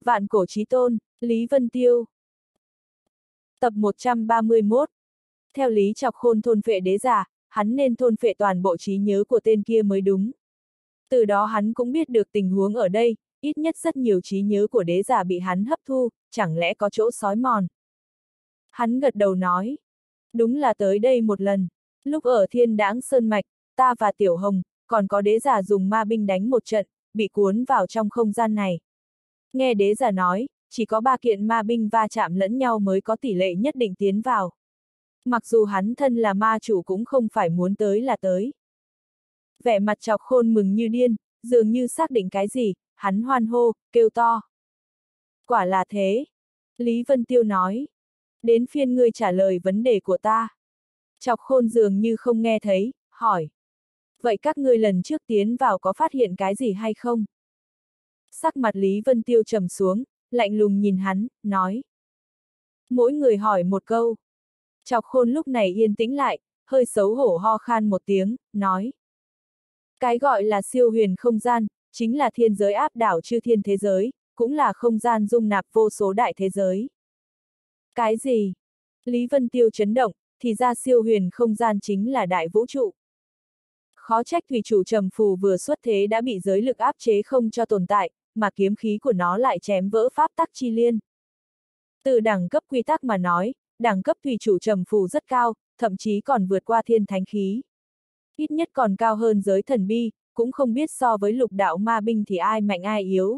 Vạn cổ chí tôn, Lý Vân Tiêu. Tập 131. Theo Lý Chọc Khôn thôn phệ đế giả, hắn nên thôn phệ toàn bộ trí nhớ của tên kia mới đúng. Từ đó hắn cũng biết được tình huống ở đây, ít nhất rất nhiều trí nhớ của đế giả bị hắn hấp thu, chẳng lẽ có chỗ sói mòn. Hắn gật đầu nói. Đúng là tới đây một lần. Lúc ở Thiên Đãng Sơn Mạch, ta và Tiểu Hồng, còn có đế giả dùng ma binh đánh một trận, bị cuốn vào trong không gian này. Nghe đế giả nói, chỉ có 3 kiện ma binh va chạm lẫn nhau mới có tỷ lệ nhất định tiến vào. Mặc dù hắn thân là ma chủ cũng không phải muốn tới là tới. Vẻ mặt Chọc Khôn mừng như điên, dường như xác định cái gì, hắn hoan hô, kêu to. Quả là thế. Lý Vân Tiêu nói. Đến phiên ngươi trả lời vấn đề của ta. Chọc Khôn dường như không nghe thấy, hỏi. Vậy các ngươi lần trước tiến vào có phát hiện cái gì hay không? Sắc mặt Lý Vân Tiêu trầm xuống, lạnh lùng nhìn hắn, nói. Mỗi người hỏi một câu. Chọc Khôn lúc này yên tĩnh lại, hơi xấu hổ ho khan một tiếng, nói. Cái gọi là siêu huyền không gian, chính là thiên giới áp đảo chư thiên thế giới, cũng là không gian dung nạp vô số đại thế giới. Cái gì? Lý Vân Tiêu chấn động, thì ra siêu huyền không gian chính là đại vũ trụ. Khó trách thủy chủ Trầm Phù vừa xuất thế đã bị giới lực áp chế không cho tồn tại, mà kiếm khí của nó lại chém vỡ pháp tắc chi liên. Từ đẳng cấp quy tắc mà nói, đẳng cấp thủy chủ Trầm Phù rất cao, thậm chí còn vượt qua thiên thánh khí. Ít nhất còn cao hơn giới thần bi, cũng không biết so với lục đạo ma binh thì ai mạnh ai yếu.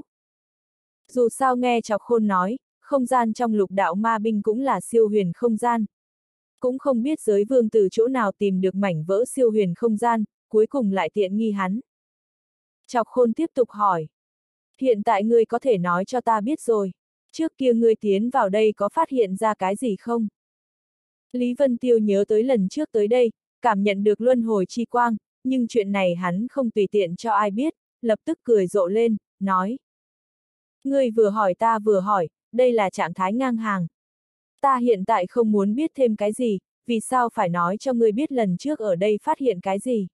Dù sao nghe Chọc Khôn nói, không gian trong lục đạo ma binh cũng là siêu huyền không gian. Cũng không biết giới vương từ chỗ nào tìm được mảnh vỡ siêu huyền không gian, cuối cùng lại tiện nghi hắn. Chọc Khôn tiếp tục hỏi. Hiện tại ngươi có thể nói cho ta biết rồi. Trước kia ngươi tiến vào đây có phát hiện ra cái gì không? Lý Vân Tiêu nhớ tới lần trước tới đây, cảm nhận được luân hồi chi quang, nhưng chuyện này hắn không tùy tiện cho ai biết, lập tức cười rộ lên, nói. Ngươi vừa hỏi ta vừa hỏi, đây là trạng thái ngang hàng. Ta hiện tại không muốn biết thêm cái gì, vì sao phải nói cho ngươi biết lần trước ở đây phát hiện cái gì.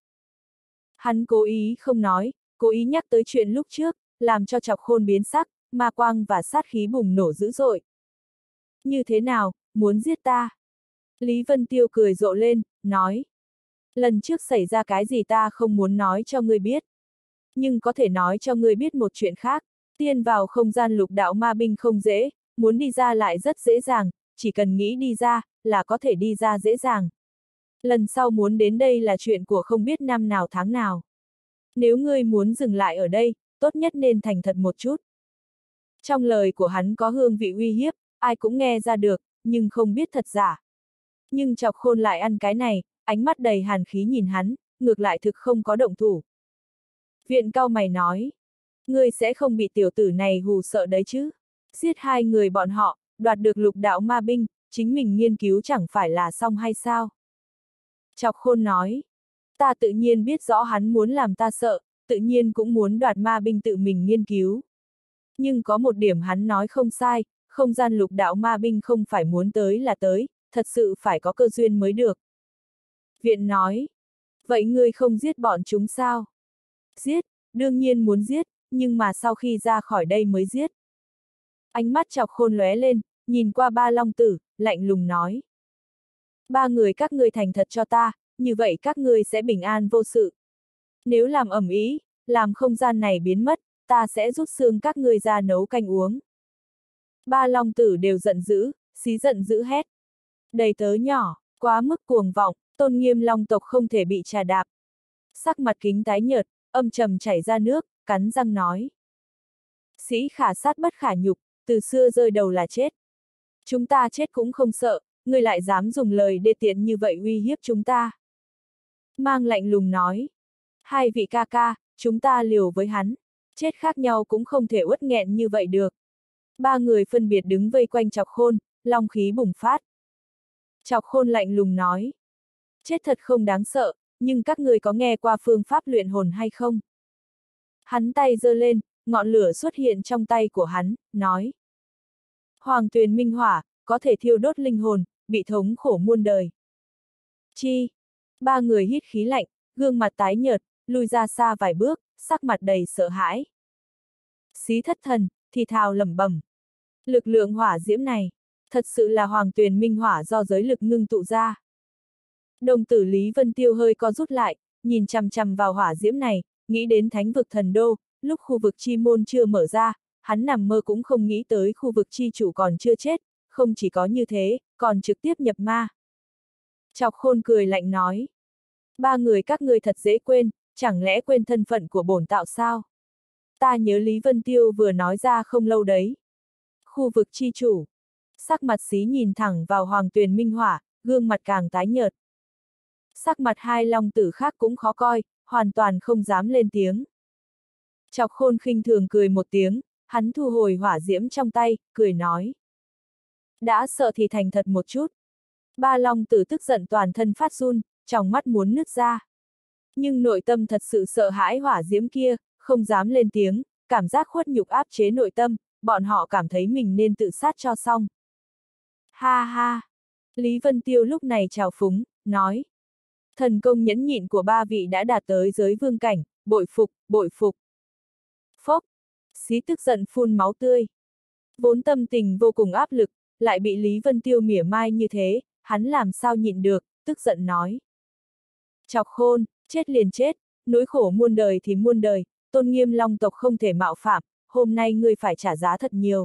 Hắn cố ý không nói, cố ý nhắc tới chuyện lúc trước, làm cho Chọc Khôn biến sắc, ma quang và sát khí bùng nổ dữ dội. Như thế nào, muốn giết ta? Lý Vân Tiêu cười rộ lên, nói. Lần trước xảy ra cái gì ta không muốn nói cho ngươi biết. Nhưng có thể nói cho ngươi biết một chuyện khác, tiên vào không gian lục đạo ma binh không dễ, muốn đi ra lại rất dễ dàng, chỉ cần nghĩ đi ra, là có thể đi ra dễ dàng. Lần sau muốn đến đây là chuyện của không biết năm nào tháng nào. Nếu ngươi muốn dừng lại ở đây, tốt nhất nên thành thật một chút. Trong lời của hắn có hương vị uy hiếp, ai cũng nghe ra được, nhưng không biết thật giả. Nhưng Chọc Khôn lại ăn cái này, ánh mắt đầy hàn khí nhìn hắn, ngược lại thực không có động thủ. Viện cau mày nói, ngươi sẽ không bị tiểu tử này hù sợ đấy chứ. Giết 2 người bọn họ, đoạt được lục đạo ma binh, chính mình nghiên cứu chẳng phải là xong hay sao? Chọc Khôn nói, ta tự nhiên biết rõ hắn muốn làm ta sợ, tự nhiên cũng muốn đoạt ma binh tự mình nghiên cứu. Nhưng có một điểm hắn nói không sai, không gian lục đạo ma binh không phải muốn tới là tới, thật sự phải có cơ duyên mới được. Viện nói, vậy ngươi không giết bọn chúng sao? Giết, đương nhiên muốn giết, nhưng mà sau khi ra khỏi đây mới giết. Ánh mắt Chọc Khôn lóe lên, nhìn qua 3 long tử, lạnh lùng nói. 3 người các ngươi thành thật cho ta, như vậy các ngươi sẽ bình an vô sự. Nếu làm ầm ĩ, làm không gian này biến mất, ta sẽ rút xương các ngươi ra nấu canh uống. 3 long tử đều giận dữ, xí giận dữ hét. Đầy tớ nhỏ, quá mức cuồng vọng, tôn nghiêm long tộc không thể bị trà đạp. Sắc mặt Kính tái nhợt, âm trầm chảy ra nước, cắn răng nói. Sĩ khả sát bất khả nhục, từ xưa rơi đầu là chết. Chúng ta chết cũng không sợ, ngươi lại dám dùng lời đê tiện như vậy uy hiếp chúng ta. Mang lạnh lùng nói. 2 vị ca ca, chúng ta liều với hắn. Chết khác nhau cũng không thể uất nghẹn như vậy được. 3 người phân biệt đứng vây quanh Chọc Khôn, long khí bùng phát. Chọc Khôn lạnh lùng nói. Chết thật không đáng sợ, nhưng các người có nghe qua phương pháp luyện hồn hay không? Hắn tay giơ lên, ngọn lửa xuất hiện trong tay của hắn, nói. Hoàng tuyền minh hỏa, có thể thiêu đốt linh hồn, bị thống khổ muôn đời. Chi? 3 người hít khí lạnh, gương mặt tái nhợt, lùi ra xa vài bước, sắc mặt đầy sợ hãi. Xí thất thần, thì thào lẩm bẩm. Lực lượng hỏa diễm này, thật sự là hoàng tuyền minh hỏa do giới lực ngưng tụ ra. Đồng tử Lý Vân Tiêu hơi co rút lại, nhìn chằm chằm vào hỏa diễm này, nghĩ đến thánh vực thần đô, lúc khu vực chi môn chưa mở ra, hắn nằm mơ cũng không nghĩ tới khu vực chi chủ còn chưa chết, không chỉ có như thế, còn trực tiếp nhập ma. Chọc Khôn cười lạnh nói. Ba người các ngươi thật dễ quên, chẳng lẽ quên thân phận của bổn tạo sao? Ta nhớ Lý Vân Tiêu vừa nói ra không lâu đấy. Khu vực chi chủ. Sắc mặt xí nhìn thẳng vào hoàng tuyền minh hỏa, gương mặt càng tái nhợt. Sắc mặt hai long tử khác cũng khó coi, hoàn toàn không dám lên tiếng. Chọc Khôn khinh thường cười một tiếng, hắn thu hồi hỏa diễm trong tay, cười nói. Đã sợ thì thành thật một chút. Ba long tử tức giận toàn thân phát run, trong mắt muốn nứt ra. Nhưng nội tâm thật sự sợ hãi hỏa diễm kia, không dám lên tiếng, cảm giác khuất nhục áp chế nội tâm, bọn họ cảm thấy mình nên tự sát cho xong. Ha ha! Lý Vân Tiêu lúc này chào phúng, nói. Thần công nhẫn nhịn của ba vị đã đạt tới giới vương cảnh, bội phục, bội phục. Phốc! Xí tức giận phun máu tươi. Vốn tâm tình vô cùng áp lực, lại bị Lý Vân Tiêu mỉa mai như thế, hắn làm sao nhịn được, tức giận nói. Chọc Khôn, chết liền chết, nỗi khổ muôn đời thì muôn đời, tôn nghiêm long tộc không thể mạo phạm, hôm nay ngươi phải trả giá thật nhiều.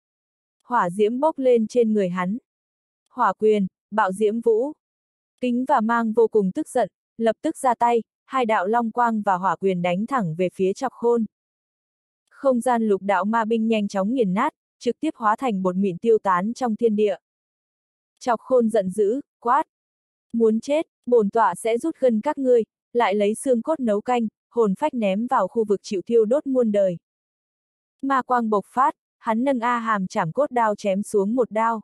Hỏa diễm bốc lên trên người hắn. Hỏa quyền, bạo diễm vũ. Kính và Mang vô cùng tức giận, lập tức ra tay, hai đạo long quang và hỏa quyền đánh thẳng về phía Chọc Khôn. Không gian lục đạo ma binh nhanh chóng nghiền nát, trực tiếp hóa thành bột mịn tiêu tán trong thiên địa. Chọc Khôn giận dữ, quát. Muốn chết, bổn tọa sẽ rút gân các ngươi, lại lấy xương cốt nấu canh, hồn phách ném vào khu vực chịu thiêu đốt muôn đời. Ma quang bộc phát, hắn nâng A Hàm chảm cốt đao chém xuống một đao.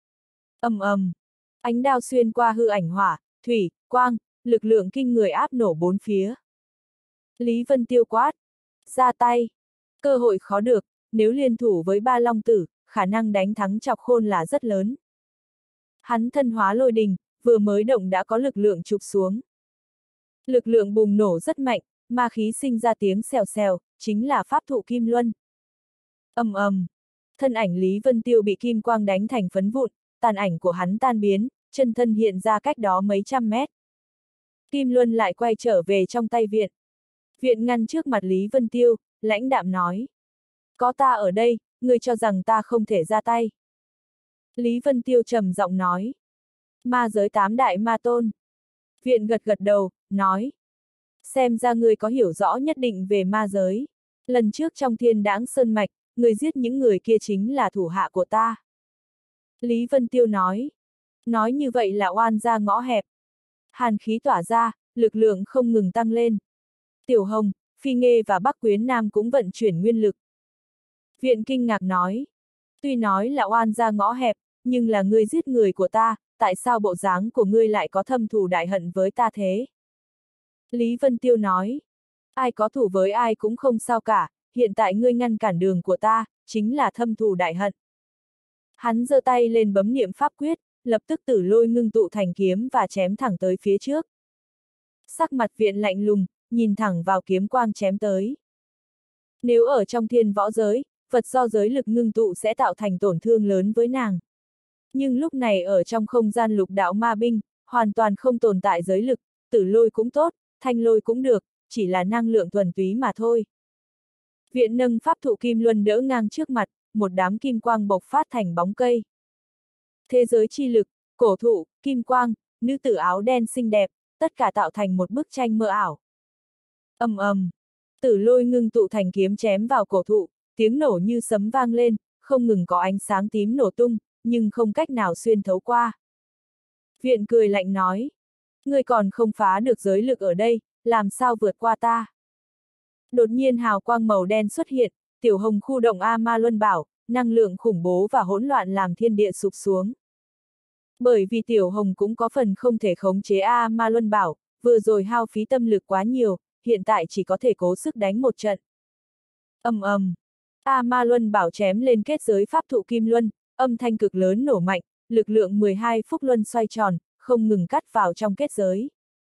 Ầm ầm, ánh đao xuyên qua hư ảnh hỏa, thủy, quang, lực lượng kinh người áp nổ bốn phía. Lý Vân Tiêu quát, ra tay, cơ hội khó được, nếu liên thủ với ba long tử, khả năng đánh thắng Chọc Khôn là rất lớn. Hắn thân hóa lôi đình, vừa mới động đã có lực lượng chụp xuống. Lực lượng bùng nổ rất mạnh, ma khí sinh ra tiếng xèo xèo, chính là pháp thụ kim luân. Ầm ầm, thân ảnh Lý Vân Tiêu bị kim quang đánh thành phấn vụn, tàn ảnh của hắn tan biến, chân thân hiện ra cách đó mấy trăm mét. Kim luân lại quay trở về trong tay viện. Viện ngăn trước mặt Lý Vân Tiêu, lãnh đạm nói. Có ta ở đây, ngươi cho rằng ta không thể ra tay. Lý Vân Tiêu trầm giọng nói. Ma giới 8 đại ma tôn. Viện gật gật đầu, nói. Xem ra ngươi có hiểu rõ nhất định về ma giới. Lần trước trong Thiên Đãng Sơn Mạch, ngươi giết những người kia chính là thủ hạ của ta. Lý Vân Tiêu nói. Nói như vậy là oan ra ngõ hẹp. Hàn khí tỏa ra, lực lượng không ngừng tăng lên. Tiểu Hồng, Phi Nghê và Bắc Quyến Nam cũng vận chuyển nguyên lực. Viện kinh ngạc nói. Tuy nói là oan ra ngõ hẹp, nhưng là ngươi giết người của ta, tại sao bộ dáng của ngươi lại có thâm thù đại hận với ta thế? Lý Vân Tiêu nói. Ai có thù với ai cũng không sao cả, hiện tại ngươi ngăn cản đường của ta, chính là thâm thù đại hận. Hắn giơ tay lên bấm niệm pháp quyết, lập tức tử lôi ngưng tụ thành kiếm và chém thẳng tới phía trước. Sắc mặt viện lạnh lùng, nhìn thẳng vào kiếm quang chém tới. Nếu ở trong thiên võ giới, vật do giới lực ngưng tụ sẽ tạo thành tổn thương lớn với nàng. Nhưng lúc này ở trong không gian lục đạo ma binh, hoàn toàn không tồn tại giới lực, tử lôi cũng tốt, thanh lôi cũng được, chỉ là năng lượng thuần túy mà thôi. Viện nâng pháp thụ kim luân đỡ ngang trước mặt, một đám kim quang bộc phát thành bóng cây. Thế giới chi lực, cổ thụ, kim quang, nữ tử áo đen xinh đẹp, tất cả tạo thành một bức tranh mơ ảo. Ầm ầm, tử lôi ngưng tụ thành kiếm chém vào cổ thụ, tiếng nổ như sấm vang lên, không ngừng có ánh sáng tím nổ tung, nhưng không cách nào xuyên thấu qua. Viện cười lạnh nói, ngươi còn không phá được giới lực ở đây, làm sao vượt qua ta? Đột nhiên hào quang màu đen xuất hiện, Tiểu Hồng khu động A Ma Luân Bảo, năng lượng khủng bố và hỗn loạn làm thiên địa sụp xuống. Bởi vì Tiểu Hồng cũng có phần không thể khống chế A Ma Luân Bảo, vừa rồi hao phí tâm lực quá nhiều, hiện tại chỉ có thể cố sức đánh một trận. Ầm ầm, A Ma Luân Bảo chém lên kết giới pháp thụ kim luân, âm thanh cực lớn nổ mạnh, lực lượng 12 phúc luân xoay tròn, không ngừng cắt vào trong kết giới.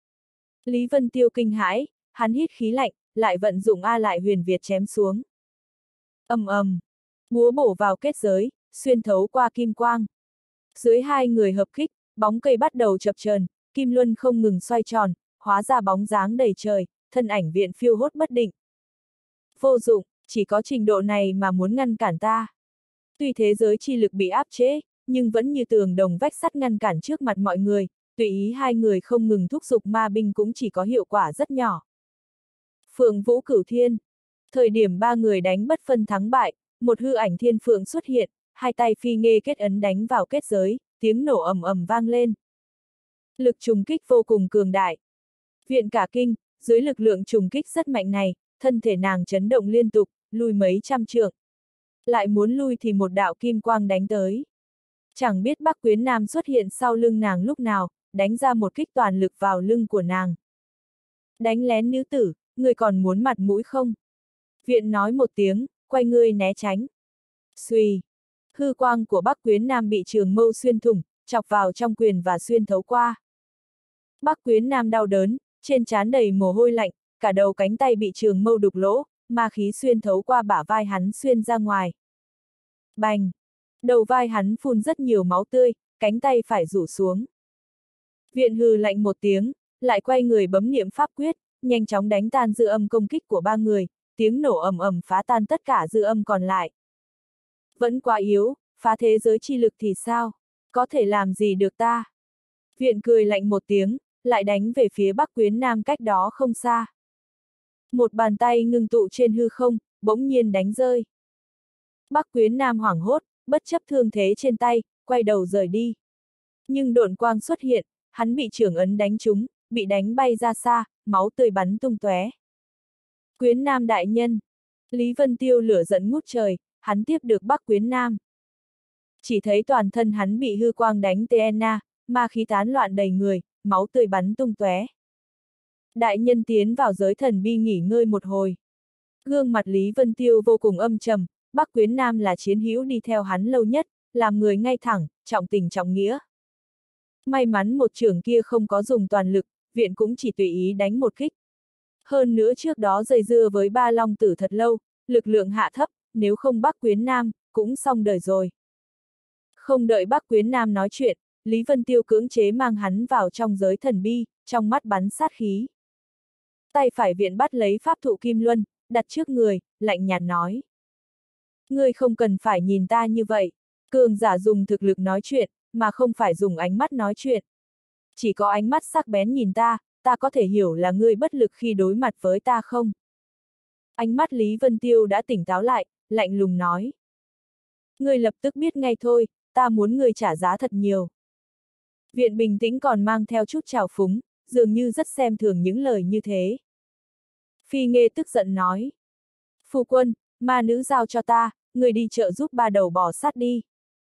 Lý Vân Tiêu kinh hãi, hắn hít khí lạnh, lại vận dụng A Lại Huyền Việt chém xuống. Ầm ầm, Búa bổ vào kết giới, xuyên thấu qua kim quang. Dưới hai người hợp kích, bóng cây bắt đầu chập chờn, kim luân không ngừng xoay tròn, hóa ra bóng dáng đầy trời, thân ảnh Viện phiêu hốt bất định. Vô dụng, chỉ có trình độ này mà muốn ngăn cản ta. Tuy thế giới chi lực bị áp chế, nhưng vẫn như tường đồng vách sắt ngăn cản trước mặt mọi người, tùy ý hai người không ngừng thúc giục ma binh cũng chỉ có hiệu quả rất nhỏ. Phượng Vũ Cửu Thiên. Thời điểm ba người đánh bất phân thắng bại, một hư ảnh thiên phượng xuất hiện, hai tay Phi Nghê kết ấn đánh vào kết giới, tiếng nổ ầm ầm vang lên. Lực trùng kích vô cùng cường đại. Viện cả kinh, dưới lực lượng trùng kích rất mạnh này, thân thể nàng chấn động liên tục, lùi mấy trăm trượng. Lại muốn lui thì một đạo kim quang đánh tới. Chẳng biết Bắc Quyến Nam xuất hiện sau lưng nàng lúc nào, đánh ra một kích toàn lực vào lưng của nàng. Đánh lén nữ tử, người còn muốn mặt mũi không? Viện nói một tiếng, quay người né tránh. Xuy. Hư quang của Bắc Quyến Nam bị trường mâu xuyên thủng, chọc vào trong quyền và xuyên thấu qua. Bắc Quyến Nam đau đớn, trên trán đầy mồ hôi lạnh, cả đầu cánh tay bị trường mâu đục lỗ, ma khí xuyên thấu qua bả vai hắn xuyên ra ngoài. Bành! Đầu vai hắn phun rất nhiều máu tươi, cánh tay phải rủ xuống. Viện hừ lạnh một tiếng, lại quay người bấm niệm pháp quyết, nhanh chóng đánh tan dư âm công kích của ba người, tiếng nổ ầm ầm phá tan tất cả dư âm còn lại. Vẫn quá yếu, phá thế giới chi lực thì sao? Có thể làm gì được ta? Viện cười lạnh một tiếng, lại đánh về phía Bắc Quyến Nam cách đó không xa. Một bàn tay ngưng tụ trên hư không, bỗng nhiên đánh rơi. Bắc Quyến Nam hoảng hốt, bất chấp thương thế trên tay, quay đầu rời đi. Nhưng độn quang xuất hiện, hắn bị trưởng ấn đánh trúng, bị đánh bay ra xa, máu tươi bắn tung tóe. Quyến Nam đại nhân. Lý Vân Tiêu lửa giận ngút trời, hắn tiếp được Bắc Quyến Nam. Chỉ thấy toàn thân hắn bị hư quang đánh TNA, ma khí tán loạn đầy người, máu tươi bắn tung tóe. Đại nhân tiến vào giới thần bi nghỉ ngơi một hồi. Gương mặt Lý Vân Tiêu vô cùng âm trầm, Bắc Quyến Nam là chiến hữu đi theo hắn lâu nhất, làm người ngay thẳng, trọng tình trọng nghĩa. May mắn một trưởng kia không có dùng toàn lực, viện cũng chỉ tùy ý đánh một kích. Hơn nữa trước đó dây dưa với ba long tử thật lâu, lực lượng hạ thấp, nếu không Bắc Quyến Nam, cũng xong đời rồi. Không đợi Bắc Quyến Nam nói chuyện, Lý Vân Tiêu cưỡng chế mang hắn vào trong giới thần bi, trong mắt bắn sát khí. Tay phải viện bắt lấy pháp thụ kim luân, đặt trước người, lạnh nhạt nói. Ngươi không cần phải nhìn ta như vậy, cường giả dùng thực lực nói chuyện, mà không phải dùng ánh mắt nói chuyện. Chỉ có ánh mắt sắc bén nhìn ta, ta có thể hiểu là ngươi bất lực khi đối mặt với ta không? Ánh mắt Lý Vân Tiêu đã tỉnh táo lại, lạnh lùng nói. Ngươi lập tức biết ngay thôi, ta muốn ngươi trả giá thật nhiều. Viện bình tĩnh còn mang theo chút trào phúng, dường như rất xem thường những lời như thế. Phi Nghê tức giận nói. Phu quân, ma nữ giao cho ta, người đi trợ giúp ba đầu bò sát đi.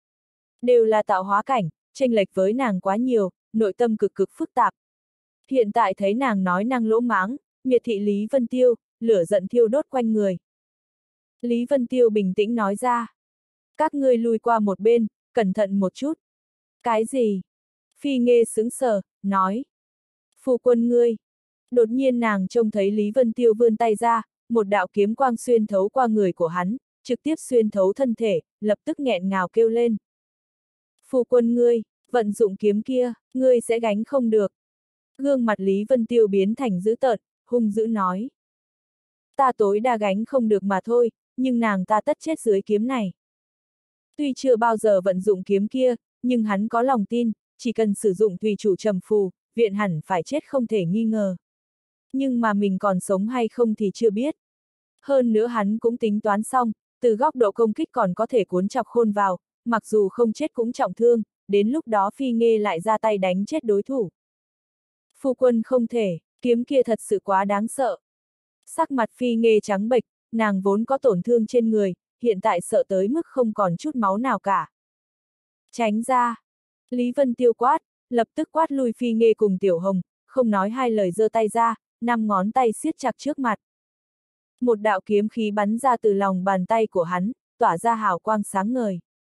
Đều là tạo hóa cảnh, chênh lệch với nàng quá nhiều, nội tâm cực cực phức tạp. Hiện tại thấy nàng nói năng lỗ mãng, miệt thị Lý Vân Tiêu, lửa giận thiêu đốt quanh người. Lý Vân Tiêu bình tĩnh nói ra. Các ngươi lùi qua một bên, cẩn thận một chút. Cái gì? Phi Nghê sững sờ, nói. Phu quân ngươi. Đột nhiên nàng trông thấy Lý Vân Tiêu vươn tay ra, một đạo kiếm quang xuyên thấu qua người của hắn, trực tiếp xuyên thấu thân thể, lập tức nghẹn ngào kêu lên. Phu quân ngươi, vận dụng kiếm kia, ngươi sẽ gánh không được. Gương mặt Lý Vân Tiêu biến thành dữ tợn, hung dữ nói. Ta tối đa gánh không được mà thôi, nhưng nàng ta tất chết dưới kiếm này. Tuy chưa bao giờ vận dụng kiếm kia, nhưng hắn có lòng tin, chỉ cần sử dụng thủy chủ trầm phù, viện hẳn phải chết không thể nghi ngờ. Nhưng mà mình còn sống hay không thì chưa biết. Hơn nữa hắn cũng tính toán xong, từ góc độ công kích còn có thể cuốn chọc khôn vào, mặc dù không chết cũng trọng thương, đến lúc đó Phi Nghê lại ra tay đánh chết đối thủ. Phu quân không thể, kiếm kia thật sự quá đáng sợ. Sắc mặt Phi Nghê trắng bệch, nàng vốn có tổn thương trên người, hiện tại sợ tới mức không còn chút máu nào cả. Tránh ra! Lý Vân Tiêu quát, lập tức quát lui Phi Nghê cùng Tiểu Hồng, không nói hai lời giơ tay ra, 5 ngón tay siết chặt trước mặt. Một đạo kiếm khí bắn ra từ lòng bàn tay của hắn, tỏa ra hào quang sáng ngời.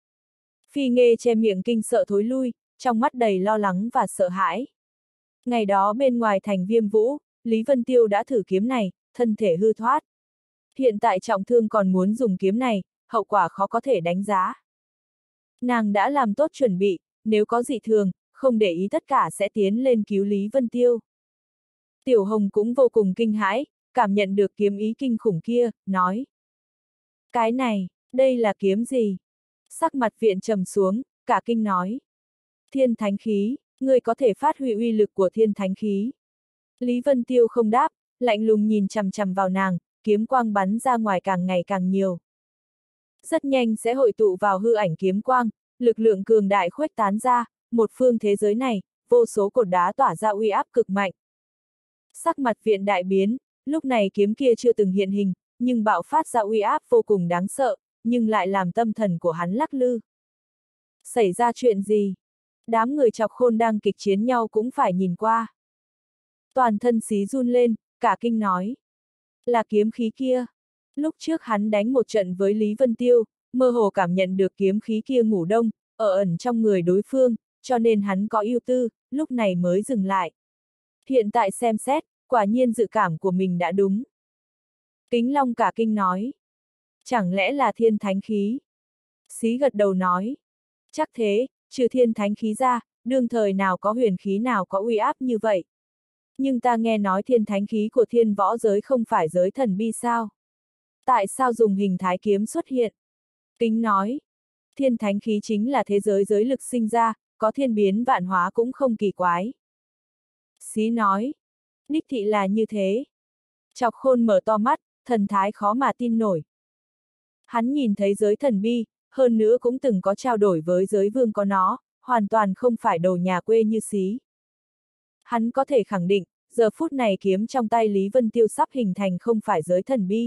Phi Nghê che miệng kinh sợ thối lui, trong mắt đầy lo lắng và sợ hãi. Ngày đó bên ngoài thành Viêm Vũ, Lý Vân Tiêu đã thử kiếm này, thân thể hư thoát. Hiện tại trọng thương còn muốn dùng kiếm này, hậu quả khó có thể đánh giá. Nàng đã làm tốt chuẩn bị, nếu có dị thường, không để ý tất cả sẽ tiến lên cứu Lý Vân Tiêu. Tiểu Hồng cũng vô cùng kinh hãi, cảm nhận được kiếm ý kinh khủng kia, nói. Cái này, đây là kiếm gì? Sắc mặt Viện trầm xuống, cả kinh nói. Thiên thánh khí, ngươi có thể phát huy uy lực của thiên thánh khí. Lý Vân Tiêu không đáp, lạnh lùng nhìn chằm chằm vào nàng, kiếm quang bắn ra ngoài càng ngày càng nhiều. Rất nhanh sẽ hội tụ vào hư ảnh kiếm quang, lực lượng cường đại khuếch tán ra, một phương thế giới này, vô số cột đá tỏa ra uy áp cực mạnh. Sắc mặt Viện đại biến, lúc này kiếm kia chưa từng hiện hình, nhưng bạo phát ra uy áp vô cùng đáng sợ, nhưng lại làm tâm thần của hắn lắc lư. Xảy ra chuyện gì? Đám người Chọc Khôn đang kịch chiến nhau cũng phải nhìn qua. Toàn thân xí run lên, cả kinh nói. Là kiếm khí kia. Lúc trước hắn đánh một trận với Lý Vân Tiêu, mơ hồ cảm nhận được kiếm khí kia ngủ đông, ở ẩn trong người đối phương, cho nên hắn có ưu tư, lúc này mới dừng lại. Hiện tại xem xét, quả nhiên dự cảm của mình đã đúng. Kính Long cả kinh nói. Chẳng lẽ là thiên thánh khí? Xí gật đầu nói. Chắc thế, trừ thiên thánh khí ra, đương thời nào có huyền khí nào có uy áp như vậy. Nhưng ta nghe nói thiên thánh khí của thiên võ giới không phải giới thần bi sao? Tại sao dùng hình thái kiếm xuất hiện? Kính nói. Thiên thánh khí chính là thế giới giới lực sinh ra, có thiên biến vạn hóa cũng không kỳ quái. Xí nói. Đích thị là như thế. Chọc Khôn mở to mắt, thần thái khó mà tin nổi. Hắn nhìn thấy giới thần bi, hơn nữa cũng từng có trao đổi với giới vương có nó, hoàn toàn không phải đồ nhà quê như Xí. Hắn có thể khẳng định, giờ phút này kiếm trong tay Lý Vân Tiêu sắp hình thành không phải giới thần bi.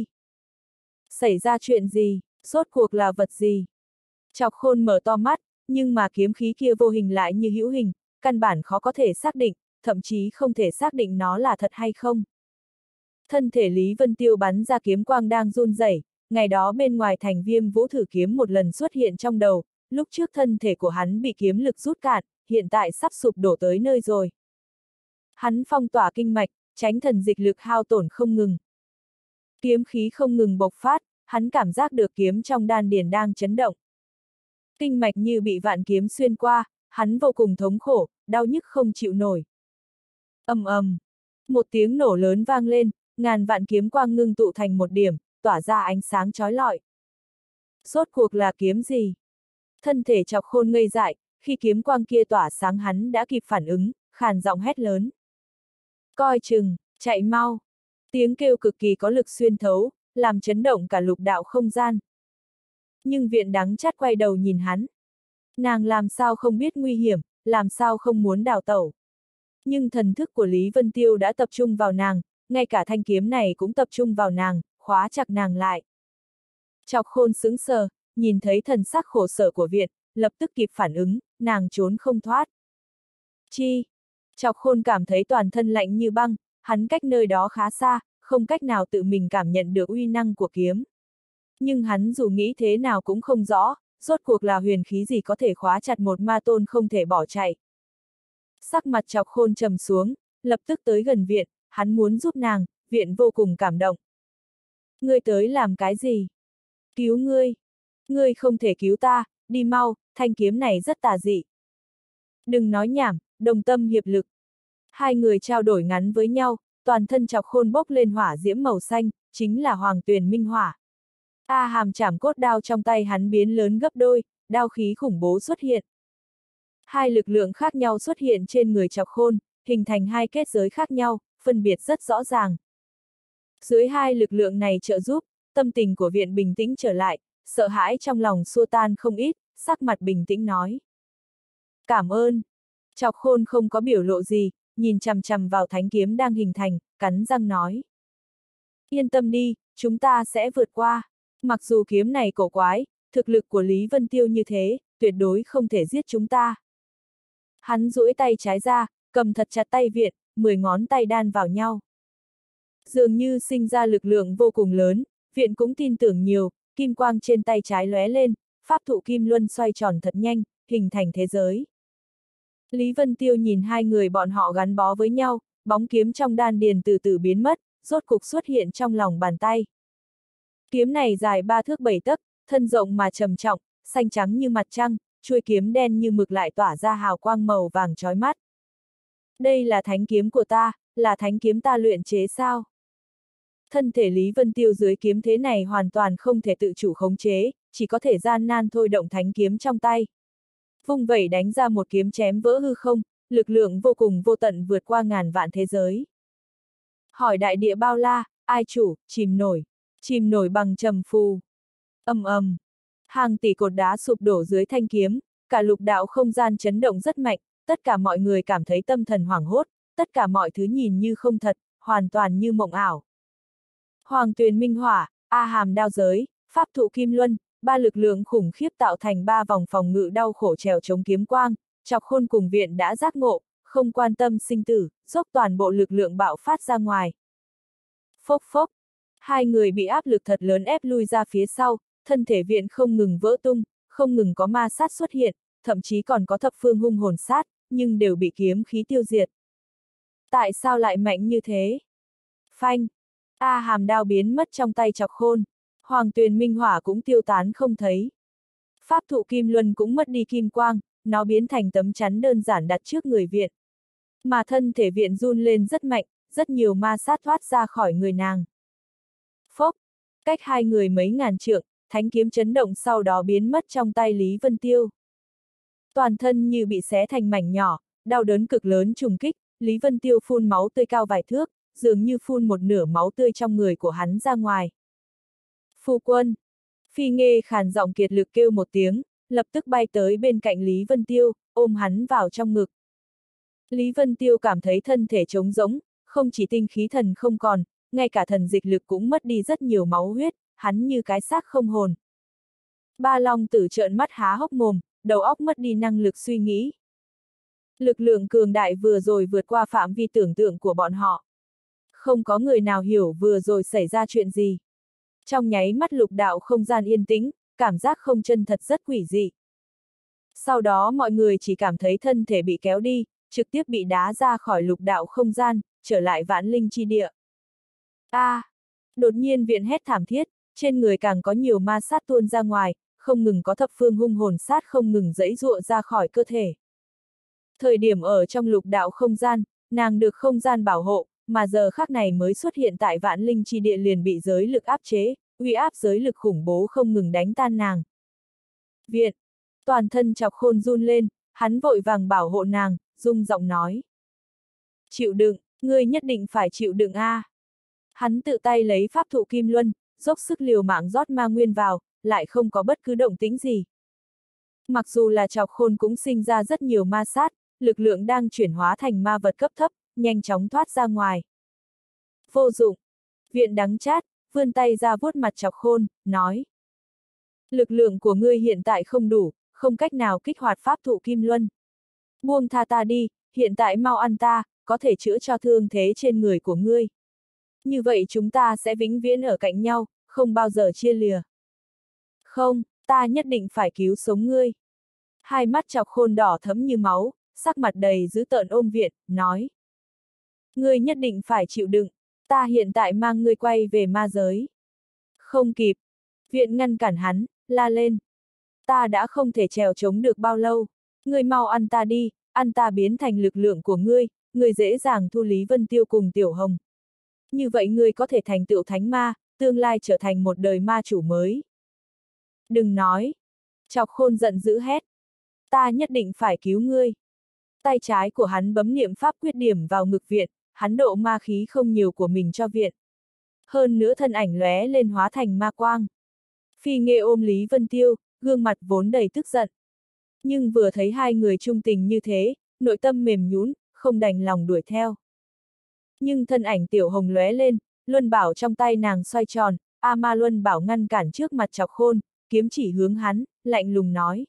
Xảy ra chuyện gì, rốt cuộc là vật gì? Chọc Khôn mở to mắt, nhưng mà kiếm khí kia vô hình lại như hữu hình, căn bản khó có thể xác định, thậm chí không thể xác định nó là thật hay không. Thân thể Lý Vân Tiêu bắn ra kiếm quang đang run rẩy. Ngày đó bên ngoài thành Viêm Vũ thử kiếm một lần xuất hiện trong đầu, lúc trước thân thể của hắn bị kiếm lực rút cạn, hiện tại sắp sụp đổ tới nơi rồi. Hắn phong tỏa kinh mạch, tránh thần dịch lực hao tổn không ngừng. Kiếm khí không ngừng bộc phát, hắn cảm giác được kiếm trong đan điền đang chấn động. Kinh mạch như bị vạn kiếm xuyên qua, hắn vô cùng thống khổ, đau nhức không chịu nổi. Ầm ầm, một tiếng nổ lớn vang lên, ngàn vạn kiếm quang ngưng tụ thành một điểm, tỏa ra ánh sáng chói lọi. Rốt cuộc là kiếm gì? Thân thể Chọc Khôn ngây dại, khi kiếm quang kia tỏa sáng hắn đã kịp phản ứng, khàn giọng hét lớn. Coi chừng, chạy mau. Tiếng kêu cực kỳ có lực xuyên thấu, làm chấn động cả lục đạo không gian. Nhưng Viện đắng chát quay đầu nhìn hắn. Nàng làm sao không biết nguy hiểm, làm sao không muốn đào tẩu. Nhưng thần thức của Lý Vân Tiêu đã tập trung vào nàng, ngay cả thanh kiếm này cũng tập trung vào nàng, khóa chặt nàng lại. Chọc Khôn sững sờ, nhìn thấy thần sắc khổ sở của Viện, lập tức kịp phản ứng, nàng trốn không thoát. Chi? Chọc Khôn cảm thấy toàn thân lạnh như băng, hắn cách nơi đó khá xa, không cách nào tự mình cảm nhận được uy năng của kiếm. Nhưng hắn dù nghĩ thế nào cũng không rõ, rốt cuộc là huyền khí gì có thể khóa chặt một ma tôn không thể bỏ chạy. Sắc mặt Chọc Khôn trầm xuống, lập tức tới gần Viện, hắn muốn giúp nàng, Viện vô cùng cảm động. Ngươi tới làm cái gì? Cứu ngươi! Ngươi không thể cứu ta, đi mau, thanh kiếm này rất tà dị. Đừng nói nhảm, đồng tâm hiệp lực. Hai người trao đổi ngắn với nhau, toàn thân Chọc Khôn bốc lên hỏa diễm màu xanh, chính là Hoàng Tuyền Minh Hỏa. Hàm chảm cốt đao trong tay hắn biến lớn gấp đôi, đao khí khủng bố xuất hiện. Hai lực lượng khác nhau xuất hiện trên người Chọc Khôn, hình thành hai kết giới khác nhau, phân biệt rất rõ ràng. Dưới hai lực lượng này trợ giúp, tâm tình của Viện bình tĩnh trở lại, sợ hãi trong lòng xua tan không ít, sắc mặt bình tĩnh nói. Cảm ơn. Chọc Khôn không có biểu lộ gì, nhìn chằm chằm vào thánh kiếm đang hình thành, cắn răng nói. Yên tâm đi, chúng ta sẽ vượt qua. Mặc dù kiếm này cổ quái, thực lực của Lý Vân Tiêu như thế, tuyệt đối không thể giết chúng ta. Hắn duỗi tay trái ra, cầm thật chặt tay Viện, 10 ngón tay đan vào nhau. Dường như sinh ra lực lượng vô cùng lớn, Viện cũng tin tưởng nhiều, kim quang trên tay trái lóe lên, pháp thụ kim luân xoay tròn thật nhanh, hình thành thế giới. Lý Vân Tiêu nhìn hai người bọn họ gắn bó với nhau, bóng kiếm trong đan điền từ từ biến mất, rốt cục xuất hiện trong lòng bàn tay. Kiếm này dài 3 thước 7 tấc, thân rộng mà trầm trọng, xanh trắng như mặt trăng, chuôi kiếm đen như mực lại tỏa ra hào quang màu vàng chói mắt. Đây là thánh kiếm của ta, là thánh kiếm ta luyện chế sao? Thân thể Lý Vân Tiêu dưới kiếm thế này hoàn toàn không thể tự chủ khống chế, chỉ có thể gian nan thôi động thánh kiếm trong tay. Vung vẩy đánh ra một kiếm chém vỡ hư không, lực lượng vô cùng vô tận vượt qua ngàn vạn thế giới. Hỏi đại địa bao la, ai chủ, chìm nổi bằng trầm phù. Ầm ầm, hàng tỷ cột đá sụp đổ dưới thanh kiếm, cả lục đạo không gian chấn động rất mạnh, tất cả mọi người cảm thấy tâm thần hoảng hốt, tất cả mọi thứ nhìn như không thật, hoàn toàn như mộng ảo. Hoàng tuyền minh hỏa, A hàm đao giới, pháp thụ kim luân, ba lực lượng khủng khiếp tạo thành ba vòng phòng ngự đau khổ trèo chống kiếm quang, Chọc Khôn cùng viện đã giác ngộ, không quan tâm sinh tử, dốc toàn bộ lực lượng bạo phát ra ngoài. Phốc phốc, hai người bị áp lực thật lớn ép lui ra phía sau, thân thể viện không ngừng vỡ tung, không ngừng có ma sát xuất hiện, thậm chí còn có thập phương hung hồn sát, nhưng đều bị kiếm khí tiêu diệt. Tại sao lại mạnh như thế? Phanh! A hàm đao biến mất trong tay Chọc Khôn, Hoàng tuyền minh hỏa cũng tiêu tán không thấy. Pháp thụ kim luân cũng mất đi kim quang, nó biến thành tấm chắn đơn giản đặt trước người viện. Mà thân thể viện run lên rất mạnh, rất nhiều ma sát thoát ra khỏi người nàng. Phốc! Cách hai người mấy ngàn trượng, thánh kiếm chấn động sau đó biến mất trong tay Lý Vân Tiêu. Toàn thân như bị xé thành mảnh nhỏ, đau đớn cực lớn trùng kích, Lý Vân Tiêu phun máu tươi cao vài thước, dường như phun một nửa máu tươi trong người của hắn ra ngoài. Phu quân! Phi Nghê khàn giọng kiệt lực kêu một tiếng, lập tức bay tới bên cạnh Lý Vân Tiêu, ôm hắn vào trong ngực. Lý Vân Tiêu cảm thấy thân thể trống rỗng, không chỉ tinh khí thần không còn, ngay cả thần dịch lực cũng mất đi rất nhiều máu huyết, hắn như cái xác không hồn. Ba Long Tử trợn mắt há hốc mồm, đầu óc mất đi năng lực suy nghĩ. Lực lượng cường đại vừa rồi vượt qua phạm vi tưởng tượng của bọn họ. Không có người nào hiểu vừa rồi xảy ra chuyện gì. Trong nháy mắt lục đạo không gian yên tĩnh, cảm giác không chân thật rất quỷ dị. Sau đó mọi người chỉ cảm thấy thân thể bị kéo đi, trực tiếp bị đá ra khỏi lục đạo không gian, trở lại vãn linh chi địa. Đột nhiên viện hét thảm thiết, trên người càng có nhiều ma sát tuôn ra ngoài, không ngừng có thập phương hung hồn sát không ngừng giãy giụa ra khỏi cơ thể. Thời điểm ở trong lục đạo không gian, nàng được không gian bảo hộ, mà giờ khắc này mới xuất hiện tại vạn linh chi địa liền bị giới lực áp chế, uy áp giới lực khủng bố không ngừng đánh tan nàng. Viện! Toàn thân Chọc Khôn run lên, hắn vội vàng bảo hộ nàng, rung giọng nói. Chịu đựng, ngươi nhất định phải chịu đựng a. Hắn tự tay lấy pháp thụ kim luân, dốc sức liều mạng rót ma nguyên vào, lại không có bất cứ động tĩnh gì. Mặc dù là Chọc Khôn cũng sinh ra rất nhiều ma sát, lực lượng đang chuyển hóa thành ma vật cấp thấp, nhanh chóng thoát ra ngoài. Vô dụng! Viện đắng chát, vươn tay ra vuốt mặt Chọc Khôn, nói. Lực lượng của ngươi hiện tại không đủ, không cách nào kích hoạt pháp thụ kim luân. Buông tha ta đi, hiện tại mau ăn ta, có thể chữa cho thương thế trên người của ngươi. Như vậy chúng ta sẽ vĩnh viễn ở cạnh nhau, không bao giờ chia lìa. Không, ta nhất định phải cứu sống ngươi. Hai mắt Chọc Khôn đỏ thẫm như máu, sắc mặt đầy dữ tợn ôm viện, nói. Ngươi nhất định phải chịu đựng, ta hiện tại mang ngươi quay về ma giới. Không kịp. Viện ngăn cản hắn, la lên. Ta đã không thể trèo chống được bao lâu. Ngươi mau ăn ta đi, ăn ta biến thành lực lượng của ngươi, ngươi dễ dàng thu Lý Vân Tiêu cùng Tiểu Hồng. Như vậy ngươi có thể thành tựu thánh ma, tương lai trở thành một đời ma chủ mới. Đừng nói. Chọc Khôn giận dữ hét. Ta nhất định phải cứu ngươi. Tay trái của hắn bấm niệm pháp quyết điểm vào ngực viện, hắn độ ma khí không nhiều của mình cho viện. Hơn nữa thân ảnh lóe lên hóa thành ma quang. Phi Nghê ôm Lý Vân Tiêu, gương mặt vốn đầy tức giận. Nhưng vừa thấy hai người chung tình như thế, nội tâm mềm nhũn, không đành lòng đuổi theo. Nhưng thân ảnh Tiểu Hồng lóe lên, luân bảo trong tay nàng xoay tròn, Ma luân bảo ngăn cản trước mặt Chọc Khôn, kiếm chỉ hướng hắn, lạnh lùng nói.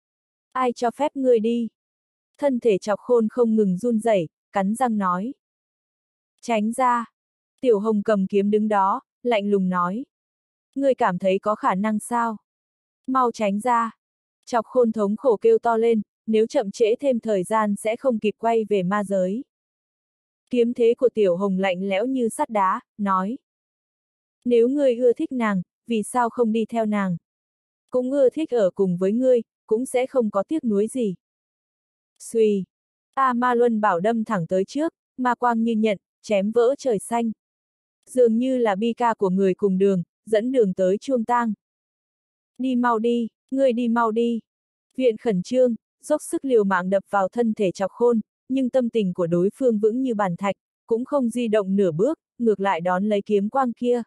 Ai cho phép ngươi đi? Thân thể Chọc Khôn không ngừng run rẩy, cắn răng nói. Tránh ra! Tiểu Hồng cầm kiếm đứng đó, lạnh lùng nói. Ngươi cảm thấy có khả năng sao? Mau tránh ra! Chọc Khôn thống khổ kêu to lên, nếu chậm trễ thêm thời gian sẽ không kịp quay về ma giới. Kiếm thế của Tiểu Hồng lạnh lẽo như sắt đá, nói. Nếu ngươi ưa thích nàng, vì sao không đi theo nàng? cũng ưa thích ở cùng với ngươi, cũng sẽ không có tiếc nuối gì. Xuy. Ma Luân Bảo đâm thẳng tới trước, ma quang như nhận, chém vỡ trời xanh. Dường như là bi ca của người cùng đường, dẫn đường tới chuông tang. Đi mau đi, ngươi đi mau đi. Viện khẩn trương, dốc sức liều mạng đập vào thân thể Chọc Khôn, nhưng tâm tình của đối phương vững như bàn thạch, cũng không di động nửa bước, ngược lại đón lấy kiếm quang kia.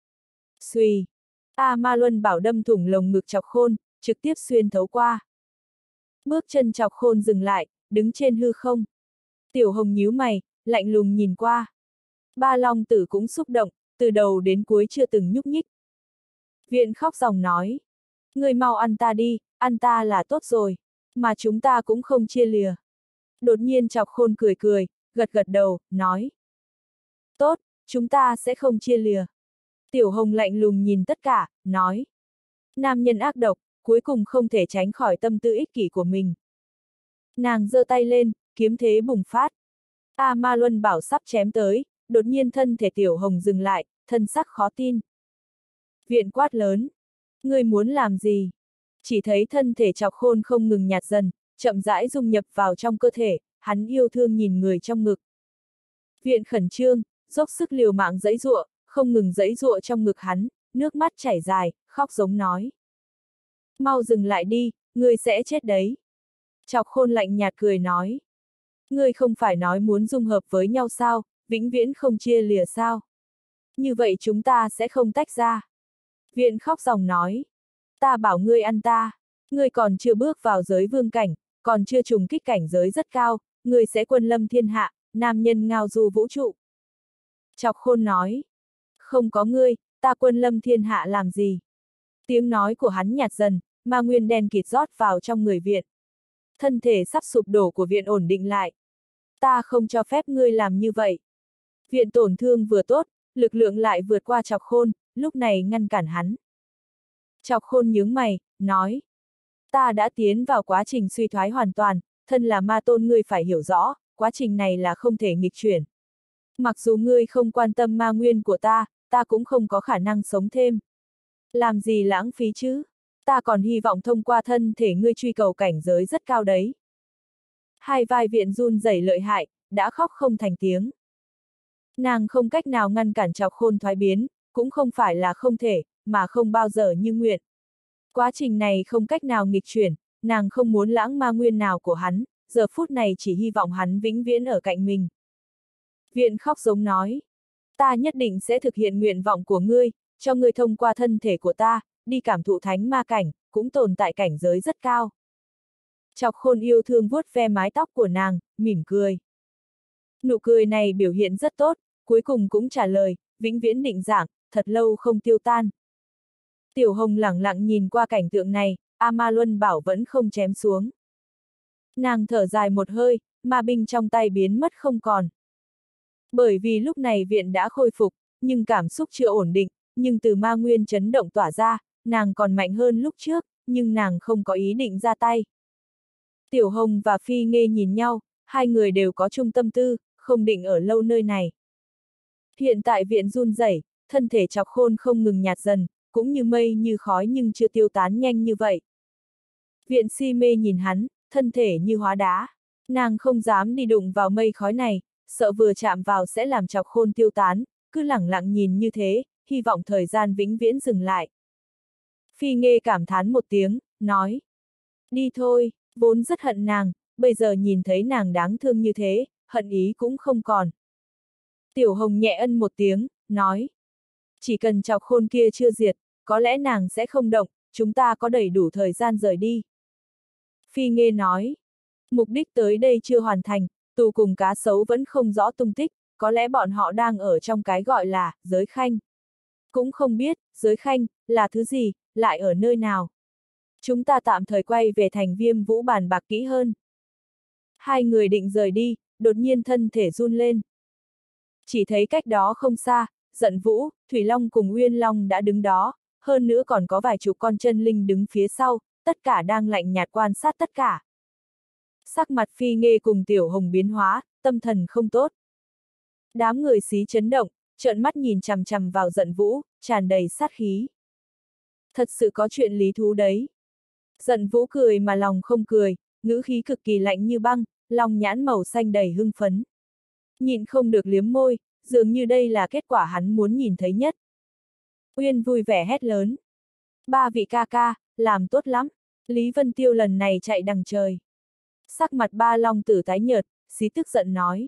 Xuy. Ma Luân Bảo đâm thủng lồng ngực Chọc Khôn, trực tiếp xuyên thấu qua. Bước chân Chọc Khôn dừng lại, đứng trên hư không. Tiểu Hồng nhíu mày, lạnh lùng nhìn qua. Ba Long Tử cũng xúc động, từ đầu đến cuối chưa từng nhúc nhích. Viện khóc ròng nói. Ngươi mau ăn ta đi, ăn ta là tốt rồi, mà chúng ta cũng không chia lìa. Đột nhiên Chọc Khôn cười cười, gật gật đầu, nói. Tốt, chúng ta sẽ không chia lìa. Tiểu Hồng lạnh lùng nhìn tất cả, nói. Nam nhân ác độc, cuối cùng không thể tránh khỏi tâm tư ích kỷ của mình. Nàng giơ tay lên, kiếm thế bùng phát. Ma Luân Bảo sắp chém tới, đột nhiên thân thể Tiểu Hồng dừng lại, thân sắc khó tin. Viện quát lớn. Ngươi muốn làm gì? Chỉ thấy thân thể Chọc Khôn không ngừng nhạt dần, chậm rãi dung nhập vào trong cơ thể, hắn yêu thương nhìn người trong ngực. Viện khẩn trương, dốc sức liều mạng giãy giụa, không ngừng giãy giụa trong ngực hắn, nước mắt chảy dài, khóc giống nói. Mau dừng lại đi, ngươi sẽ chết đấy. Chọc Khôn lạnh nhạt cười nói. Ngươi không phải nói muốn dung hợp với nhau sao, vĩnh viễn không chia lìa sao? Như vậy chúng ta sẽ không tách ra. Viện khóc ròng nói. Ta bảo ngươi ăn ta. Ngươi còn chưa bước vào giới vương cảnh, còn chưa trùng kích cảnh giới rất cao, ngươi sẽ quân lâm thiên hạ, nam nhân ngao du vũ trụ. Chọc Khôn nói. Không có ngươi, ta quân lâm thiên hạ làm gì? Tiếng nói của hắn nhạt dần, ma nguyên đen kịt rót vào trong người Viện. Thân thể sắp sụp đổ của Viện ổn định lại. Ta không cho phép ngươi làm như vậy. Viện tổn thương vừa tốt, lực lượng lại vượt qua Chọc Khôn, lúc này ngăn cản hắn. Chọc Khôn nhướng mày, nói. Ta đã tiến vào quá trình suy thoái hoàn toàn, thân là ma tôn ngươi phải hiểu rõ, quá trình này là không thể nghịch chuyển. Mặc dù ngươi không quan tâm ma nguyên của ta cũng không có khả năng sống thêm. Làm gì lãng phí chứ? Ta còn hy vọng thông qua thân thể ngươi truy cầu cảnh giới rất cao đấy. Hai vai Viện run rẩy lợi hại, đã khóc không thành tiếng. Nàng không cách nào ngăn cản Chọc Khôn thoái biến, cũng không phải là không thể, mà không bao giờ như nguyện. Quá trình này không cách nào nghịch chuyển, nàng không muốn lãng ma nguyên nào của hắn, giờ phút này chỉ hy vọng hắn vĩnh viễn ở cạnh mình. Viện khóc giống nói. Ta nhất định sẽ thực hiện nguyện vọng của ngươi, cho ngươi thông qua thân thể của ta, đi cảm thụ thánh ma cảnh, cũng tồn tại cảnh giới rất cao. Chọc Khôn yêu thương vuốt ve mái tóc của nàng, mỉm cười. Nụ cười này biểu hiện rất tốt, cuối cùng cũng trả lời, vĩnh viễn định dạng, thật lâu không tiêu tan. Tiểu Hồng lẳng lặng nhìn qua cảnh tượng này, Ma Luân Bảo vẫn không chém xuống. Nàng thở dài một hơi, ma binh trong tay biến mất không còn. Bởi vì lúc này Viện đã khôi phục, nhưng cảm xúc chưa ổn định, nhưng từ ma nguyên chấn động tỏa ra, nàng còn mạnh hơn lúc trước, nhưng nàng không có ý định ra tay. Tiểu Hồng và Phi Nghê nhìn nhau, hai người đều có chung tâm tư, không định ở lâu nơi này. Hiện tại Viện run rẩy, thân thể Chọc Khôn không ngừng nhạt dần, cũng như mây như khói nhưng chưa tiêu tán nhanh như vậy. Viện si mê nhìn hắn, thân thể như hóa đá. Nàng không dám đi đụng vào mây khói này, sợ vừa chạm vào sẽ làm Chọc Khôn tiêu tán, cứ lẳng lặng nhìn như thế, hy vọng thời gian vĩnh viễn dừng lại. Phi Nghê cảm thán một tiếng, nói. Đi thôi, vốn rất hận nàng, bây giờ nhìn thấy nàng đáng thương như thế, hận ý cũng không còn. Tiểu Hồng nhẹ ân một tiếng, nói. Chỉ cần Chọc Khôn kia chưa diệt, có lẽ nàng sẽ không động, chúng ta có đầy đủ thời gian rời đi. Phi Nghê nói. Mục đích tới đây chưa hoàn thành, tù cùng cá sấu vẫn không rõ tung tích, có lẽ bọn họ đang ở trong cái gọi là giới khanh. Cũng không biết, giới khanh, là thứ gì, lại ở nơi nào. Chúng ta tạm thời quay về thành Viêm Vũ bàn bạc kỹ hơn. Hai người định rời đi, đột nhiên thân thể run lên. Chỉ thấy cách đó không xa, Giận Vũ, Thủy Long cùng Uyên Long đã đứng đó, hơn nữa còn có vài chục con chân linh đứng phía sau, tất cả đang lạnh nhạt quan sát tất cả. Sắc mặt Phi Nghê cùng Tiểu Hồng biến hóa, tâm thần không tốt. Đám người xí chấn động, trợn mắt nhìn chằm chằm vào Giận Vũ, tràn đầy sát khí. Thật sự có chuyện lý thú đấy. Giận Vũ cười mà lòng không cười, ngữ khí cực kỳ lạnh như băng, lòng nhãn màu xanh đầy hưng phấn. Nhịn không được liếm môi, dường như đây là kết quả hắn muốn nhìn thấy nhất. Uyên vui vẻ hét lớn. Ba vị ca ca, làm tốt lắm. Lý Vân Tiêu lần này chạy đằng trời. Sắc mặt ba long tử tái nhợt, xí tức giận nói.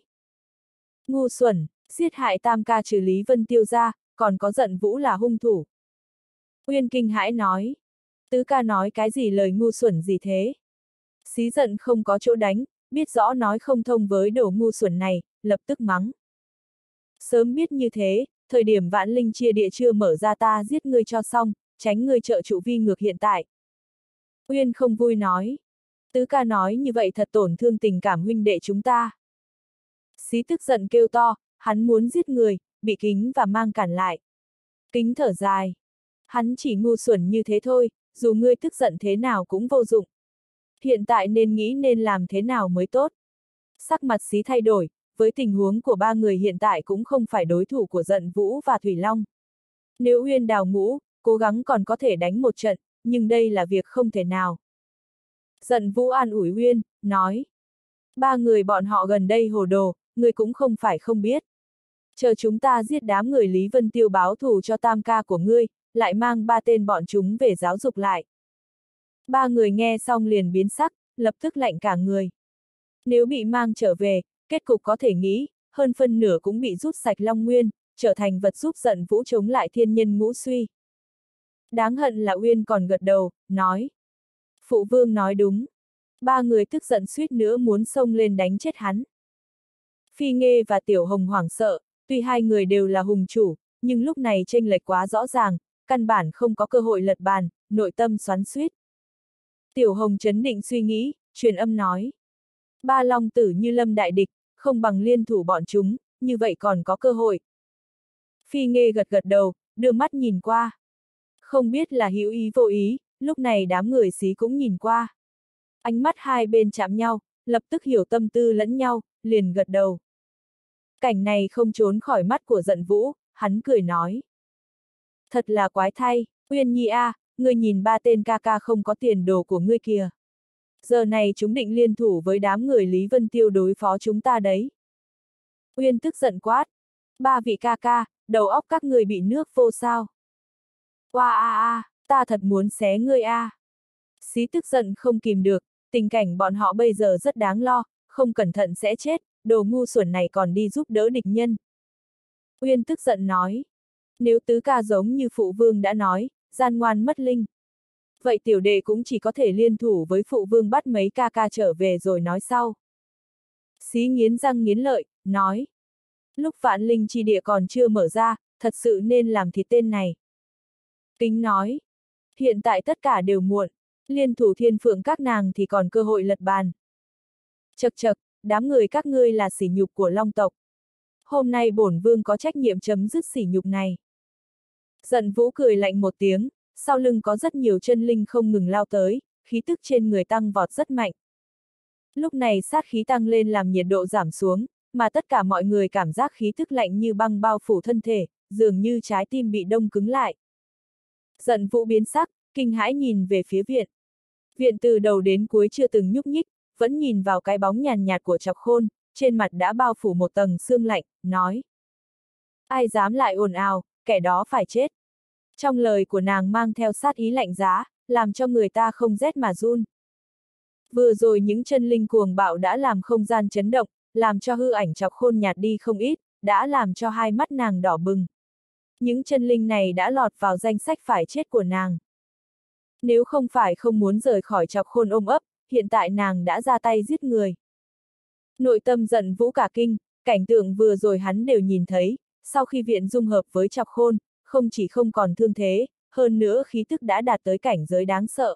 Ngu xuẩn, giết hại tam ca trừ Lý Vân Tiêu ra, còn có Giận Vũ là hung thủ. Uyên kinh hãi nói. Tứ ca nói cái gì lời ngu xuẩn gì thế? Xí giận không có chỗ đánh, biết rõ nói không thông với đồ ngu xuẩn này, lập tức mắng. Sớm biết như thế, thời điểm vạn linh chia địa chưa mở ra ta giết ngươi cho xong, tránh ngươi trợ trụ vi ngược hiện tại. Uyên không vui nói. Tứ ca nói như vậy thật tổn thương tình cảm huynh đệ chúng ta. Xí tức giận kêu to, hắn muốn giết người, bị Kính và mang cản lại. Kính thở dài. Hắn chỉ ngu xuẩn như thế thôi, dù ngươi tức giận thế nào cũng vô dụng. Hiện tại nên nghĩ nên làm thế nào mới tốt. Sắc mặt Xí thay đổi, với tình huống của ba người hiện tại cũng không phải đối thủ của Giận Vũ và Thủy Long. Nếu Uyên đào ngũ, cố gắng còn có thể đánh một trận, nhưng đây là việc không thể nào. Giận Vũ an ủi Uyên, nói. Ba người bọn họ gần đây hồ đồ, người cũng không phải không biết. Chờ chúng ta giết đám người Lý Vân Tiêu báo thù cho tam ca của ngươi, lại mang ba tên bọn chúng về giáo dục lại. Ba người nghe xong liền biến sắc, lập tức lạnh cả người. Nếu bị mang trở về, kết cục có thể nghĩ, hơn phân nửa cũng bị rút sạch Long Nguyên, trở thành vật giúp Giận Vũ chống lại thiên nhân ngũ suy. Đáng hận là Uyên còn gật đầu, nói. Phụ vương nói đúng. Ba người tức giận suýt nữa muốn xông lên đánh chết hắn. Phi Nghê và Tiểu Hồng hoảng sợ, tuy hai người đều là hùng chủ, nhưng lúc này chênh lệch quá rõ ràng, căn bản không có cơ hội lật bàn, nội tâm xoắn xuýt. Tiểu Hồng trấn định suy nghĩ, truyền âm nói. Ba long tử như lâm đại địch, không bằng liên thủ bọn chúng, như vậy còn có cơ hội. Phi Nghê gật gật đầu, đưa mắt nhìn qua. Không biết là hữu ý vô ý, lúc này đám người Xí cũng nhìn qua. Ánh mắt hai bên chạm nhau, lập tức hiểu tâm tư lẫn nhau, liền gật đầu. Cảnh này không trốn khỏi mắt của Giận Vũ, hắn cười nói. Thật là quái thay, Uyên Nhi a, ngươi nhìn ba tên ca ca không có tiền đồ của ngươi kìa. Giờ này chúng định liên thủ với đám người Lý Vân Tiêu đối phó chúng ta đấy. Uyên tức giận quát. Ba vị ca ca, đầu óc các người bị nước vô sao. Oa a a, ta thật muốn xé ngươi a. Xí tức giận không kìm được, tình cảnh bọn họ bây giờ rất đáng lo, không cẩn thận sẽ chết, đồ ngu xuẩn này còn đi giúp đỡ địch nhân. Uyên tức giận nói. Nếu tứ ca giống như phụ vương đã nói, gian ngoan mất linh. Vậy tiểu đệ cũng chỉ có thể liên thủ với phụ vương bắt mấy ca ca trở về rồi nói sau. Xí nghiến răng nghiến lợi, nói. Lúc vạn linh chi địa còn chưa mở ra, thật sự nên làm thịt tên này. Kính nói. Hiện tại tất cả đều muộn, liên thủ thiên phượng các nàng thì còn cơ hội lật bàn. Chậc chậc, đám người các ngươi là sỉ nhục của Long tộc. Hôm nay bổn vương có trách nhiệm chấm dứt sỉ nhục này. Giận Vũ cười lạnh một tiếng, sau lưng có rất nhiều chân linh không ngừng lao tới, khí tức trên người tăng vọt rất mạnh. Lúc này sát khí tăng lên làm nhiệt độ giảm xuống, mà tất cả mọi người cảm giác khí tức lạnh như băng bao phủ thân thể, dường như trái tim bị đông cứng lại. Giận Vũ biến sắc, kinh hãi nhìn về phía viện. Viện từ đầu đến cuối chưa từng nhúc nhích, vẫn nhìn vào cái bóng nhàn nhạt của Chọc Khôn, trên mặt đã bao phủ một tầng sương lạnh, nói. Ai dám lại ồn ào, kẻ đó phải chết. Trong lời của nàng mang theo sát ý lạnh giá, làm cho người ta không rét mà run. Vừa rồi những chân linh cuồng bạo đã làm không gian chấn động, làm cho hư ảnh Chọc Khôn nhạt đi không ít, đã làm cho hai mắt nàng đỏ bừng. Những chân linh này đã lọt vào danh sách phải chết của nàng. Nếu không phải không muốn rời khỏi Chọc Khôn ôm ấp, hiện tại nàng đã ra tay giết người. Nội tâm Giận Vũ cả kinh, cảnh tượng vừa rồi hắn đều nhìn thấy, sau khi viện dung hợp với Chọc Khôn, không chỉ không còn thương thế, hơn nữa khí tức đã đạt tới cảnh giới đáng sợ.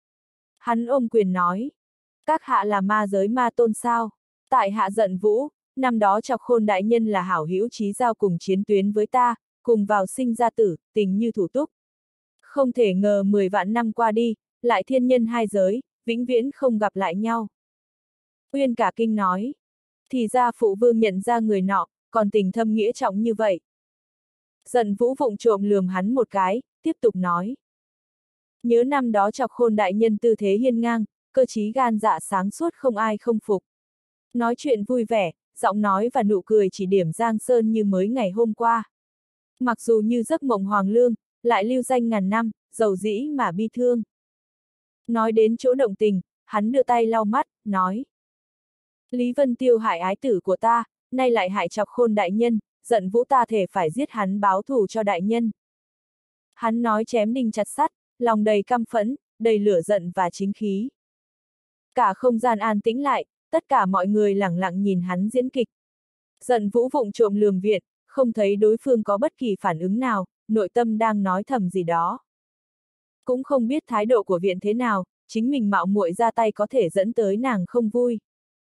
Hắn ôm quyền nói, các hạ là ma giới ma tôn sao? Tại hạ Giận Vũ, năm đó Chọc Khôn đại nhân là hảo hữu chí giao cùng chiến tuyến với ta, cùng vào sinh ra tử, tình như thủ túc. Không thể ngờ 10 vạn năm qua đi, lại thiên nhân hai giới, vĩnh viễn không gặp lại nhau. Uyên cả kinh nói, thì ra phụ vương nhận ra người nọ, còn tình thâm nghĩa trọng như vậy. Giận Vũ vụng trộm lườm hắn một cái, tiếp tục nói. Nhớ năm đó Chọc Khôn đại nhân tư thế hiên ngang, cơ trí gan dạ sáng suốt không ai không phục. Nói chuyện vui vẻ, giọng nói và nụ cười chỉ điểm Giang Sơn như mới ngày hôm qua. Mặc dù như giấc mộng hoàng lương, lại lưu danh ngàn năm, dầu dĩ mà bi thương. Nói đến chỗ động tình, hắn đưa tay lau mắt, nói. Lý Vân Tiêu hại ái tử của ta, nay lại hại Chọc Khôn đại nhân, giận vũ ta thể phải giết hắn báo thù cho đại nhân. Hắn nói chém đinh chặt sắt, lòng đầy căm phẫn, đầy lửa giận và chính khí. Cả không gian an tĩnh lại, tất cả mọi người lẳng lặng nhìn hắn diễn kịch. Giận vũ vụng trộm lườm Viện, không thấy đối phương có bất kỳ phản ứng nào, nội tâm đang nói thầm gì đó. Cũng không biết thái độ của Viện thế nào, chính mình mạo muội ra tay có thể dẫn tới nàng không vui.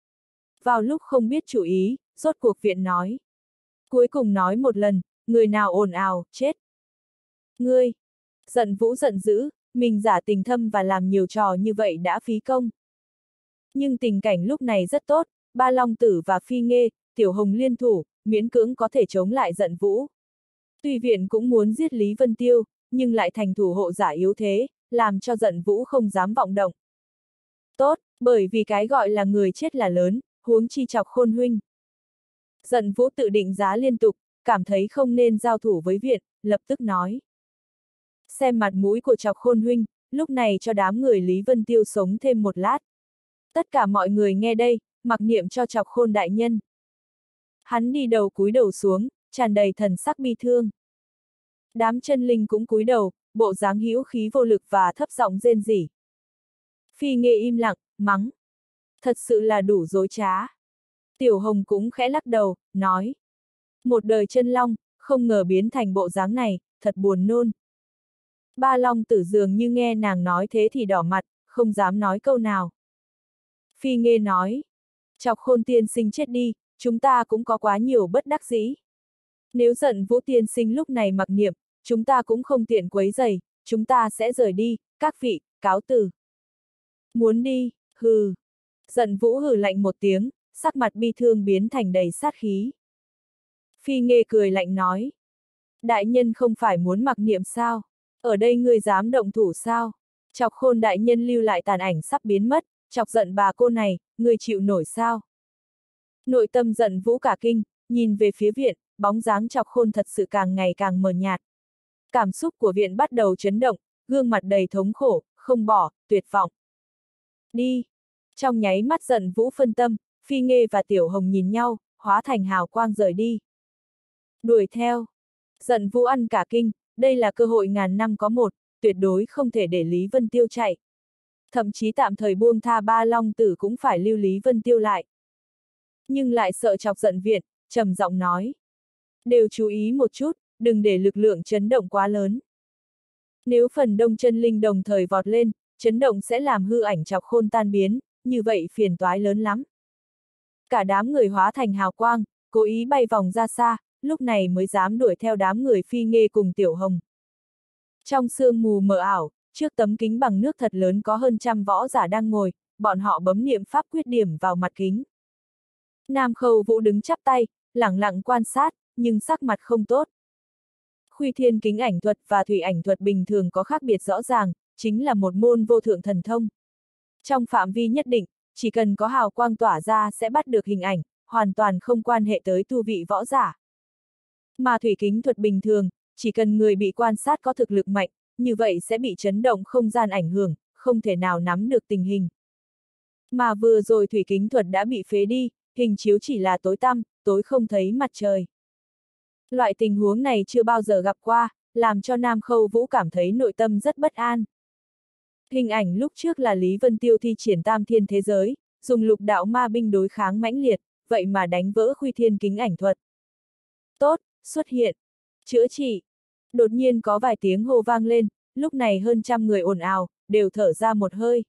Vào lúc không biết chủ ý, rốt cuộc Viện nói. Cuối cùng nói một lần, người nào ồn ào, chết. Ngươi! Giận vũ giận dữ, mình giả tình thâm và làm nhiều trò như vậy đã phí công. Nhưng tình cảnh lúc này rất tốt, Ba Long Tử và Phi Nghê, Tiểu Hồng liên thủ, miễn cưỡng có thể chống lại giận vũ. Tuy Viện cũng muốn giết Lý Vân Tiêu, nhưng lại thành thủ hộ giả yếu thế, làm cho giận vũ không dám vọng động. Tốt, bởi vì cái gọi là người chết là lớn, huống chi Chọc Khôn huynh. Giận vũ tự định giá liên tục, cảm thấy không nên giao thủ với Viện, lập tức nói. Xem mặt mũi của Chọc Khôn huynh, lúc này cho đám người Lý Vân Tiêu sống thêm một lát. Tất cả mọi người nghe đây, mặc niệm cho Chọc Khôn đại nhân. Hắn đi đầu cúi đầu xuống, tràn đầy thần sắc bi thương. Đám chân linh cũng cúi đầu, bộ dáng hữu khí vô lực và thấp giọng rên rỉ. Phi Nghê im lặng, mắng. Thật sự là đủ dối trá. Tiểu Hồng cũng khẽ lắc đầu, nói. Một đời chân long, không ngờ biến thành bộ dáng này, thật buồn nôn. Ba Long Tử dường như nghe nàng nói thế thì đỏ mặt, không dám nói câu nào. Phi Nghê nói. Chọc Khôn tiên sinh chết đi, chúng ta cũng có quá nhiều bất đắc dĩ. Nếu giận vũ tiên sinh lúc này mặc niệm, chúng ta cũng không tiện quấy rầy, chúng ta sẽ rời đi, các vị, cáo từ. Muốn đi, hừ. Giận vũ hừ lạnh một tiếng, sắc mặt bi thương biến thành đầy sát khí. Phi Nghê cười lạnh nói. Đại nhân không phải muốn mặc niệm sao? Ở đây ngươi dám động thủ sao? Chọc Khôn đại nhân lưu lại tàn ảnh sắp biến mất, chọc giận bà cô này, ngươi chịu nổi sao? Nội tâm giận vũ cả kinh, nhìn về phía Viện, bóng dáng Chọc Khôn thật sự càng ngày càng mờ nhạt. Cảm xúc của Viện bắt đầu chấn động, gương mặt đầy thống khổ, không bỏ, tuyệt vọng. Đi! Trong nháy mắt giận vũ phân tâm, Phi Nghê và Tiểu Hồng nhìn nhau, hóa thành hào quang rời đi. Đuổi theo! Giận vũ ăn cả kinh, đây là cơ hội ngàn năm có một, tuyệt đối không thể để Lý Vân Tiêu chạy. Thậm chí tạm thời buông tha Ba Long Tử cũng phải lưu Lý Vân Tiêu lại. Nhưng lại sợ chọc giận Viện, trầm giọng nói. Đều chú ý một chút, đừng để lực lượng chấn động quá lớn. Nếu phần đông chân linh đồng thời vọt lên, chấn động sẽ làm hư ảnh Chọc Khôn tan biến, như vậy phiền toái lớn lắm. Cả đám người hóa thành hào quang, cố ý bay vòng ra xa, lúc này mới dám đuổi theo đám người Phi Nghê cùng Tiểu Hồng. Trong sương mù mờ ảo, trước tấm kính bằng nước thật lớn có hơn trăm võ giả đang ngồi, bọn họ bấm niệm pháp quyết điểm vào mặt kính. Nam Khâu Vũ đứng chắp tay, lẳng lặng quan sát, nhưng sắc mặt không tốt. Khuy Thiên kính ảnh thuật và thủy ảnh thuật bình thường có khác biệt rõ ràng, chính là một môn vô thượng thần thông. Trong phạm vi nhất định, chỉ cần có hào quang tỏa ra sẽ bắt được hình ảnh, hoàn toàn không quan hệ tới tu vị võ giả. Mà thủy kính thuật bình thường, chỉ cần người bị quan sát có thực lực mạnh, như vậy sẽ bị chấn động không gian ảnh hưởng, không thể nào nắm được tình hình. Mà vừa rồi thủy kính thuật đã bị phế đi, hình chiếu chỉ là tối tăm, tối không thấy mặt trời. Loại tình huống này chưa bao giờ gặp qua, làm cho Nam Khâu Vũ cảm thấy nội tâm rất bất an. Hình ảnh lúc trước là Lý Vân Tiêu thi triển tam thiên thế giới, dùng lục đạo ma binh đối kháng mãnh liệt, vậy mà đánh vỡ Khuy Thiên kính ảnh thuật. Tốt, xuất hiện. Chữa trị. Đột nhiên có vài tiếng hô vang lên, lúc này hơn trăm người ồn ào, đều thở ra một hơi.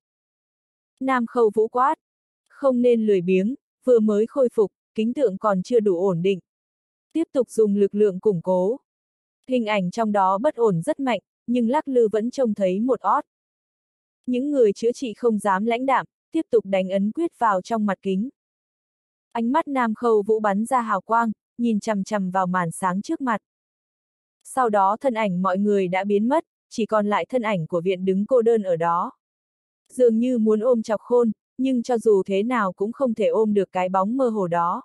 Nam Khâu Vũ quát. Không nên lười biếng, vừa mới khôi phục, kính tượng còn chưa đủ ổn định. Tiếp tục dùng lực lượng củng cố. Hình ảnh trong đó bất ổn rất mạnh, nhưng lắc lư vẫn trông thấy một ót. Những người chữa trị không dám lãnh đạm, tiếp tục đánh ấn quyết vào trong mặt kính. Ánh mắt Nam Khâu Vũ bắn ra hào quang, nhìn chằm chằm vào màn sáng trước mặt. Sau đó thân ảnh mọi người đã biến mất, chỉ còn lại thân ảnh của Viện đứng cô đơn ở đó. Dường như muốn ôm Chọc Khôn, nhưng cho dù thế nào cũng không thể ôm được cái bóng mơ hồ đó.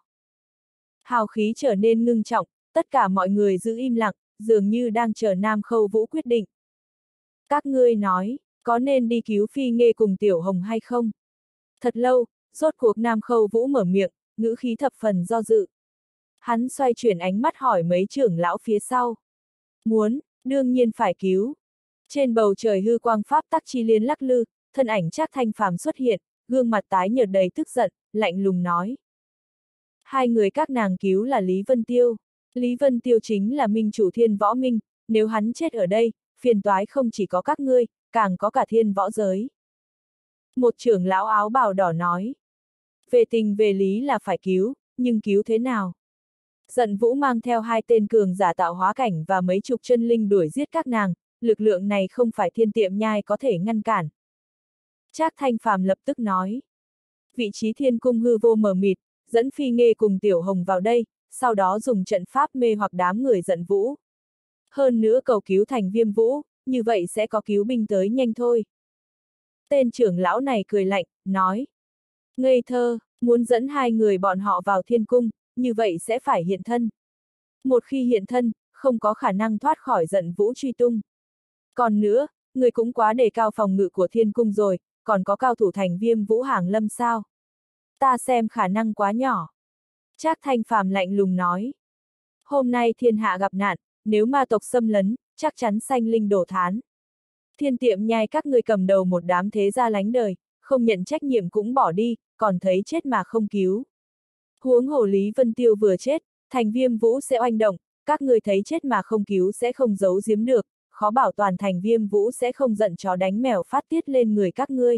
Hào khí trở nên ngưng trọng, tất cả mọi người giữ im lặng, dường như đang chờ Nam Khâu Vũ quyết định. Các ngươi nói, có nên đi cứu Phi Nghê cùng Tiểu Hồng hay không? Thật lâu, rốt cuộc Nam Khâu Vũ mở miệng, ngữ khí thập phần do dự. Hắn xoay chuyển ánh mắt hỏi mấy trưởng lão phía sau. Muốn, đương nhiên phải cứu. Trên bầu trời hư quang pháp tắc chi liên lắc lư, thân ảnh Trác Thanh Phàm xuất hiện, gương mặt tái nhợt đầy tức giận, lạnh lùng nói. Hai người các nàng cứu là Lý Vân Tiêu. Lý Vân Tiêu chính là minh chủ Thiên Võ Minh, nếu hắn chết ở đây, phiền toái không chỉ có các ngươi, càng có cả thiên võ giới. Một trưởng lão áo bào đỏ nói. Về tình về lý là phải cứu, nhưng cứu thế nào? Dận Vũ mang theo hai tên cường giả tạo hóa cảnh và mấy chục chân linh đuổi giết các nàng, lực lượng này không phải Thiên Tiệm Nhai có thể ngăn cản. Trác Thanh Phàm lập tức nói. Vị trí thiên cung hư vô mờ mịt, dẫn Phi Nghê cùng Tiểu Hồng vào đây, sau đó dùng trận pháp mê hoặc đám người Dận Vũ. Hơn nữa cầu cứu thành Viêm Vũ, như vậy sẽ có cứu binh tới nhanh thôi. Tên trưởng lão này cười lạnh, nói. Ngây thơ, muốn dẫn hai người bọn họ vào thiên cung, như vậy sẽ phải hiện thân. Một khi hiện thân, không có khả năng thoát khỏi Dận Vũ truy tung. Còn nữa, người cũng quá đề cao phòng ngự của thiên cung rồi, còn có cao thủ thành Viêm Vũ hàng lâm sao? Ta xem khả năng quá nhỏ. Trác Thanh Phàm lạnh lùng nói. Hôm nay thiên hạ gặp nạn, nếu ma tộc xâm lấn, chắc chắn sanh linh đổ thán. Thiên Tiệm Nhai các ngươi cầm đầu một đám thế gia lánh đời, không nhận trách nhiệm cũng bỏ đi, còn thấy chết mà không cứu. Huống hồ Lý Vân Tiêu vừa chết, thành Viêm Vũ sẽ oanh động, các ngươi thấy chết mà không cứu sẽ không giấu giếm được, khó bảo toàn thành Viêm Vũ sẽ không giận chó đánh mèo phát tiết lên người các ngươi.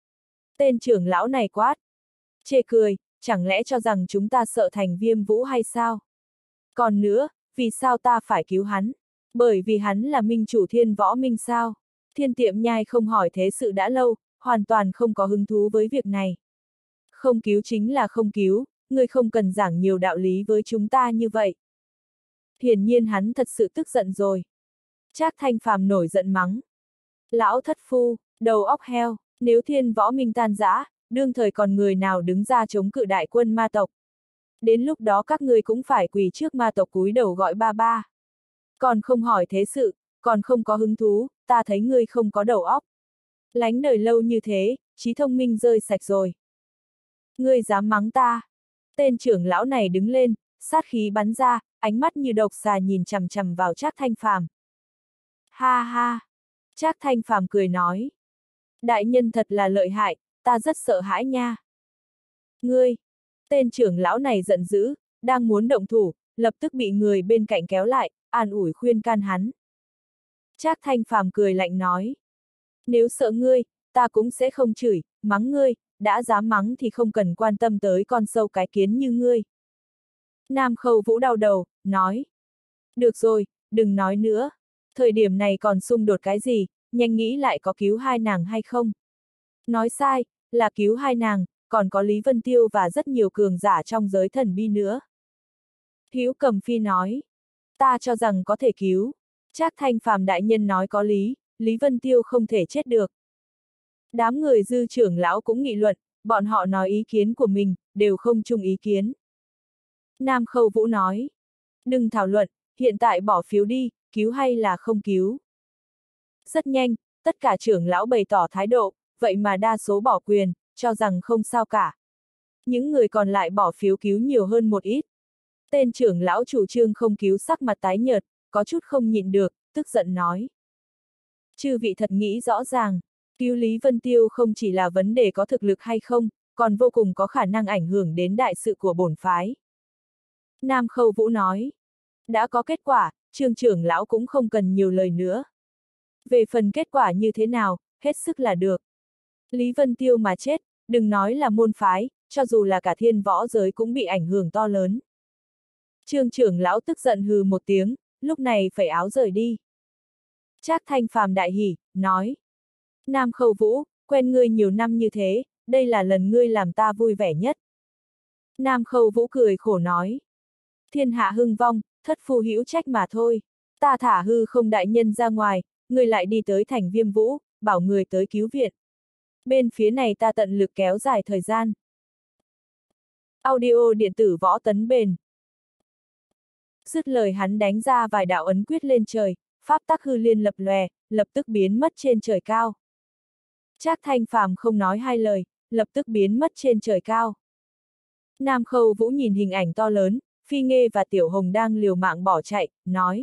Tên trưởng lão này quát. Chê cười, chẳng lẽ cho rằng chúng ta sợ thành Viêm Vũ hay sao? Còn nữa, vì sao ta phải cứu hắn? Bởi vì hắn là minh chủ Thiên Võ Minh sao? Thiên Tiệm Nhai không hỏi thế sự đã lâu, hoàn toàn không có hứng thú với việc này. Không cứu chính là không cứu, ngươi không cần giảng nhiều đạo lý với chúng ta như vậy. Hiển nhiên hắn thật sự tức giận rồi. Trác Thanh Phàm nổi giận mắng. Lão thất phu, đầu óc heo, nếu Thiên Võ Minh tan rã, đương thời còn người nào đứng ra chống cự đại quân ma tộc. Đến lúc đó các ngươi cũng phải quỳ trước ma tộc cúi đầu gọi ba ba. Còn không hỏi thế sự, còn không có hứng thú, ta thấy ngươi không có đầu óc. Lánh đời lâu như thế, trí thông minh rơi sạch rồi. Ngươi dám mắng ta? Tên trưởng lão này đứng lên, sát khí bắn ra, ánh mắt như độc xà nhìn chằm chằm vào Trác Thanh Phàm. Ha ha! Trác Thanh Phàm cười nói. Đại nhân thật là lợi hại, ta rất sợ hãi nha. Ngươi! Tên trưởng lão này giận dữ, đang muốn động thủ, lập tức bị người bên cạnh kéo lại, an ủi khuyên can hắn. Trác Thanh Phàm cười lạnh nói. Nếu sợ ngươi, ta cũng sẽ không chửi, mắng ngươi, đã dám mắng thì không cần quan tâm tới con sâu cái kiến như ngươi. Nam Khâu Vũ đau đầu, nói. Được rồi, đừng nói nữa. Thời điểm này còn xung đột cái gì, nhanh nghĩ lại có cứu hai nàng hay không. Nói sai, là cứu hai nàng, còn có Lý Vân Tiêu và rất nhiều cường giả trong giới thần bi nữa. Hữu Cầm Phi nói. Ta cho rằng có thể cứu. Trác Thanh Phàm đại nhân nói có lý, Lý Vân Tiêu không thể chết được. Đám người dư trưởng lão cũng nghị luận, bọn họ nói ý kiến của mình, đều không chung ý kiến. Nam Khâu Vũ nói. Đừng thảo luận, hiện tại bỏ phiếu đi, cứu hay là không cứu. Rất nhanh, tất cả trưởng lão bày tỏ thái độ, vậy mà đa số bỏ quyền, cho rằng không sao cả. Những người còn lại bỏ phiếu cứu nhiều hơn một ít. Tên trưởng lão chủ trương không cứu sắc mặt tái nhợt, có chút không nhịn được, tức giận nói. Chư vị thật nghĩ rõ ràng, cứu Lý Vân Tiêu không chỉ là vấn đề có thực lực hay không, còn vô cùng có khả năng ảnh hưởng đến đại sự của bổn phái. Nam Khâu Vũ nói. Đã có kết quả, Trương trưởng lão cũng không cần nhiều lời nữa. Về phần kết quả như thế nào, hết sức là được. Lý Vân Tiêu mà chết, đừng nói là môn phái, cho dù là cả thiên võ giới cũng bị ảnh hưởng to lớn. Trương trưởng lão tức giận hừ một tiếng, lúc này phẩy áo rời đi. Trác Thanh Phàm đại hỉ, nói. Nam Khâu Vũ, quen ngươi nhiều năm như thế, đây là lần ngươi làm ta vui vẻ nhất. Nam Khâu Vũ cười khổ nói. Thiên hạ hưng vong, thất phu hữu trách mà thôi. Ta thả hư không đại nhân ra ngoài, ngươi lại đi tới thành Viêm Vũ, bảo người tới cứu viện. Bên phía này ta tận lực kéo dài thời gian. Audio điện tử Võ Tấn Bền. Dứt lời hắn đánh ra vài đạo ấn quyết lên trời, pháp tắc hư liên lập lòe, lập tức biến mất trên trời cao. Trác Thanh Phàm không nói hai lời, lập tức biến mất trên trời cao. Nam Khâu Vũ nhìn hình ảnh to lớn, Phi Nghê và Tiểu Hồng đang liều mạng bỏ chạy, nói.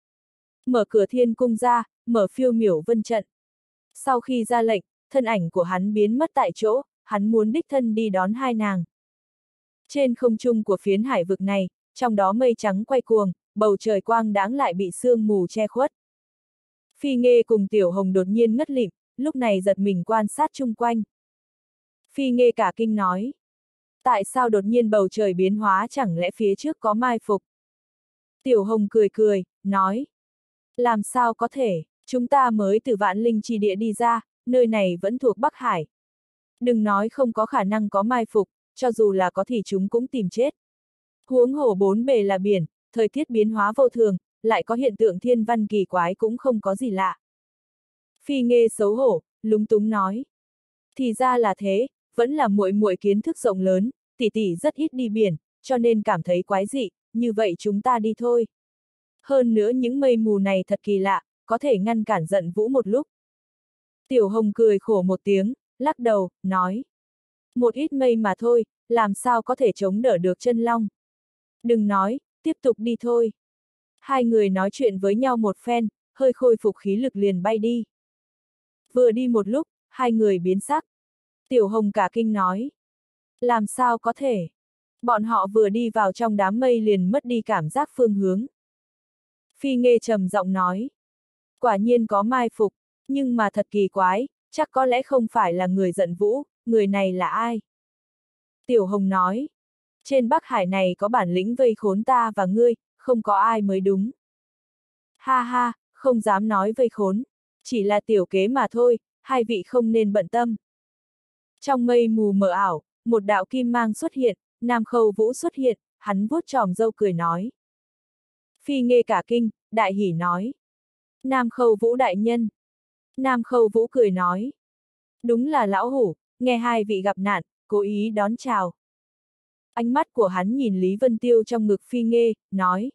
Mở cửa thiên cung ra, mở phiêu miểu vân trận. Sau khi ra lệnh, thân ảnh của hắn biến mất tại chỗ, hắn muốn đích thân đi đón hai nàng. Trên không trung của phiến hải vực này, trong đó mây trắng quay cuồng, bầu trời quang đãng lại bị sương mù che khuất. Phi Nghê cùng Tiểu Hồng đột nhiên ngất lịm, lúc này giật mình quan sát chung quanh. Phi Nghê cả kinh nói. Tại sao đột nhiên bầu trời biến hóa, chẳng lẽ phía trước có mai phục? Tiểu Hồng cười cười, nói. Làm sao có thể, chúng ta mới từ Vạn Linh Chi Địa đi ra, nơi này vẫn thuộc Bắc Hải. Đừng nói không có khả năng có mai phục, cho dù là có thì chúng cũng tìm chết. Huống hồ bốn bề là biển, thời tiết biến hóa vô thường, lại có hiện tượng thiên văn kỳ quái cũng không có gì lạ. Phi Nghê xấu hổ, lúng túng nói. Thì ra là thế, vẫn là muội muội kiến thức rộng lớn, tỷ tỷ rất ít đi biển, cho nên cảm thấy quái dị, như vậy chúng ta đi thôi. Hơn nữa những mây mù này thật kỳ lạ, có thể ngăn cản giận Vũ một lúc. Tiểu Hồng cười khổ một tiếng, lắc đầu, nói. Một ít mây mà thôi, làm sao có thể chống đỡ được chân long. Đừng nói, tiếp tục đi thôi. Hai người nói chuyện với nhau một phen, hơi khôi phục khí lực liền bay đi. Vừa đi một lúc, hai người biến sắc. Tiểu Hồng cả kinh nói. Làm sao có thể? Bọn họ vừa đi vào trong đám mây liền mất đi cảm giác phương hướng. Phi Nghê trầm giọng nói. Quả nhiên có mai phục, nhưng mà thật kỳ quái, chắc có lẽ không phải là người giận Vũ, người này là ai? Tiểu Hồng nói. Trên Bắc Hải này có bản lĩnh vây khốn ta và ngươi, không có ai mới đúng. Ha ha, không dám nói vây khốn, chỉ là tiểu kế mà thôi, hai vị không nên bận tâm. Trong mây mù mờ ảo, một đạo kim mang xuất hiện, Nam Khâu Vũ xuất hiện, hắn vuốt tròm râu cười nói. Phi Nghê cả kinh, đại hỉ nói. Nam Khâu Vũ đại nhân. Nam Khâu Vũ cười nói. Đúng là lão hủ, nghe hai vị gặp nạn, cố ý đón chào. Ánh mắt của hắn nhìn Lý Vân Tiêu trong ngực Phi Nghê, nói.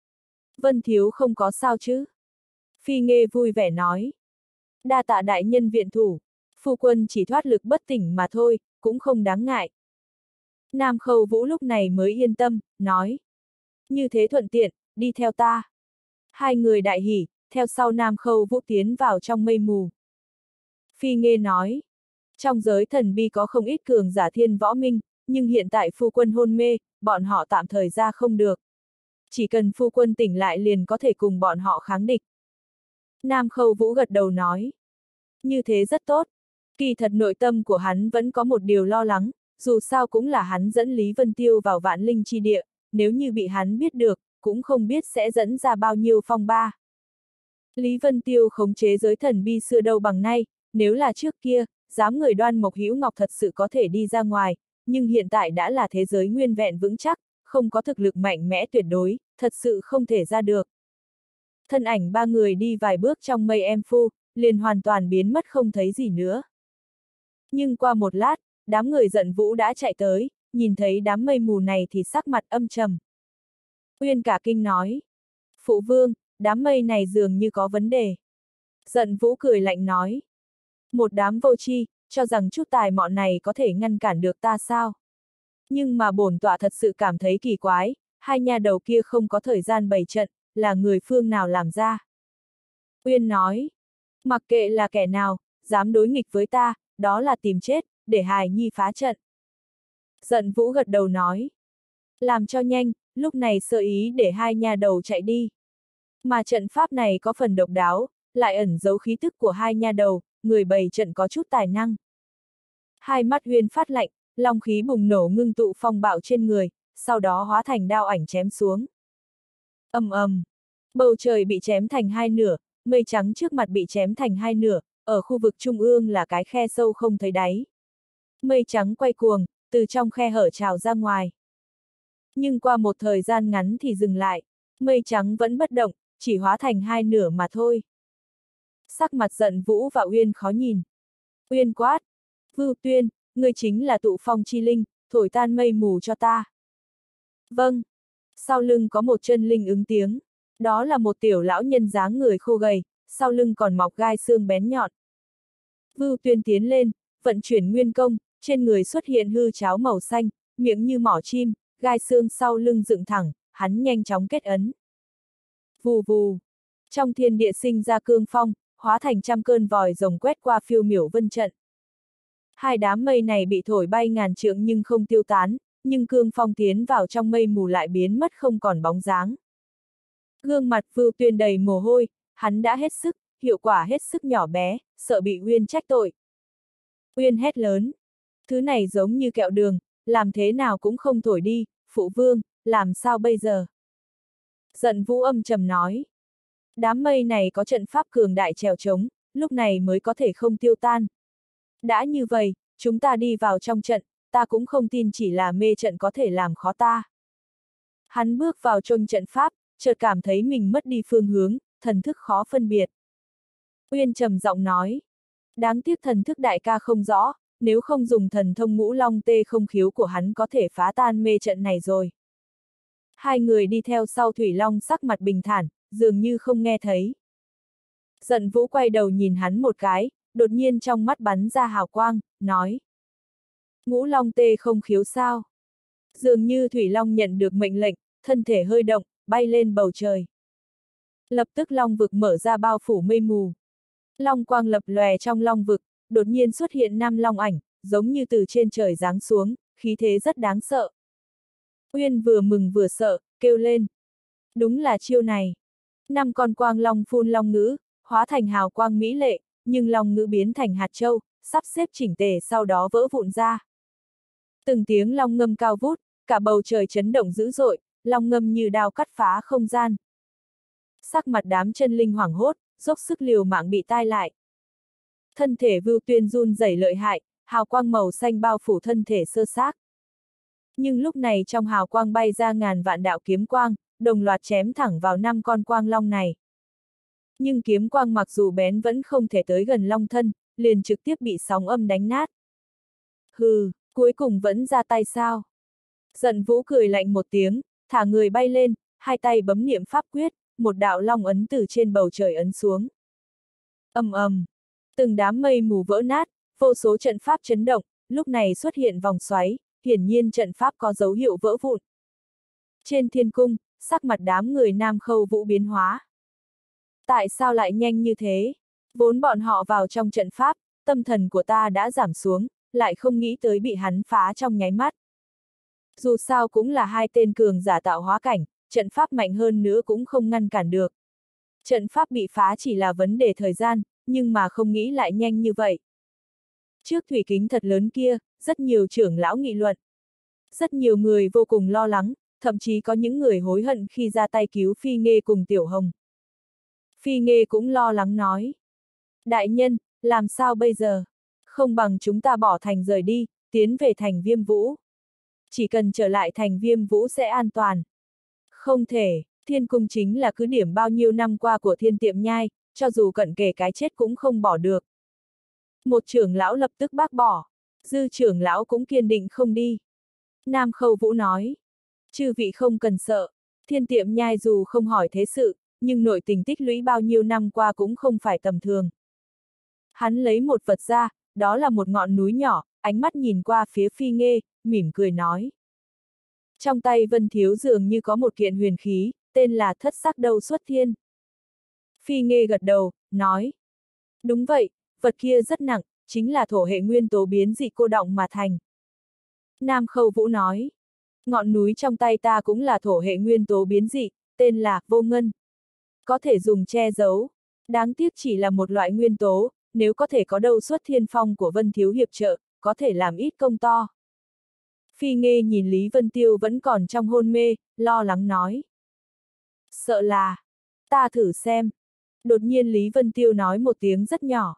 Vân thiếu không có sao chứ? Phi Nghê vui vẻ nói. Đa tạ đại nhân viện thủ, phu quân chỉ thoát lực bất tỉnh mà thôi, cũng không đáng ngại. Nam Khâu Vũ lúc này mới yên tâm, nói. Như thế thuận tiện, đi theo ta. Hai người đại hỉ, theo sau Nam Khâu Vũ tiến vào trong mây mù. Phi Nghê nói. Trong giới thần bi có không ít cường giả thiên võ minh, nhưng hiện tại phu quân hôn mê, bọn họ tạm thời ra không được. Chỉ cần phu quân tỉnh lại liền có thể cùng bọn họ kháng địch. Nam Khâu Vũ gật đầu nói. Như thế rất tốt. Kỳ thật nội tâm của hắn vẫn có một điều lo lắng, dù sao cũng là hắn dẫn Lý Vân Tiêu vào Vạn Linh Chi Địa, nếu như bị hắn biết được, cũng không biết sẽ dẫn ra bao nhiêu phong ba. Lý Vân Tiêu khống chế giới thần bi xưa đâu bằng nay, nếu là trước kia, dám người Đoan Mộc Hữu Ngọc thật sự có thể đi ra ngoài, nhưng hiện tại đã là thế giới nguyên vẹn vững chắc, không có thực lực mạnh mẽ tuyệt đối, thật sự không thể ra được. Thân ảnh ba người đi vài bước trong mây em phu, liền hoàn toàn biến mất không thấy gì nữa. Nhưng qua một lát, đám người giận Vũ đã chạy tới, nhìn thấy đám mây mù này thì sắc mặt âm trầm. Uyên cả kinh nói. Phụ vương, đám mây này dường như có vấn đề. Giận Vũ cười lạnh nói. Một đám vô tri, cho rằng chút tài mọn này có thể ngăn cản được ta sao? Nhưng mà bổn tọa thật sự cảm thấy kỳ quái, hai nha đầu kia không có thời gian bày trận, là người phương nào làm ra? Uyên nói. Mặc kệ là kẻ nào, dám đối nghịch với ta, đó là tìm chết, để hài nhi phá trận. Giận Vũ gật đầu nói. Làm cho nhanh, lúc này sơ ý để hai nha đầu chạy đi. Mà trận pháp này có phần độc đáo, lại ẩn giấu khí tức của hai nha đầu, người bày trận có chút tài năng. Hai mắt Uyên phát lạnh, long khí bùng nổ ngưng tụ phong bạo trên người, sau đó hóa thành đao ảnh chém xuống. Ầm ầm, bầu trời bị chém thành hai nửa, mây trắng trước mặt bị chém thành hai nửa, ở khu vực trung ương là cái khe sâu không thấy đáy. Mây trắng quay cuồng, từ trong khe hở trào ra ngoài. Nhưng qua một thời gian ngắn thì dừng lại, mây trắng vẫn bất động, chỉ hóa thành hai nửa mà thôi. Sắc mặt Giận Vũ và Uyên khó nhìn. Uyên quát. Vưu Tuyên, ngươi chính là tụ phong chi linh, thổi tan mây mù cho ta. Vâng. Sau lưng có một chân linh ứng tiếng. Đó là một tiểu lão nhân dáng người khô gầy, sau lưng còn mọc gai xương bén nhọn. Vưu Tuyên tiến lên, vận chuyển nguyên công, trên người xuất hiện hư cháo màu xanh, miệng như mỏ chim, gai xương sau lưng dựng thẳng, hắn nhanh chóng kết ấn. Vù vù. Trong thiên địa sinh ra cương phong, hóa thành trăm cơn vòi rồng quét qua phiêu miểu vân trận. Hai đám mây này bị thổi bay ngàn trượng nhưng không tiêu tán, nhưng cương phong tiến vào trong mây mù lại biến mất không còn bóng dáng. Gương mặt Vưu Tuyên đầy mồ hôi, hắn đã hết sức, hiệu quả hết sức nhỏ bé, sợ bị Uyên trách tội. Uyên hét lớn. Thứ này giống như kẹo đường, làm thế nào cũng không thổi đi, phụ vương, làm sao bây giờ? Giận Vũ âm trầm nói. Đám mây này có trận pháp cường đại trèo trống, lúc này mới có thể không tiêu tan. Đã như vậy, chúng ta đi vào trong trận, ta cũng không tin chỉ là mê trận có thể làm khó ta. Hắn bước vào trong trận pháp, chợt cảm thấy mình mất đi phương hướng, thần thức khó phân biệt. Uyên trầm giọng nói. Đáng tiếc thần thức đại ca không rõ, nếu không dùng thần thông ngũ long tê không khiếu của hắn có thể phá tan mê trận này rồi. Hai người đi theo sau Thủy Long sắc mặt bình thản, dường như không nghe thấy. Giận Vũ quay đầu nhìn hắn một cái, đột nhiên trong mắt bắn ra hào quang, nói. Ngũ Long tê không khiếu sao? Dường như Thủy Long nhận được mệnh lệnh, thân thể hơi động, bay lên bầu trời. Lập tức long vực mở ra bao phủ mây mù. Long quang lập lòe trong long vực, đột nhiên xuất hiện 5 long ảnh, giống như từ trên trời giáng xuống, khí thế rất đáng sợ. Uyên vừa mừng vừa sợ, kêu lên. Đúng là chiêu này. 5 con quang long phun long ngữ, hóa thành hào quang mỹ lệ, nhưng long ngữ biến thành hạt châu, sắp xếp chỉnh tề sau đó vỡ vụn ra. Từng tiếng long ngâm cao vút, cả bầu trời chấn động dữ dội, long ngâm như đao cắt phá không gian. Sắc mặt đám chân linh hoảng hốt, dốc sức liều mạng bị tai lại. Thân thể Vưu Tuyên run rẩy lợi hại, hào quang màu xanh bao phủ thân thể sơ xác. Nhưng lúc này trong hào quang bay ra ngàn vạn đạo kiếm quang, đồng loạt chém thẳng vào 5 con quang long này. Nhưng kiếm quang mặc dù bén vẫn không thể tới gần long thân, liền trực tiếp bị sóng âm đánh nát. Hừ, cuối cùng vẫn ra tay sao? Giận Vũ cười lạnh một tiếng, thả người bay lên, hai tay bấm niệm pháp quyết, một đạo long ấn từ trên bầu trời ấn xuống. Ầm ầm, từng đám mây mù vỡ nát, vô số trận pháp chấn động, lúc này xuất hiện vòng xoáy, hiển nhiên trận pháp có dấu hiệu vỡ vụn. Trên thiên cung, sắc mặt đám người Nam Khâu Vũ biến hóa. Tại sao lại nhanh như thế? Vốn bọn họ vào trong trận pháp, tâm thần của ta đã giảm xuống, lại không nghĩ tới bị hắn phá trong nháy mắt. Dù sao cũng là hai tên cường giả tạo hóa cảnh, trận pháp mạnh hơn nữa cũng không ngăn cản được. Trận pháp bị phá chỉ là vấn đề thời gian, nhưng mà không nghĩ lại nhanh như vậy. Trước thủy kính thật lớn kia, rất nhiều trưởng lão nghị luận. Rất nhiều người vô cùng lo lắng, thậm chí có những người hối hận khi ra tay cứu Phi Nghê cùng Tiểu Hồng. Phi Nghê cũng lo lắng nói. Đại nhân, làm sao bây giờ? Không bằng chúng ta bỏ thành rời đi, tiến về thành Viêm Vũ. Chỉ cần trở lại thành Viêm Vũ sẽ an toàn. Không thể, thiên cung chính là cứ điểm bao nhiêu năm qua của Thiên Tiệm Nhai, cho dù cận kề cái chết cũng không bỏ được. Một trưởng lão lập tức bác bỏ, dư trưởng lão cũng kiên định không đi. Nam Khâu Vũ nói, chư vị không cần sợ, Thiên Tiệm Nhai dù không hỏi thế sự, nhưng nội tình tích lũy bao nhiêu năm qua cũng không phải tầm thường. Hắn lấy một vật ra, đó là một ngọn núi nhỏ, ánh mắt nhìn qua phía Phi Nghê, mỉm cười nói. Trong tay Vân Thiếu dường như có một kiện huyền khí, tên là Thất Sắc Đâu Xuất Thiên. Phi Nghê gật đầu, nói. Đúng vậy, vật kia rất nặng, chính là thổ hệ nguyên tố biến dị cô đọng mà thành. Nam Khâu Vũ nói. Ngọn núi trong tay ta cũng là thổ hệ nguyên tố biến dị, tên là Vô Ngân. Có thể dùng che giấu. Đáng tiếc chỉ là một loại nguyên tố, nếu có thể có Đâu Xuất Thiên Phong của Vân Thiếu hiệp trợ, có thể làm ít công to. Phi Nghê nhìn Lý Vân Tiêu vẫn còn trong hôn mê, lo lắng nói. Sợ là, ta thử xem. Đột nhiên Lý Vân Tiêu nói một tiếng rất nhỏ.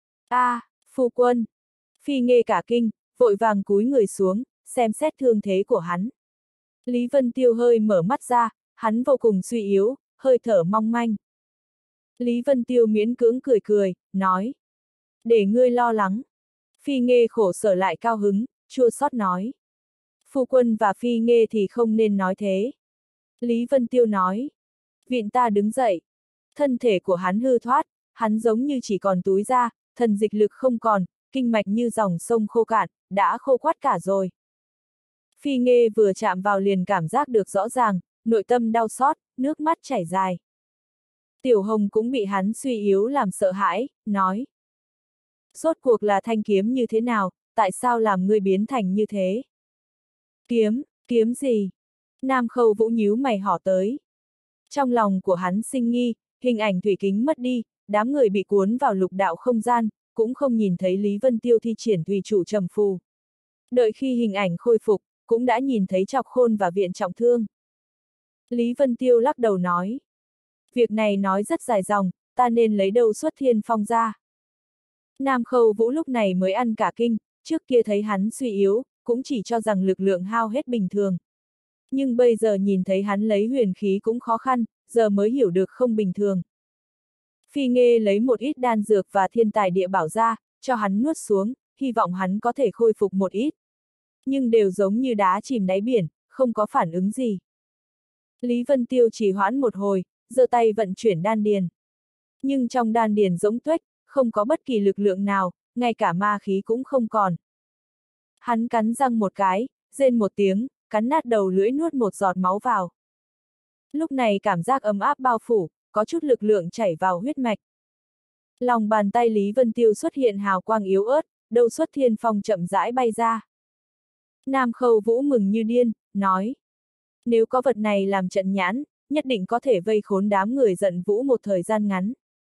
Phu quân. Phi Nghê cả kinh, vội vàng cúi người xuống, xem xét thương thế của hắn. Lý Vân Tiêu hơi mở mắt ra, hắn vô cùng suy yếu, hơi thở mong manh. Lý Vân Tiêu miễn cưỡng cười cười, nói. Để ngươi lo lắng. Phi Nghê khổ sở lại cao hứng, chua xót nói. Phu quân và Phi Nghê thì không nên nói thế. Lý Vân Tiêu nói. Viện ta đứng dậy. Thân thể của hắn hư thoát, hắn giống như chỉ còn túi da, thần dịch lực không còn, kinh mạch như dòng sông khô cạn, đã khô quắt cả rồi. Phi Nghê vừa chạm vào liền cảm giác được rõ ràng, nội tâm đau xót, nước mắt chảy dài. Tiểu Hồng cũng bị hắn suy yếu làm sợ hãi, nói. Rốt cuộc là thanh kiếm như thế nào, tại sao làm ngươi biến thành như thế? Kiếm gì? Nam Khâu Vũ nhíu mày hỏi tới. Trong lòng của hắn sinh nghi, hình ảnh thủy kính mất đi, đám người bị cuốn vào lục đạo không gian, cũng không nhìn thấy Lý Vân Tiêu thi triển thủy chủ trầm phù. Đợi khi hình ảnh khôi phục, cũng đã nhìn thấy Trọc Khôn và Viện Trọng Thương. Lý Vân Tiêu lắc đầu nói. Việc này nói rất dài dòng, ta nên lấy đâu xuất thiên phong ra. Nam Khâu Vũ lúc này mới ăn cả kinh, trước kia thấy hắn suy yếu, cũng chỉ cho rằng lực lượng hao hết bình thường. Nhưng bây giờ nhìn thấy hắn lấy huyền khí cũng khó khăn, giờ mới hiểu được không bình thường. Phi Nghê lấy một ít đan dược và thiên tài địa bảo ra, cho hắn nuốt xuống, hy vọng hắn có thể khôi phục một ít. Nhưng đều giống như đá chìm đáy biển, không có phản ứng gì. Lý Vân Tiêu chỉ hoãn một hồi, giơ tay vận chuyển đan điền. Nhưng trong đan điền rỗng tuếch, không có bất kỳ lực lượng nào, ngay cả ma khí cũng không còn. Hắn cắn răng một cái, rên một tiếng, cắn nát đầu lưỡi nuốt một giọt máu vào. Lúc này cảm giác ấm áp bao phủ, có chút lực lượng chảy vào huyết mạch. Lòng bàn tay Lý Vân Tiêu xuất hiện hào quang yếu ớt, đâu xuất thiên phong chậm rãi bay ra. Nam Khâu Vũ mừng như điên, nói. Nếu có vật này làm trận nhãn, nhất định có thể vây khốn đám người giận Vũ một thời gian ngắn.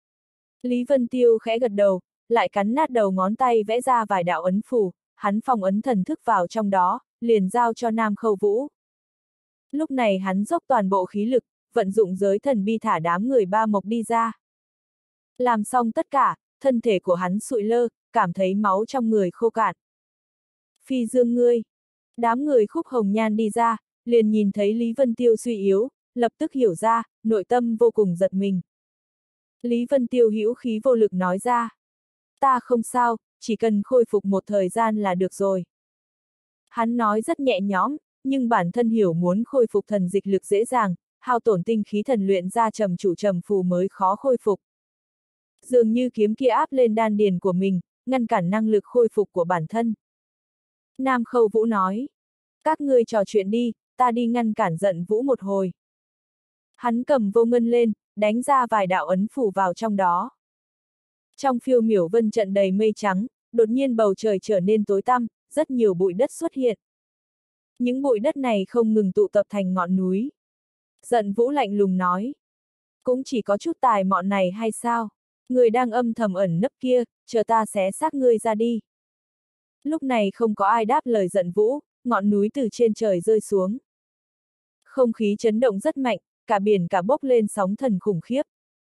Lý Vân Tiêu khẽ gật đầu, lại cắn nát đầu ngón tay vẽ ra vài đạo ấn phù, hắn phong ấn thần thức vào trong đó, liền giao cho Nam Khâu Vũ. Lúc này hắn dốc toàn bộ khí lực, vận dụng giới thần bi thả đám người ba mộc đi ra. Làm xong tất cả, thân thể của hắn sụi lơ, cảm thấy máu trong người khô cạn. Phi Dương ngươi! Đám người Khúc Hồng Nhan đi ra, liền nhìn thấy Lý Vân Tiêu suy yếu, lập tức hiểu ra, nội tâm vô cùng giật mình. Lý Vân Tiêu hữu khí vô lực nói ra. Ta không sao, chỉ cần khôi phục một thời gian là được rồi. Hắn nói rất nhẹ nhõm, nhưng bản thân hiểu muốn khôi phục thần dịch lực dễ dàng, hao tổn tinh khí thần luyện ra trầm chủ trầm phù mới khó khôi phục. Dường như kiếm kia áp lên đan điền của mình, ngăn cản năng lực khôi phục của bản thân. Nam Khâu Vũ nói. Các ngươi trò chuyện đi, ta đi ngăn cản giận Vũ một hồi. Hắn cầm vô ngân lên, đánh ra vài đạo ấn phủ vào trong đó. Trong phiêu miểu vân trận đầy mây trắng, đột nhiên bầu trời trở nên tối tăm, rất nhiều bụi đất xuất hiện. Những bụi đất này không ngừng tụ tập thành ngọn núi. Giận Vũ lạnh lùng nói. Cũng chỉ có chút tài mọn này hay sao? Người đang âm thầm ẩn nấp kia, chờ ta xé xác ngươi ra đi. Lúc này không có ai đáp lời Giận Vũ, ngọn núi từ trên trời rơi xuống. Không khí chấn động rất mạnh, cả biển cả bốc lên sóng thần khủng khiếp.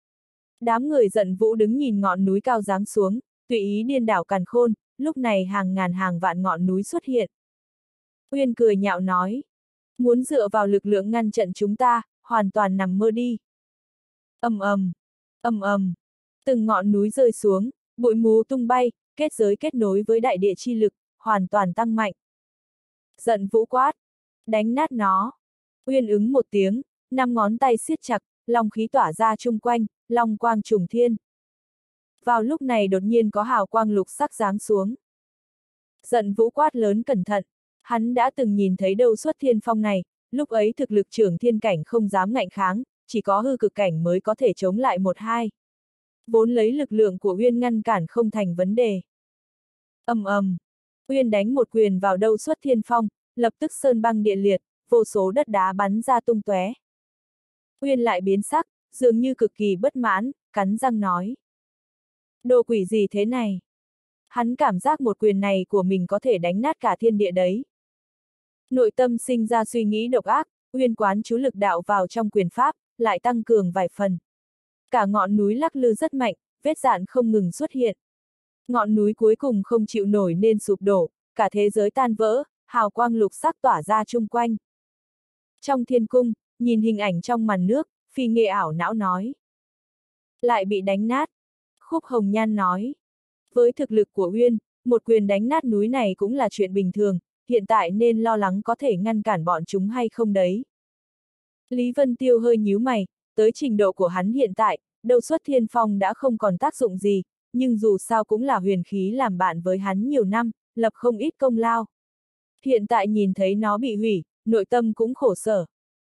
Đám người Giận Vũ đứng nhìn ngọn núi cao giáng xuống, tùy ý điên đảo càn khôn, lúc này hàng ngàn hàng vạn ngọn núi xuất hiện. Uyên cười nhạo nói, muốn dựa vào lực lượng ngăn trận chúng ta, hoàn toàn nằm mơ đi. Ầm ầm, ầm ầm, từng ngọn núi rơi xuống, bụi mù tung bay, kết giới kết nối với đại địa chi lực, hoàn toàn tăng mạnh. Giận Vũ quát, đánh nát nó. Uyên ứng một tiếng, 5 ngón tay siết chặt, long khí tỏa ra chung quanh, long quang trùng thiên. Vào lúc này đột nhiên có hào quang lục sắc giáng xuống. Giận Vũ quát lớn cẩn thận, hắn đã từng nhìn thấy đâu xuất thiên phong này, lúc ấy thực lực trưởng thiên cảnh không dám ngạnh kháng, chỉ có hư cực cảnh mới có thể chống lại 1-2. Vốn lấy lực lượng của Uyên ngăn cản không thành vấn đề. Ầm ầm, Uyên đánh một quyền vào đâu xuất thiên phong, lập tức sơn băng địa liệt, vô số đất đá bắn ra tung tóe. Uyên lại biến sắc, dường như cực kỳ bất mãn, cắn răng nói. Đồ quỷ gì thế này? Hắn cảm giác một quyền này của mình có thể đánh nát cả thiên địa đấy. Nội tâm sinh ra suy nghĩ độc ác, Uyên quán chú lực đạo vào trong quyền pháp, lại tăng cường vài phần. Cả ngọn núi lắc lư rất mạnh, vết dạn không ngừng xuất hiện. Ngọn núi cuối cùng không chịu nổi nên sụp đổ, cả thế giới tan vỡ, hào quang lục sắc tỏa ra chung quanh. Trong thiên cung, nhìn hình ảnh trong màn nước, Phi Nghê ảo não nói. Lại bị đánh nát. Khúc Hồng Nhan nói. Với thực lực của Uyên, một quyền đánh nát núi này cũng là chuyện bình thường, hiện tại nên lo lắng có thể ngăn cản bọn chúng hay không đấy. Lý Vân Tiêu hơi nhíu mày, tới trình độ của hắn hiện tại, Đâu Xuất Thiên Phong đã không còn tác dụng gì, nhưng dù sao cũng là huyền khí làm bạn với hắn nhiều năm, lập không ít công lao. Hiện tại nhìn thấy nó bị hủy, nội tâm cũng khổ sở.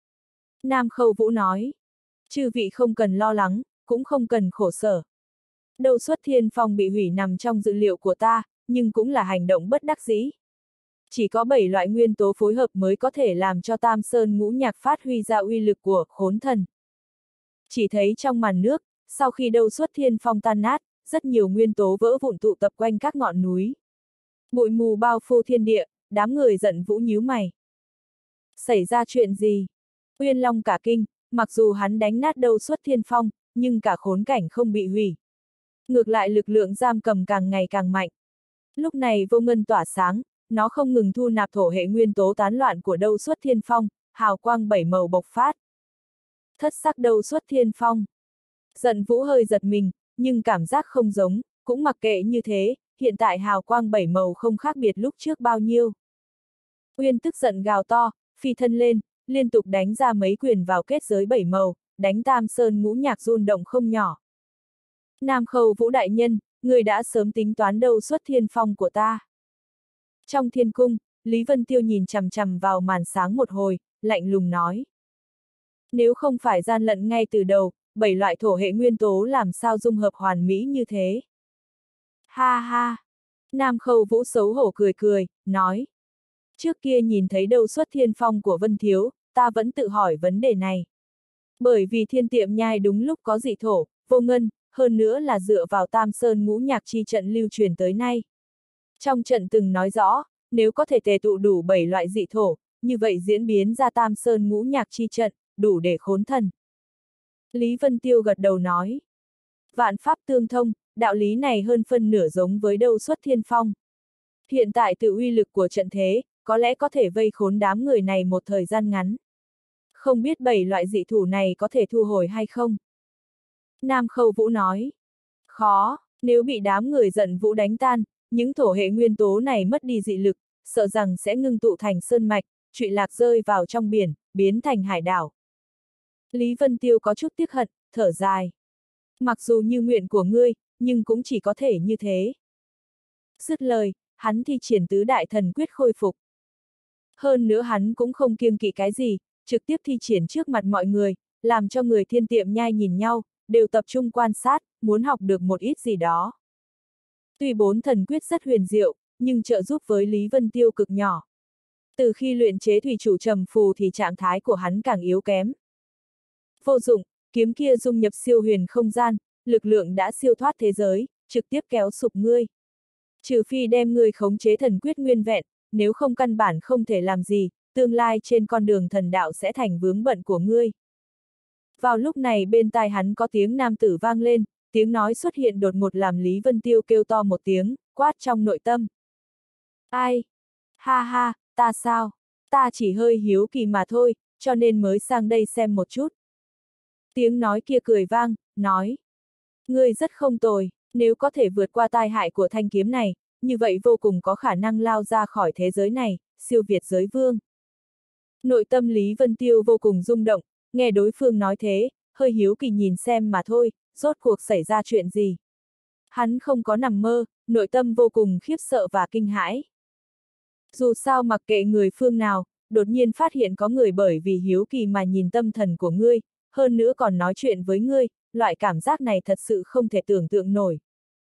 Nam Khâu Vũ nói, chư vị không cần lo lắng, cũng không cần khổ sở. Đâu Xuất Thiên Phong bị hủy nằm trong dự liệu của ta, nhưng cũng là hành động bất đắc dĩ. Chỉ có 7 loại nguyên tố phối hợp mới có thể làm cho Tam Sơn Ngũ Nhạc phát huy ra uy lực của Khốn Thần. Chỉ thấy trong màn nước, sau khi Đâu Xuất Thiên Phong tan nát, rất nhiều nguyên tố vỡ vụn tụ tập quanh các ngọn núi. Bụi mù bao phủ thiên địa, đám người giận vũ nhíu mày. Xảy ra chuyện gì? Uyên Long cả kinh, mặc dù hắn đánh nát Đâu Xuất Thiên Phong, nhưng cả khốn cảnh không bị hủy. Ngược lại lực lượng giam cầm càng ngày càng mạnh. Lúc này vô ngân tỏa sáng, nó không ngừng thu nạp thổ hệ nguyên tố tán loạn của Đâu Xuất Thiên Phong, hào quang 7 màu bộc phát. Thất sắc Đâu Xuất Thiên Phong. Giận vũ hơi giật mình, nhưng cảm giác không giống, cũng mặc kệ như thế, hiện tại hào quang 7 màu không khác biệt lúc trước bao nhiêu. Uyên tức giận gào to, phi thân lên, liên tục đánh ra mấy quyền vào kết giới 7 màu, đánh Tam Sơn Ngũ Nhạc run động không nhỏ. Nam Khâu Vũ đại nhân, người đã sớm tính toán Đâu Xuất Thiên Phong của ta. Trong thiên cung, Lý Vân Tiêu nhìn chằm chằm vào màn sáng một hồi, lạnh lùng nói. Nếu không phải gian lận ngay từ đầu, 7 loại thổ hệ nguyên tố làm sao dung hợp hoàn mỹ như thế. Ha ha! Nam Khâu Vũ xấu hổ cười cười, nói. Trước kia nhìn thấy Đâu Xuất Thiên Phong của Vân Thiếu, ta vẫn tự hỏi vấn đề này. Bởi vì Thiên Tiệm Nhai đúng lúc có dị thổ, vô ngân, hơn nữa là dựa vào Tam Sơn Ngũ Nhạc chi trận lưu truyền tới nay. Trong trận từng nói rõ, nếu có thể tề tụ đủ 7 loại dị thổ, như vậy diễn biến ra Tam Sơn Ngũ Nhạc chi trận, đủ để khốn thần. Lý Vân Tiêu gật đầu nói. Vạn pháp tương thông, đạo lý này hơn phân nửa giống với Đâu Xuất Thiên Phong. Hiện tại tự uy lực của trận thế, có lẽ có thể vây khốn đám người này một thời gian ngắn. Không biết 7 loại dị thủ này có thể thu hồi hay không? Nam Khâu Vũ nói. Khó, nếu bị đám người giận vũ đánh tan, những thổ hệ nguyên tố này mất đi dị lực, sợ rằng sẽ ngưng tụ thành sơn mạch, trụy lạc rơi vào trong biển, biến thành hải đảo. Lý Vân Tiêu có chút tiếc hận, thở dài. Mặc dù như nguyện của ngươi, nhưng cũng chỉ có thể như thế. Dứt lời, hắn thi triển tứ đại thần quyết khôi phục. Hơn nữa hắn cũng không kiêng kỵ cái gì, trực tiếp thi triển trước mặt mọi người, làm cho người Thiên Tiệm Nhai nhìn nhau, đều tập trung quan sát, muốn học được một ít gì đó. Tuy 4 thần quyết rất huyền diệu, nhưng trợ giúp với Lý Vân Tiêu cực nhỏ. Từ khi luyện chế thủy chủ trầm phù thì trạng thái của hắn càng yếu kém. Vô dụng, kiếm kia dung nhập siêu huyền không gian, lực lượng đã siêu thoát thế giới, trực tiếp kéo sụp ngươi. Trừ phi đem ngươi khống chế thần quyết nguyên vẹn, nếu không căn bản không thể làm gì, tương lai trên con đường thần đạo sẽ thành vướng bận của ngươi. Vào lúc này bên tai hắn có tiếng nam tử vang lên, tiếng nói xuất hiện đột ngột làm Lý Vân Tiêu kêu to một tiếng, quát trong nội tâm. Ai? Ha ha, ta sao? Ta chỉ hơi hiếu kỳ mà thôi, cho nên mới sang đây xem một chút. Tiếng nói kia cười vang, nói. Ngươi rất không tồi, nếu có thể vượt qua tai hại của thanh kiếm này, như vậy vô cùng có khả năng lao ra khỏi thế giới này, siêu việt giới vương. Nội tâm Lý Vân Tiêu vô cùng rung động, nghe đối phương nói thế, hơi hiếu kỳ nhìn xem mà thôi, rốt cuộc xảy ra chuyện gì. Hắn không có nằm mơ, nội tâm vô cùng khiếp sợ và kinh hãi. Dù sao mặc kệ người phương nào, đột nhiên phát hiện có người bởi vì hiếu kỳ mà nhìn tâm thần của ngươi, hơn nữa còn nói chuyện với ngươi, loại cảm giác này thật sự không thể tưởng tượng nổi.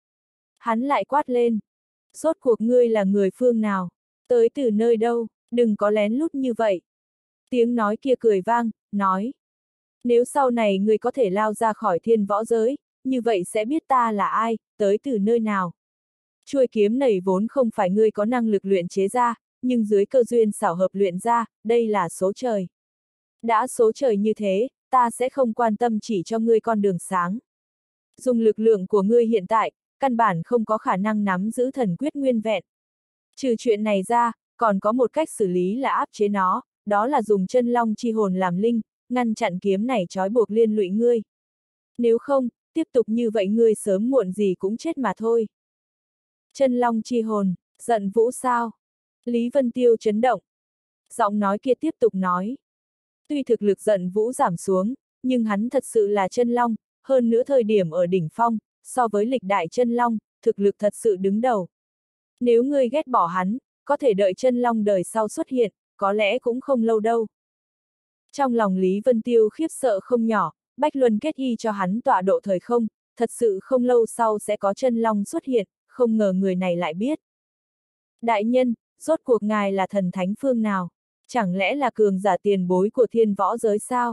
Hắn lại quát lên. Rốt cuộc ngươi là người phương nào? Tới từ nơi đâu? Đừng có lén lút như vậy. Tiếng nói kia cười vang, nói. Nếu sau này ngươi có thể lao ra khỏi thiên võ giới, như vậy sẽ biết ta là ai, tới từ nơi nào. Chuôi kiếm này vốn không phải ngươi có năng lực luyện chế ra, nhưng dưới cơ duyên xảo hợp luyện ra, đây là số trời. Đã số trời như thế, ta sẽ không quan tâm chỉ cho ngươi con đường sáng. Dùng lực lượng của ngươi hiện tại, căn bản không có khả năng nắm giữ thần quyết nguyên vẹn. Trừ chuyện này ra, còn có một cách xử lý là áp chế nó, đó là dùng chân long chi hồn làm linh, ngăn chặn kiếm này trói buộc liên lụy ngươi. Nếu không, tiếp tục như vậy ngươi sớm muộn gì cũng chết mà thôi. Chân long chi hồn, giận vũ sao? Lý Vân Tiêu chấn động. Giọng nói kia tiếp tục nói. Tuy thực lực giận vũ giảm xuống, nhưng hắn thật sự là chân long, hơn nữa thời điểm ở đỉnh phong, so với lịch đại chân long, thực lực thật sự đứng đầu. Nếu ngươi ghét bỏ hắn, có thể đợi chân long đời sau xuất hiện, có lẽ cũng không lâu đâu. Trong lòng Lý Vân Tiêu khiếp sợ không nhỏ, Bách Luân kết y cho hắn tọa độ thời không, thật sự không lâu sau sẽ có chân long xuất hiện, không ngờ người này lại biết. Đại nhân, rốt cuộc ngài là thần thánh phương nào? Chẳng lẽ là cường giả tiền bối của thiên võ giới sao?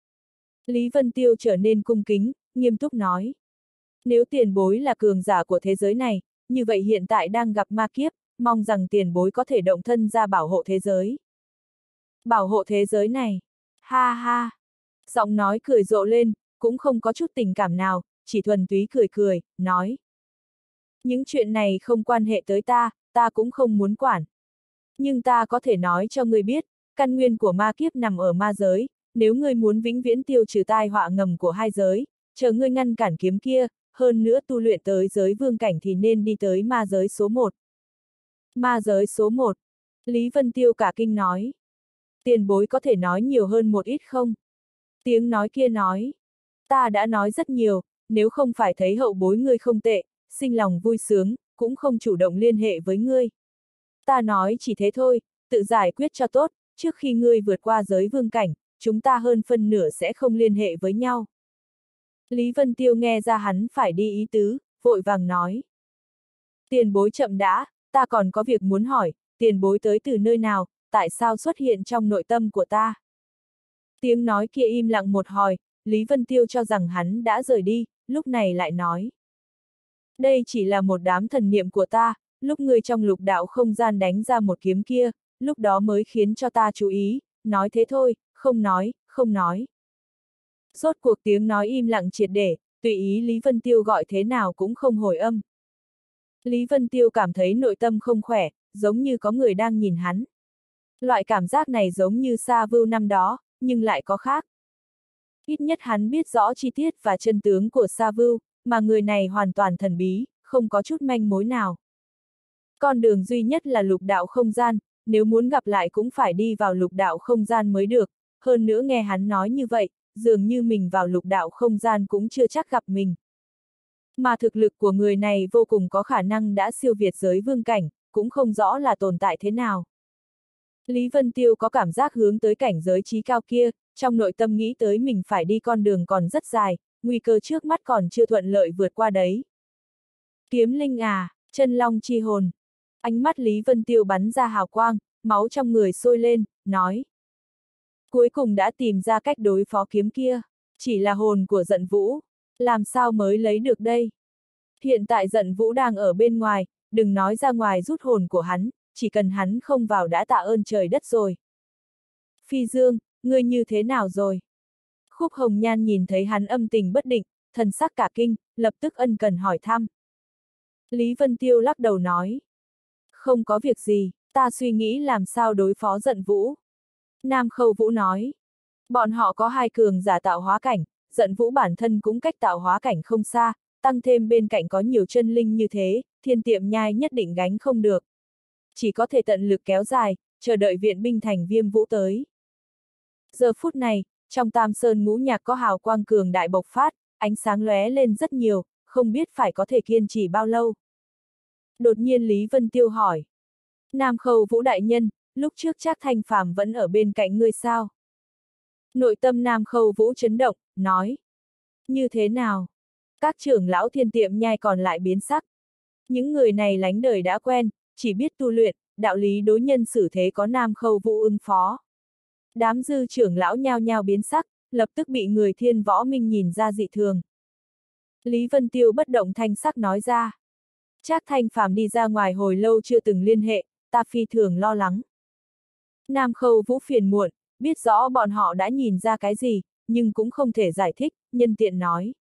Lý Vân Tiêu trở nên cung kính, nghiêm túc nói. Nếu tiền bối là cường giả của thế giới này, như vậy hiện tại đang gặp ma kiếp, mong rằng tiền bối có thể động thân ra bảo hộ thế giới. Bảo hộ thế giới này? Ha ha! Giọng nói cười rộ lên, cũng không có chút tình cảm nào, chỉ thuần túy cười cười, nói. Những chuyện này không quan hệ tới ta cũng không muốn quản. Nhưng ta có thể nói cho ngươi biết, căn nguyên của ma kiếp nằm ở ma giới, nếu ngươi muốn vĩnh viễn tiêu trừ tai họa ngầm của hai giới, chờ ngươi ngăn cản kiếm kia, hơn nữa tu luyện tới giới vương cảnh thì nên đi tới ma giới số 1. Ma giới số 1. Lý Vân Tiêu cả kinh nói. Tiền bối có thể nói nhiều hơn một ít không? Tiếng nói kia nói. Ta đã nói rất nhiều, nếu không phải thấy hậu bối ngươi không tệ, sinh lòng vui sướng, cũng không chủ động liên hệ với ngươi. Ta nói chỉ thế thôi, tự giải quyết cho tốt, trước khi ngươi vượt qua giới vương cảnh, chúng ta hơn phân nửa sẽ không liên hệ với nhau. Lý Vân Tiêu nghe ra hắn phải đi ý tứ, vội vàng nói. Tiền bối chậm đã, ta còn có việc muốn hỏi, tiền bối tới từ nơi nào, tại sao xuất hiện trong nội tâm của ta? Tiếng nói kia im lặng một hồi, Lý Vân Tiêu cho rằng hắn đã rời đi, lúc này lại nói. Đây chỉ là một đám thần niệm của ta, lúc ngươi trong lục đạo không gian đánh ra một kiếm kia, lúc đó mới khiến cho ta chú ý, nói thế thôi, không nói, không nói. Rốt cuộc tiếng nói im lặng triệt để, tùy ý Lý Vân Tiêu gọi thế nào cũng không hồi âm. Lý Vân Tiêu cảm thấy nội tâm không khỏe, giống như có người đang nhìn hắn. Loại cảm giác này giống như Sa Vưu năm đó, nhưng lại có khác. Ít nhất hắn biết rõ chi tiết và chân tướng của Sa Vưu, mà người này hoàn toàn thần bí, không có chút manh mối nào. Con đường duy nhất là lục đạo không gian, nếu muốn gặp lại cũng phải đi vào lục đạo không gian mới được, hơn nữa nghe hắn nói như vậy, dường như mình vào lục đạo không gian cũng chưa chắc gặp mình. Mà thực lực của người này vô cùng có khả năng đã siêu việt giới vương cảnh, cũng không rõ là tồn tại thế nào. Lý Vân Tiêu có cảm giác hướng tới cảnh giới trí cao kia, trong nội tâm nghĩ tới mình phải đi con đường còn rất dài, nguy cơ trước mắt còn chưa thuận lợi vượt qua đấy. Kiếm linh à, chân long chi hồn. Ánh mắt Lý Vân Tiêu bắn ra hào quang, máu trong người sôi lên, nói. Cuối cùng đã tìm ra cách đối phó kiếm kia, chỉ là hồn của giận vũ, làm sao mới lấy được đây? Hiện tại giận vũ đang ở bên ngoài, đừng nói ra ngoài rút hồn của hắn, chỉ cần hắn không vào đã tạ ơn trời đất rồi. Phi Dương, ngươi như thế nào rồi? Khúc Hồng Nhan nhìn thấy hắn âm tình bất định, thần sắc cả kinh, lập tức ân cần hỏi thăm. Lý Vân Tiêu lắc đầu nói. Không có việc gì, ta suy nghĩ làm sao đối phó giận vũ. Nam Khâu Vũ nói. Bọn họ có hai cường giả tạo hóa cảnh, giận vũ bản thân cũng cách tạo hóa cảnh không xa, tăng thêm bên cạnh có nhiều chân linh như thế, Thiên Tiệm Nhai nhất định gánh không được. Chỉ có thể tận lực kéo dài, chờ đợi viện binh thành Viêm Vũ tới. Giờ phút này, trong Tam Sơn ngũ nhạc có hào quang cường đại bộc phát, ánh sáng lóe lên rất nhiều, không biết phải có thể kiên trì bao lâu. Đột nhiên Lý Vân Tiêu hỏi. Nam Khâu Vũ đại nhân, lúc trước Trác Thanh Phàm vẫn ở bên cạnh ngươi sao? Nội tâm Nam Khâu Vũ chấn động, nói. Như thế nào? Các trưởng lão Thiên Tiệm Nhai còn lại biến sắc. Những người này lánh đời đã quen, chỉ biết tu luyện, đạo lý đối nhân xử thế có Nam Khâu Vũ ứng phó. Đám dư trưởng lão nhao nhao biến sắc, lập tức bị người Thiên Võ Minh nhìn ra dị thường. Lý Vân Tiêu bất động thanh sắc nói ra. Trác Thanh Phàm đi ra ngoài hồi lâu chưa từng liên hệ, ta phi thường lo lắng. Nam Khâu Vũ phiền muộn, biết rõ bọn họ đã nhìn ra cái gì, nhưng cũng không thể giải thích, nhân tiện nói.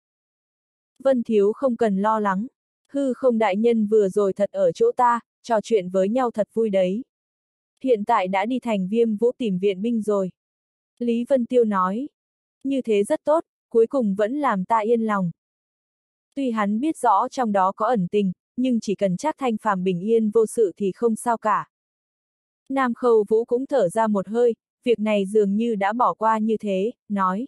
Vân Thiếu không cần lo lắng, hư không đại nhân vừa rồi thật ở chỗ ta, trò chuyện với nhau thật vui đấy. Hiện tại đã đi thành Viêm Vũ tìm viện binh rồi. Lý Vân Tiêu nói. Như thế rất tốt, cuối cùng vẫn làm ta yên lòng. Tuy hắn biết rõ trong đó có ẩn tình, nhưng chỉ cần Trác Thanh Phàm bình yên vô sự thì không sao cả. Nam Khâu Vũ cũng thở ra một hơi, việc này dường như đã bỏ qua như thế, nói.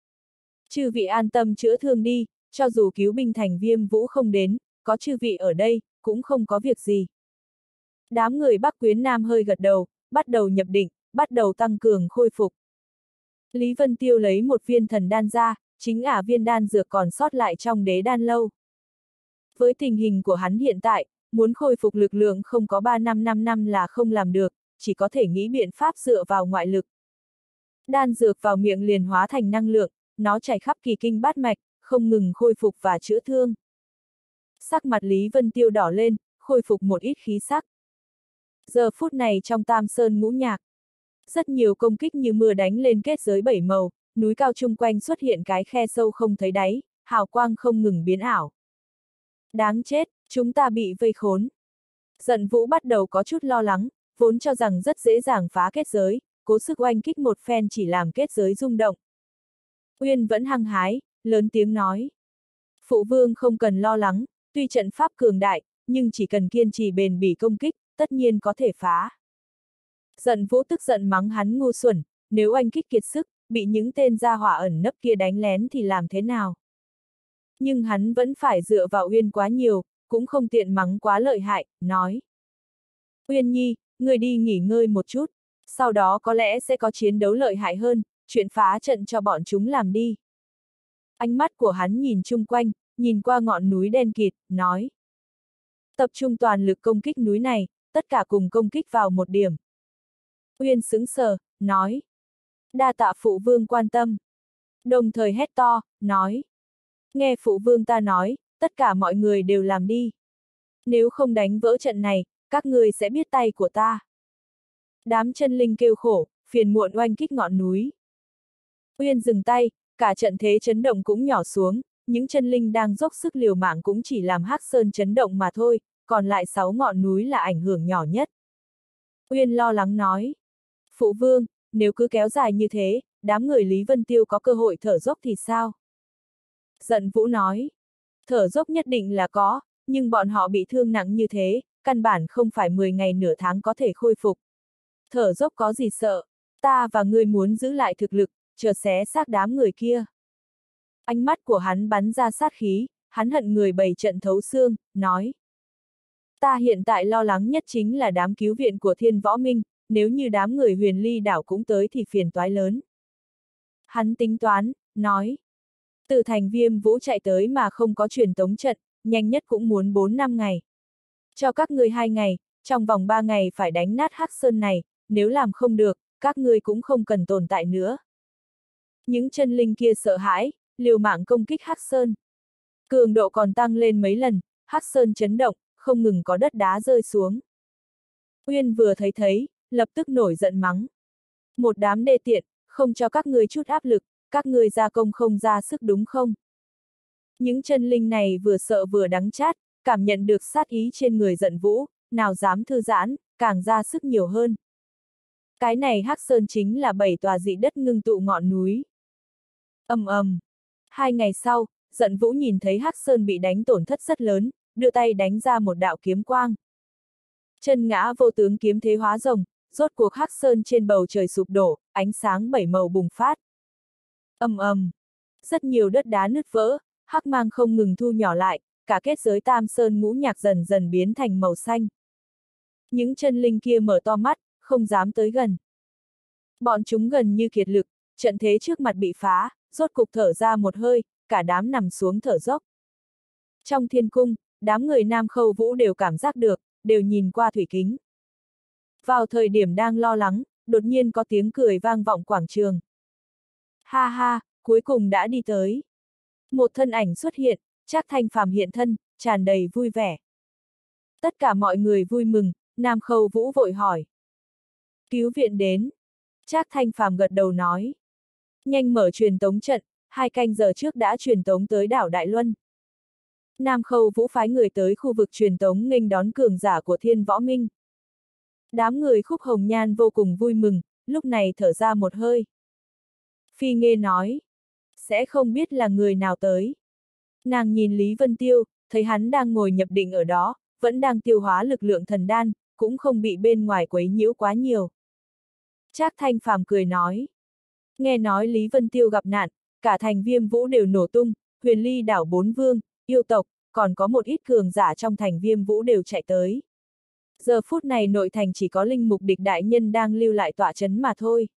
Chư vị an tâm chữa thương đi, cho dù cứu binh thành Viêm Vũ không đến, có chư vị ở đây, cũng không có việc gì. Đám người Bắc Quyến Nam hơi gật đầu, bắt đầu nhập định, bắt đầu tăng cường khôi phục. Lý Vân Tiêu lấy một viên thần đan ra, chính ả viên đan dược còn sót lại trong đế đan lâu. Với tình hình của hắn hiện tại, muốn khôi phục lực lượng không có 3 năm 5 năm là không làm được, chỉ có thể nghĩ biện pháp dựa vào ngoại lực. Đan dược vào miệng liền hóa thành năng lượng, nó chảy khắp kỳ kinh bát mạch, không ngừng khôi phục và chữa thương. Sắc mặt Lý Vân Tiêu đỏ lên, khôi phục một ít khí sắc. Giờ phút này trong Tam Sơn Ngũ Nhạc, rất nhiều công kích như mưa đánh lên kết giới bảy màu, núi cao chung quanh xuất hiện cái khe sâu không thấy đáy, hào quang không ngừng biến ảo. Đáng chết, chúng ta bị vây khốn. Giận Vũ bắt đầu có chút lo lắng, vốn cho rằng rất dễ dàng phá kết giới, cố sức oanh kích một phen chỉ làm kết giới rung động. Uyên vẫn hăng hái, lớn tiếng nói. Phụ vương không cần lo lắng, tuy trận pháp cường đại, nhưng chỉ cần kiên trì bền bỉ công kích, tất nhiên có thể phá. Giận Vũ tức giận mắng hắn ngu xuẩn, nếu oanh kích kiệt sức, bị những tên gia hỏa ẩn nấp kia đánh lén thì làm thế nào? Nhưng hắn vẫn phải dựa vào Uyên quá nhiều, cũng không tiện mắng quá lợi hại, nói. Uyên Nhi, người đi nghỉ ngơi một chút, sau đó có lẽ sẽ có chiến đấu lợi hại hơn, chuyện phá trận cho bọn chúng làm đi. Ánh mắt của hắn nhìn chung quanh, nhìn qua ngọn núi đen kịt, nói. Tập trung toàn lực công kích núi này, tất cả cùng công kích vào một điểm. Uyên sững sờ, nói. Đa tạ phụ vương quan tâm. Đồng thời hét to, nói. Nghe phụ vương ta nói, tất cả mọi người đều làm đi. Nếu không đánh vỡ trận này, các người sẽ biết tay của ta. Đám chân linh kêu khổ, phiền muộn oanh kích ngọn núi. Uyên dừng tay, cả trận thế chấn động cũng nhỏ xuống, những chân linh đang dốc sức liều mạng cũng chỉ làm Hắc Sơn chấn động mà thôi, còn lại 6 ngọn núi là ảnh hưởng nhỏ nhất. Uyên lo lắng nói. Phụ vương, nếu cứ kéo dài như thế, đám người Lý Vân Tiêu có cơ hội thở dốc thì sao? Giận Vũ nói. Thở dốc nhất định là có, nhưng bọn họ bị thương nặng như thế, căn bản không phải 10 ngày nửa tháng có thể khôi phục. Thở dốc có gì sợ, ta và ngươi muốn giữ lại thực lực, chờ xé xác đám người kia. Ánh mắt của hắn bắn ra sát khí, hắn hận người bày trận thấu xương, nói. Ta hiện tại lo lắng nhất chính là đám cứu viện của Thiên Võ Minh, nếu như đám người Huyền Ly đảo cũng tới thì phiền toái lớn. Hắn tính toán, nói. Từ thành Viêm Vũ chạy tới mà không có truyền tống trận, nhanh nhất cũng muốn 4 năm ngày. Cho các ngươi 2 ngày, trong vòng 3 ngày phải đánh nát Hắc Sơn này, nếu làm không được, các ngươi cũng không cần tồn tại nữa. Những chân linh kia sợ hãi, liều mạng công kích Hắc Sơn. Cường độ còn tăng lên mấy lần, Hắc Sơn chấn động, không ngừng có đất đá rơi xuống. Uyên vừa thấy, lập tức nổi giận mắng. Một đám đê tiện, không cho các ngươi chút áp lực, các ngươi ra công không ra sức đúng không? Những chân linh này vừa sợ vừa đắng chát, cảm nhận được sát ý trên người Giận Vũ, nào dám thư giãn, càng ra sức nhiều hơn. Cái này Hắc Sơn chính là 7 tòa dị đất ngưng tụ ngọn núi. Ầm ầm. 2 ngày sau, Giận Vũ nhìn thấy Hắc Sơn bị đánh tổn thất rất lớn, đưa tay đánh ra một đạo kiếm quang. Chân ngã vô tướng kiếm thế hóa rồng, rốt cuộc Hắc Sơn trên bầu trời sụp đổ, ánh sáng 7 màu bùng phát. Ầm ầm. Rất nhiều đất đá nứt vỡ, hắc mang không ngừng thu nhỏ lại, cả kết giới Tam Sơn Ngũ Nhạc dần dần biến thành màu xanh. Những chân linh kia mở to mắt, không dám tới gần. Bọn chúng gần như kiệt lực, trận thế trước mặt bị phá, rốt cục thở ra một hơi, cả đám nằm xuống thở dốc. Trong thiên cung, đám người Nam Khâu Vũ đều cảm giác được, đều nhìn qua thủy kính. Vào thời điểm đang lo lắng, đột nhiên có tiếng cười vang vọng quảng trường. Ha ha, cuối cùng đã đi tới. Một thân ảnh xuất hiện, Trác Thanh Phàm hiện thân, tràn đầy vui vẻ. Tất cả mọi người vui mừng, Nam Khâu Vũ vội hỏi. Cứu viện đến. Trác Thanh Phàm gật đầu nói. Nhanh mở truyền tống trận, 2 canh giờ trước đã truyền tống tới đảo Đại Luân. Nam Khâu Vũ phái người tới khu vực truyền tống nghênh đón cường giả của Thiên Võ Minh. Đám người Khúc Hồng Nhan vô cùng vui mừng, lúc này thở ra một hơi. Phi Nghê nói. Sẽ không biết là người nào tới. Nàng nhìn Lý Vân Tiêu, thấy hắn đang ngồi nhập định ở đó, vẫn đang tiêu hóa lực lượng thần đan, cũng không bị bên ngoài quấy nhiễu quá nhiều. Trác Thanh Phàm cười nói. Nghe nói Lý Vân Tiêu gặp nạn, cả thành Viêm Vũ đều nổ tung, Huyền Ly đảo 4 vương, yêu tộc, còn có một ít cường giả trong thành Viêm Vũ đều chạy tới. Giờ phút này nội thành chỉ có Linh Mục Địch đại nhân đang lưu lại tọa trấn mà thôi.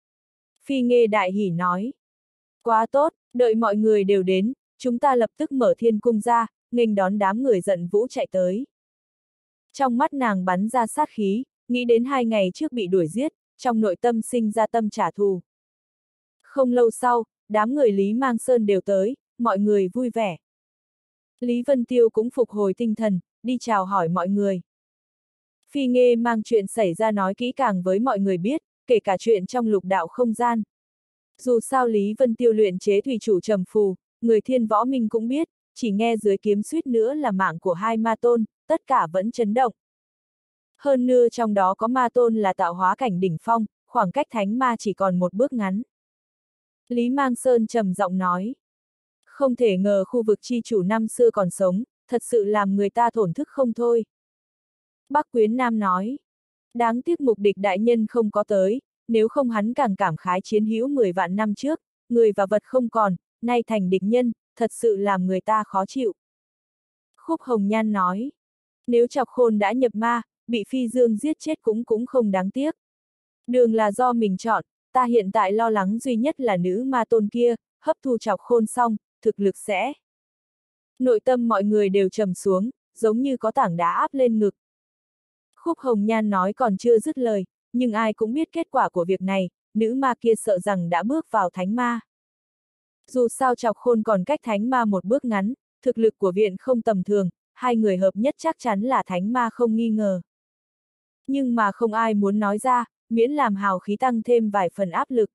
Phi Nghê đại hỉ nói. Quá tốt, đợi mọi người đều đến, chúng ta lập tức mở thiên cung ra, nghênh đón đám người giận vũ chạy tới. Trong mắt nàng bắn ra sát khí, nghĩ đến 2 ngày trước bị đuổi giết, trong nội tâm sinh ra tâm trả thù. Không lâu sau, đám người Lý Mang Sơn đều tới, mọi người vui vẻ. Lý Vân Tiêu cũng phục hồi tinh thần, đi chào hỏi mọi người. Phi Nghê mang chuyện xảy ra nói kỹ càng với mọi người biết, kể cả chuyện trong lục đạo không gian. Dù sao Lý Vân Tiêu luyện chế thủy chủ trầm phù, người thiên võ minh cũng biết, chỉ nghe dưới kiếm suýt nữa là mạng của 2 ma tôn, tất cả vẫn chấn động. Hơn nữa trong đó có ma tôn là tạo hóa cảnh đỉnh phong, khoảng cách thánh ma chỉ còn một bước ngắn. Lý Mang Sơn trầm giọng nói. Không thể ngờ khu vực chi chủ năm xưa còn sống, thật sự làm người ta thổn thức không thôi. Bắc Quyến Nam nói. Đáng tiếc Mục Địch đại nhân không có tới, nếu không hắn càng cảm khái chiến hữu 10 vạn năm trước, người và vật không còn, nay thành địch nhân, thật sự làm người ta khó chịu. Khúc Hồng Nhan nói. Nếu Chọc Khôn đã nhập ma, bị Phi Dương giết chết cũng không đáng tiếc. Đường là do mình chọn, ta hiện tại lo lắng duy nhất là nữ ma tôn kia, hấp thu Chọc Khôn xong, thực lực sẽ. Nội tâm mọi người đều trầm xuống, giống như có tảng đá áp lên ngực. Khúc Hồng Nhan nói còn chưa dứt lời, nhưng ai cũng biết kết quả của việc này, nữ ma kia sợ rằng đã bước vào thánh ma. Dù sao Chọc Khôn còn cách thánh ma một bước ngắn, thực lực của viện không tầm thường, 2 người hợp nhất chắc chắn là thánh ma không nghi ngờ. Nhưng mà không ai muốn nói ra, miễn làm hào khí tăng thêm vài phần áp lực.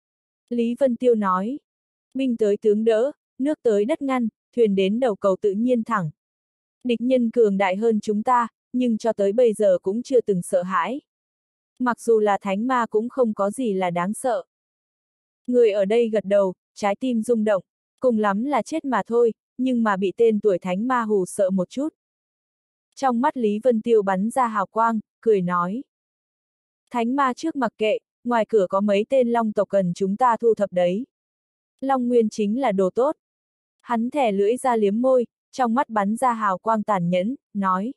Lý Vân Tiêu nói, binh tới tướng đỡ, nước tới đất ngăn, thuyền đến đầu cầu tự nhiên thẳng. Địch nhân cường đại hơn chúng ta, nhưng cho tới bây giờ cũng chưa từng sợ hãi. Mặc dù là thánh ma cũng không có gì là đáng sợ. Người ở đây gật đầu, trái tim rung động, cùng lắm là chết mà thôi, nhưng mà bị tên tuổi thánh ma hù sợ một chút. Trong mắt Lý Vân Tiêu bắn ra hào quang, cười nói. Thánh ma trước mặc kệ, ngoài cửa có mấy tên long tộc cần chúng ta thu thập đấy. Long Nguyên chính là đồ tốt. Hắn thẻ lưỡi ra liếm môi, trong mắt bắn ra hào quang tàn nhẫn, nói.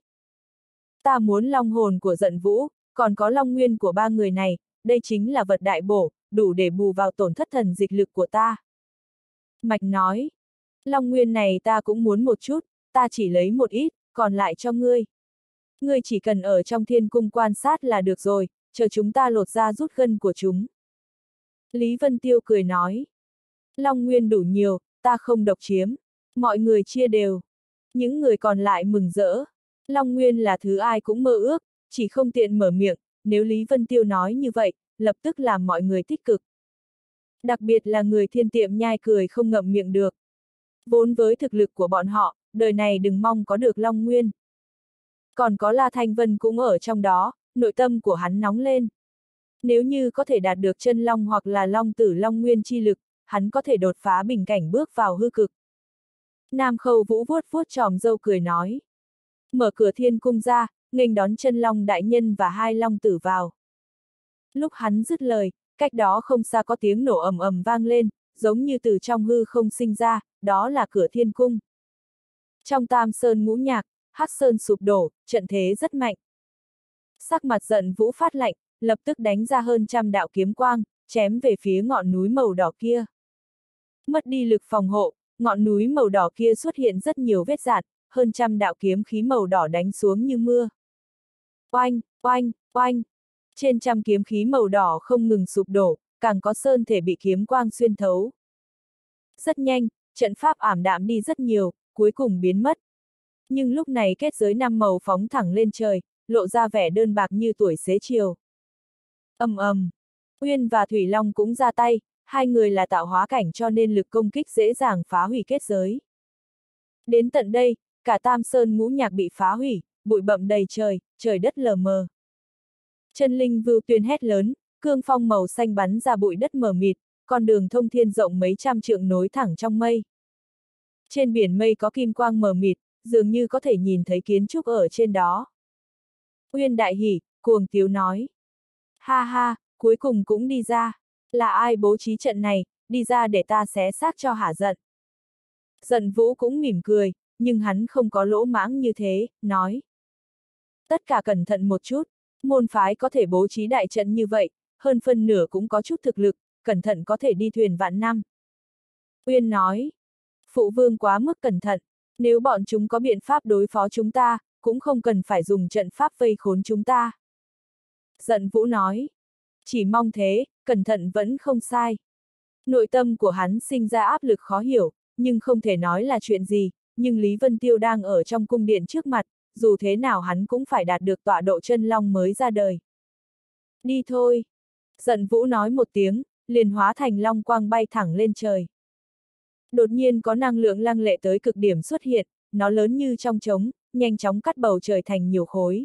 Ta muốn long hồn của Giận Vũ, còn có long nguyên của 3 người này, đây chính là vật đại bổ, đủ để bù vào tổn thất thần dịch lực của ta. Mạch nói. Long nguyên này ta cũng muốn một chút, ta chỉ lấy một ít, còn lại cho ngươi. Ngươi chỉ cần ở trong thiên cung quan sát là được rồi, chờ chúng ta lột ra rút gân của chúng. Lý Vân Tiêu cười nói. Long nguyên đủ nhiều, ta không độc chiếm. Mọi người chia đều. Những người còn lại mừng rỡ. Long nguyên là thứ ai cũng mơ ước, chỉ không tiện mở miệng, nếu Lý Vân Tiêu nói như vậy, lập tức làm mọi người tích cực. Đặc biệt là người thiên tiệm nhai cười không ngậm miệng được. Vốn với thực lực của bọn họ, đời này đừng mong có được Long Nguyên. Còn có La Thanh Vân cũng ở trong đó, nội tâm của hắn nóng lên. Nếu như có thể đạt được chân Long hoặc là Long Tử Long Nguyên chi lực, hắn có thể đột phá bình cảnh bước vào hư cực. Nam Khâu Vũ vuốt vuốt tròm râu cười nói. Mở cửa thiên cung ra, nghênh đón chân Long đại nhân và 2 Long Tử vào. Lúc hắn dứt lời, cách đó không xa có tiếng nổ ầm ầm vang lên, giống như từ trong hư không sinh ra, đó là cửa thiên cung. Trong Tam Sơn ngũ nhạc, Hắc Sơn sụp đổ, trận thế rất mạnh. Sắc mặt Giận Vũ phát lạnh, lập tức đánh ra hơn 100 đạo kiếm quang, chém về phía ngọn núi màu đỏ kia. Mất đi lực phòng hộ, ngọn núi màu đỏ kia xuất hiện rất nhiều vết rạn, hơn 100 đạo kiếm khí màu đỏ đánh xuống như mưa. Oanh, oanh, oanh. Trên 100 kiếm khí màu đỏ không ngừng sụp đổ, càng có sơn thể bị kiếm quang xuyên thấu. Rất nhanh, trận pháp ảm đạm đi rất nhiều, cuối cùng biến mất. Nhưng lúc này kết giới 5 màu phóng thẳng lên trời, lộ ra vẻ đơn bạc như tuổi xế chiều. Ầm ầm, Uyên và Thủy Long cũng ra tay, 2 người là tạo hóa cảnh cho nên lực công kích dễ dàng phá hủy kết giới. Đến tận đây, cả Tam Sơn ngũ nhạc bị phá hủy, bụi bặm đầy trời, trời đất lờ mờ. Chân linh vưu tuyên hét lớn, cương phong màu xanh bắn ra bụi đất mờ mịt, con đường thông thiên rộng mấy trăm trượng nối thẳng trong mây. Trên biển mây có kim quang mờ mịt, dường như có thể nhìn thấy kiến trúc ở trên đó. Uyên đại hỉ, cuồng tiếu nói. Ha ha, cuối cùng cũng đi ra. Là ai bố trí trận này, đi ra để ta xé xác cho hả giận. Giận Vũ cũng mỉm cười, nhưng hắn không có lỗ mãng như thế, nói. Tất cả cẩn thận một chút, môn phái có thể bố trí đại trận như vậy, hơn phân nửa cũng có chút thực lực, cẩn thận có thể đi thuyền vạn năm. Uyên nói. Phụ vương quá mức cẩn thận, nếu bọn chúng có biện pháp đối phó chúng ta, cũng không cần phải dùng trận pháp vây khốn chúng ta. Giận Vũ nói. Chỉ mong thế, cẩn thận vẫn không sai. Nội tâm của hắn sinh ra áp lực khó hiểu, nhưng không thể nói là chuyện gì, nhưng Lý Vân Tiêu đang ở trong cung điện trước mặt, dù thế nào hắn cũng phải đạt được tọa độ chân long mới ra đời. Đi thôi. Giận Vũ nói một tiếng, liền hóa thành long quang bay thẳng lên trời. Đột nhiên có năng lượng lăng lệ tới cực điểm xuất hiện, nó lớn như trong trống, nhanh chóng cắt bầu trời thành nhiều khối.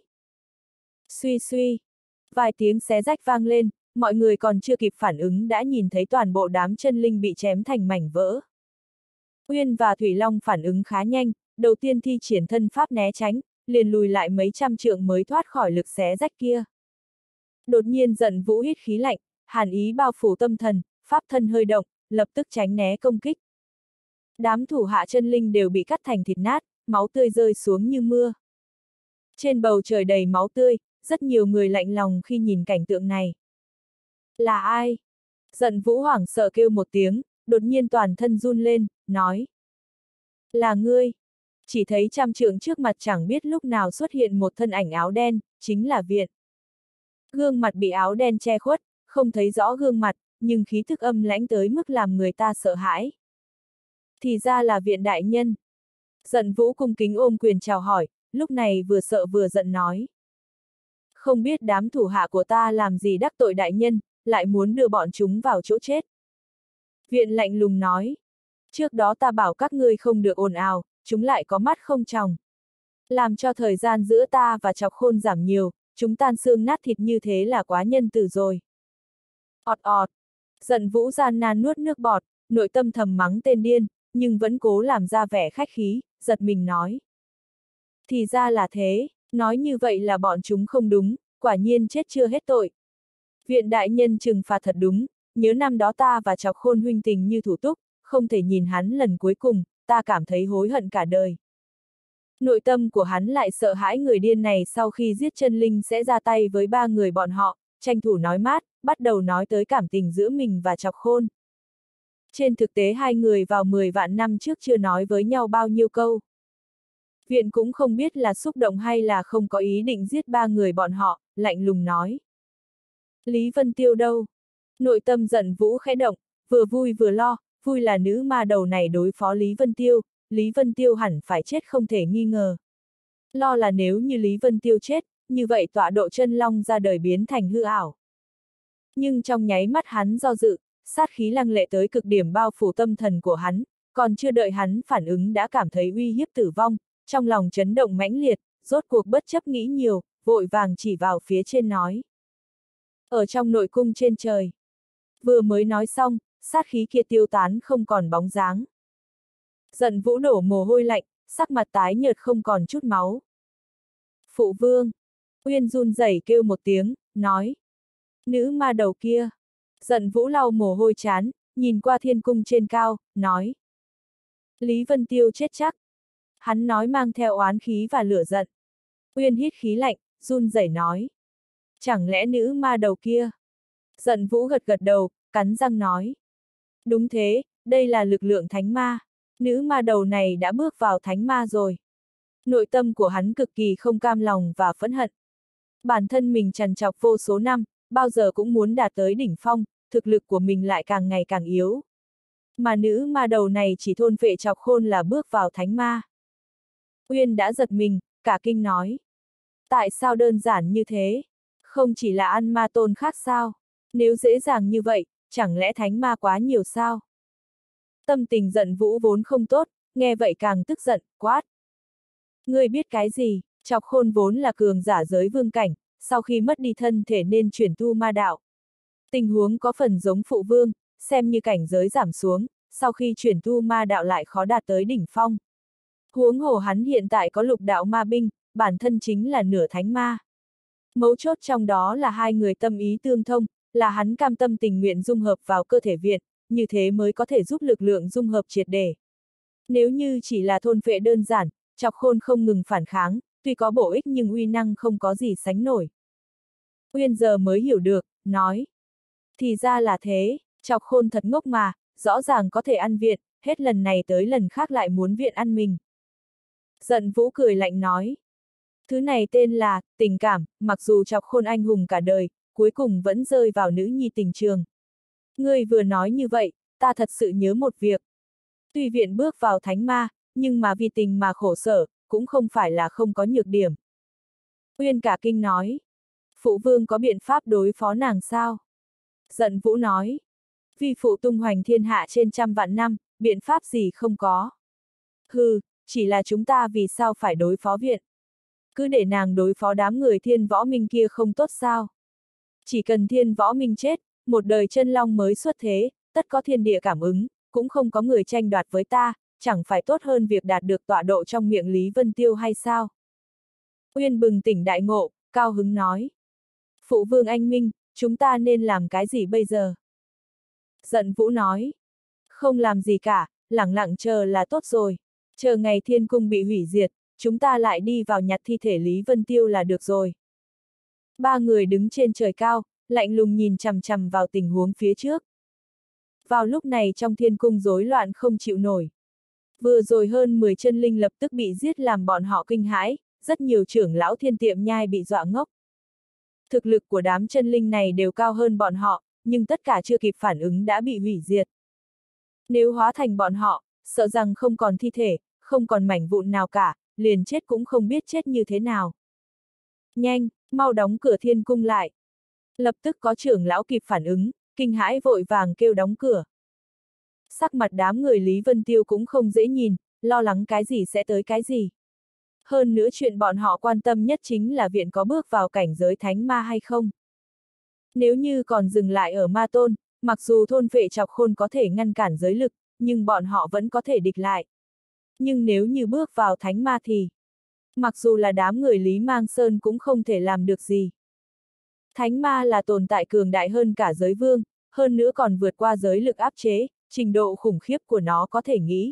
Suy suy. Vài tiếng xé rách vang lên, mọi người còn chưa kịp phản ứng đã nhìn thấy toàn bộ đám chân linh bị chém thành mảnh vỡ. Uyên và Thủy Long phản ứng khá nhanh, đầu tiên thi triển thân pháp né tránh, liền lùi lại mấy trăm trượng mới thoát khỏi lực xé rách kia. Đột nhiên Giận Vũ hít khí lạnh, hàn ý bao phủ tâm thần, pháp thân hơi động, lập tức tránh né công kích. Đám thủ hạ chân linh đều bị cắt thành thịt nát, máu tươi rơi xuống như mưa. Trên bầu trời đầy máu tươi, rất nhiều người lạnh lòng khi nhìn cảnh tượng này. Là ai? Giận Vũ hoảng sợ kêu một tiếng, đột nhiên toàn thân run lên, nói. Là ngươi. Chỉ thấy trăm trượng trước mặt chẳng biết lúc nào xuất hiện một thân ảnh áo đen, chính là Viện. Gương mặt bị áo đen che khuất, không thấy rõ gương mặt, nhưng khí thức âm lãnh tới mức làm người ta sợ hãi. Thì ra là Viện đại nhân. Giận Vũ cung kính ôm quyền chào hỏi, lúc này vừa sợ vừa giận nói. Không biết đám thủ hạ của ta làm gì đắc tội đại nhân, lại muốn đưa bọn chúng vào chỗ chết. Viện lạnh lùng nói. Trước đó ta bảo các ngươi không được ồn ào, chúng lại có mắt không tròng. Làm cho thời gian giữa ta và Chọc Khôn giảm nhiều, chúng tan xương nát thịt như thế là quá nhân từ rồi. Ọt ọt. Giận Vũ gian nan nuốt nước bọt, nội tâm thầm mắng tên điên, nhưng vẫn cố làm ra vẻ khách khí, giật mình nói. Thì ra là thế, nói như vậy là bọn chúng không đúng, quả nhiên chết chưa hết tội. Viện đại nhân trừng phạt thật đúng, nhớ năm đó ta và Chọc Khôn huynh tình như thủ túc, không thể nhìn hắn lần cuối cùng, ta cảm thấy hối hận cả đời. Nội tâm của hắn lại sợ hãi người điên này sau khi giết chân linh sẽ ra tay với ba người bọn họ, tranh thủ nói mát, bắt đầu nói tới cảm tình giữa mình và Chọc Khôn. Trên thực tế hai người vào 10 vạn năm trước chưa nói với nhau bao nhiêu câu. Viện cũng không biết là xúc động hay là không có ý định giết ba người bọn họ, lạnh lùng nói. Lý Vân Tiêu đâu? Nội tâm Giận Vũ khẽ động, vừa vui vừa lo, vui là nữ ma đầu này đối phó Lý Vân Tiêu hẳn phải chết không thể nghi ngờ. Lo là nếu như Lý Vân Tiêu chết, như vậy tọa độ chân long ra đời biến thành hư ảo. Nhưng trong nháy mắt hắn do dự, sát khí lăng lệ tới cực điểm bao phủ tâm thần của hắn, còn chưa đợi hắn phản ứng đã cảm thấy uy hiếp tử vong, trong lòng chấn động mãnh liệt, rốt cuộc bất chấp nghĩ nhiều, vội vàng chỉ vào phía trên nói. Ở trong nội cung trên trời. Vừa mới nói xong, sát khí kia tiêu tán không còn bóng dáng. Giận Vũ đổ mồ hôi lạnh, sắc mặt tái nhợt không còn chút máu. Phụ vương. Uyên run rẩy kêu một tiếng, nói. Nữ ma đầu kia. Giận Vũ lau mồ hôi chán, nhìn qua thiên cung trên cao, nói. Lý Vân Tiêu chết chắc. Hắn nói mang theo oán khí và lửa giận. Uyên hít khí lạnh, run rẩy nói. Chẳng lẽ nữ ma đầu kia? Giận Vũ gật gật đầu, cắn răng nói. Đúng thế, đây là lực lượng thánh ma. Nữ ma đầu này đã bước vào thánh ma rồi. Nội tâm của hắn cực kỳ không cam lòng và phẫn hận. Bản thân mình trằn trọc vô số năm, bao giờ cũng muốn đạt tới đỉnh phong, thực lực của mình lại càng ngày càng yếu. Mà nữ ma đầu này chỉ thôn phệ Chọc Khôn là bước vào thánh ma. Uyên đã giật mình, cả kinh nói. Tại sao đơn giản như thế? Không chỉ là ăn ma tôn khác sao? Nếu dễ dàng như vậy, chẳng lẽ thánh ma quá nhiều sao? Tâm tình Giận Vũ vốn không tốt, nghe vậy càng tức giận, quát. Ngươi biết cái gì? Chọc Khôn vốn là cường giả giới vương cảnh, sau khi mất đi thân thể nên chuyển tu ma đạo. Tình huống có phần giống phụ vương, xem như cảnh giới giảm xuống, sau khi chuyển tu ma đạo lại khó đạt tới đỉnh phong. Huống hồ hắn hiện tại có lục đạo ma binh, bản thân chính là nửa thánh ma. Mấu chốt trong đó là hai người tâm ý tương thông, là hắn cam tâm tình nguyện dung hợp vào cơ thể viện, như thế mới có thể giúp lực lượng dung hợp triệt để. Nếu như chỉ là thôn phệ đơn giản, Chọc Khôn không ngừng phản kháng, tuy có bổ ích nhưng uy năng không có gì sánh nổi. Uyên giờ mới hiểu được, nói. Thì ra là thế, Chọc Khôn thật ngốc mà, rõ ràng có thể ăn viện, hết lần này tới lần khác lại muốn viện ăn mình. Giận Vũ cười lạnh nói. Thứ này tên là tình cảm, mặc dù Chọc Khôn anh hùng cả đời, cuối cùng vẫn rơi vào nữ nhi tình trường. Ngươi vừa nói như vậy, ta thật sự nhớ một việc. Tuy viện bước vào thánh ma, nhưng mà vì tình mà khổ sở, cũng không phải là không có nhược điểm. Uyên cả kinh nói. Phụ vương có biện pháp đối phó nàng sao? Giận Vũ nói. Vi phụ tung hoành thiên hạ trên trăm vạn năm, biện pháp gì không có. Hừ, chỉ là chúng ta vì sao phải đối phó viện. Cứ để nàng đối phó đám người Thiên Võ Minh kia không tốt sao. Chỉ cần Thiên Võ Minh chết, một đời chân long mới xuất thế, tất có thiên địa cảm ứng, cũng không có người tranh đoạt với ta, chẳng phải tốt hơn việc đạt được tọa độ trong miệng Lý Vân Tiêu hay sao? Uyên bừng tỉnh đại ngộ, cao hứng nói. Phụ vương anh minh, chúng ta nên làm cái gì bây giờ? Giận Vũ nói. Không làm gì cả, lẳng lặng chờ là tốt rồi. Chờ ngày thiên cung bị hủy diệt, chúng ta lại đi vào nhặt thi thể Lý Vân Tiêu là được rồi. Ba người đứng trên trời cao, lạnh lùng nhìn chằm chằm vào tình huống phía trước. Vào lúc này trong thiên cung rối loạn không chịu nổi. Vừa rồi hơn 10 chân linh lập tức bị giết làm bọn họ kinh hãi, rất nhiều trưởng lão Thiên Tiệm Nhai bị dọa ngốc. Thực lực của đám chân linh này đều cao hơn bọn họ, nhưng tất cả chưa kịp phản ứng đã bị hủy diệt. Nếu hóa thành bọn họ, sợ rằng không còn thi thể, không còn mảnh vụn nào cả, liền chết cũng không biết chết như thế nào. Nhanh, mau đóng cửa thiên cung lại. Lập tức có trưởng lão kịp phản ứng, kinh hãi vội vàng kêu đóng cửa. Sắc mặt đám người Lý Vân Tiêu cũng không dễ nhìn, lo lắng cái gì sẽ tới cái gì. Hơn nữa chuyện bọn họ quan tâm nhất chính là viện có bước vào cảnh giới thánh ma hay không. Nếu như còn dừng lại ở ma tôn, mặc dù thôn phệ Chọc Khôn có thể ngăn cản giới lực, nhưng bọn họ vẫn có thể địch lại. Nhưng nếu như bước vào thánh ma thì, mặc dù là đám người Lý Mang Sơn cũng không thể làm được gì. Thánh ma là tồn tại cường đại hơn cả giới vương, hơn nữa còn vượt qua giới lực áp chế, trình độ khủng khiếp của nó có thể nghĩ.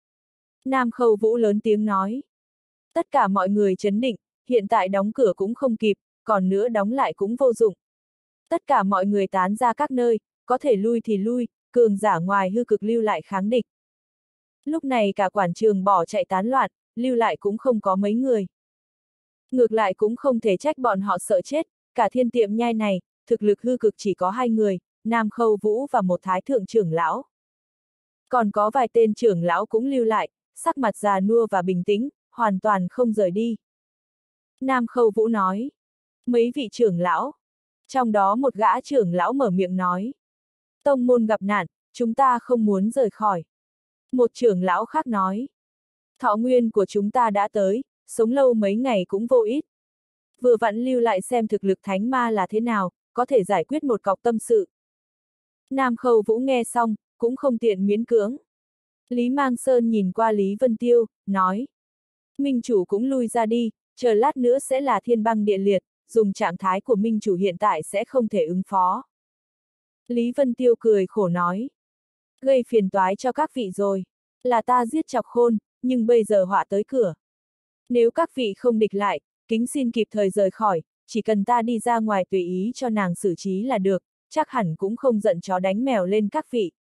Nam Khâu Vũ lớn tiếng nói. Tất cả mọi người trấn định, hiện tại đóng cửa cũng không kịp, còn nữa đóng lại cũng vô dụng. Tất cả mọi người tán ra các nơi, có thể lui thì lui, cường giả ngoài hư cực lưu lại kháng địch. Lúc này cả quảng trường bỏ chạy tán loạn, lưu lại cũng không có mấy người. Ngược lại cũng không thể trách bọn họ sợ chết, cả Thiên Tiệm Nhai này, thực lực hư cực chỉ có hai người, Nam Khâu Vũ và một thái thượng trưởng lão. Còn có vài tên trưởng lão cũng lưu lại, sắc mặt già nua và bình tĩnh, hoàn toàn không rời đi. Nam Khâu Vũ nói. Mấy vị trưởng lão. Trong đó một gã trưởng lão mở miệng nói. Tông môn gặp nạn, chúng ta không muốn rời khỏi. Một trưởng lão khác nói. Thọ nguyên của chúng ta đã tới, sống lâu mấy ngày cũng vô ích. Vừa vặn lưu lại xem thực lực thánh ma là thế nào, có thể giải quyết một cọc tâm sự. Nam Khâu Vũ nghe xong, cũng không tiện miễn cưỡng. Lý Mang Sơn nhìn qua Lý Vân Tiêu, nói. Minh chủ cũng lui ra đi, chờ lát nữa sẽ là thiên băng địa liệt, dùng trạng thái của Minh chủ hiện tại sẽ không thể ứng phó. Lý Vân Tiêu cười khổ nói. Gây phiền toái cho các vị rồi. Là ta giết Chọc Khôn, nhưng bây giờ họa tới cửa. Nếu các vị không địch lại, kính xin kịp thời rời khỏi, chỉ cần ta đi ra ngoài tùy ý cho nàng xử trí là được, chắc hẳn cũng không giận chó đánh mèo lên các vị.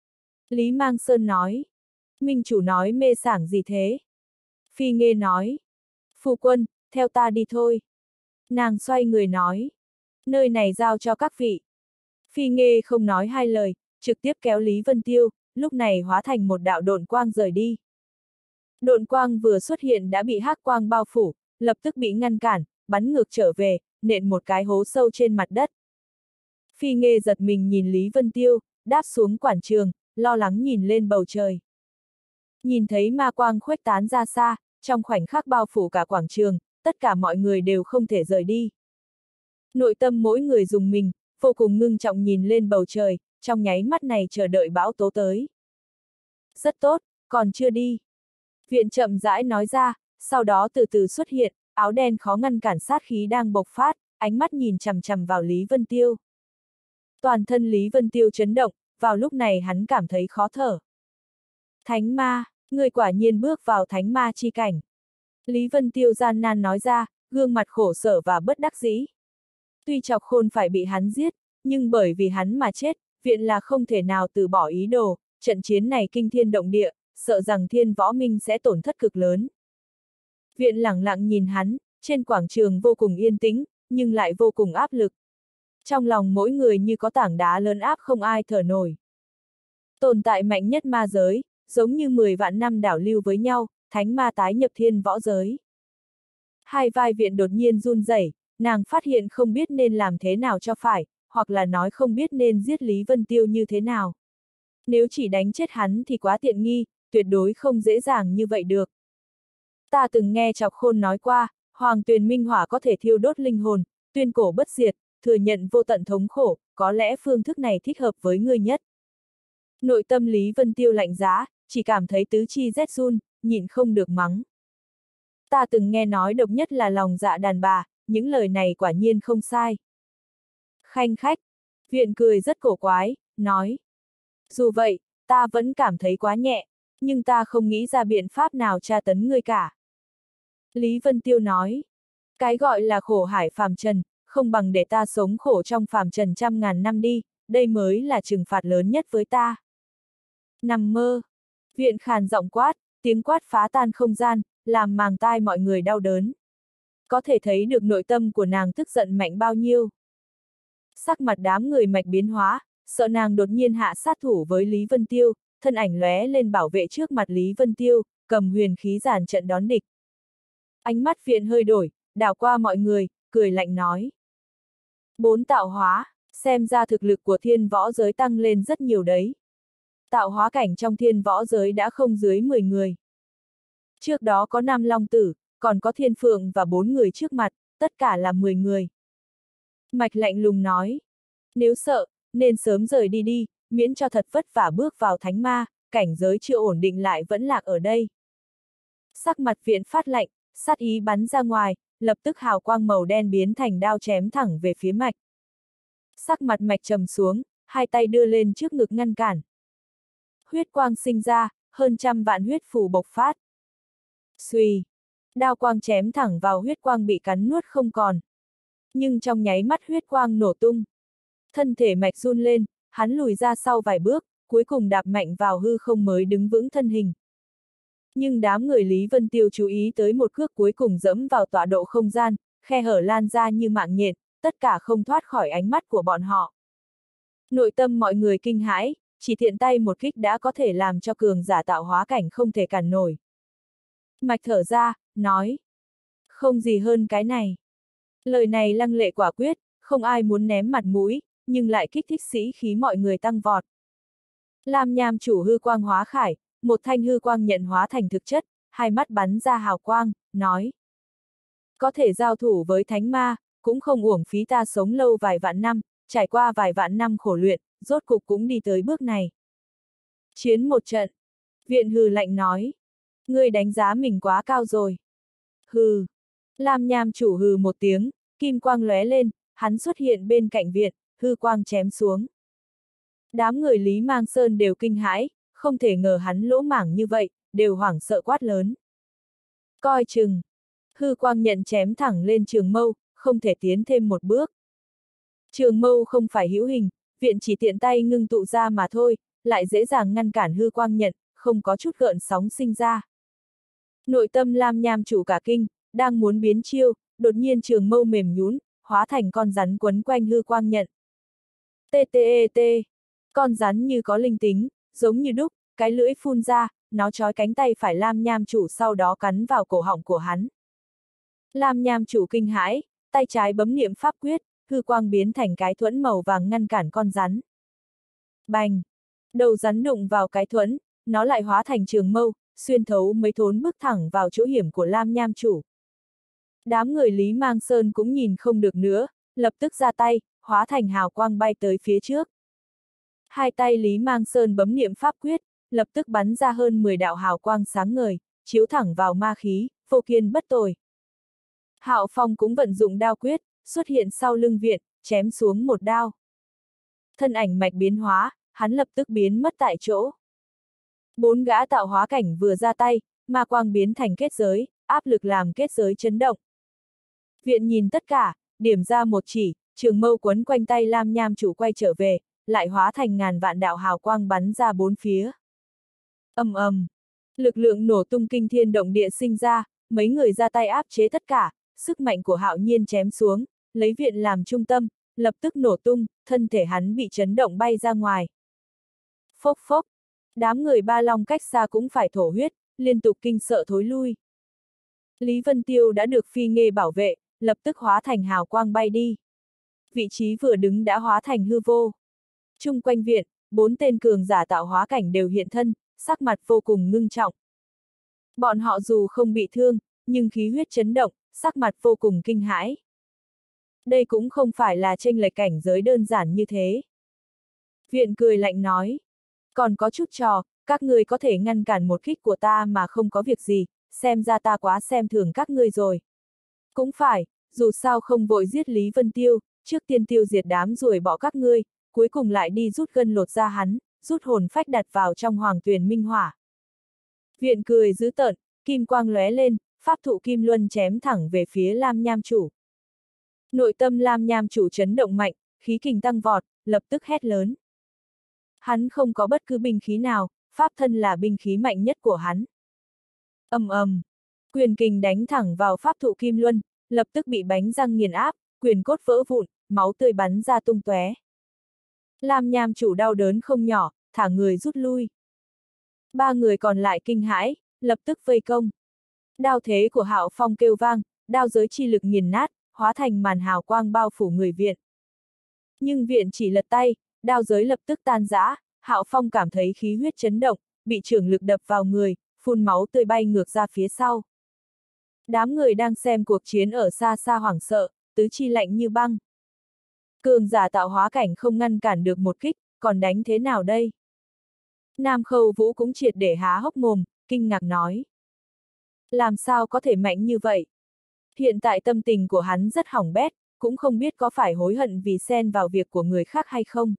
Lý Mang Sơn nói. Minh chủ nói mê sảng gì thế? Phi Nghê nói. Phu quân, theo ta đi thôi. Nàng xoay người nói. Nơi này giao cho các vị. Phi Nghê không nói hai lời, trực tiếp kéo Lý Vân Tiêu, lúc này hóa thành một đạo độn quang rời đi. Độn quang vừa xuất hiện đã bị hắc quang bao phủ, lập tức bị ngăn cản, bắn ngược trở về, nện một cái hố sâu trên mặt đất. Phi Nghê giật mình nhìn Lý Vân Tiêu, đáp xuống quảng trường, lo lắng nhìn lên bầu trời. Nhìn thấy ma quang khuếch tán ra xa, trong khoảnh khắc bao phủ cả quảng trường, tất cả mọi người đều không thể rời đi. Nội tâm mỗi người dùng mình, vô cùng ngưng trọng nhìn lên bầu trời, trong nháy mắt này chờ đợi bão tố tới. Rất tốt, còn chưa đi. Viện chậm rãi nói ra, sau đó từ từ xuất hiện, áo đen khó ngăn cản sát khí đang bộc phát, ánh mắt nhìn chằm chằm vào Lý Vân Tiêu. Toàn thân Lý Vân Tiêu chấn động, vào lúc này hắn cảm thấy khó thở. Thánh ma, người quả nhiên bước vào thánh ma chi cảnh. Lý Vân Tiêu gian nan nói ra, gương mặt khổ sở và bất đắc dĩ. Tuy Chọc Khôn phải bị hắn giết, nhưng bởi vì hắn mà chết, viện là không thể nào từ bỏ ý đồ, trận chiến này kinh thiên động địa, sợ rằng Thiên Võ Minh sẽ tổn thất cực lớn. Viện lẳng lặng nhìn hắn, trên quảng trường vô cùng yên tĩnh, nhưng lại vô cùng áp lực. Trong lòng mỗi người như có tảng đá lớn áp không ai thở nổi. Tồn tại mạnh nhất ma giới, giống như 10 vạn năm đảo lưu với nhau, thánh ma tái nhập thiên võ giới. Hai vai viện đột nhiên run rẩy, nàng phát hiện không biết nên làm thế nào cho phải, hoặc là nói không biết nên giết Lý Vân Tiêu như thế nào. Nếu chỉ đánh chết hắn thì quá tiện nghi, tuyệt đối không dễ dàng như vậy được. Ta từng nghe Chọc Khôn nói qua, Hoàng Tuyền Minh Hỏa có thể thiêu đốt linh hồn, tuyên cổ bất diệt, thừa nhận vô tận thống khổ, có lẽ phương thức này thích hợp với ngươi nhất. Nội tâm Lý Vân Tiêu lạnh giá, chỉ cảm thấy tứ chi rét run, nhịn không được mắng. Ta từng nghe nói độc nhất là lòng dạ đàn bà, những lời này quả nhiên không sai. Khanh khách, viện cười rất cổ quái, nói. Dù vậy, ta vẫn cảm thấy quá nhẹ, nhưng ta không nghĩ ra biện pháp nào tra tấn ngươi cả. Lý Vân Tiêu nói. Cái gọi là khổ hải phàm trần, không bằng để ta sống khổ trong phàm trần trăm ngàn năm đi, đây mới là trừng phạt lớn nhất với ta. Nằm mơ. Viện khàn giọng quát, tiếng quát phá tan không gian, làm màng tai mọi người đau đớn. Có thể thấy được nội tâm của nàng tức giận mạnh bao nhiêu. Sắc mặt đám người mạch biến hóa, sợ nàng đột nhiên hạ sát thủ với Lý Vân Tiêu, thân ảnh lóe lên bảo vệ trước mặt Lý Vân Tiêu, cầm huyền khí giản trận đón địch. Ánh mắt viện hơi đổi, đảo qua mọi người, cười lạnh nói. 4 tạo hóa, xem ra thực lực của thiên võ giới tăng lên rất nhiều đấy. Tạo hóa cảnh trong thiên võ giới đã không dưới 10 người. Trước đó có Nam Long Tử, còn có Thiên Phượng và 4 người trước mặt, tất cả là 10 người. Mạch lạnh lùng nói. Nếu sợ, nên sớm rời đi đi, miễn cho thật vất vả bước vào thánh ma, cảnh giới chưa ổn định lại vẫn lạc ở đây. Sắc mặt viện phát lạnh, sát ý bắn ra ngoài, lập tức hào quang màu đen biến thành đao chém thẳng về phía mạch. Sắc mặt mạch trầm xuống, hai tay đưa lên trước ngực ngăn cản. Huyết quang sinh ra, hơn trăm vạn huyết phù bộc phát. Xuy, đao quang chém thẳng vào huyết quang bị cắn nuốt không còn. Nhưng trong nháy mắt huyết quang nổ tung. Thân thể mạch run lên, hắn lùi ra sau vài bước, cuối cùng đạp mạnh vào hư không mới đứng vững thân hình. Nhưng đám người Lý Vân Tiêu chú ý tới một cước cuối cùng dẫm vào tọa độ không gian, khe hở lan ra như mạng nhện, tất cả không thoát khỏi ánh mắt của bọn họ. Nội tâm mọi người kinh hãi, chỉ thiện tay một kích đã có thể làm cho cường giả tạo hóa cảnh không thể cản nổi. Mạch thở ra, nói. Không gì hơn cái này. Lời này lăng lệ quả quyết, không ai muốn ném mặt mũi, nhưng lại kích thích sĩ khí mọi người tăng vọt. Lam Nham chủ hư quang hóa khải, một thanh hư quang nhận hóa thành thực chất, hai mắt bắn ra hào quang, nói. Có thể giao thủ với thánh ma, cũng không uổng phí ta sống lâu vài vạn năm, trải qua vài vạn năm khổ luyện, rốt cục cũng đi tới bước này. Chiến một trận. Viện hừ lạnh nói. Ngươi đánh giá mình quá cao rồi. Hừ. Lam Nham chủ hừ một tiếng, kim quang lóe lên, hắn xuất hiện bên cạnh viện, hư quang chém xuống. Đám người Lý Mang Sơn đều kinh hãi, không thể ngờ hắn lỗ mảng như vậy, đều hoảng sợ quát lớn. Coi chừng. Hư quang nhận chém thẳng lên trường mâu, không thể tiến thêm một bước. Trường mâu không phải hữu hình, viện chỉ tiện tay ngưng tụ ra mà thôi, lại dễ dàng ngăn cản hư quang nhận, không có chút gợn sóng sinh ra. Nội tâm Lam Nham chủ cả kinh, đang muốn biến chiêu, đột nhiên trường mâu mềm nhũn, hóa thành con rắn quấn quanh hư quang nhận. TTET. Con rắn như có linh tính, giống như đúc, cái lưỡi phun ra, nó trói cánh tay phải Lam Nham chủ sau đó cắn vào cổ họng của hắn. Lam Nham chủ kinh hãi, tay trái bấm niệm pháp quyết, hư quang biến thành cái thuẫn màu vàng ngăn cản con rắn. Bành! Đầu rắn đụng vào cái thuẫn, nó lại hóa thành trường mâu, xuyên thấu mấy thốn bước thẳng vào chỗ hiểm của Lam Nham chủ. Đám người Lý Mang Sơn cũng nhìn không được nữa, lập tức ra tay, hóa thành hào quang bay tới phía trước. Hai tay Lý Mang Sơn bấm niệm pháp quyết, lập tức bắn ra hơn 10 đạo hào quang sáng ngời, chiếu thẳng vào ma khí, vô kiên bất tồi. Hạo Phong cũng vận dụng đao quyết, xuất hiện sau lưng viện, chém xuống một đao. Thân ảnh mạch biến hóa, hắn lập tức biến mất tại chỗ. 4 gã tạo hóa cảnh vừa ra tay, ma quang biến thành kết giới, áp lực làm kết giới chấn động. Viện nhìn tất cả, điểm ra một chỉ, trường mâu quấn quanh tay Lam Nham chủ quay trở về, lại hóa thành ngàn vạn đạo hào quang bắn ra bốn phía. Ầm ầm, lực lượng nổ tung kinh thiên động địa sinh ra, mấy người ra tay áp chế tất cả, sức mạnh của Hạo Nhiên chém xuống, lấy viện làm trung tâm, lập tức nổ tung, thân thể hắn bị chấn động bay ra ngoài. Phốc phốc, đám người Ba Long cách xa cũng phải thổ huyết, liên tục kinh sợ thối lui. Lý Vân Tiêu đã được Phi Nghê bảo vệ, lập tức hóa thành hào quang bay đi. Vị trí vừa đứng đã hóa thành hư vô. Chung quanh viện, 4 tên cường giả tạo hóa cảnh đều hiện thân, sắc mặt vô cùng ngưng trọng. Bọn họ dù không bị thương, nhưng khí huyết chấn động, sắc mặt vô cùng kinh hãi. Đây cũng không phải là chênh lệch cảnh giới đơn giản như thế. Viện cười lạnh nói, còn có chút trò, các ngươi có thể ngăn cản một kích của ta mà không có việc gì, xem ra ta quá xem thường các ngươi rồi. Cũng phải, dù sao không vội giết Lý Vân Tiêu, trước tiên tiêu diệt đám ruồi bỏ các ngươi, cuối cùng lại đi rút gân lột ra hắn, rút hồn phách đặt vào trong hoàng tuyền minh hỏa. Viện cười dữ tợn, kim quang lóe lên, pháp thụ kim luân chém thẳng về phía Lam Nham chủ. Nội tâm Lam Nham chủ chấn động mạnh, khí kình tăng vọt, lập tức hét lớn. Hắn không có bất cứ binh khí nào, pháp thân là binh khí mạnh nhất của hắn. Ầm ầm, quyền kình đánh thẳng vào pháp thụ kim luân, lập tức bị bánh răng nghiền áp, quyền cốt vỡ vụn, máu tươi bắn ra tung tóe. Lam Nham chủ đau đớn không nhỏ, thả người rút lui. 3 người còn lại kinh hãi, lập tức vây công. Đao thế của Hạo Phong kêu vang, đao giới chi lực nghiền nát, hóa thành màn hào quang bao phủ người viện. Nhưng viện chỉ lật tay, đao giới lập tức tan rã, Hạo Phong cảm thấy khí huyết chấn động, bị chưởng lực đập vào người, phun máu tươi bay ngược ra phía sau. Đám người đang xem cuộc chiến ở xa xa hoảng sợ, tứ chi lạnh như băng. Cường giả tạo hóa cảnh không ngăn cản được một kích, còn đánh thế nào đây? Nam Khâu Vũ cũng triệt để há hốc mồm, kinh ngạc nói. Làm sao có thể mạnh như vậy? Hiện tại tâm tình của hắn rất hỏng bét, cũng không biết có phải hối hận vì xen vào việc của người khác hay không.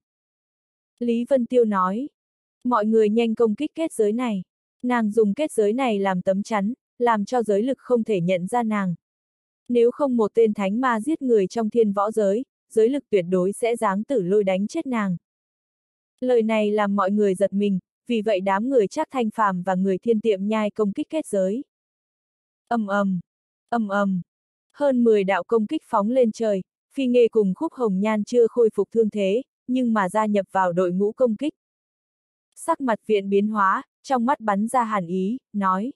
Lý Vân Tiêu nói, mọi người nhanh công kích kết giới này. Nàng dùng kết giới này làm tấm chắn, làm cho giới lực không thể nhận ra nàng. Nếu không một tên thánh ma giết người trong thiên võ giới, giới lực tuyệt đối sẽ giáng tử lôi đánh chết nàng. Lời này làm mọi người giật mình, vì vậy đám người Trác Thanh Phàm và người Thiên Tiệm Nhai công kích kết giới. Ầm ầm, ầm ầm, hơn 10 đạo công kích phóng lên trời, Phi Nghê cùng Khúc Hồng Nhan chưa khôi phục thương thế, nhưng mà gia nhập vào đội ngũ công kích. Sắc mặt viện biến hóa, trong mắt bắn ra hàn ý, nói.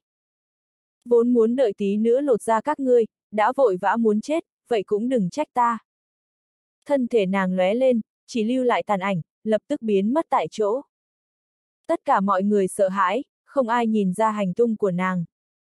Vốn muốn đợi tí nữa lột ra các ngươi, đã vội vã muốn chết, vậy cũng đừng trách ta. Thân thể nàng lóe lên, chỉ lưu lại tàn ảnh, lập tức biến mất tại chỗ. Tất cả mọi người sợ hãi, không ai nhìn ra hành tung của nàng.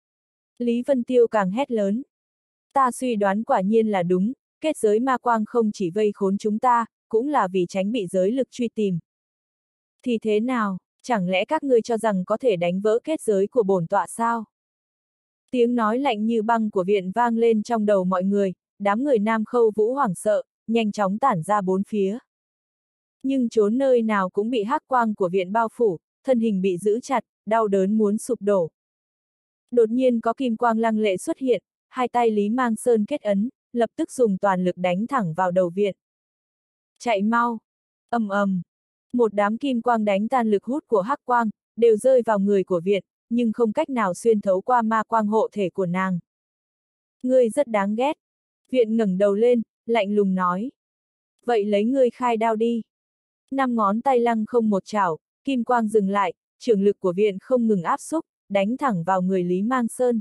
Lý Vân Tiêu càng hét lớn. Ta suy đoán quả nhiên là đúng, kết giới ma quang không chỉ vây khốn chúng ta, cũng là vì tránh bị giới lực truy tìm. Thì thế nào, chẳng lẽ các ngươi cho rằng có thể đánh vỡ kết giới của bổn tọa sao? Tiếng nói lạnh như băng của viện vang lên trong đầu mọi người, đám người Nam Khâu Vũ hoảng sợ, nhanh chóng tản ra bốn phía. Nhưng trốn nơi nào cũng bị hắc quang của viện bao phủ, thân hình bị giữ chặt, đau đớn muốn sụp đổ. Đột nhiên có kim quang lăng lệ xuất hiện, hai tay Lý Mang Sơn kết ấn, lập tức dùng toàn lực đánh thẳng vào đầu viện. Chạy mau! Ầm ầm! Một đám kim quang đánh tan lực hút của hắc quang, đều rơi vào người của viện, nhưng không cách nào xuyên thấu qua ma quang hộ thể của nàng. Ngươi rất đáng ghét. Viện ngẩng đầu lên, lạnh lùng nói. Vậy lấy ngươi khai đao đi. 5 ngón tay lăng không một chảo, kim quang dừng lại, trường lực của viện không ngừng áp xúc, đánh thẳng vào người Lý Mang Sơn.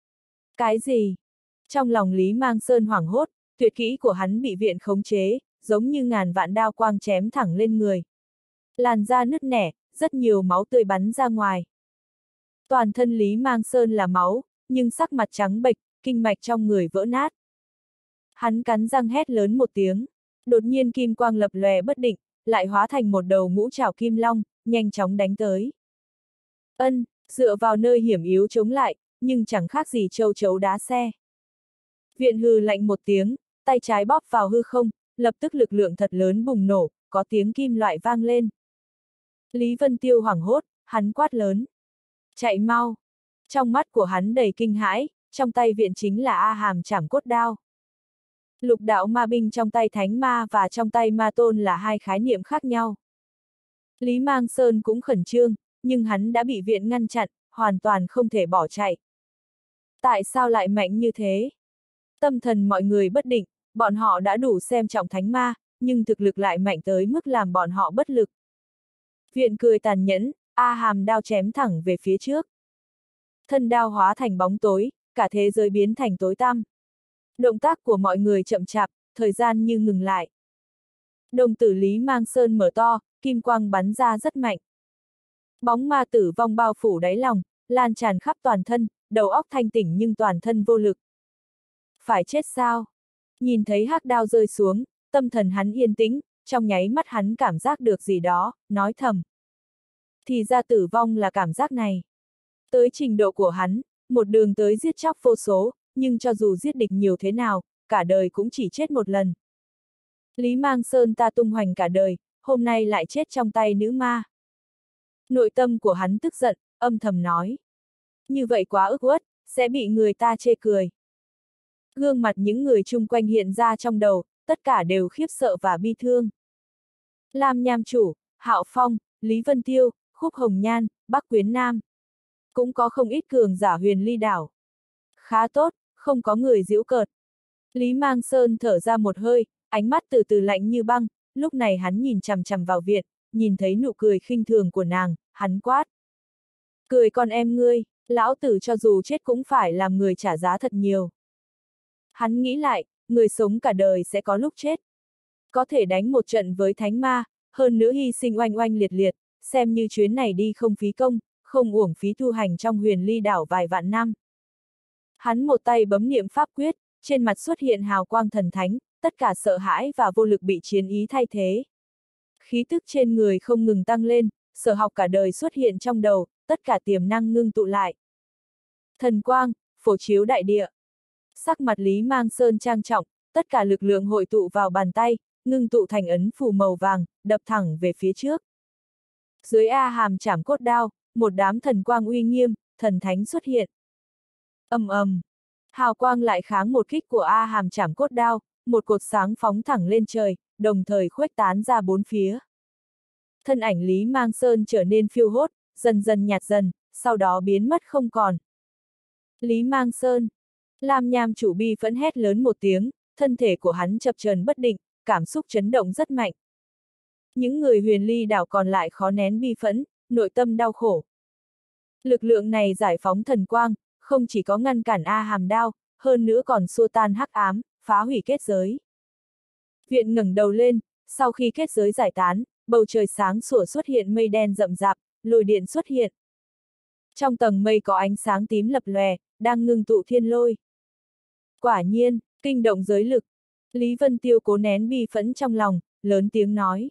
Cái gì? Trong lòng Lý Mang Sơn hoảng hốt, tuyệt kỹ của hắn bị viện khống chế, giống như ngàn vạn đao quang chém thẳng lên người. Làn da nứt nẻ, rất nhiều máu tươi bắn ra ngoài. Toàn thân Lý Mang Sơn là máu, nhưng sắc mặt trắng bệch, kinh mạch trong người vỡ nát. Hắn cắn răng hét lớn một tiếng, đột nhiên kim quang lập lòe bất định, lại hóa thành một đầu ngũ trảo kim long, nhanh chóng đánh tới. Ân, dựa vào nơi hiểm yếu chống lại, nhưng chẳng khác gì châu chấu đá xe. Viện hừ lạnh một tiếng, tay trái bóp vào hư không, lập tức lực lượng thật lớn bùng nổ, có tiếng kim loại vang lên. Lý Vân Tiêu hoảng hốt, hắn quát lớn. Chạy mau! Trong mắt của hắn đầy kinh hãi, trong tay viện chính là A Hàm chảm cốt đao. Lục đạo ma binh trong tay thánh ma và trong tay ma tôn là hai khái niệm khác nhau. Lý Mang Sơn cũng khẩn trương, nhưng hắn đã bị viện ngăn chặn, hoàn toàn không thể bỏ chạy. Tại sao lại mạnh như thế? Tâm thần mọi người bất định, bọn họ đã đủ xem trọng thánh ma, nhưng thực lực lại mạnh tới mức làm bọn họ bất lực. Viện cười tàn nhẫn, A Hàm đao chém thẳng về phía trước. Thân đao hóa thành bóng tối, cả thế giới biến thành tối tăm. Động tác của mọi người chậm chạp, thời gian như ngừng lại. Đồng tử Lý Mang Sơn mở to, kim quang bắn ra rất mạnh. Bóng ma tử vong bao phủ đáy lòng, lan tràn khắp toàn thân, đầu óc thanh tỉnh nhưng toàn thân vô lực. Phải chết sao? Nhìn thấy hắc đao rơi xuống, tâm thần hắn yên tĩnh, trong nháy mắt hắn cảm giác được gì đó, nói thầm. Thì ra tử vong là cảm giác này. Tới trình độ của hắn, một đường tới giết chóc vô số, nhưng cho dù giết địch nhiều thế nào, cả đời cũng chỉ chết một lần. Lý Mang Sơn ta tung hoành cả đời, hôm nay lại chết trong tay nữ ma. Nội tâm của hắn tức giận, âm thầm nói. Như vậy quá ức uất, sẽ bị người ta chê cười. Gương mặt những người chung quanh hiện ra trong đầu, tất cả đều khiếp sợ và bi thương. Lam Nham Chủ, Hạo Phong, Lý Vân Tiêu, Khúc Hồng Nhan, Bắc Quyến Nam. Cũng có không ít cường giả Huyền Ly Đảo. Khá tốt, không có người giễu cợt. Lý Mang Sơn thở ra một hơi, ánh mắt từ từ lạnh như băng, lúc này hắn nhìn chằm chằm vào Viện, nhìn thấy nụ cười khinh thường của nàng, hắn quát. Cười con em ngươi, lão tử cho dù chết cũng phải làm người trả giá thật nhiều. Hắn nghĩ lại, người sống cả đời sẽ có lúc chết. Có thể đánh một trận với thánh ma, hơn nữa hy sinh oanh oanh liệt liệt, xem như chuyến này đi không phí công, không uổng phí tu hành trong Huyền Ly Đảo vài vạn năm. Hắn một tay bấm niệm pháp quyết, trên mặt xuất hiện hào quang thần thánh, tất cả sợ hãi và vô lực bị chiến ý thay thế. Khí tức trên người không ngừng tăng lên, sở học cả đời xuất hiện trong đầu, tất cả tiềm năng ngưng tụ lại. Thần quang, phổ chiếu đại địa. Sắc mặt Lý Mang Sơn trang trọng, tất cả lực lượng hội tụ vào bàn tay, ngưng tụ thành ấn phù màu vàng, đập thẳng về phía trước. Dưới A Hàm chảm cốt đao, một đám thần quang uy nghiêm, thần thánh xuất hiện. Ầm ầm, hào quang lại kháng một kích của A Hàm chảm cốt đao, một cột sáng phóng thẳng lên trời, đồng thời khuếch tán ra bốn phía. Thân ảnh Lý Mang Sơn trở nên phiêu hốt, dần dần nhạt dần, sau đó biến mất không còn. Lý Mang Sơn. Lam Nham Chủ bi phẫn hét lớn một tiếng, thân thể của hắn chập chờn bất định, cảm xúc chấn động rất mạnh. Những người Huyền Ly Đảo còn lại khó nén bi phẫn, nội tâm đau khổ. Lực lượng này giải phóng thần quang, không chỉ có ngăn cản A Hàm đao, hơn nữa còn xua tan hắc ám, phá hủy kết giới. Viện ngẩng đầu lên, sau khi kết giới giải tán, bầu trời sáng sủa xuất hiện mây đen rậm rạp, lôi điện xuất hiện. Trong tầng mây có ánh sáng tím lập lòe, đang ngưng tụ thiên lôi. Quả nhiên, kinh động giới lực. Lý Vân Tiêu cố nén bi phẫn trong lòng, lớn tiếng nói.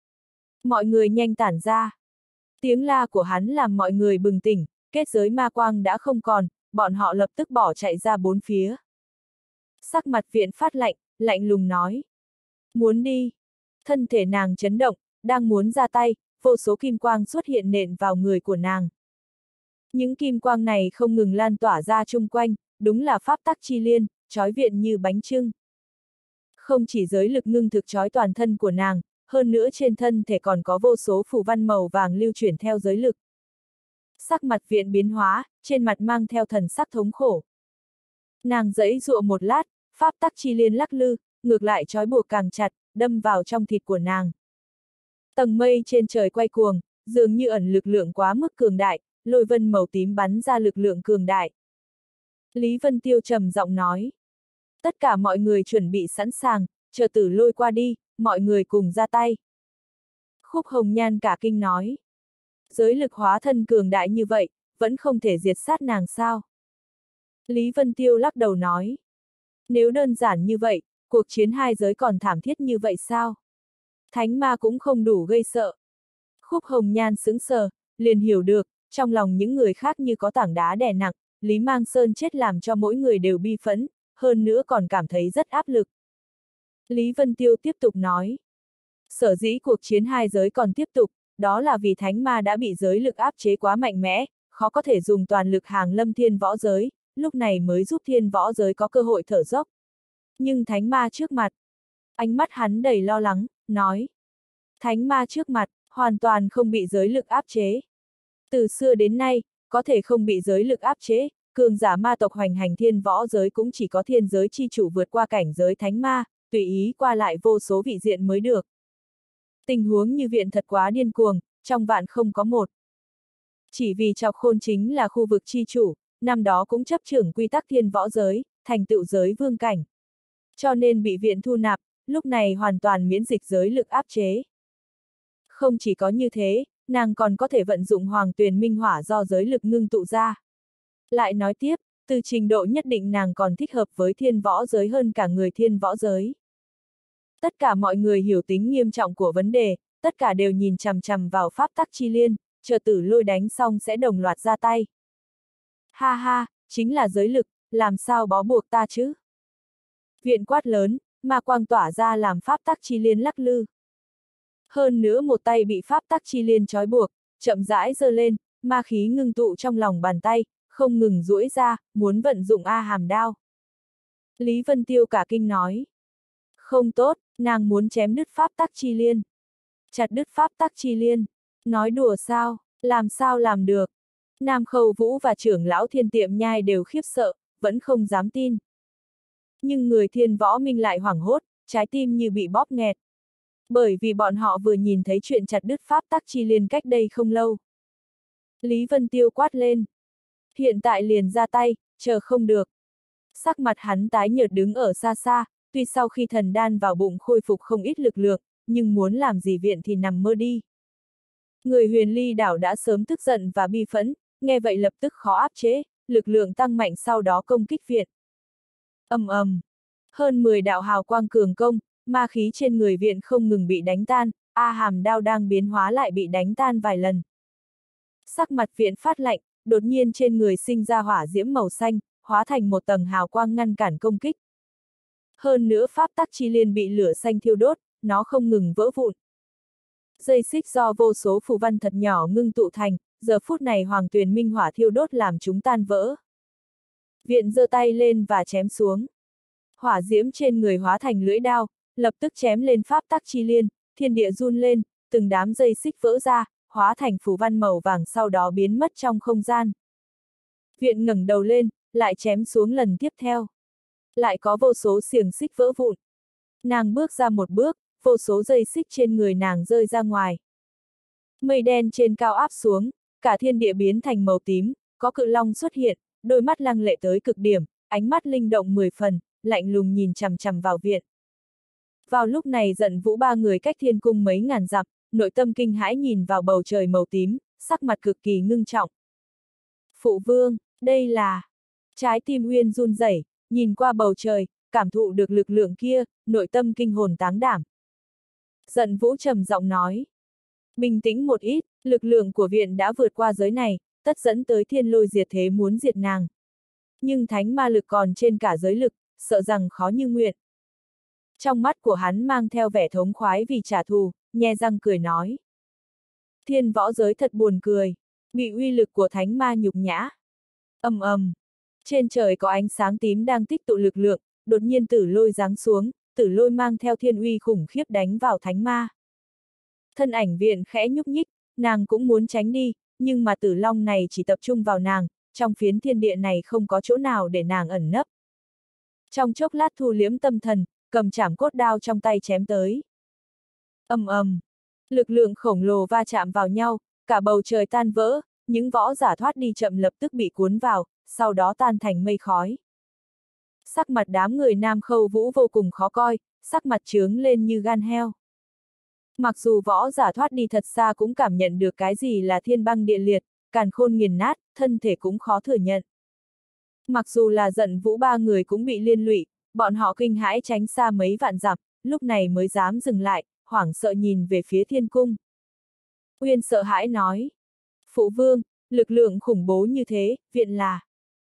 Mọi người nhanh tản ra. Tiếng la của hắn làm mọi người bừng tỉnh, kết giới ma quang đã không còn, bọn họ lập tức bỏ chạy ra bốn phía. Sắc mặt Viện phát lạnh, lạnh lùng nói. Muốn đi. Thân thể nàng chấn động, đang muốn ra tay, vô số kim quang xuất hiện nện vào người của nàng. Những kim quang này không ngừng lan tỏa ra chung quanh, đúng là pháp tắc chi liên, trói Viện như bánh chưng. Không chỉ giới lực ngưng thực trói toàn thân của nàng, hơn nữa trên thân thể còn có vô số phù văn màu vàng lưu chuyển theo giới lực. Sắc mặt Viện biến hóa, trên mặt mang theo thần sắc thống khổ. Nàng giãy giụa một lát, pháp tắc chi liên lắc lư, ngược lại trói buộc càng chặt, đâm vào trong thịt của nàng. Tầng mây trên trời quay cuồng, dường như ẩn lực lượng quá mức cường đại, lôi vân màu tím bắn ra lực lượng cường đại. Lý Vân Tiêu trầm giọng nói. Tất cả mọi người chuẩn bị sẵn sàng, chờ tử lôi qua đi, mọi người cùng ra tay. Khúc Hồng Nhan cả kinh nói. Giới lực hóa thân cường đại như vậy, vẫn không thể diệt sát nàng sao? Lý Vân Tiêu lắc đầu nói. Nếu đơn giản như vậy, cuộc chiến hai giới còn thảm thiết như vậy sao? Thánh ma cũng không đủ gây sợ. Khúc Hồng Nhan sững sờ, liền hiểu được, trong lòng những người khác như có tảng đá đè nặng, Lý Mang Sơn chết làm cho mỗi người đều bi phẫn, hơn nữa còn cảm thấy rất áp lực. Lý Vân Tiêu tiếp tục nói. Sở dĩ cuộc chiến hai giới còn tiếp tục, đó là vì thánh ma đã bị giới lực áp chế quá mạnh mẽ, khó có thể dùng toàn lực hàng lâm thiên võ giới, lúc này mới giúp thiên võ giới có cơ hội thở dốc. Nhưng thánh ma trước mặt, ánh mắt hắn đầy lo lắng, nói. Thánh ma trước mặt, hoàn toàn không bị giới lực áp chế. Từ xưa đến nay, có thể không bị giới lực áp chế, cường giả ma tộc hoành hành thiên võ giới cũng chỉ có thiên giới chi chủ vượt qua cảnh giới thánh ma, tùy ý qua lại vô số vị diện mới được. Tình huống như viện thật quá điên cuồng, trong vạn không có một. Chỉ vì Trọc Khôn chính là khu vực chi chủ, năm đó cũng chấp trưởng quy tắc thiên võ giới, thành tựu giới vương cảnh. Cho nên bị viện thu nạp, lúc này hoàn toàn miễn dịch giới lực áp chế. Không chỉ có như thế, nàng còn có thể vận dụng hoàng tuyền minh hỏa do giới lực ngưng tụ ra. Lại nói tiếp, từ trình độ nhất định nàng còn thích hợp với thiên võ giới hơn cả người thiên võ giới. Tất cả mọi người hiểu tính nghiêm trọng của vấn đề, tất cả đều nhìn chằm chằm vào pháp tắc chi liên, chờ Tử Lôi đánh xong sẽ đồng loạt ra tay. Ha ha, chính là giới lực, làm sao bó buộc ta chứ? Viện quát lớn, ma quang tỏa ra làm pháp tắc chi liên lắc lư. Hơn nữa một tay bị pháp tắc chi liên trói buộc, chậm rãi giơ lên, ma khí ngưng tụ trong lòng bàn tay, không ngừng duỗi ra, muốn vận dụng A Hàm đao. Lý Vân Tiêu cả kinh nói. Không tốt, nàng muốn chém đứt pháp tắc chi liên. Chặt đứt pháp tắc chi liên. Nói đùa sao, làm sao làm được. Nam Khâu Vũ và trưởng lão Thiên Tiệm Nhai đều khiếp sợ, vẫn không dám tin. Nhưng người Thiên Võ Minh lại hoảng hốt, trái tim như bị bóp nghẹt. Bởi vì bọn họ vừa nhìn thấy chuyện chặt đứt pháp tắc chi liên cách đây không lâu. Lý Vân Tiêu quát lên. Hiện tại liền ra tay, chờ không được. Sắc mặt hắn tái nhợt đứng ở xa xa, tuy sau khi thần đan vào bụng khôi phục không ít lực lượng, nhưng muốn làm gì viện thì nằm mơ đi. Người Huyền Ly đảo đã sớm tức giận và bi phẫn, nghe vậy lập tức khó áp chế, lực lượng tăng mạnh sau đó công kích viện. Ầm ầm, hơn 10 đạo hào quang cường công, ma khí trên người viện không ngừng bị đánh tan, A Hàm đao đang biến hóa lại bị đánh tan vài lần. Sắc mặt viện phát lạnh, đột nhiên trên người sinh ra hỏa diễm màu xanh, hóa thành một tầng hào quang ngăn cản công kích. Hơn nữa pháp tắc chi liên bị lửa xanh thiêu đốt, nó không ngừng vỡ vụn. Dây xích do vô số phù văn thật nhỏ ngưng tụ thành, giờ phút này hoàng tuyền minh hỏa thiêu đốt làm chúng tan vỡ. Viện giơ tay lên và chém xuống. Hỏa diễm trên người hóa thành lưỡi đao, lập tức chém lên pháp tắc chi liên, thiên địa run lên, từng đám dây xích vỡ ra, hóa thành phù văn màu vàng sau đó biến mất trong không gian. Viện ngẩng đầu lên, lại chém xuống lần tiếp theo. Lại có vô số xiềng xích vỡ vụn. Nàng bước ra một bước, vô số dây xích trên người nàng rơi ra ngoài. Mây đen trên cao áp xuống, cả thiên địa biến thành màu tím, có cự long xuất hiện, đôi mắt lăng lệ tới cực điểm, ánh mắt linh động 10 phần, lạnh lùng nhìn chằm chằm vào viện. Vào lúc này Giận Vũ ba người cách thiên cung mấy ngàn dặm, nội tâm kinh hãi nhìn vào bầu trời màu tím, sắc mặt cực kỳ ngưng trọng. Phụ vương, đây là... Trái tim Uyên run rẩy, nhìn qua bầu trời, cảm thụ được lực lượng kia, nội tâm kinh hồn táng đảm. Giận Vũ trầm giọng nói. Bình tĩnh một ít, lực lượng của viện đã vượt qua giới này, tất dẫn tới thiên lôi diệt thế muốn diệt nàng. Nhưng thánh ma lực còn trên cả giới lực, sợ rằng khó như nguyện. Trong mắt của hắn mang theo vẻ thống khoái vì trả thù, nhe răng cười nói. Thiên võ giới thật buồn cười, bị uy lực của thánh ma nhục nhã. Ầm ầm, trên trời có ánh sáng tím đang tích tụ lực lượng, đột nhiên tử lôi giáng xuống, tử lôi mang theo thiên uy khủng khiếp đánh vào thánh ma. Thân ảnh viện khẽ nhúc nhích, nàng cũng muốn tránh đi, nhưng mà tử long này chỉ tập trung vào nàng, trong phiến thiên địa này không có chỗ nào để nàng ẩn nấp. Trong chốc lát thu liễm tâm thần, cầm chảm cốt đao trong tay chém tới. Ầm ầm, lực lượng khổng lồ va chạm vào nhau, cả bầu trời tan vỡ, những võ giả thoát đi chậm lập tức bị cuốn vào, sau đó tan thành mây khói. Sắc mặt đám người Nam Khâu Vũ vô cùng khó coi, sắc mặt trướng lên như gan heo. Mặc dù võ giả thoát đi thật xa cũng cảm nhận được cái gì là thiên băng địa liệt, càn khôn nghiền nát, thân thể cũng khó thừa nhận. Mặc dù là Giận Vũ ba người cũng bị liên lụy, bọn họ kinh hãi tránh xa mấy vạn dặm, lúc này mới dám dừng lại, hoảng sợ nhìn về phía thiên cung. Uyên sợ hãi nói. Phụ vương, lực lượng khủng bố như thế, viện là.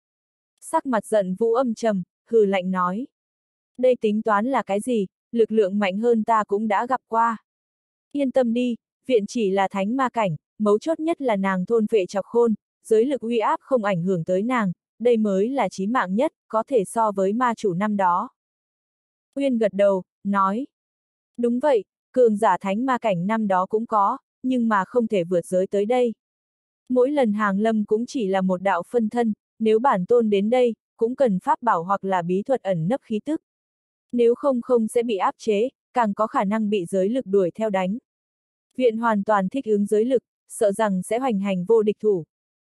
Sắc mặt giận Vũ âm trầm, hừ lạnh nói. Đây tính toán là cái gì, lực lượng mạnh hơn ta cũng đã gặp qua. Yên tâm đi, viện chỉ là thánh ma cảnh, mấu chốt nhất là nàng thôn phệ chọc khôn, giới lực uy áp không ảnh hưởng tới nàng, đây mới là chí mạng nhất, có thể so với ma chủ năm đó. Uyên gật đầu, nói. Đúng vậy, cường giả thánh ma cảnh năm đó cũng có, nhưng mà không thể vượt giới tới đây. Mỗi lần hàng lâm cũng chỉ là một đạo phân thân, nếu bản tôn đến đây, cũng cần pháp bảo hoặc là bí thuật ẩn nấp khí tức. Nếu không sẽ bị áp chế, càng có khả năng bị giới lực đuổi theo đánh. Viện hoàn toàn thích ứng giới lực, sợ rằng sẽ hoành hành vô địch thủ.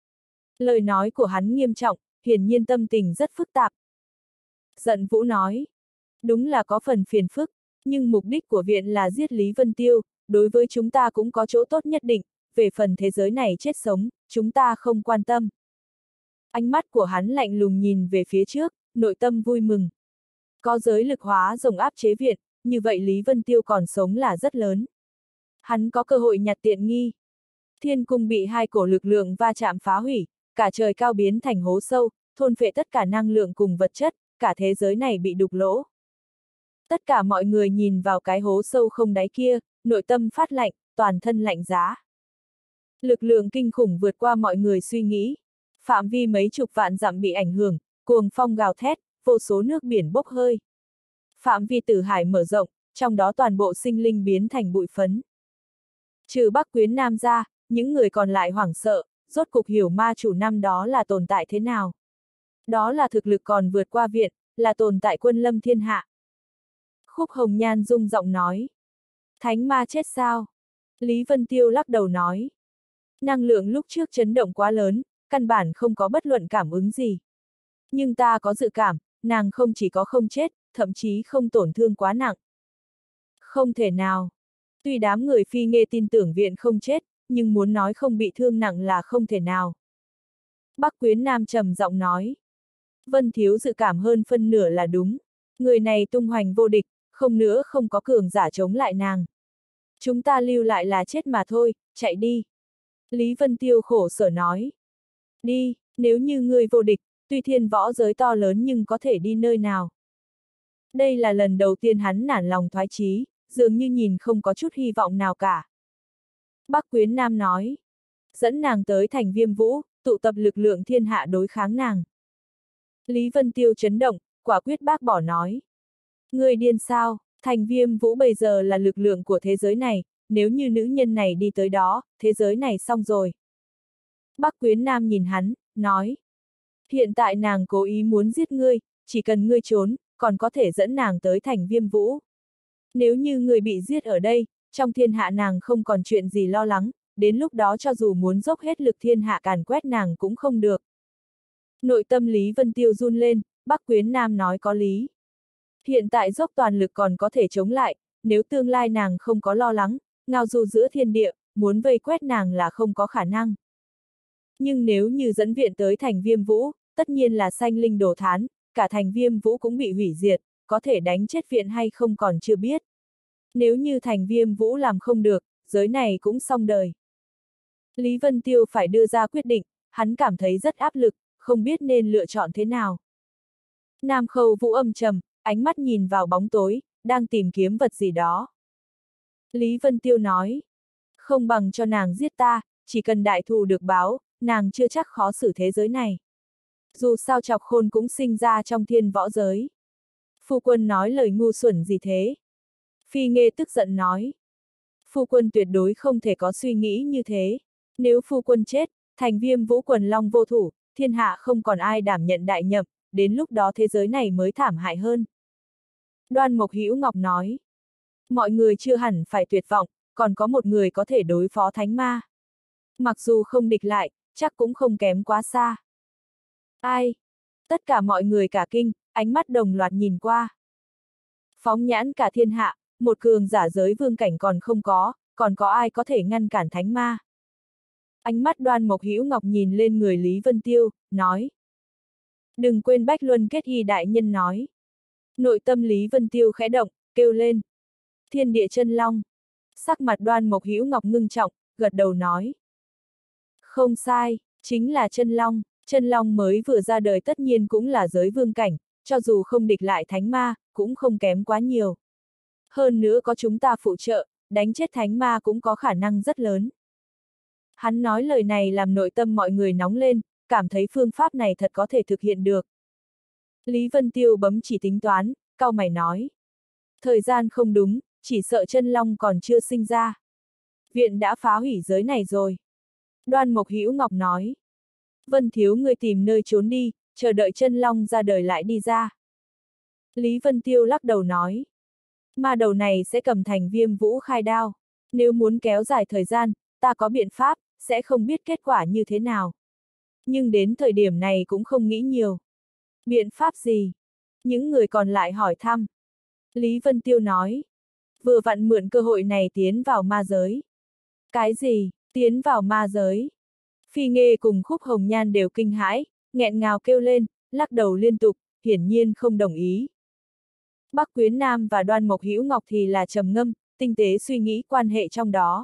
Lời nói của hắn nghiêm trọng, hiển nhiên tâm tình rất phức tạp. Giận Vũ nói, đúng là có phần phiền phức, nhưng mục đích của viện là giết Lý Vân Tiêu, đối với chúng ta cũng có chỗ tốt nhất định, về phần thế giới này chết sống, chúng ta không quan tâm. Ánh mắt của hắn lạnh lùng nhìn về phía trước, nội tâm vui mừng. Có giới lực hóa rồng áp chế viện, như vậy Lý Vân Tiêu còn sống là rất lớn. Hắn có cơ hội nhặt tiện nghi. Thiên cung bị hai cổ lực lượng va chạm phá hủy, cả trời cao biến thành hố sâu, thôn phệ tất cả năng lượng cùng vật chất, cả thế giới này bị đục lỗ. Tất cả mọi người nhìn vào cái hố sâu không đáy kia, nội tâm phát lạnh, toàn thân lạnh giá. Lực lượng kinh khủng vượt qua mọi người suy nghĩ. Phạm vi mấy chục vạn dặm bị ảnh hưởng, cuồng phong gào thét, vô số nước biển bốc hơi. Phạm vi tử hải mở rộng, trong đó toàn bộ sinh linh biến thành bụi phấn. Trừ Bắc Quyến Nam ra, những người còn lại hoảng sợ, rốt cục hiểu ma chủ năm đó là tồn tại thế nào. Đó là thực lực còn vượt qua viện, là tồn tại quân lâm thiên hạ. Khúc Hồng Nhan rung giọng nói. Thánh ma chết sao? Lý Vân Tiêu lắc đầu nói. Năng lượng lúc trước chấn động quá lớn, căn bản không có bất luận cảm ứng gì. Nhưng ta có dự cảm, nàng không chỉ có không chết, thậm chí không tổn thương quá nặng. Không thể nào. Tuy đám người phi nghe tin tưởng viện không chết, nhưng muốn nói không bị thương nặng là không thể nào. Bắc Quyến Nam trầm giọng nói. Vân Thiếu dự cảm hơn phân nửa là đúng. Người này tung hoành vô địch, không nữa không có cường giả chống lại nàng. Chúng ta lưu lại là chết mà thôi, chạy đi. Lý Vân Tiêu khổ sở nói. Đi, nếu như ngươi vô địch, tuy thiên võ giới to lớn nhưng có thể đi nơi nào. Đây là lần đầu tiên hắn nản lòng thoái chí, dường như nhìn không có chút hy vọng nào cả. Bắc Quyến Nam nói. Dẫn nàng tới thành Viêm Vũ, tụ tập lực lượng thiên hạ đối kháng nàng. Lý Vân Tiêu chấn động, quả quyết bác bỏ nói. Ngươi điên sao, thành Viêm Vũ bây giờ là lực lượng của thế giới này, nếu như nữ nhân này đi tới đó, thế giới này xong rồi. Bắc Quyến Nam nhìn hắn, nói. Hiện tại nàng cố ý muốn giết ngươi, chỉ cần ngươi trốn, còn có thể dẫn nàng tới thành Viêm Vũ. Nếu như ngươi bị giết ở đây, trong thiên hạ nàng không còn chuyện gì lo lắng, đến lúc đó cho dù muốn dốc hết lực thiên hạ càn quét nàng cũng không được. Nội tâm Lý Vân Tiêu run lên, Bắc Quyến Nam nói có lý. Hiện tại dốc toàn lực còn có thể chống lại, nếu tương lai nàng không có lo lắng, ngao du giữa thiên địa, muốn vây quét nàng là không có khả năng. Nhưng nếu như dẫn viện tới thành Viêm Vũ, tất nhiên là sanh linh đổ thán, cả thành Viêm Vũ cũng bị hủy diệt, có thể đánh chết viện hay không còn chưa biết. Nếu như thành Viêm Vũ làm không được, giới này cũng xong đời. Lý Vân Tiêu phải đưa ra quyết định, hắn cảm thấy rất áp lực, không biết nên lựa chọn thế nào. Nam Khâu Vũ âm trầm, ánh mắt nhìn vào bóng tối, đang tìm kiếm vật gì đó. Lý Vân Tiêu nói, không bằng cho nàng giết ta, chỉ cần đại thù được báo, nàng chưa chắc khó xử thế giới này. Dù sao Chọc Khôn cũng sinh ra trong thiên võ giới. Phu quân nói lời ngu xuẩn gì thế? Phi Nghê tức giận nói. Phu quân tuyệt đối không thể có suy nghĩ như thế. Nếu phu quân chết, thành Viêm Vũ quần long vô thủ, thiên hạ không còn ai đảm nhận đại nhậm, đến lúc đó thế giới này mới thảm hại hơn. Đoan Mộc Hữu Ngọc nói. Mọi người chưa hẳn phải tuyệt vọng, còn có một người có thể đối phó thánh ma. Mặc dù không địch lại, chắc cũng không kém quá xa. Ai? Tất cả mọi người cả kinh, ánh mắt đồng loạt nhìn qua. Phóng nhãn cả thiên hạ, một cường giả giới vương cảnh còn có ai có thể ngăn cản thánh ma? Ánh mắt Đoan Mộc Hữu Ngọc nhìn lên người Lý Vân Tiêu, nói. Đừng quên Bách Luân Kết Hy đại nhân nói. Nội tâm Lý Vân Tiêu khẽ động, kêu lên. Thiên địa chân long. Sắc mặt Đoan Mộc Hữu Ngọc ngưng trọng, gật đầu nói. Không sai, Chính là chân long mới vừa ra đời tất nhiên cũng là giới vương cảnh, cho dù không địch lại thánh ma, cũng không kém quá nhiều. Hơn nữa có chúng ta phụ trợ, đánh chết thánh ma cũng có khả năng rất lớn. Hắn nói lời này làm nội tâm mọi người nóng lên, cảm thấy phương pháp này thật có thể thực hiện được. Lý Vân Tiêu bấm chỉ tính toán, cau mày nói. Thời gian không đúng, chỉ sợ chân long còn chưa sinh ra. Viện đã phá hủy giới này rồi. Đoan Mộc Hữu Ngọc nói. Vân thiếu người tìm nơi trốn đi, chờ đợi chân long ra đời lại đi ra. Lý Vân Tiêu lắc đầu nói. Ma đầu này sẽ cầm thành Viêm Vũ khai đao. Nếu muốn kéo dài thời gian, ta có biện pháp, sẽ không biết kết quả như thế nào. Nhưng đến thời điểm này cũng không nghĩ nhiều. Biện pháp gì? Những người còn lại hỏi thăm. Lý Vân Tiêu nói. Vừa vặn mượn cơ hội này tiến vào ma giới. Cái gì? Tiến vào ma giới? Phi Nghê cùng Khúc Hồng Nhan đều kinh hãi, nghẹn ngào kêu lên, lắc đầu liên tục, hiển nhiên không đồng ý. Bắc Quyến Nam và Đoan Mộc Hữu Ngọc thì là trầm ngâm, tinh tế suy nghĩ quan hệ trong đó.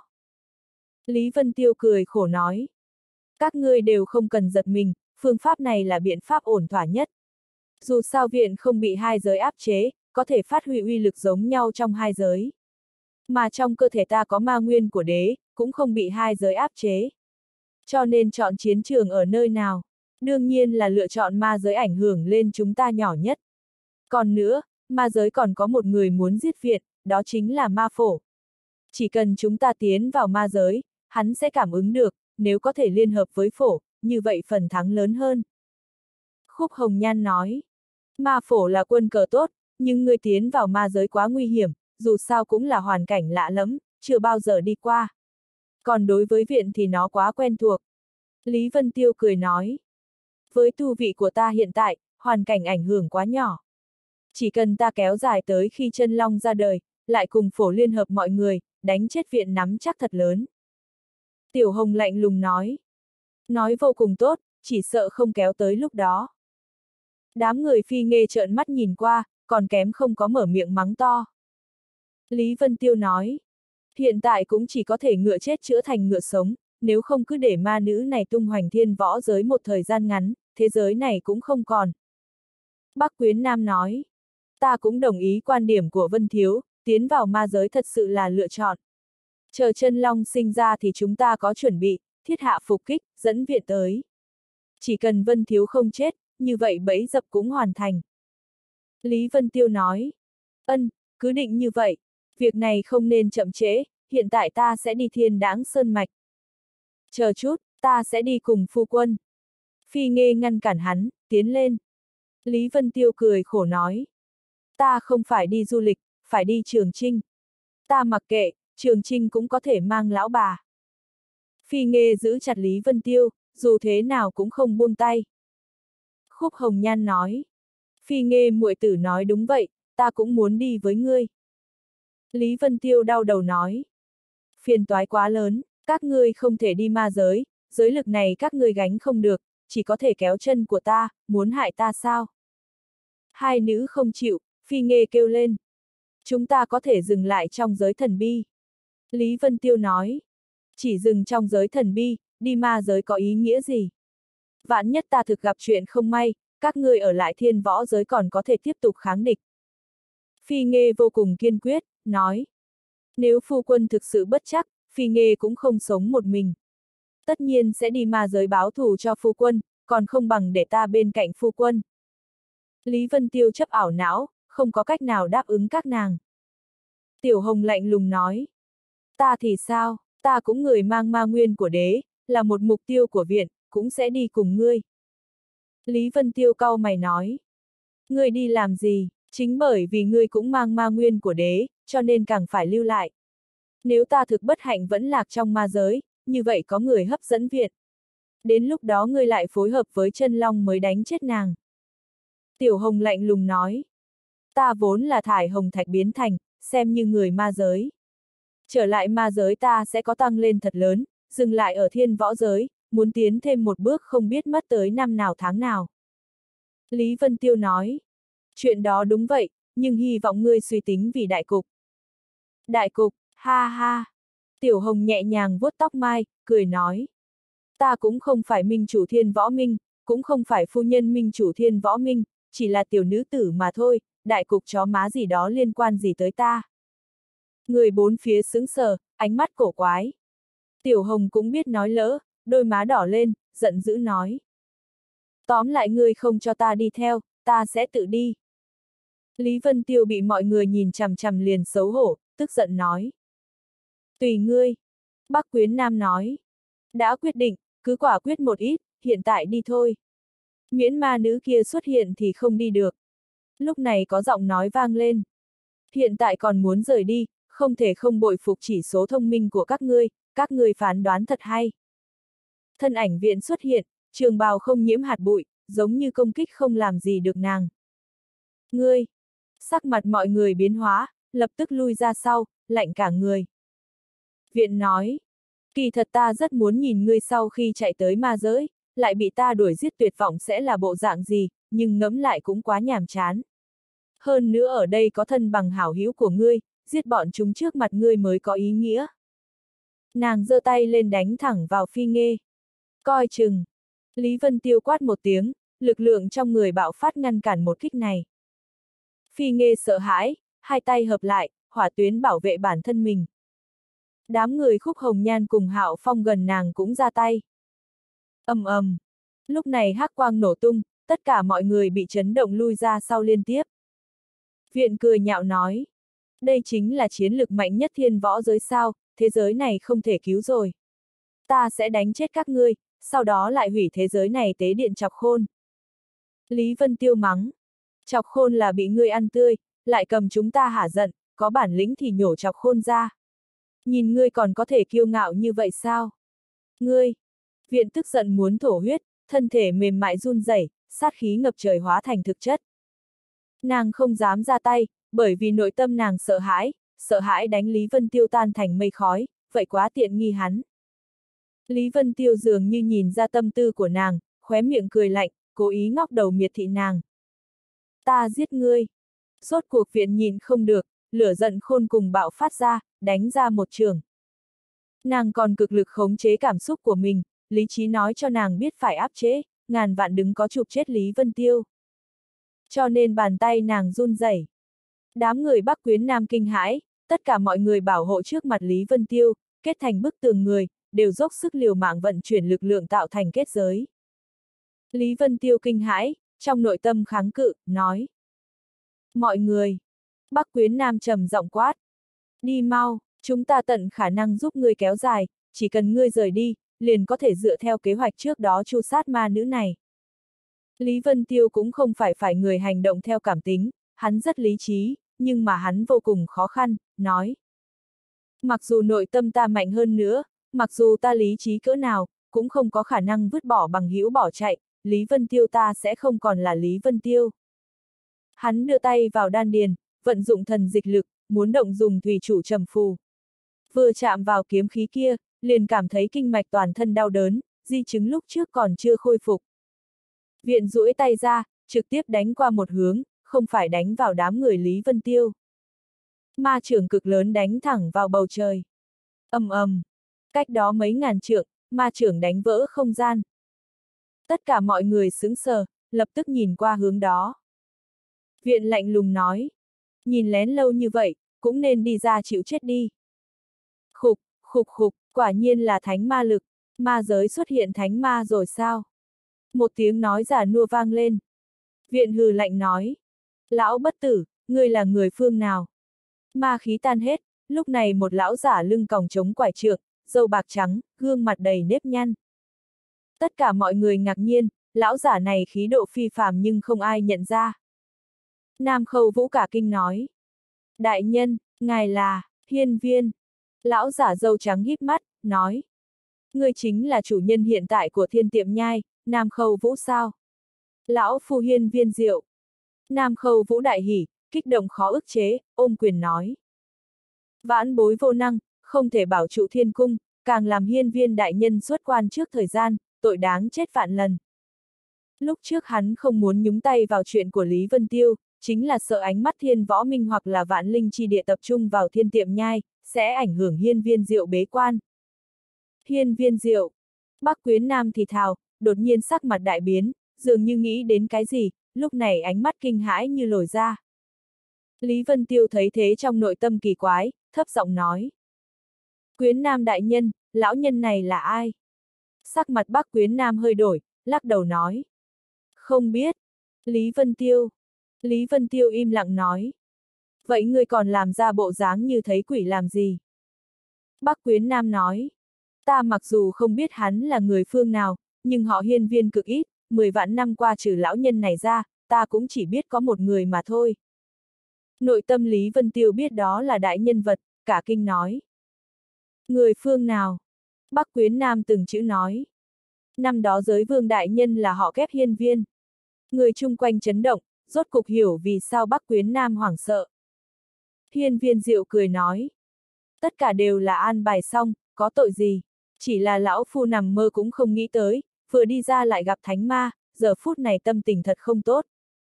Lý Vân Tiêu cười khổ nói. Các ngươi đều không cần giật mình, phương pháp này là biện pháp ổn thỏa nhất. Dù sao viện không bị hai giới áp chế, có thể phát huy uy lực giống nhau trong hai giới. Mà trong cơ thể ta có ma nguyên của đế, cũng không bị hai giới áp chế. Cho nên chọn chiến trường ở nơi nào? Đương nhiên là lựa chọn ma giới ảnh hưởng lên chúng ta nhỏ nhất. Còn nữa, ma giới còn có một người muốn giết viện, đó chính là ma phổ. Chỉ cần chúng ta tiến vào ma giới, hắn sẽ cảm ứng được, nếu có thể liên hợp với phổ, như vậy phần thắng lớn hơn. Khúc Hồng Nhan nói, ma phổ là quân cờ tốt, nhưng người tiến vào ma giới quá nguy hiểm, dù sao cũng là hoàn cảnh lạ lẫm, chưa bao giờ đi qua. Còn đối với viện thì nó quá quen thuộc. Lý Vân Tiêu cười nói, với tu vị của ta hiện tại, hoàn cảnh ảnh hưởng quá nhỏ. Chỉ cần ta kéo dài tới khi chân long ra đời, lại cùng phổ liên hợp mọi người, đánh chết viện nắm chắc thật lớn. Tiểu Hồng lạnh lùng nói vô cùng tốt, chỉ sợ không kéo tới lúc đó. Đám người Phi Nghê trợn mắt nhìn qua, còn kém không có mở miệng mắng to. Lý Vân Tiêu nói, hiện tại cũng chỉ có thể ngựa chết chữa thành ngựa sống, nếu không cứ để ma nữ này tung hoành thiên võ giới một thời gian ngắn, thế giới này cũng không còn. Bắc Quyến Nam nói, ta cũng đồng ý quan điểm của Vân Thiếu, tiến vào ma giới thật sự là lựa chọn. Chờ chân long sinh ra thì chúng ta có chuẩn bị, thiết hạ phục kích, dẫn viện tới. Chỉ cần Vân Thiếu không chết, như vậy bẫy dập cũng hoàn thành. Lý Vân Tiêu nói, cứ định như vậy, việc này không nên chậm trễ, hiện tại ta sẽ đi Thiên Đãng Sơn Mạch. Chờ chút, ta sẽ đi cùng phu quân. Phi Nghê ngăn cản hắn, tiến lên. Lý Vân Tiêu cười khổ nói, ta không phải đi du lịch, phải đi Trường Trinh. Ta mặc kệ, Trường Trinh cũng có thể mang lão bà. Phi Nghê giữ chặt Lý Vân Tiêu, dù thế nào cũng không buông tay. Khúc Hồng Nhan nói, Phi Nghê muội tử nói đúng vậy, ta cũng muốn đi với ngươi. Lý Vân Tiêu đau đầu nói, phiền toái quá lớn, các ngươi không thể đi ma giới, giới lực này các ngươi gánh không được, chỉ có thể kéo chân của ta, muốn hại ta sao? Hai nữ không chịu, Phi Nghê kêu lên. Chúng ta có thể dừng lại trong giới thần bi. Lý Vân Tiêu nói, chỉ dừng trong giới thần bi, đi ma giới có ý nghĩa gì? Vạn nhất ta thực gặp chuyện không may, các ngươi ở lại thiên võ giới còn có thể tiếp tục kháng địch. Phi Nghê vô cùng kiên quyết, nói. Nếu phu quân thực sự bất chắc, Phi Nghê cũng không sống một mình. Tất nhiên sẽ đi ma giới báo thù cho phu quân, còn không bằng để ta bên cạnh phu quân. Lý Vân Tiêu chấp ảo não, không có cách nào đáp ứng các nàng. Tiểu Hồng lạnh lùng nói. Ta thì sao, ta cũng người mang ma nguyên của đế, là một mục tiêu của viện, cũng sẽ đi cùng ngươi. Lý Vân Tiêu cau mày nói. Ngươi đi làm gì, chính bởi vì ngươi cũng mang ma nguyên của đế, cho nên càng phải lưu lại. Nếu ta thực bất hạnh vẫn lạc trong ma giới, như vậy có người hấp dẫn viện. Đến lúc đó ngươi lại phối hợp với chân long mới đánh chết nàng. Tiểu Hồng lạnh lùng nói. Ta vốn là thải hồng thạch biến thành, xem như người ma giới. Trở lại ma giới ta sẽ có tăng lên thật lớn, dừng lại ở thiên võ giới, muốn tiến thêm một bước không biết mất tới năm nào tháng nào. Lý Vân Tiêu nói. Chuyện đó đúng vậy, nhưng hy vọng ngươi suy tính vì đại cục. Đại cục, ha ha. Tiểu Hồng nhẹ nhàng vuốt tóc mai, cười nói. Ta cũng không phải minh chủ Thiên Võ Minh, cũng không phải phu nhân minh chủ Thiên Võ Minh, chỉ là tiểu nữ tử mà thôi, đại cục chó má gì đó liên quan gì tới ta. Người bốn phía sững sờ, ánh mắt cổ quái. Tiểu Hồng cũng biết nói lỡ, đôi má đỏ lên, giận dữ nói. Tóm lại ngươi không cho ta đi theo, ta sẽ tự đi. Lý Vân Tiêu bị mọi người nhìn chằm chằm liền xấu hổ, tức giận nói. Tùy ngươi. Bắc Quyến Nam nói. Đã quyết định, cứ quả quyết một ít, hiện tại đi thôi. Miễn ma nữ kia xuất hiện thì không đi được. Lúc này có giọng nói vang lên. Hiện tại còn muốn rời đi, không thể không bội phục chỉ số thông minh của các ngươi phán đoán thật hay. Thân ảnh viện xuất hiện, trường bào không nhiễm hạt bụi, giống như công kích không làm gì được nàng. Ngươi! Sắc mặt mọi người biến hóa, lập tức lui ra sau, lạnh cả người. Viện nói, kỳ thật ta rất muốn nhìn ngươi sau khi chạy tới ma giới, lại bị ta đuổi giết tuyệt vọng sẽ là bộ dạng gì, nhưng ngẫm lại cũng quá nhàm chán. Hơn nữa ở đây có thân bằng hảo hữu của ngươi, giết bọn chúng trước mặt ngươi mới có ý nghĩa. Nàng giơ tay lên đánh thẳng vào Phi Nghê. Coi chừng! Lý Vân Tiêu quát một tiếng, lực lượng trong người bạo phát ngăn cản một kích này. Phi Nghê sợ hãi, hai tay hợp lại, hỏa tuyến bảo vệ bản thân mình. Đám người Khúc Hồng Nhan cùng Hạo Phong gần nàng cũng ra tay. Ầm ầm. Lúc này hắc quang nổ tung, tất cả mọi người bị chấn động lui ra sau liên tiếp. Viện cười nhạo nói. Đây chính là chiến lực mạnh nhất thiên võ giới sao, thế giới này không thể cứu rồi. Ta sẽ đánh chết các ngươi, sau đó lại hủy thế giới này tế điện Chọc Khôn. Lý Vân Tiêu mắng. Chọc Khôn là bị ngươi ăn tươi, lại cầm chúng ta hả giận, có bản lĩnh thì nhổ Chọc Khôn ra. Nhìn ngươi còn có thể kiêu ngạo như vậy sao? Ngươi! Viện tức giận muốn thổ huyết, thân thể mềm mại run rẩy, sát khí ngập trời hóa thành thực chất. Nàng không dám ra tay, bởi vì nội tâm nàng sợ hãi đánh Lý Vân Tiêu tan thành mây khói, vậy quá tiện nghi hắn. Lý Vân Tiêu dường như nhìn ra tâm tư của nàng, khóe miệng cười lạnh, cố ý ngóc đầu miệt thị nàng. Ta giết ngươi! Rốt cuộc Viện nhìn không được, lửa giận khôn cùng bạo phát ra, đánh ra một trường. Nàng còn cực lực khống chế cảm xúc của mình, lý trí nói cho nàng biết phải áp chế, ngàn vạn đừng có chụp chết Lý Vân Tiêu. Cho nên bàn tay nàng run rẩy. Đám người Bắc Quyến Nam kinh hãi, tất cả mọi người bảo hộ trước mặt Lý Vân Tiêu, kết thành bức tường người, đều dốc sức liều mạng vận chuyển lực lượng tạo thành kết giới. Lý Vân Tiêu kinh hãi, trong nội tâm kháng cự, nói. Mọi người! Bắc Quyến Nam trầm giọng quát. Đi mau, chúng ta tận khả năng giúp ngươi kéo dài, chỉ cần ngươi rời đi, liền có thể dựa theo kế hoạch trước đó tru sát ma nữ này. Lý Vân Tiêu cũng không phải người hành động theo cảm tính, hắn rất lý trí, nhưng mà hắn vô cùng khó khăn, nói. Mặc dù nội tâm ta mạnh hơn nữa, mặc dù ta lý trí cỡ nào, cũng không có khả năng vứt bỏ bằng hữu bỏ chạy, Lý Vân Tiêu ta sẽ không còn là Lý Vân Tiêu. Hắn đưa tay vào đan điền, vận dụng thần dịch lực, muốn động dùng thủy chủ trầm phù. Vừa chạm vào kiếm khí kia, liền cảm thấy kinh mạch toàn thân đau đớn, di chứng lúc trước còn chưa khôi phục. Viện duỗi tay ra, trực tiếp đánh qua một hướng, không phải đánh vào đám người Lý Vân Tiêu. Ma trưởng cực lớn đánh thẳng vào bầu trời. Ầm ầm, cách đó mấy ngàn trượng, ma trưởng đánh vỡ không gian. Tất cả mọi người sững sờ, lập tức nhìn qua hướng đó. Viện lạnh lùng nói, nhìn lén lâu như vậy, cũng nên đi ra chịu chết đi. Khục, khục khục, quả nhiên là thánh ma lực, ma giới xuất hiện thánh ma rồi sao? Một tiếng nói giả nua vang lên. Viện hừ lạnh nói, lão bất tử, ngươi là người phương nào? Ma khí tan hết, lúc này một lão giả lưng còng chống quải trượng, râu bạc trắng, gương mặt đầy nếp nhăn. Tất cả mọi người ngạc nhiên, lão giả này khí độ phi phàm nhưng không ai nhận ra. Nam Khâu Vũ cả kinh nói. Đại nhân, ngài là, Hiên Viên. Lão giả râu trắng híp mắt, nói. Ngươi chính là chủ nhân hiện tại của Thiên Tiệm Nhai, Nam Khâu Vũ sao? Lão phu Hiên Viên Diệu. Nam Khâu Vũ đại hỉ, kích động khó ức chế, ôm quyền nói. Vãn bối vô năng, không thể bảo trụ thiên cung, càng làm Hiên Viên đại nhân xuất quan trước thời gian, tội đáng chết vạn lần. Lúc trước hắn không muốn nhúng tay vào chuyện của Lý Vân Tiêu, chính là sợ ánh mắt Thiên Võ Minh hoặc là Vạn Linh chi địa tập trung vào Thiên Tiệm Nhai, sẽ ảnh hưởng Hiên Viên Diệu bế quan. Hiên Viên Diệu. Bắc Quyến Nam thì thào, đột nhiên sắc mặt đại biến, dường như nghĩ đến cái gì, lúc này ánh mắt kinh hãi như lồi ra. Lý Vân Tiêu thấy thế trong nội tâm kỳ quái, thấp giọng nói. Quyến Nam đại nhân, lão nhân này là ai? Sắc mặt Bắc Quyến Nam hơi đổi, lắc đầu nói. Không biết. Lý Vân Tiêu. Lý Vân Tiêu im lặng nói. Vậy ngươi còn làm ra bộ dáng như thấy quỷ làm gì? Bắc Quyến Nam nói. Ta mặc dù không biết hắn là người phương nào, nhưng họ Hiên Viên cực ít, 10 vạn năm qua trừ lão nhân này ra, ta cũng chỉ biết có một người mà thôi. Nội tâm Lý Vân Tiêu biết đó là đại nhân vật, cả kinh nói. Người phương nào? Bắc Quyến Nam từng chữ nói. Năm đó giới vương đại nhân là họ Kép Hiên Viên. Người chung quanh chấn động, rốt cục hiểu vì sao Bắc Quyến Nam hoảng sợ. Hiên Viên Diệu cười nói. Tất cả đều là an bài xong, có tội gì? Chỉ là lão phu nằm mơ cũng không nghĩ tới, vừa đi ra lại gặp thánh ma, giờ phút này tâm tình thật không tốt.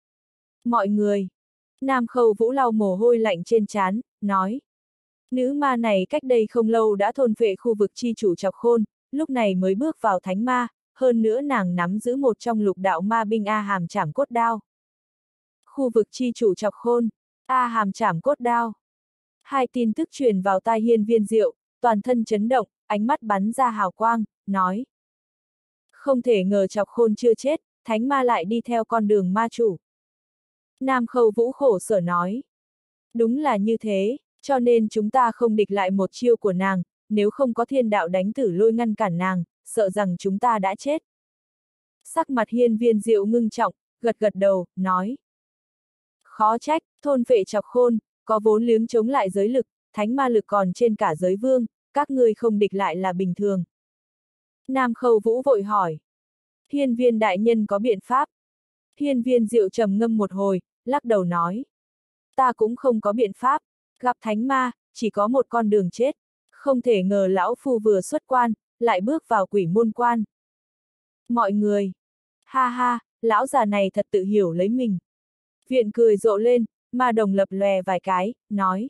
Mọi người. Nam Khâu Vũ lau mồ hôi lạnh trên trán, nói. Nữ ma này cách đây không lâu đã thôn phệ khu vực chi chủ Chọc Khôn, lúc này mới bước vào thánh ma, hơn nữa nàng nắm giữ một trong lục đạo ma binh A Hàm Trảm Cốt Đao. Khu vực chi chủ Chọc Khôn, A Hàm Trảm Cốt Đao. Hai tin tức truyền vào tai Hiên Viên Diệu, toàn thân chấn động, ánh mắt bắn ra hào quang, nói. Không thể ngờ Chọc Khôn chưa chết, thánh ma lại đi theo con đường ma chủ. Nam Khâu Vũ khổ sở nói. Đúng là như thế, cho nên chúng ta không địch lại một chiêu của nàng, nếu không có thiên đạo đánh tử lôi ngăn cản nàng, sợ rằng chúng ta đã chết. Sắc mặt Hiên Viên Diệu ngưng trọng, gật gật đầu, nói. Khó trách, thôn phệ Chọc Khôn, có vốn liếng chống lại giới lực, thánh ma lực còn trên cả giới vương, các ngươi không địch lại là bình thường. Nam Khâu Vũ vội hỏi. Hiên Viên đại nhân có biện pháp. Hiên Viên Diệu trầm ngâm một hồi, lắc đầu nói. Ta cũng không có biện pháp, gặp thánh ma, chỉ có một con đường chết. Không thể ngờ lão phu vừa xuất quan, lại bước vào quỷ môn quan. Mọi người. Ha ha, lão già này thật tự hiểu lấy mình. Viện cười rộ lên, ma đồng lập lòe vài cái, nói.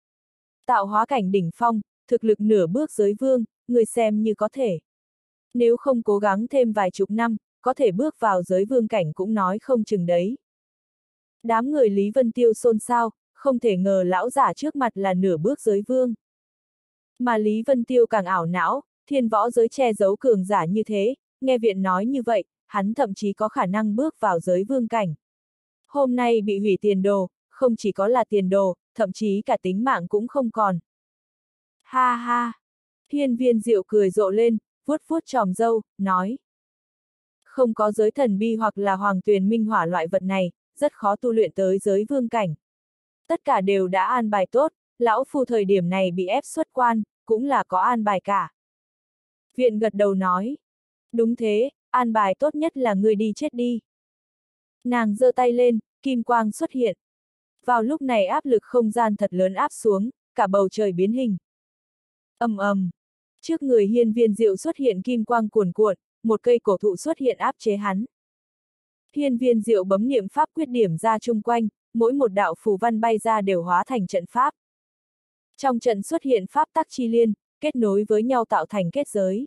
Tạo hóa cảnh đỉnh phong, thực lực nửa bước giới vương, người xem như có thể. Nếu không cố gắng thêm vài chục năm, có thể bước vào giới vương cảnh cũng nói không chừng đấy. Đám người Lý Vân Tiêu xôn xao, không thể ngờ lão giả trước mặt là nửa bước giới vương. Mà Lý Vân Tiêu càng ảo não, thiên võ giới che giấu cường giả như thế, nghe viện nói như vậy, hắn thậm chí có khả năng bước vào giới vương cảnh. Hôm nay bị hủy tiền đồ, không chỉ có là tiền đồ, thậm chí cả tính mạng cũng không còn. Ha ha! Hiên Viên Diệu cười rộ lên, vuốt vuốt tròm râu, nói. Không có giới thần bi hoặc là hoàng tuyền minh hỏa loại vật này, rất khó tu luyện tới giới vương cảnh. Tất cả đều đã an bài tốt, lão phu thời điểm này bị ép xuất quan, cũng là có an bài cả. Viện gật đầu nói. Đúng thế, an bài tốt nhất là ngươi đi chết đi. Nàng giơ tay lên, kim quang xuất hiện. Vào lúc này áp lực không gian thật lớn áp xuống, cả bầu trời biến hình. Ầm ầm. Trước người Hiên Viên Diệu xuất hiện kim quang cuồn cuộn, một cây cổ thụ xuất hiện áp chế hắn. Hiên Viên Diệu bấm niệm pháp quyết điểm ra chung quanh, mỗi một đạo phù văn bay ra đều hóa thành trận pháp. Trong trận xuất hiện pháp tắc chi liên, kết nối với nhau tạo thành kết giới.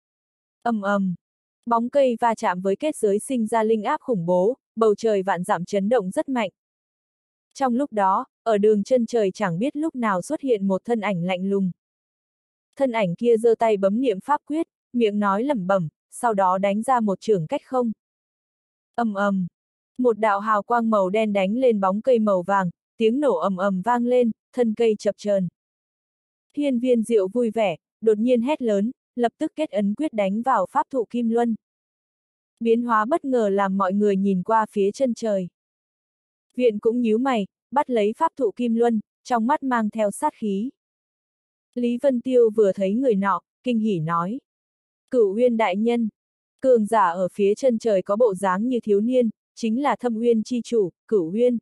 Ầm ầm. Bóng cây va chạm với kết giới sinh ra linh áp khủng bố, bầu trời vạn dặm chấn động rất mạnh. Trong lúc đó, ở đường chân trời chẳng biết lúc nào xuất hiện một thân ảnh lạnh lùng. Thân ảnh kia giơ tay bấm niệm pháp quyết, miệng nói lẩm bẩm, sau đó đánh ra một chưởng cách không. Ầm ầm. Một đạo hào quang màu đen đánh lên bóng cây màu vàng, tiếng nổ ầm ầm vang lên, thân cây chập chờn. Hiên Viên Diệu vui vẻ, đột nhiên hét lớn, lập tức kết ấn quyết đánh vào pháp thụ Kim Luân. Biến hóa bất ngờ làm mọi người nhìn qua phía chân trời. Viện cũng nhíu mày, bắt lấy pháp thụ Kim Luân, trong mắt mang theo sát khí. Lý Vân Tiêu vừa thấy người nọ, kinh hỉ nói. Cửu Uyên đại nhân. Cường giả ở phía chân trời có bộ dáng như thiếu niên, chính là Thâm Uyên chi chủ, Cửu Uyên.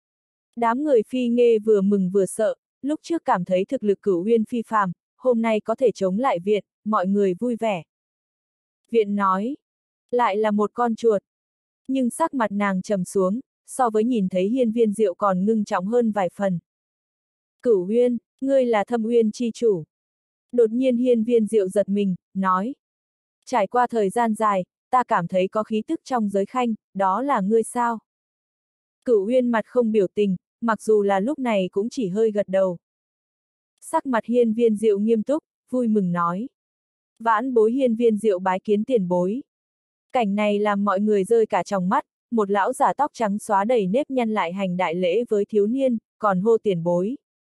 Đám người Phi Nghê vừa mừng vừa sợ, lúc trước cảm thấy thực lực Cửu Uyên phi phàm, hôm nay có thể chống lại Viện, mọi người vui vẻ. Viện nói, lại là một con chuột. Nhưng sắc mặt nàng trầm xuống, so với nhìn thấy Hiên Viên Diệu còn ngưng trọng hơn vài phần. Cửu Uyên, ngươi là Thâm Uyên chi chủ. Đột nhiên Hiên Viên Diệu giật mình, nói. Trải qua thời gian dài, ta cảm thấy có khí tức trong giới khanh, đó là ngươi sao? Cửu Uyên mặt không biểu tình, mặc dù là lúc này cũng chỉ hơi gật đầu. Sắc mặt Hiên Viên Diệu nghiêm túc, vui mừng nói. Vãn bối Hiên Viên Diệu bái kiến tiền bối. Cảnh này làm mọi người rơi cả trong mắt, một lão giả tóc trắng xóa đầy nếp nhăn lại hành đại lễ với thiếu niên, còn hô tiền bối.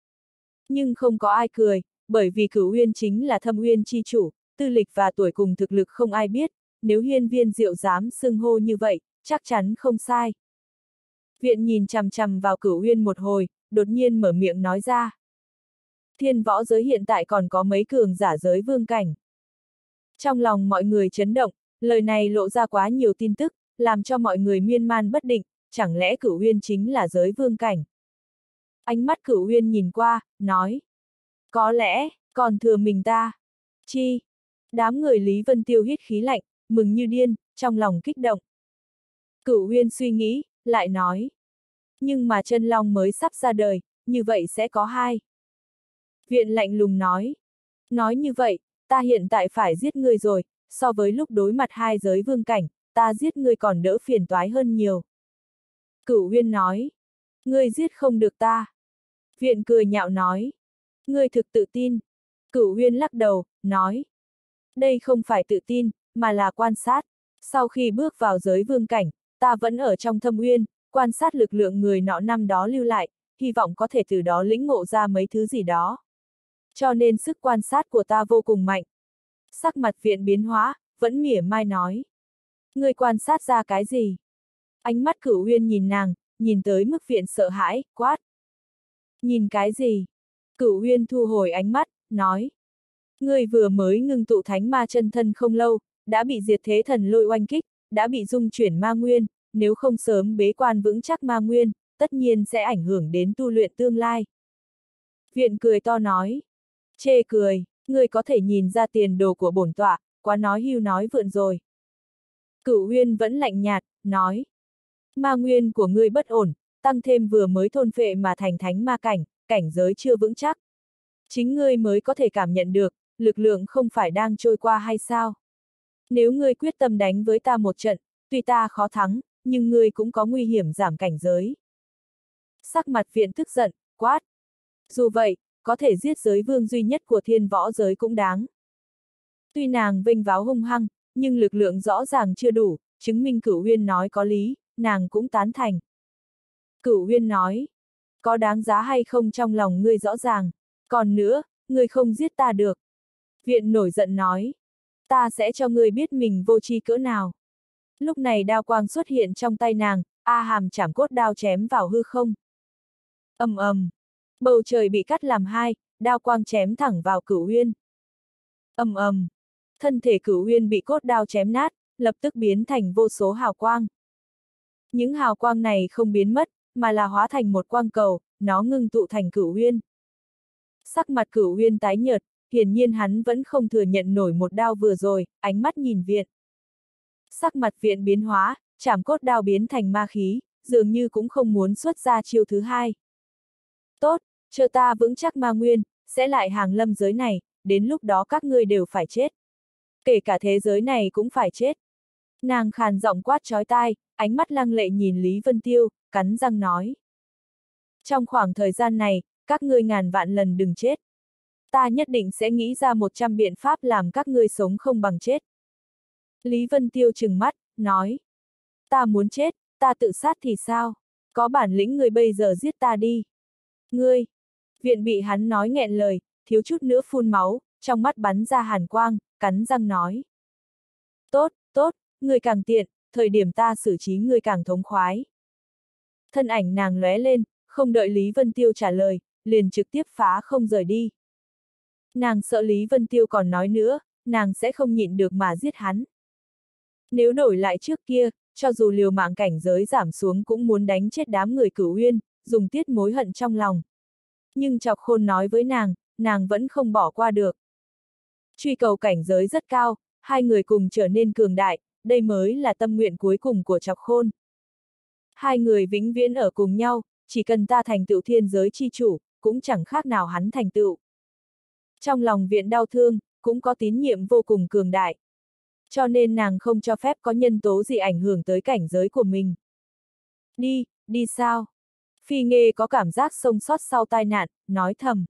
Nhưng không có ai cười, bởi vì Cửu Uyên chính là Thâm Uyên chi chủ, tư lịch và tuổi cùng thực lực không ai biết, nếu Hiên Viên Diệu dám xưng hô như vậy, chắc chắn không sai. Viện nhìn chằm chằm vào Cửu Uyên một hồi, đột nhiên mở miệng nói ra. Thiên võ giới hiện tại còn có mấy cường giả giới vương cảnh. Trong lòng mọi người chấn động, lời này lộ ra quá nhiều tin tức, làm cho mọi người miên man bất định, chẳng lẽ Cửu Uyên chính là giới vương cảnh. Ánh mắt Cửu Uyên nhìn qua, nói. Có lẽ, còn thừa mình ta. Chi? Đám người Lý Vân Tiêu hít khí lạnh, mừng như điên, trong lòng kích động. Cửu Uyên suy nghĩ, lại nói. Nhưng mà chân long mới sắp ra đời, như vậy sẽ có hai. Viện lạnh lùng nói. Nói như vậy, ta hiện tại phải giết ngươi rồi, so với lúc đối mặt hai giới vương cảnh, ta giết ngươi còn đỡ phiền toái hơn nhiều. Cửu Uyên nói. Ngươi giết không được ta. Viện cười nhạo nói. Ngươi thực tự tin. Cửu Uyên lắc đầu, nói. Đây không phải tự tin, mà là quan sát. Sau khi bước vào giới vương cảnh, ta vẫn ở trong Thâm Uyên, quan sát lực lượng người nọ năm đó lưu lại, hy vọng có thể từ đó lĩnh ngộ ra mấy thứ gì đó. Cho nên sức quan sát của ta vô cùng mạnh. Sắc mặt Viện biến hóa, vẫn mỉa mai nói. Ngươi quan sát ra cái gì? Ánh mắt Cửu Uyên nhìn nàng, nhìn tới mức Viện sợ hãi, quát. Nhìn cái gì? Cửu Uyên thu hồi ánh mắt, nói. Ngươi vừa mới ngưng tụ thánh ma chân thân không lâu, đã bị diệt thế thần lôi oanh kích, đã bị dung chuyển ma nguyên, nếu không sớm bế quan vững chắc ma nguyên, tất nhiên sẽ ảnh hưởng đến tu luyện tương lai. Viện cười to nói. Chê cười, ngươi có thể nhìn ra tiền đồ của bổn tọa, quá nói hưu nói vượn rồi. Cửu Uyên vẫn lạnh nhạt, nói. Ma nguyên của ngươi bất ổn, tăng thêm vừa mới thôn phệ mà thành thánh ma cảnh, cảnh giới chưa vững chắc. Chính ngươi mới có thể cảm nhận được, lực lượng không phải đang trôi qua hay sao? Nếu ngươi quyết tâm đánh với ta một trận, tuy ta khó thắng, nhưng ngươi cũng có nguy hiểm giảm cảnh giới. Sắc mặt Viện tức giận, quát. Dù vậy, có thể giết giới vương duy nhất của thiên võ giới cũng đáng. Tuy nàng vênh váo hung hăng, nhưng lực lượng rõ ràng chưa đủ, chứng minh Cửu Uyên nói có lý, nàng cũng tán thành. Cửu Uyên nói, có đáng giá hay không trong lòng ngươi rõ ràng, còn nữa, ngươi không giết ta được. Viện nổi giận nói, ta sẽ cho ngươi biết mình vô tri cỡ nào. Lúc này đao quang xuất hiện trong tay nàng, hàm chảm cốt đao chém vào hư không. Ầm ầm, bầu trời bị cắt làm hai, đao quang chém thẳng vào Cửu Uyên. Ầm ầm, thân thể Cửu Uyên bị cốt đao chém nát, lập tức biến thành vô số hào quang. Những hào quang này không biến mất, mà là hóa thành một quang cầu, nó ngưng tụ thành Cửu Uyên. Sắc mặt Cửu Uyên tái nhợt, hiển nhiên hắn vẫn không thừa nhận nổi một đao vừa rồi, ánh mắt nhìn Viện. Sắc mặt Viện biến hóa, chảm cốt đao biến thành ma khí, dường như cũng không muốn xuất ra chiêu thứ hai. Tốt, chờ ta vững chắc ma nguyên, sẽ lại hàng lâm giới này, đến lúc đó các ngươi đều phải chết. Kể cả thế giới này cũng phải chết. Nàng khàn giọng quát chói tai, ánh mắt lăng lệ nhìn Lý Vân Tiêu, cắn răng nói. Trong khoảng thời gian này, các ngươi ngàn vạn lần đừng chết. Ta nhất định sẽ nghĩ ra 100 biện pháp làm các ngươi sống không bằng chết. Lý Vân Tiêu trừng mắt, nói. Ta muốn chết, ta tự sát thì sao? Có bản lĩnh người bây giờ giết ta đi. Ngươi! Viện bị hắn nói nghẹn lời, thiếu chút nữa phun máu, trong mắt bắn ra hàn quang, cắn răng nói. Tốt, tốt, ngươi càng tiện, thời điểm ta xử trí ngươi càng thống khoái. Thân ảnh nàng lóe lên, không đợi Lý Vân Tiêu trả lời, liền trực tiếp phá không rời đi. Nàng sợ Lý Vân Tiêu còn nói nữa, nàng sẽ không nhịn được mà giết hắn. Nếu đổi lại trước kia, cho dù liều mạng cảnh giới giảm xuống cũng muốn đánh chết đám người Cửu Uyên, dùng tiết mối hận trong lòng. Nhưng Chọc Khôn nói với nàng vẫn không bỏ qua được. Truy cầu cảnh giới rất cao, hai người cùng trở nên cường đại, đây mới là tâm nguyện cuối cùng của Chọc Khôn. Hai người vĩnh viễn ở cùng nhau, chỉ cần ta thành tựu thiên giới chi chủ, cũng chẳng khác nào hắn thành tựu. Trong lòng Viện đau thương, cũng có tín nhiệm vô cùng cường đại. cho nên nàng không cho phép có nhân tố gì ảnh hưởng tới cảnh giới của mình. Đi sao? Phi Nghê có cảm giác sống sót sau tai nạn, nói thầm.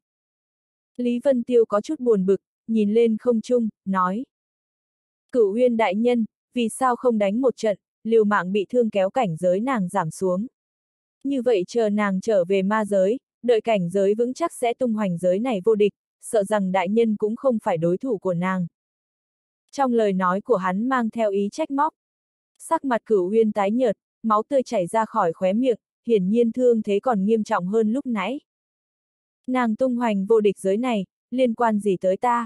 Lý Vân Tiêu có chút buồn bực, nhìn lên không trung, nói. Cửu Uyên đại nhân, vì sao không đánh một trận, liều mạng bị thương kéo cảnh giới nàng giảm xuống. Như vậy chờ nàng trở về ma giới, đợi cảnh giới vững chắc sẽ tung hoành giới này vô địch, sợ rằng đại nhân cũng không phải đối thủ của nàng. Trong lời nói của hắn mang theo ý trách móc. Sắc mặt Cửu Uyên tái nhợt, máu tươi chảy ra khỏi khóe miệng, hiển nhiên thương thế còn nghiêm trọng hơn lúc nãy. Nàng tung hoành vô địch giới này, liên quan gì tới ta?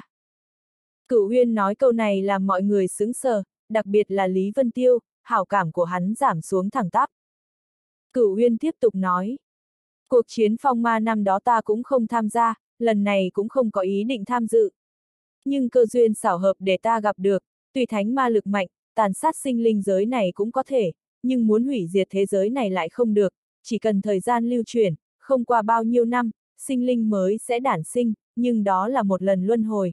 Cửu Uyên nói câu này làm mọi người sững sờ, đặc biệt là Lý Vân Tiêu, hảo cảm của hắn giảm xuống thẳng tắp. Cửu Uyên tiếp tục nói. Cuộc chiến phong ma năm đó ta cũng không tham gia, lần này cũng không có ý định tham dự. Nhưng cơ duyên xảo hợp để ta gặp được, tùy thánh ma lực mạnh, tàn sát sinh linh giới này cũng có thể, nhưng muốn hủy diệt thế giới này lại không được, chỉ cần thời gian lưu chuyển, không qua bao nhiêu năm, sinh linh mới sẽ đản sinh, nhưng đó là một lần luân hồi.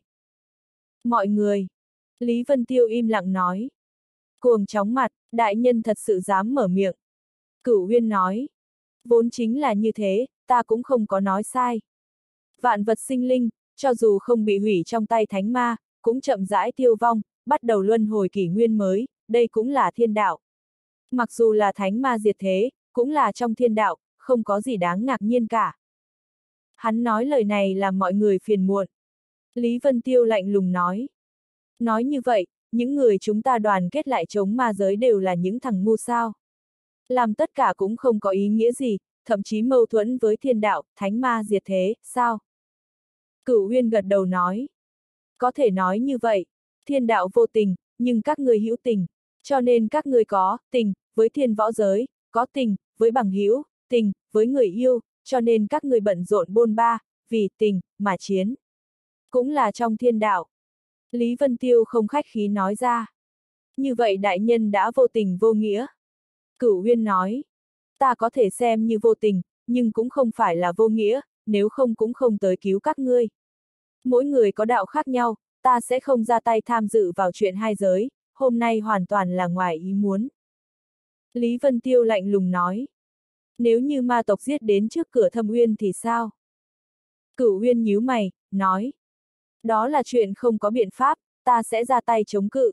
Mọi người! Lý Vân Tiêu im lặng nói. Cuồng chóng mặt, đại nhân thật sự dám mở miệng. Cửu Uyên nói. Vốn chính là như thế, ta cũng không có nói sai. Vạn vật sinh linh, cho dù không bị hủy trong tay thánh ma, cũng chậm rãi tiêu vong, bắt đầu luân hồi kỷ nguyên mới, đây cũng là thiên đạo. Mặc dù là thánh ma diệt thế, cũng là trong thiên đạo, không có gì đáng ngạc nhiên cả. Hắn nói lời này làm mọi người phiền muộn. Lý Vân Tiêu lạnh lùng nói. Nói như vậy, những người chúng ta đoàn kết lại chống ma giới đều là những thằng ngu sao. Làm tất cả cũng không có ý nghĩa gì, thậm chí mâu thuẫn với thiên đạo, thánh ma diệt thế, sao? Cửu Uyên gật đầu nói. Có thể nói như vậy, thiên đạo vô tình, nhưng các người hữu tình, cho nên các người có tình với thiên võ giới, có tình với bằng hữu, tình với người yêu, cho nên các người bận rộn bôn ba, vì tình mà chiến. Cũng là trong thiên đạo. Lý Vân Tiêu không khách khí nói ra. Như vậy đại nhân đã vô tình vô nghĩa. Cửu Uyên nói. Ta có thể xem như vô tình, nhưng cũng không phải là vô nghĩa, nếu không cũng không tới cứu các ngươi. Mỗi người có đạo khác nhau, ta sẽ không ra tay tham dự vào chuyện hai giới, hôm nay hoàn toàn là ngoài ý muốn. Lý Vân Tiêu lạnh lùng nói. Nếu như ma tộc giết đến trước cửa Thâm Uyên thì sao? Cửu Uyên nhíu mày, nói. Đó là chuyện không có biện pháp, ta sẽ ra tay chống cự.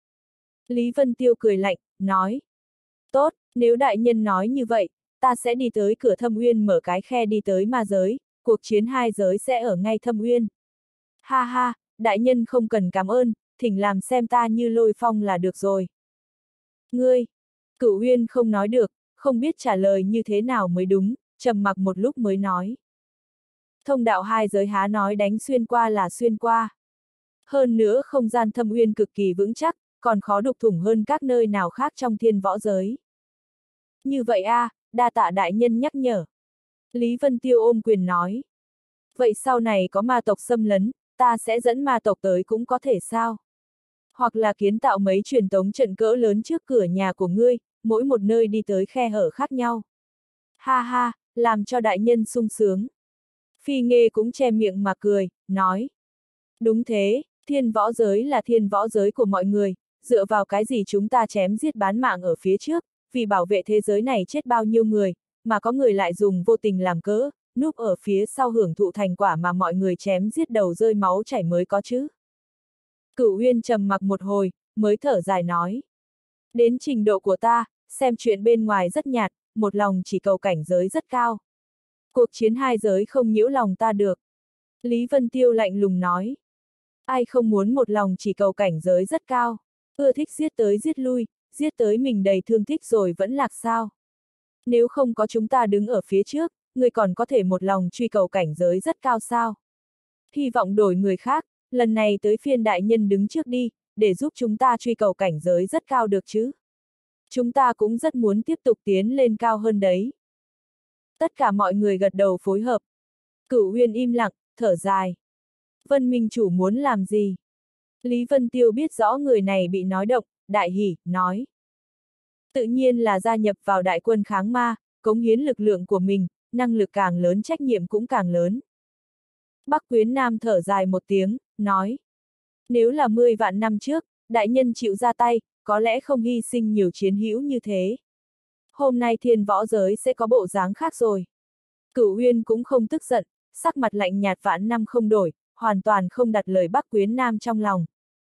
Lý Vân Tiêu cười lạnh, nói. Tốt, nếu đại nhân nói như vậy, ta sẽ đi tới cửa Thâm Uyên mở cái khe đi tới ma giới, cuộc chiến hai giới sẽ ở ngay Thâm Uyên. Ha ha, đại nhân không cần cảm ơn, thỉnh làm xem ta như Lôi Phong là được rồi. Ngươi! Cửu Uyên không nói được, không biết trả lời như thế nào mới đúng, trầm mặc một lúc mới nói. Thông đạo hai giới há nói đánh xuyên qua là xuyên qua. Hơn nữa không gian Thâm Uyên cực kỳ vững chắc, còn khó đục thủng hơn các nơi nào khác trong thiên võ giới. Như vậy a, đa tạ đại nhân nhắc nhở. Lý Vân Tiêu ôm quyền nói. Vậy sau này có ma tộc xâm lấn, ta sẽ dẫn ma tộc tới cũng có thể sao? Hoặc là kiến tạo mấy truyền tống trận cỡ lớn trước cửa nhà của ngươi, mỗi một nơi đi tới khe hở khác nhau. Ha ha, làm cho đại nhân sung sướng. Phi Nghê cũng che miệng mà cười, nói. Đúng thế, thiên võ giới là thiên võ giới của mọi người, dựa vào cái gì chúng ta chém giết bán mạng ở phía trước, vì bảo vệ thế giới này chết bao nhiêu người, mà có người lại dùng vô tình làm cớ, núp ở phía sau hưởng thụ thành quả mà mọi người chém giết đầu rơi máu chảy mới có chứ. Cửu Uyên trầm mặc một hồi, mới thở dài nói. Đến trình độ của ta, xem chuyện bên ngoài rất nhạt, một lòng chỉ cầu cảnh giới rất cao. Cuộc chiến hai giới không nhiễu lòng ta được. Lý Vân Tiêu lạnh lùng nói. Ai không muốn một lòng chỉ cầu cảnh giới rất cao, ưa thích giết tới giết lui, giết tới mình đầy thương tích rồi vẫn lạc sao. Nếu không có chúng ta đứng ở phía trước, người còn có thể một lòng truy cầu cảnh giới rất cao sao. Hy vọng đổi người khác, lần này tới phiên đại nhân đứng trước đi, để giúp chúng ta truy cầu cảnh giới rất cao được chứ. Chúng ta cũng rất muốn tiếp tục tiến lên cao hơn đấy. Tất cả mọi người gật đầu phối hợp. Cửu Uyên im lặng, thở dài. Vân Minh Chủ muốn làm gì? Lý Vân Tiêu biết rõ người này bị nói động, đại hỉ, nói. Tự nhiên là gia nhập vào đại quân kháng ma, cống hiến lực lượng của mình, năng lực càng lớn trách nhiệm cũng càng lớn. Bắc Quyến Nam thở dài một tiếng, nói. Nếu là 10 vạn năm trước, đại nhân chịu ra tay, có lẽ không hy sinh nhiều chiến hữu như thế. Hôm nay thiên võ giới sẽ có bộ dáng khác rồi. Cửu Uyên cũng không tức giận, sắc mặt lạnh nhạt vạn năm không đổi, hoàn toàn không đặt lời Bắc Quyến Nam trong lòng.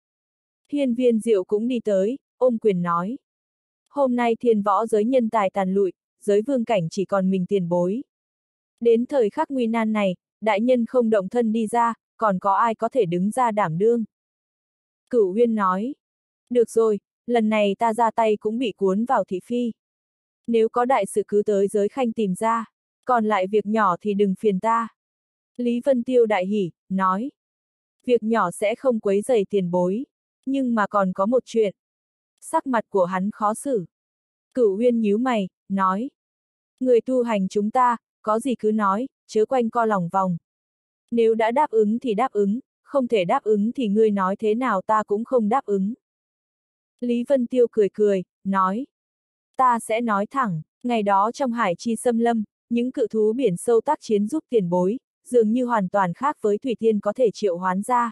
Hiên Viên Diệu cũng đi tới, ôm quyền nói. Hôm nay thiên võ giới nhân tài tàn lụi, giới vương cảnh chỉ còn mình tiền bối. Đến thời khắc nguy nan này, đại nhân không động thân đi ra, còn có ai có thể đứng ra đảm đương? Cửu Uyên nói. Được rồi, lần này ta ra tay cũng bị cuốn vào thị phi. Nếu có đại sự cứ tới giới khanh tìm ra, còn lại việc nhỏ thì đừng phiền ta. Lý Vân Tiêu đại hỉ, nói. Việc nhỏ sẽ không quấy rầy tiền bối, nhưng mà còn có một chuyện. Sắc mặt của hắn khó xử. Cửu Uyên nhíu mày, nói. Người tu hành chúng ta, có gì cứ nói, chớ quanh co lòng vòng. Nếu đã đáp ứng thì đáp ứng, không thể đáp ứng thì ngươi nói thế nào ta cũng không đáp ứng. Lý Vân Tiêu cười cười, nói. Ta sẽ nói thẳng, ngày đó trong hải chi xâm lâm, những cự thú biển sâu tác chiến giúp tiền bối, dường như hoàn toàn khác với Thủy Tiên có thể triệu hoán ra.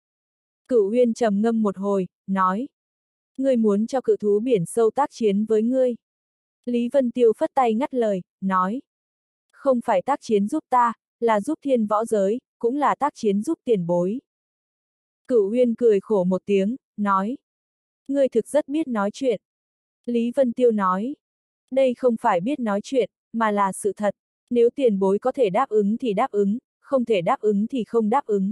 Cửu Uyên trầm ngâm một hồi, nói. Ngươi muốn cho cự thú biển sâu tác chiến với ngươi. Lý Vân Tiêu phất tay ngắt lời, nói. Không phải tác chiến giúp ta, là giúp thiên võ giới, cũng là tác chiến giúp tiền bối. Cửu Uyên cười khổ một tiếng, nói. Ngươi thực rất biết nói chuyện. Lý Vân Tiêu nói. Đây không phải biết nói chuyện, mà là sự thật. Nếu tiền bối có thể đáp ứng thì đáp ứng, không thể đáp ứng thì không đáp ứng.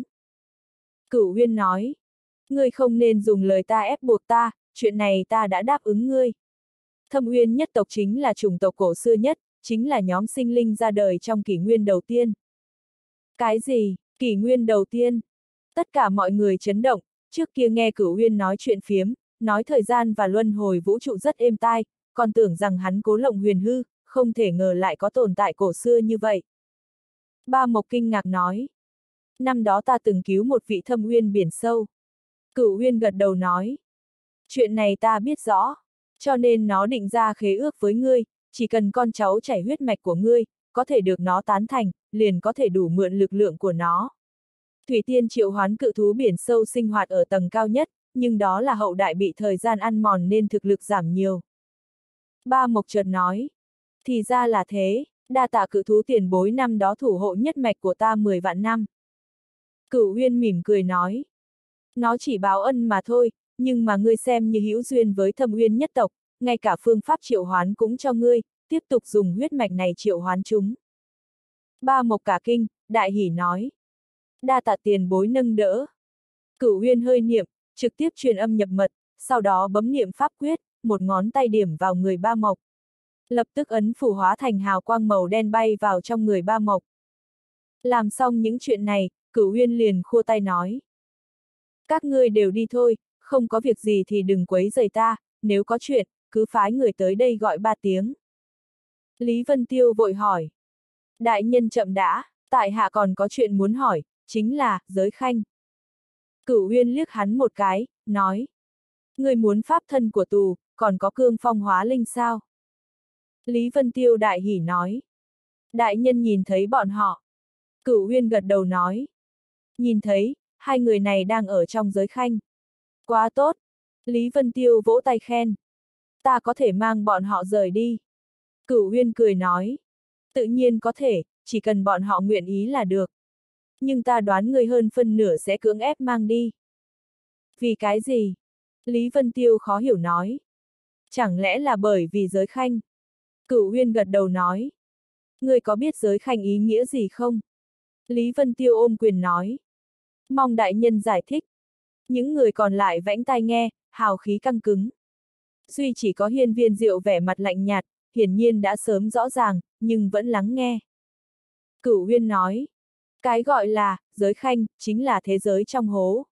Cửu Uyên nói. Ngươi không nên dùng lời ta ép buộc ta, chuyện này ta đã đáp ứng ngươi. Thâm Uyên nhất tộc chính là chủng tộc cổ xưa nhất, chính là nhóm sinh linh ra đời trong kỷ nguyên đầu tiên. Cái gì, kỷ nguyên đầu tiên? Tất cả mọi người chấn động, trước kia nghe Cửu Uyên nói chuyện phiếm, nói thời gian và luân hồi vũ trụ rất êm tai, còn tưởng rằng hắn cố lộng huyền hư, không thể ngờ lại có tồn tại cổ xưa như vậy. Ba Mộc kinh ngạc nói. Năm đó ta từng cứu một vị thâm uyên biển sâu. Cửu Uyên gật đầu nói. Chuyện này ta biết rõ, cho nên nó định ra khế ước với ngươi, chỉ cần con cháu chảy huyết mạch của ngươi, có thể được nó tán thành, liền có thể đủ mượn lực lượng của nó. Thủy Tiên triệu hoán cự thú biển sâu sinh hoạt ở tầng cao nhất, nhưng đó là hậu đại bị thời gian ăn mòn nên thực lực giảm nhiều. Ba Mộc chợt nói. Thì ra là thế, đa tạ cự thú tiền bối năm đó thủ hộ nhất mạch của ta 10 vạn năm. Cửu Uyên mỉm cười nói. Nó chỉ báo ân mà thôi, nhưng mà ngươi xem như hữu duyên với Thâm Uyên nhất tộc, ngay cả phương pháp triệu hoán cũng cho ngươi, tiếp tục dùng huyết mạch này triệu hoán chúng. Ba Mộc cả kinh, đại hỉ nói. Đa tạ tiền bối nâng đỡ. Cửu Uyên hơi niệm, trực tiếp truyền âm nhập mật, sau đó bấm niệm pháp quyết, một ngón tay điểm vào người Ba Mộc. Lập tức ấn phù hóa thành hào quang màu đen bay vào trong người Ba Mộc. Làm xong những chuyện này, Cửu Uyên liền khua tay nói. Các ngươi đều đi thôi, không có việc gì thì đừng quấy rầy ta, nếu có chuyện, cứ phái người tới đây gọi 3 tiếng. Lý Vân Tiêu vội hỏi. Đại nhân chậm đã, tại hạ còn có chuyện muốn hỏi, chính là, giới khanh. Cửu Uyên liếc hắn một cái, nói. Người muốn pháp thân của tù, còn có cương phong hóa linh sao? Lý Vân Tiêu đại hỉ nói. Đại nhân nhìn thấy bọn họ. Cửu Uyên gật đầu nói. Nhìn thấy, hai người này đang ở trong giới khanh. Quá tốt. Lý Vân Tiêu vỗ tay khen. Ta có thể mang bọn họ rời đi. Cửu Uyên cười nói. Tự nhiên có thể, chỉ cần bọn họ nguyện ý là được. Nhưng ta đoán người hơn phân nửa sẽ cưỡng ép mang đi. Vì cái gì? Lý Vân Tiêu khó hiểu nói. Chẳng lẽ là bởi vì giới khanh? Cửu Uyên gật đầu nói. Ngươi có biết giới khanh ý nghĩa gì không? Lý Vân Tiêu ôm quyền nói. Mong đại nhân giải thích. Những người còn lại vãnh tai nghe, hào khí căng cứng. Duy chỉ có Hiên Viên Diệu vẻ mặt lạnh nhạt, hiển nhiên đã sớm rõ ràng, nhưng vẫn lắng nghe. Cửu Uyên nói. Cái gọi là, giới khanh, chính là thế giới trong hố.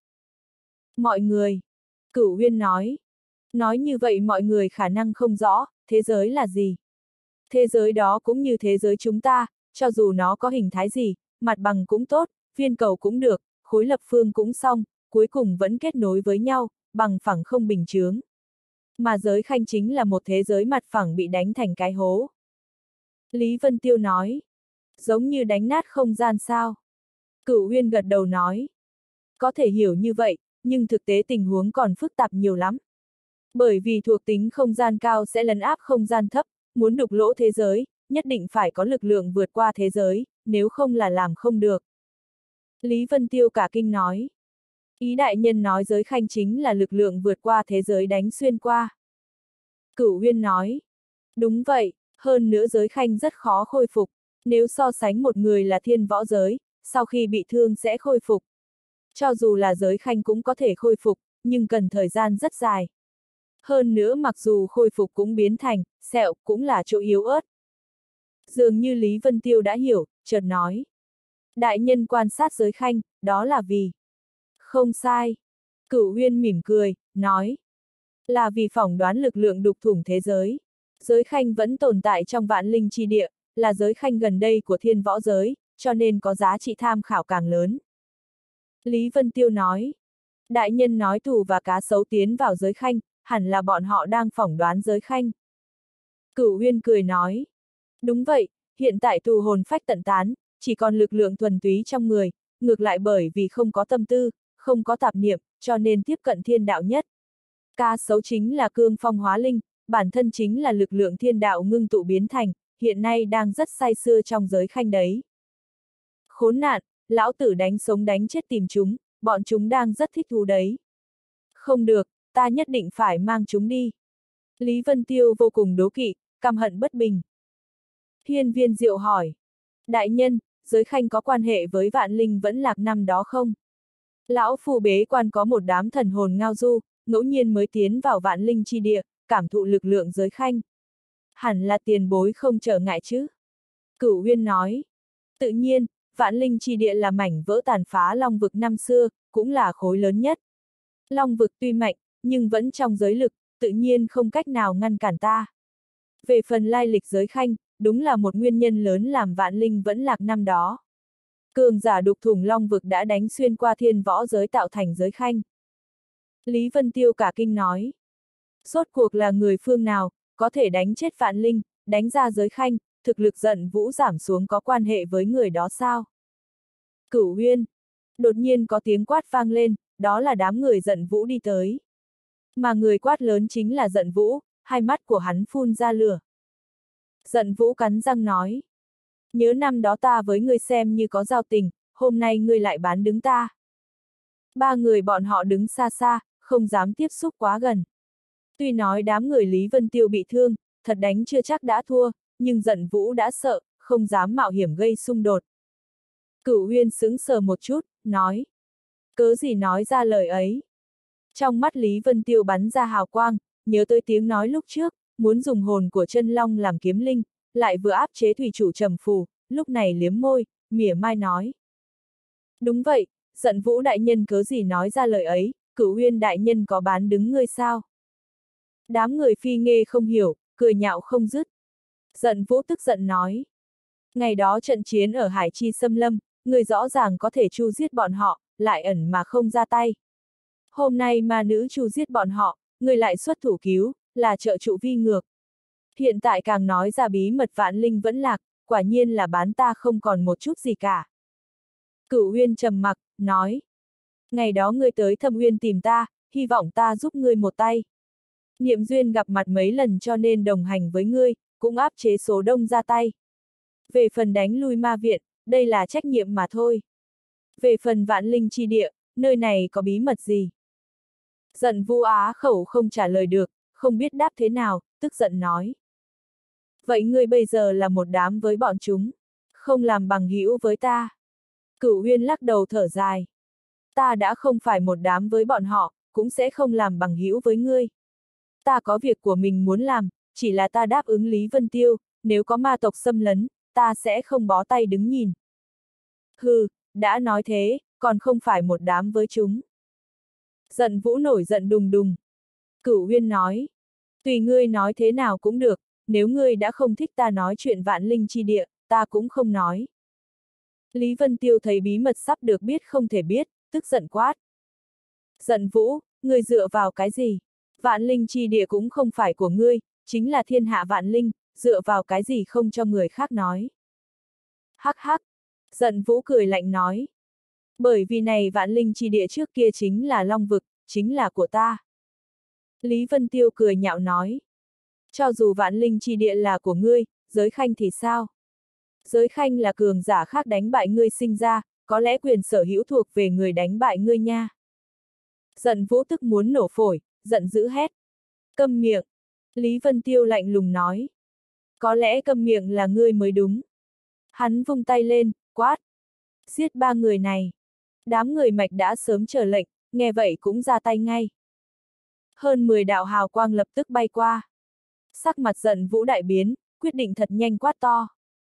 Mọi người. Cửu Uyên nói. Nói như vậy mọi người khả năng không rõ, thế giới là gì. Thế giới đó cũng như thế giới chúng ta, cho dù nó có hình thái gì, mặt bằng cũng tốt, viên cầu cũng được, khối lập phương cũng xong, cuối cùng vẫn kết nối với nhau, bằng phẳng không bình chướng. Mà giới khanh chính là một thế giới mặt phẳng bị đánh thành cái hố. Lý Vân Tiêu nói. Giống như đánh nát không gian sao? Cửu Uyên gật đầu nói. Có thể hiểu như vậy, nhưng thực tế tình huống còn phức tạp nhiều lắm. Bởi vì thuộc tính không gian cao sẽ lấn áp không gian thấp, muốn đục lỗ thế giới, nhất định phải có lực lượng vượt qua thế giới, nếu không là làm không được. Lý Vân Tiêu cả kinh nói. Ý đại nhân nói giới khanh chính là lực lượng vượt qua thế giới đánh xuyên qua. Cửu Huyên nói. Đúng vậy, hơn nữa giới khanh rất khó khôi phục. Nếu so sánh một người là thiên võ giới, sau khi bị thương sẽ khôi phục. Cho dù là giới khanh cũng có thể khôi phục, nhưng cần thời gian rất dài. Hơn nữa mặc dù khôi phục cũng biến thành, sẹo cũng là chỗ yếu ớt. Dường như Lý Vân Tiêu đã hiểu, chợt nói. Đại nhân quan sát giới khanh, đó là vì. Không sai. Cửu Huyên mỉm cười, nói. Là vì phỏng đoán lực lượng đục thủng thế giới. Giới khanh vẫn tồn tại trong vạn linh chi địa, là giới khanh gần đây của thiên võ giới, cho nên có giá trị tham khảo càng lớn. Lý Vân Tiêu nói. Đại nhân nói tù và cá sấu tiến vào giới khanh, hẳn là bọn họ đang phỏng đoán giới khanh. Cửu Huyên cười nói. Đúng vậy, hiện tại tù hồn phách tận tán, chỉ còn lực lượng thuần túy trong người, ngược lại bởi vì không có tâm tư, không có tạp niệm, cho nên tiếp cận thiên đạo nhất. Cá sấu chính là cương phong hóa linh, bản thân chính là lực lượng thiên đạo ngưng tụ biến thành, hiện nay đang rất say sưa trong giới khanh đấy. Khốn nạn, lão tử đánh sống đánh chết tìm chúng, bọn chúng đang rất thích thú đấy. Không được, ta nhất định phải mang chúng đi. Lý Vân Tiêu vô cùng đố kỵ, căm hận bất bình. Hiên Viên Diệu hỏi. Đại nhân, giới khanh có quan hệ với vạn linh vẫn lạc năm đó không? Lão phu bế quan có một đám thần hồn ngao du, ngẫu nhiên mới tiến vào vạn linh chi địa, cảm thụ lực lượng giới khanh. Hẳn là tiền bối không trở ngại chứ? Cửu Huyên nói. Tự nhiên, vạn linh chi địa là mảnh vỡ tàn phá long vực năm xưa, cũng là khối lớn nhất. Long vực tuy mạnh, nhưng vẫn trong giới lực, tự nhiên không cách nào ngăn cản ta. Về phần lai lịch giới khanh, đúng là một nguyên nhân lớn làm vạn linh vẫn lạc năm đó. Cường giả đục thủng long vực đã đánh xuyên qua thiên võ giới tạo thành giới khanh. Lý Vân Tiêu cả kinh nói. Rốt cuộc là người phương nào, có thể đánh chết vạn linh, đánh ra giới khanh, thực lực giận vũ giảm xuống có quan hệ với người đó sao? Cửu Huyên. Đột nhiên có tiếng quát vang lên, đó là đám người giận vũ đi tới. Mà người quát lớn chính là giận vũ, hai mắt của hắn phun ra lửa. Giận vũ cắn răng nói. Nhớ năm đó ta với ngươi xem như có giao tình, hôm nay ngươi lại bán đứng ta. Ba người bọn họ đứng xa xa, không dám tiếp xúc quá gần. Tuy nói đám người Lý Vân Tiêu bị thương, thật đánh chưa chắc đã thua, nhưng giận vũ đã sợ, không dám mạo hiểm gây xung đột. Cửu Huyên sững sờ một chút, nói. Cớ gì nói ra lời ấy? Trong mắt Lý Vân Tiêu bắn ra hào quang, nhớ tới tiếng nói lúc trước, muốn dùng hồn của chân long làm kiếm linh, lại vừa áp chế thủy chủ trầm phù, lúc này liếm môi, mỉa mai nói. Đúng vậy, giận vũ đại nhân cớ gì nói ra lời ấy, Cửu Huyên đại nhân có bán đứng ngươi sao? Đám người phi nghê không hiểu, cười nhạo không dứt. Giận vũ tức giận nói. Ngày đó trận chiến ở Hải Chi Xâm Lâm, người rõ ràng có thể tru giết bọn họ, lại ẩn mà không ra tay. Hôm nay ma nữ tru giết bọn họ, người lại xuất thủ cứu, là trợ trụ vi ngược. Hiện tại càng nói ra bí mật vạn linh vẫn lạc, quả nhiên là bán ta không còn một chút gì cả. Cửu Huyên trầm mặc, nói. Ngày đó ngươi tới Thâm Uyên tìm ta, hy vọng ta giúp ngươi một tay. Niệm duyên gặp mặt mấy lần cho nên đồng hành với ngươi, cũng áp chế số đông ra tay. Về phần đánh lui ma viện, đây là trách nhiệm mà thôi. Về phần vạn linh chi địa, nơi này có bí mật gì? Giận vũ á khẩu không trả lời được, không biết đáp thế nào, tức giận nói. Vậy ngươi bây giờ là một đám với bọn chúng, không làm bằng hữu với ta. Cửu Huyên lắc đầu thở dài. Ta đã không phải một đám với bọn họ, cũng sẽ không làm bằng hữu với ngươi. Ta có việc của mình muốn làm, chỉ là ta đáp ứng Lý Vân Tiêu, nếu có ma tộc xâm lấn, ta sẽ không bó tay đứng nhìn. Hừ, đã nói thế, còn không phải một đám với chúng. Giận vũ nổi giận đùng đùng. Cửu Huyên nói, tùy ngươi nói thế nào cũng được, nếu ngươi đã không thích ta nói chuyện vạn linh chi địa, ta cũng không nói. Lý Vân Tiêu thấy bí mật sắp được biết không thể biết, tức giận quát. Giận vũ, ngươi dựa vào cái gì? Vạn linh chi địa cũng không phải của ngươi, chính là thiên hạ vạn linh, dựa vào cái gì không cho người khác nói. Hắc hắc, giận vũ cười lạnh nói. Bởi vì này vạn linh chi địa trước kia chính là long vực, chính là của ta. Lý Vân Tiêu cười nhạo nói. Cho dù vạn linh chi địa là của ngươi, giới khanh thì sao? Giới khanh là cường giả khác đánh bại ngươi sinh ra, có lẽ quyền sở hữu thuộc về người đánh bại ngươi nha. Giận Vũ tức muốn nổ phổi, giận dữ hét. Câm miệng! Lý Vân Tiêu lạnh lùng nói. Có lẽ câm miệng là ngươi mới đúng. Hắn vung tay lên, quát. Giết 3 người này. Đám người Mạch đã sớm chờ lệnh, nghe vậy cũng ra tay ngay. Hơn 10 đạo hào quang lập tức bay qua. Sắc mặt Giận Vũ đại biến, quyết định thật nhanh quát to.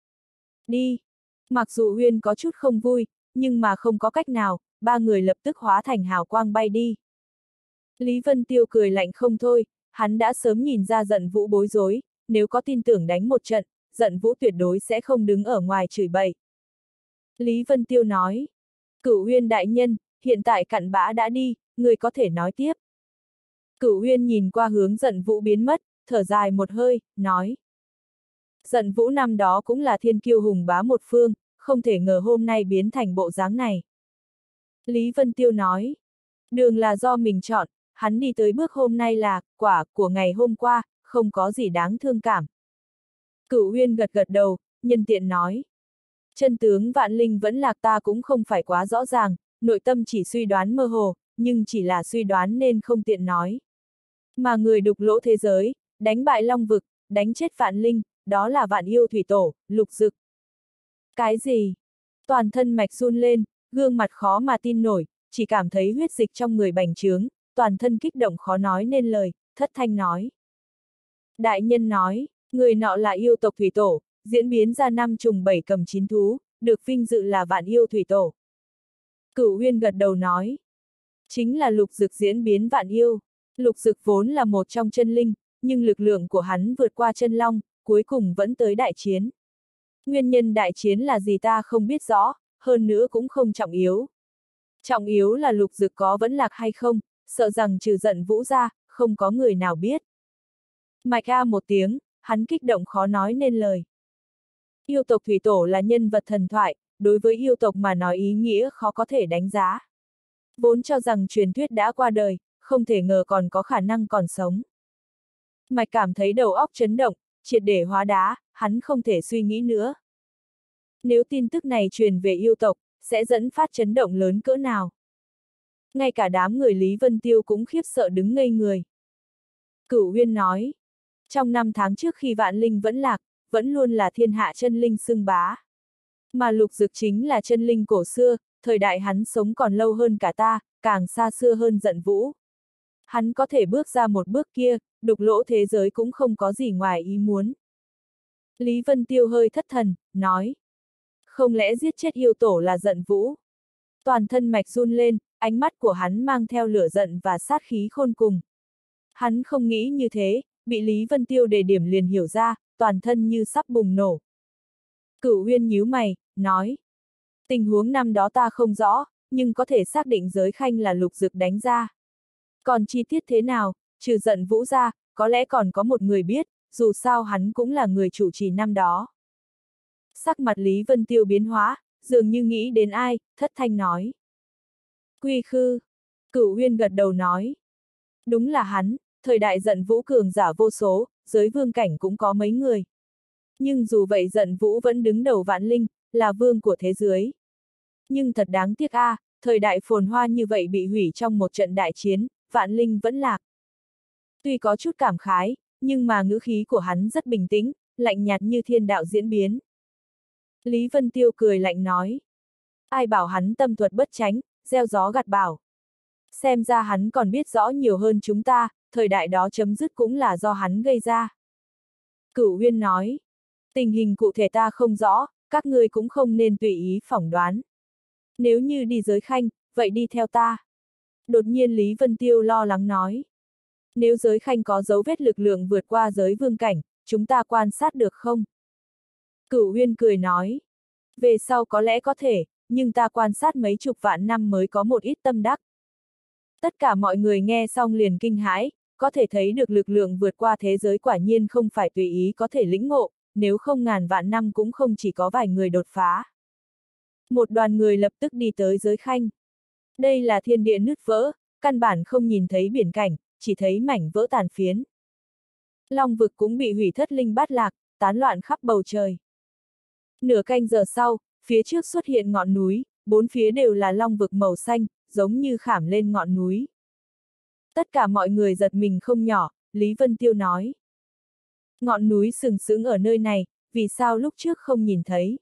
Đi! Mặc dù Uyên có chút không vui, nhưng mà không có cách nào, 3 người lập tức hóa thành hào quang bay đi. Lý Vân Tiêu cười lạnh không thôi, hắn đã sớm nhìn ra Giận Vũ bối rối, nếu có tin tưởng đánh một trận, Giận Vũ tuyệt đối sẽ không đứng ở ngoài chửi bậy. Lý Vân Tiêu nói, Cửu Uyên đại nhân, hiện tại cặn bã đã đi, người có thể nói tiếp. Cửu Uyên nhìn qua hướng Giận Vũ biến mất, thở dài một hơi, nói. Giận Vũ năm đó cũng là thiên kiêu hùng bá một phương, không thể ngờ hôm nay biến thành bộ dáng này. Lý Vân Tiêu nói, đường là do mình chọn, hắn đi tới bước hôm nay là quả của ngày hôm qua, không có gì đáng thương cảm. Cửu Uyên gật gật đầu, nhân tiện nói. Chân tướng vạn linh vẫn lạc ta cũng không phải quá rõ ràng, nội tâm chỉ suy đoán mơ hồ, nhưng chỉ là suy đoán nên không tiện nói. Mà người đục lỗ thế giới, đánh bại long vực, đánh chết vạn linh, đó là vạn yêu thủy tổ, Lục Dực. Cái gì? Toàn thân Mạch run lên, gương mặt khó mà tin nổi, chỉ cảm thấy huyết dịch trong người bành trướng, toàn thân kích động khó nói nên lời, thất thanh nói. Đại nhân nói, người nọ là yêu tộc thủy tổ, diễn biến ra 5 trùng 7 cầm 9 thú, được vinh dự là vạn yêu thủy tổ. Cửu Uyên gật đầu nói. Chính là Lục Dực diễn biến vạn yêu. Lục Dực vốn là một trong chân linh, nhưng lực lượng của hắn vượt qua chân long, cuối cùng vẫn tới đại chiến. Nguyên nhân đại chiến là gì ta không biết rõ, hơn nữa cũng không trọng yếu. Trọng yếu là Lục Dực có vẫn lạc hay không, sợ rằng trừ Giận Vũ ra, không có người nào biết. Mạch a một tiếng, hắn kích động khó nói nên lời. Yêu tộc thủy tổ là nhân vật thần thoại, đối với yêu tộc mà nói ý nghĩa khó có thể đánh giá. Vốn cho rằng truyền thuyết đã qua đời, không thể ngờ còn có khả năng còn sống. Mạch cảm thấy đầu óc chấn động, triệt để hóa đá, hắn không thể suy nghĩ nữa. Nếu tin tức này truyền về yêu tộc, sẽ dẫn phát chấn động lớn cỡ nào? Ngay cả đám người Lý Vân Tiêu cũng khiếp sợ đứng ngây người. Cửu Uyên nói, trong 5 tháng trước khi vạn linh vẫn lạc, vẫn luôn là thiên hạ chân linh xưng bá. Mà Lục Dực chính là chân linh cổ xưa, thời đại hắn sống còn lâu hơn cả ta, càng xa xưa hơn Giận Vũ. Hắn có thể bước ra một bước kia, đục lỗ thế giới cũng không có gì ngoài ý muốn. Lý Vân Tiêu hơi thất thần, nói. Không lẽ giết chết yêu tổ là Giận Vũ? Toàn thân Mạch run lên, ánh mắt của hắn mang theo lửa giận và sát khí khôn cùng. Hắn không nghĩ như thế, bị Lý Vân Tiêu đề điểm liền hiểu ra, toàn thân như sắp bùng nổ. Cửu Uyên nhíu mày, nói. Tình huống năm đó ta không rõ, nhưng có thể xác định giới khanh là Lục Dực đánh ra. Còn chi tiết thế nào, trừ Giận Vũ ra, có lẽ còn có một người biết, dù sao hắn cũng là người chủ trì năm đó. Sắc mặt Lý Vân Tiêu biến hóa, dường như nghĩ đến ai, thất thanh nói. Quy Khư. Cửu Uyên gật đầu nói. Đúng là hắn, thời đại Giận Vũ cường giả vô số, giới vương cảnh cũng có mấy người. Nhưng dù vậy Giận Vũ vẫn đứng đầu vạn linh, là vương của thế giới. Nhưng thật đáng tiếc a, thời đại phồn hoa như vậy bị hủy trong một trận đại chiến, vạn linh vẫn lạc. Tuy có chút cảm khái, nhưng mà ngữ khí của hắn rất bình tĩnh, lạnh nhạt như thiên đạo diễn biến. Lý Vân Tiêu cười lạnh nói. Ai bảo hắn tâm thuật bất chánh, gieo gió gặt bão. Xem ra hắn còn biết rõ nhiều hơn chúng ta, thời đại đó chấm dứt cũng là do hắn gây ra. Cửu Uyên nói. Tình hình cụ thể ta không rõ, các ngươi cũng không nên tùy ý phỏng đoán. Nếu như đi giới khanh, vậy đi theo ta. Đột nhiên Lý Vân Tiêu lo lắng nói. Nếu giới khanh có dấu vết lực lượng vượt qua giới vương cảnh, chúng ta quan sát được không? Cửu Uyên cười nói. Về sau có lẽ có thể, nhưng ta quan sát mấy chục vạn năm mới có một ít tâm đắc. Tất cả mọi người nghe xong liền kinh hãi, có thể thấy được lực lượng vượt qua thế giới quả nhiên không phải tùy ý có thể lĩnh ngộ, nếu không ngàn vạn năm cũng không chỉ có vài người đột phá. Một đoàn người lập tức đi tới giới khanh. Đây là thiên địa nứt vỡ, căn bản không nhìn thấy biển cảnh, chỉ thấy mảnh vỡ tàn phiến. Long vực cũng bị hủy thất linh bát lạc, tán loạn khắp bầu trời. Nửa canh giờ sau, phía trước xuất hiện ngọn núi, bốn phía đều là long vực màu xanh, giống như khảm lên ngọn núi. Tất cả mọi người giật mình không nhỏ, Lý Vân Tiêu nói. Ngọn núi sừng sững ở nơi này, vì sao lúc trước không nhìn thấy?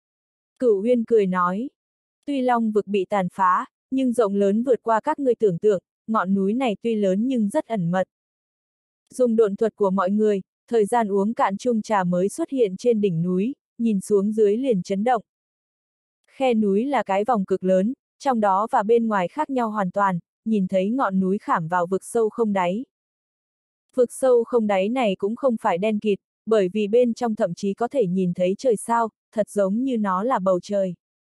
Cửu Uyên cười nói. Tuy long vực bị tàn phá, nhưng rộng lớn vượt qua các ngươi tưởng tượng, ngọn núi này tuy lớn nhưng rất ẩn mật. Dùng độn thuật của mọi người, thời gian uống cạn chung trà mới xuất hiện trên đỉnh núi, nhìn xuống dưới liền chấn động. Khe núi là cái vòng cực lớn, trong đó và bên ngoài khác nhau hoàn toàn, nhìn thấy ngọn núi khảm vào vực sâu không đáy. Vực sâu không đáy này cũng không phải đen kịt, bởi vì bên trong thậm chí có thể nhìn thấy trời sao, thật giống như nó là bầu trời.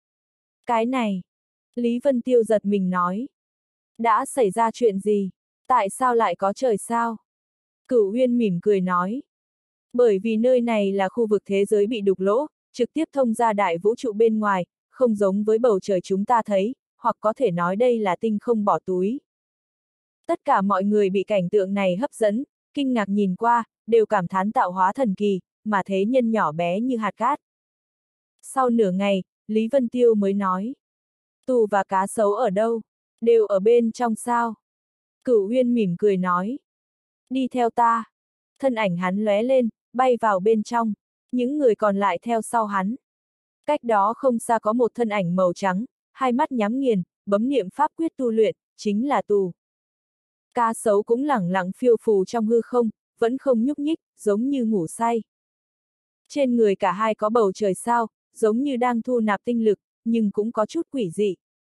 Cái này, Lý Vân Tiêu giật mình nói. Đã xảy ra chuyện gì? Tại sao lại có trời sao? Cửu Uyên mỉm cười nói. Bởi vì nơi này là khu vực thế giới bị đục lỗ, trực tiếp thông ra đại vũ trụ bên ngoài, không giống với bầu trời chúng ta thấy, hoặc có thể nói đây là tinh không bỏ túi. Tất cả mọi người bị cảnh tượng này hấp dẫn, kinh ngạc nhìn qua, đều cảm thán tạo hóa thần kỳ, mà thế nhân nhỏ bé như hạt cát. Sau nửa ngày, Lý Vân Tiêu mới nói. Tù và cá sấu ở đâu? Đều ở bên trong sao? Cửu Uyên mỉm cười nói. Đi theo ta. Thân ảnh hắn lóe lên, bay vào bên trong. Những người còn lại theo sau hắn. Cách đó không xa có một thân ảnh màu trắng, hai mắt nhắm nghiền, bấm niệm pháp quyết tu luyện, chính là Tù. Cá sấu cũng lẳng lặng phiêu phù trong hư không, vẫn không nhúc nhích, giống như ngủ say. Trên người cả hai có bầu trời sao, giống như đang thu nạp tinh lực, nhưng cũng có chút quỷ dị.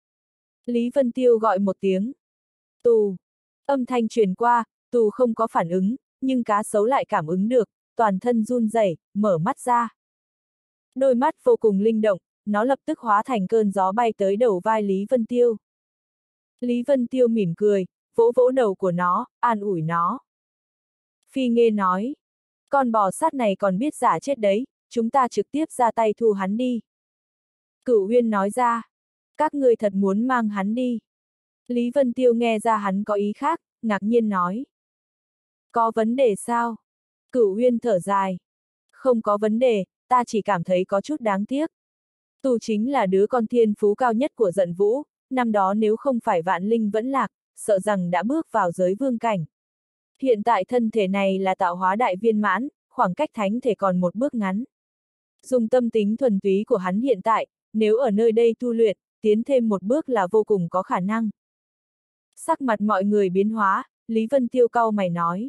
Lý Vân Tiêu gọi một tiếng. Tù. Âm thanh truyền qua, Tù không có phản ứng, nhưng cá sấu lại cảm ứng được, toàn thân run rẩy, mở mắt ra. Đôi mắt vô cùng linh động, nó lập tức hóa thành cơn gió bay tới đầu vai Lý Vân Tiêu. Lý Vân Tiêu mỉm cười, vỗ vỗ đầu của nó, an ủi nó. Phi Nghê nói, con bò sát này còn biết giả chết đấy, chúng ta trực tiếp ra tay thu hắn đi. Cửu Uyên nói ra, các ngươi thật muốn mang hắn đi. Lý Vân Tiêu nghe ra hắn có ý khác, ngạc nhiên nói. Có vấn đề sao? Cửu Uyên thở dài. Không có vấn đề, ta chỉ cảm thấy có chút đáng tiếc. Tù chính là đứa con thiên phú cao nhất của Dận Vũ, năm đó nếu không phải vạn linh vẫn lạc, sợ rằng đã bước vào giới vương cảnh. Hiện tại thân thể này là tạo hóa đại viên mãn, khoảng cách thánh thể còn một bước ngắn. Dùng tâm tính thuần túy của hắn hiện tại, nếu ở nơi đây tu luyện, tiến thêm một bước là vô cùng có khả năng. Sắc mặt mọi người biến hóa, Lý Vân Tiêu cau mày nói.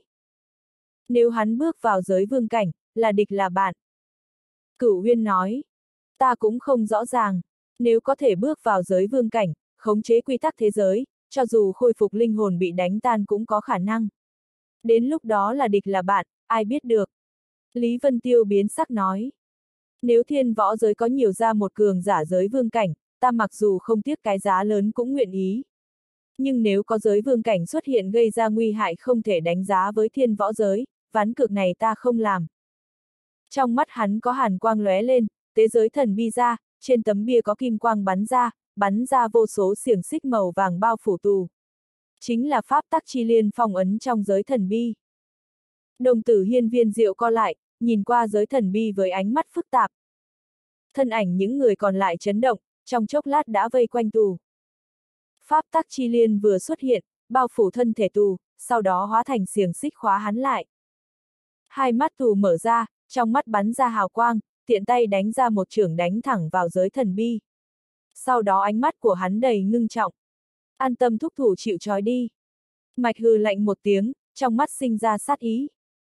Nếu hắn bước vào giới vương cảnh, là địch là bạn. Cửu Uyên nói. Ta cũng không rõ ràng, nếu có thể bước vào giới vương cảnh, khống chế quy tắc thế giới, cho dù khôi phục linh hồn bị đánh tan cũng có khả năng. Đến lúc đó là địch là bạn, ai biết được. Lý Vân Tiêu biến sắc nói. Nếu thiên võ giới có nhiều ra một cường giả giới vương cảnh, ta mặc dù không tiếc cái giá lớn cũng nguyện ý. Nhưng nếu có giới vương cảnh xuất hiện gây ra nguy hại không thể đánh giá với thiên võ giới, ván cược này ta không làm. Trong mắt hắn có hàn quang lóe lên, tế giới thần bi ra, trên tấm bia có kim quang bắn ra vô số xiềng xích màu vàng bao phủ Tù. Chính là pháp tắc chi liên phong ấn trong giới thần bi. Đồng tử Hiên Viên Diệu co lại, nhìn qua giới thần bi với ánh mắt phức tạp. Thân ảnh những người còn lại chấn động, trong chốc lát đã vây quanh Tù. Pháp tắc chi liên vừa xuất hiện, bao phủ thân thể Tù, sau đó hóa thành xiềng xích khóa hắn lại. Hai mắt Tù mở ra, trong mắt bắn ra hào quang, tiện tay đánh ra một chưởng đánh thẳng vào giới thần bi. Sau đó ánh mắt của hắn đầy ngưng trọng. An tâm thúc thủ chịu trói đi. Mạch hừ lạnh một tiếng, trong mắt sinh ra sát ý.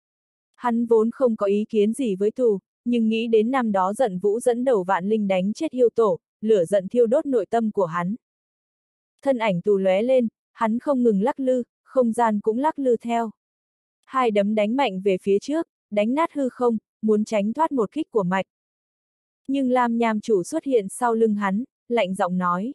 Hắn vốn không có ý kiến gì với Tù, nhưng nghĩ đến năm đó Dận Vũ dẫn đầu vạn linh đánh chết yêu tổ, lửa giận thiêu đốt nội tâm của hắn. Thân ảnh Tù lóe lên, hắn không ngừng lắc lư, không gian cũng lắc lư theo. Hai đấm đánh mạnh về phía trước, đánh nát hư không, muốn tránh thoát một kích của Mạch. Nhưng Lam Nham chủ xuất hiện sau lưng hắn, lạnh giọng nói.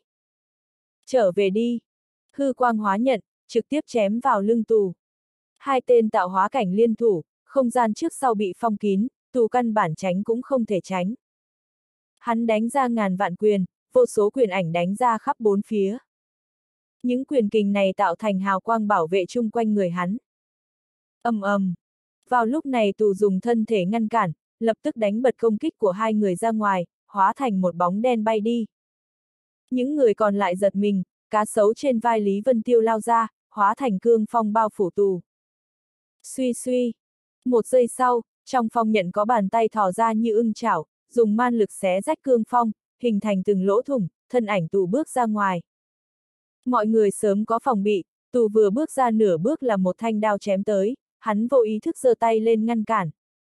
Trở về đi. Hư quang hóa nhận, trực tiếp chém vào lưng Tù. Hai tên tạo hóa cảnh liên thủ, không gian trước sau bị phong kín, Tù căn bản tránh cũng không thể tránh. Hắn đánh ra ngàn vạn quyền, vô số quyền ảnh đánh ra khắp bốn phía. Những quyền kình này tạo thành hào quang bảo vệ chung quanh người hắn. Ầm ầm. Vào lúc này Tù dùng thân thể ngăn cản, lập tức đánh bật công kích của hai người ra ngoài, hóa thành một bóng đen bay đi. Những người còn lại giật mình, cá sấu trên vai Lý Vân Tiêu lao ra, hóa thành cương phong bao phủ Tù. Suy suy. Một giây sau, trong phong nhận có bàn tay thò ra như ưng chảo, dùng man lực xé rách cương phong, hình thành từng lỗ thủng, thân ảnh Tù bước ra ngoài. Mọi người sớm có phòng bị, Tù vừa bước ra nửa bước là một thanh đao chém tới, hắn vô ý thức giơ tay lên ngăn cản.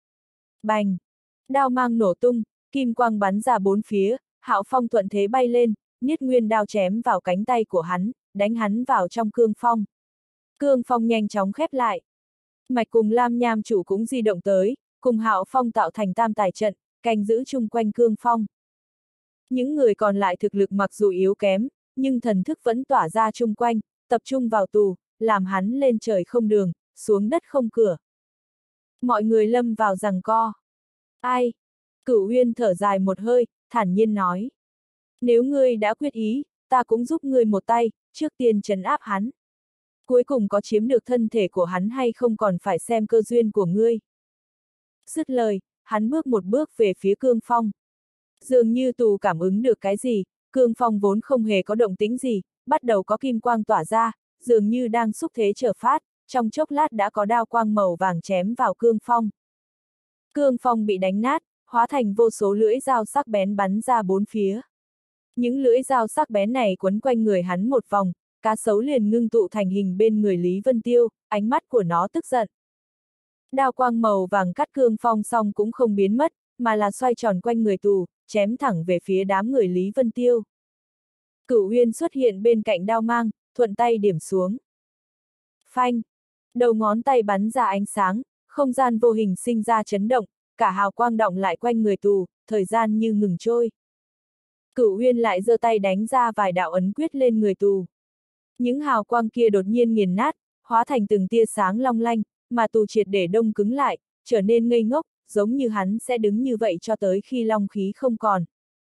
Bành! Đao mang nổ tung, kim quang bắn ra bốn phía, Hạo Phong thuận thế bay lên, niết nguyên đao chém vào cánh tay của hắn, đánh hắn vào trong cương phong. Cương phong nhanh chóng khép lại. Mạch cùng Lam Nham chủ cũng di động tới, cùng Hạo Phong tạo thành tam tài trận, canh giữ chung quanh cương phong. Những người còn lại thực lực mặc dù yếu kém, nhưng thần thức vẫn tỏa ra chung quanh, tập trung vào Tù, làm hắn lên trời không đường, xuống đất không cửa. Mọi người lâm vào giằng co. Ai? Cửu Uyên thở dài một hơi, thản nhiên nói. Nếu ngươi đã quyết ý, ta cũng giúp ngươi một tay, trước tiên trấn áp hắn. Cuối cùng có chiếm được thân thể của hắn hay không còn phải xem cơ duyên của ngươi. Dứt lời, hắn bước một bước về phía cương phong. Dường như Tù cảm ứng được cái gì, cương phong vốn không hề có động tĩnh gì, bắt đầu có kim quang tỏa ra, dường như đang xúc thế trở phát, trong chốc lát đã có đao quang màu vàng chém vào cương phong. Cương phong bị đánh nát, hóa thành vô số lưỡi dao sắc bén bắn ra bốn phía. Những lưỡi dao sắc bén này quấn quanh người hắn một vòng, cá sấu liền ngưng tụ thành hình bên người Lý Vân Tiêu, ánh mắt của nó tức giận. Đao quang màu vàng cắt cương phong xong cũng không biến mất, mà là xoay tròn quanh người Tù, chém thẳng về phía đám người Lý Vân Tiêu. Cửu Uyên xuất hiện bên cạnh đao mang, thuận tay điểm xuống. Phanh! Đầu ngón tay bắn ra ánh sáng, không gian vô hình sinh ra chấn động, cả hào quang đọng lại quanh người Tù, thời gian như ngừng trôi. Cửu Uyên lại giơ tay đánh ra vài đạo ấn quyết lên người Tù. Những hào quang kia đột nhiên nghiền nát, hóa thành từng tia sáng long lanh, mà Tù triệt để đông cứng lại, trở nên ngây ngốc, giống như hắn sẽ đứng như vậy cho tới khi long khí không còn.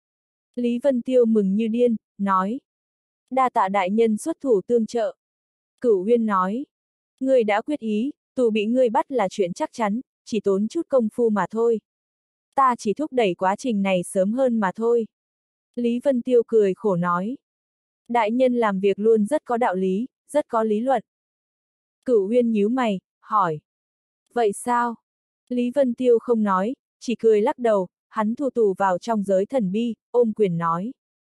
Lý Vân Tiêu mừng như điên, nói. Đa tạ đại nhân xuất thủ tương trợ. Cửu Uyên nói. Ngươi đã quyết ý, Tù bị ngươi bắt là chuyện chắc chắn, chỉ tốn chút công phu mà thôi. Ta chỉ thúc đẩy quá trình này sớm hơn mà thôi. Lý Vân Tiêu cười khổ nói. Đại nhân làm việc luôn rất có đạo lý, rất có lý luận. Cửu Uyên nhíu mày, hỏi. Vậy sao? Lý Vân Tiêu không nói, chỉ cười lắc đầu, hắn thu Tù vào trong giới thần bi, ôm quyền nói.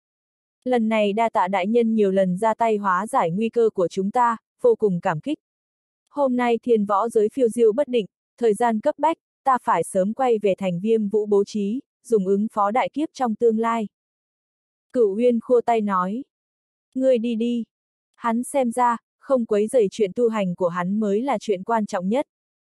Lần này đa tạ đại nhân nhiều lần ra tay hóa giải nguy cơ của chúng ta, vô cùng cảm kích. Hôm nay thiên võ giới phiêu diêu bất định, thời gian cấp bách, ta phải sớm quay về thành Viêm Vũ bố trí, dùng ứng phó đại kiếp trong tương lai. Cửu Uyên khua tay nói. Ngươi đi đi. Hắn xem ra, không quấy rầy chuyện tu hành của hắn mới là chuyện quan trọng nhất.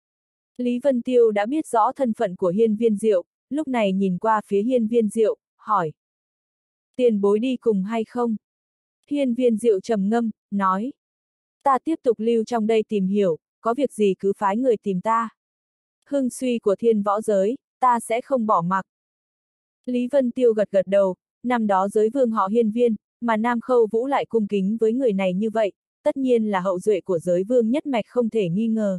Lý Vân Tiêu đã biết rõ thân phận của Hiên Viên Diệu, lúc này nhìn qua phía Hiên Viên Diệu, hỏi. Tiền bối đi cùng hay không? Hiên Viên Diệu trầm ngâm, nói. Ta tiếp tục lưu trong đây tìm hiểu, có việc gì cứ phái người tìm ta. Hưng suy của thiên võ giới, ta sẽ không bỏ mặc. Lý Vân Tiêu gật gật đầu, năm đó giới vương họ Hiên Viên, mà Nam Khâu Vũ lại cung kính với người này như vậy, tất nhiên là hậu duệ của giới vương nhất mạch không thể nghi ngờ.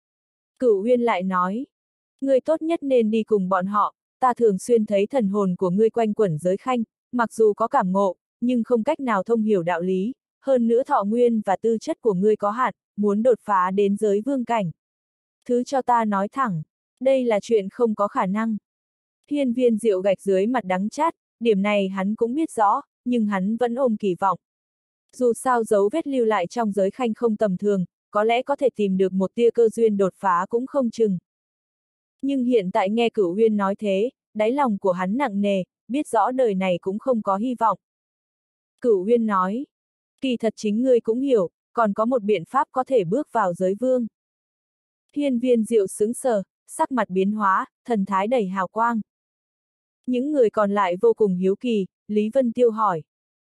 Cửu Uyên lại nói, ngươi tốt nhất nên đi cùng bọn họ, ta thường xuyên thấy thần hồn của ngươi quanh quẩn giới khanh, mặc dù có cảm ngộ, nhưng không cách nào thông hiểu đạo lý, hơn nữa thọ nguyên và tư chất của ngươi có hạn, muốn đột phá đến giới vương cảnh. Thứ cho ta nói thẳng, đây là chuyện không có khả năng. Hiên Viên Diệu gạch dưới mặt đắng chát, điểm này hắn cũng biết rõ, nhưng hắn vẫn ôm kỳ vọng. Dù sao dấu vết lưu lại trong giới khanh không tầm thường, có lẽ có thể tìm được một tia cơ duyên đột phá cũng không chừng. Nhưng hiện tại nghe Cửu Uyên nói thế, đáy lòng của hắn nặng nề, biết rõ đời này cũng không có hy vọng. Cửu Uyên nói, kỳ thật chính ngươi cũng hiểu, còn có một biện pháp có thể bước vào giới vương. Hiên Viên Diệu sững sờ, sắc mặt biến hóa, thần thái đầy hào quang. Những người còn lại vô cùng hiếu kỳ, Lý Vân Tiêu hỏi.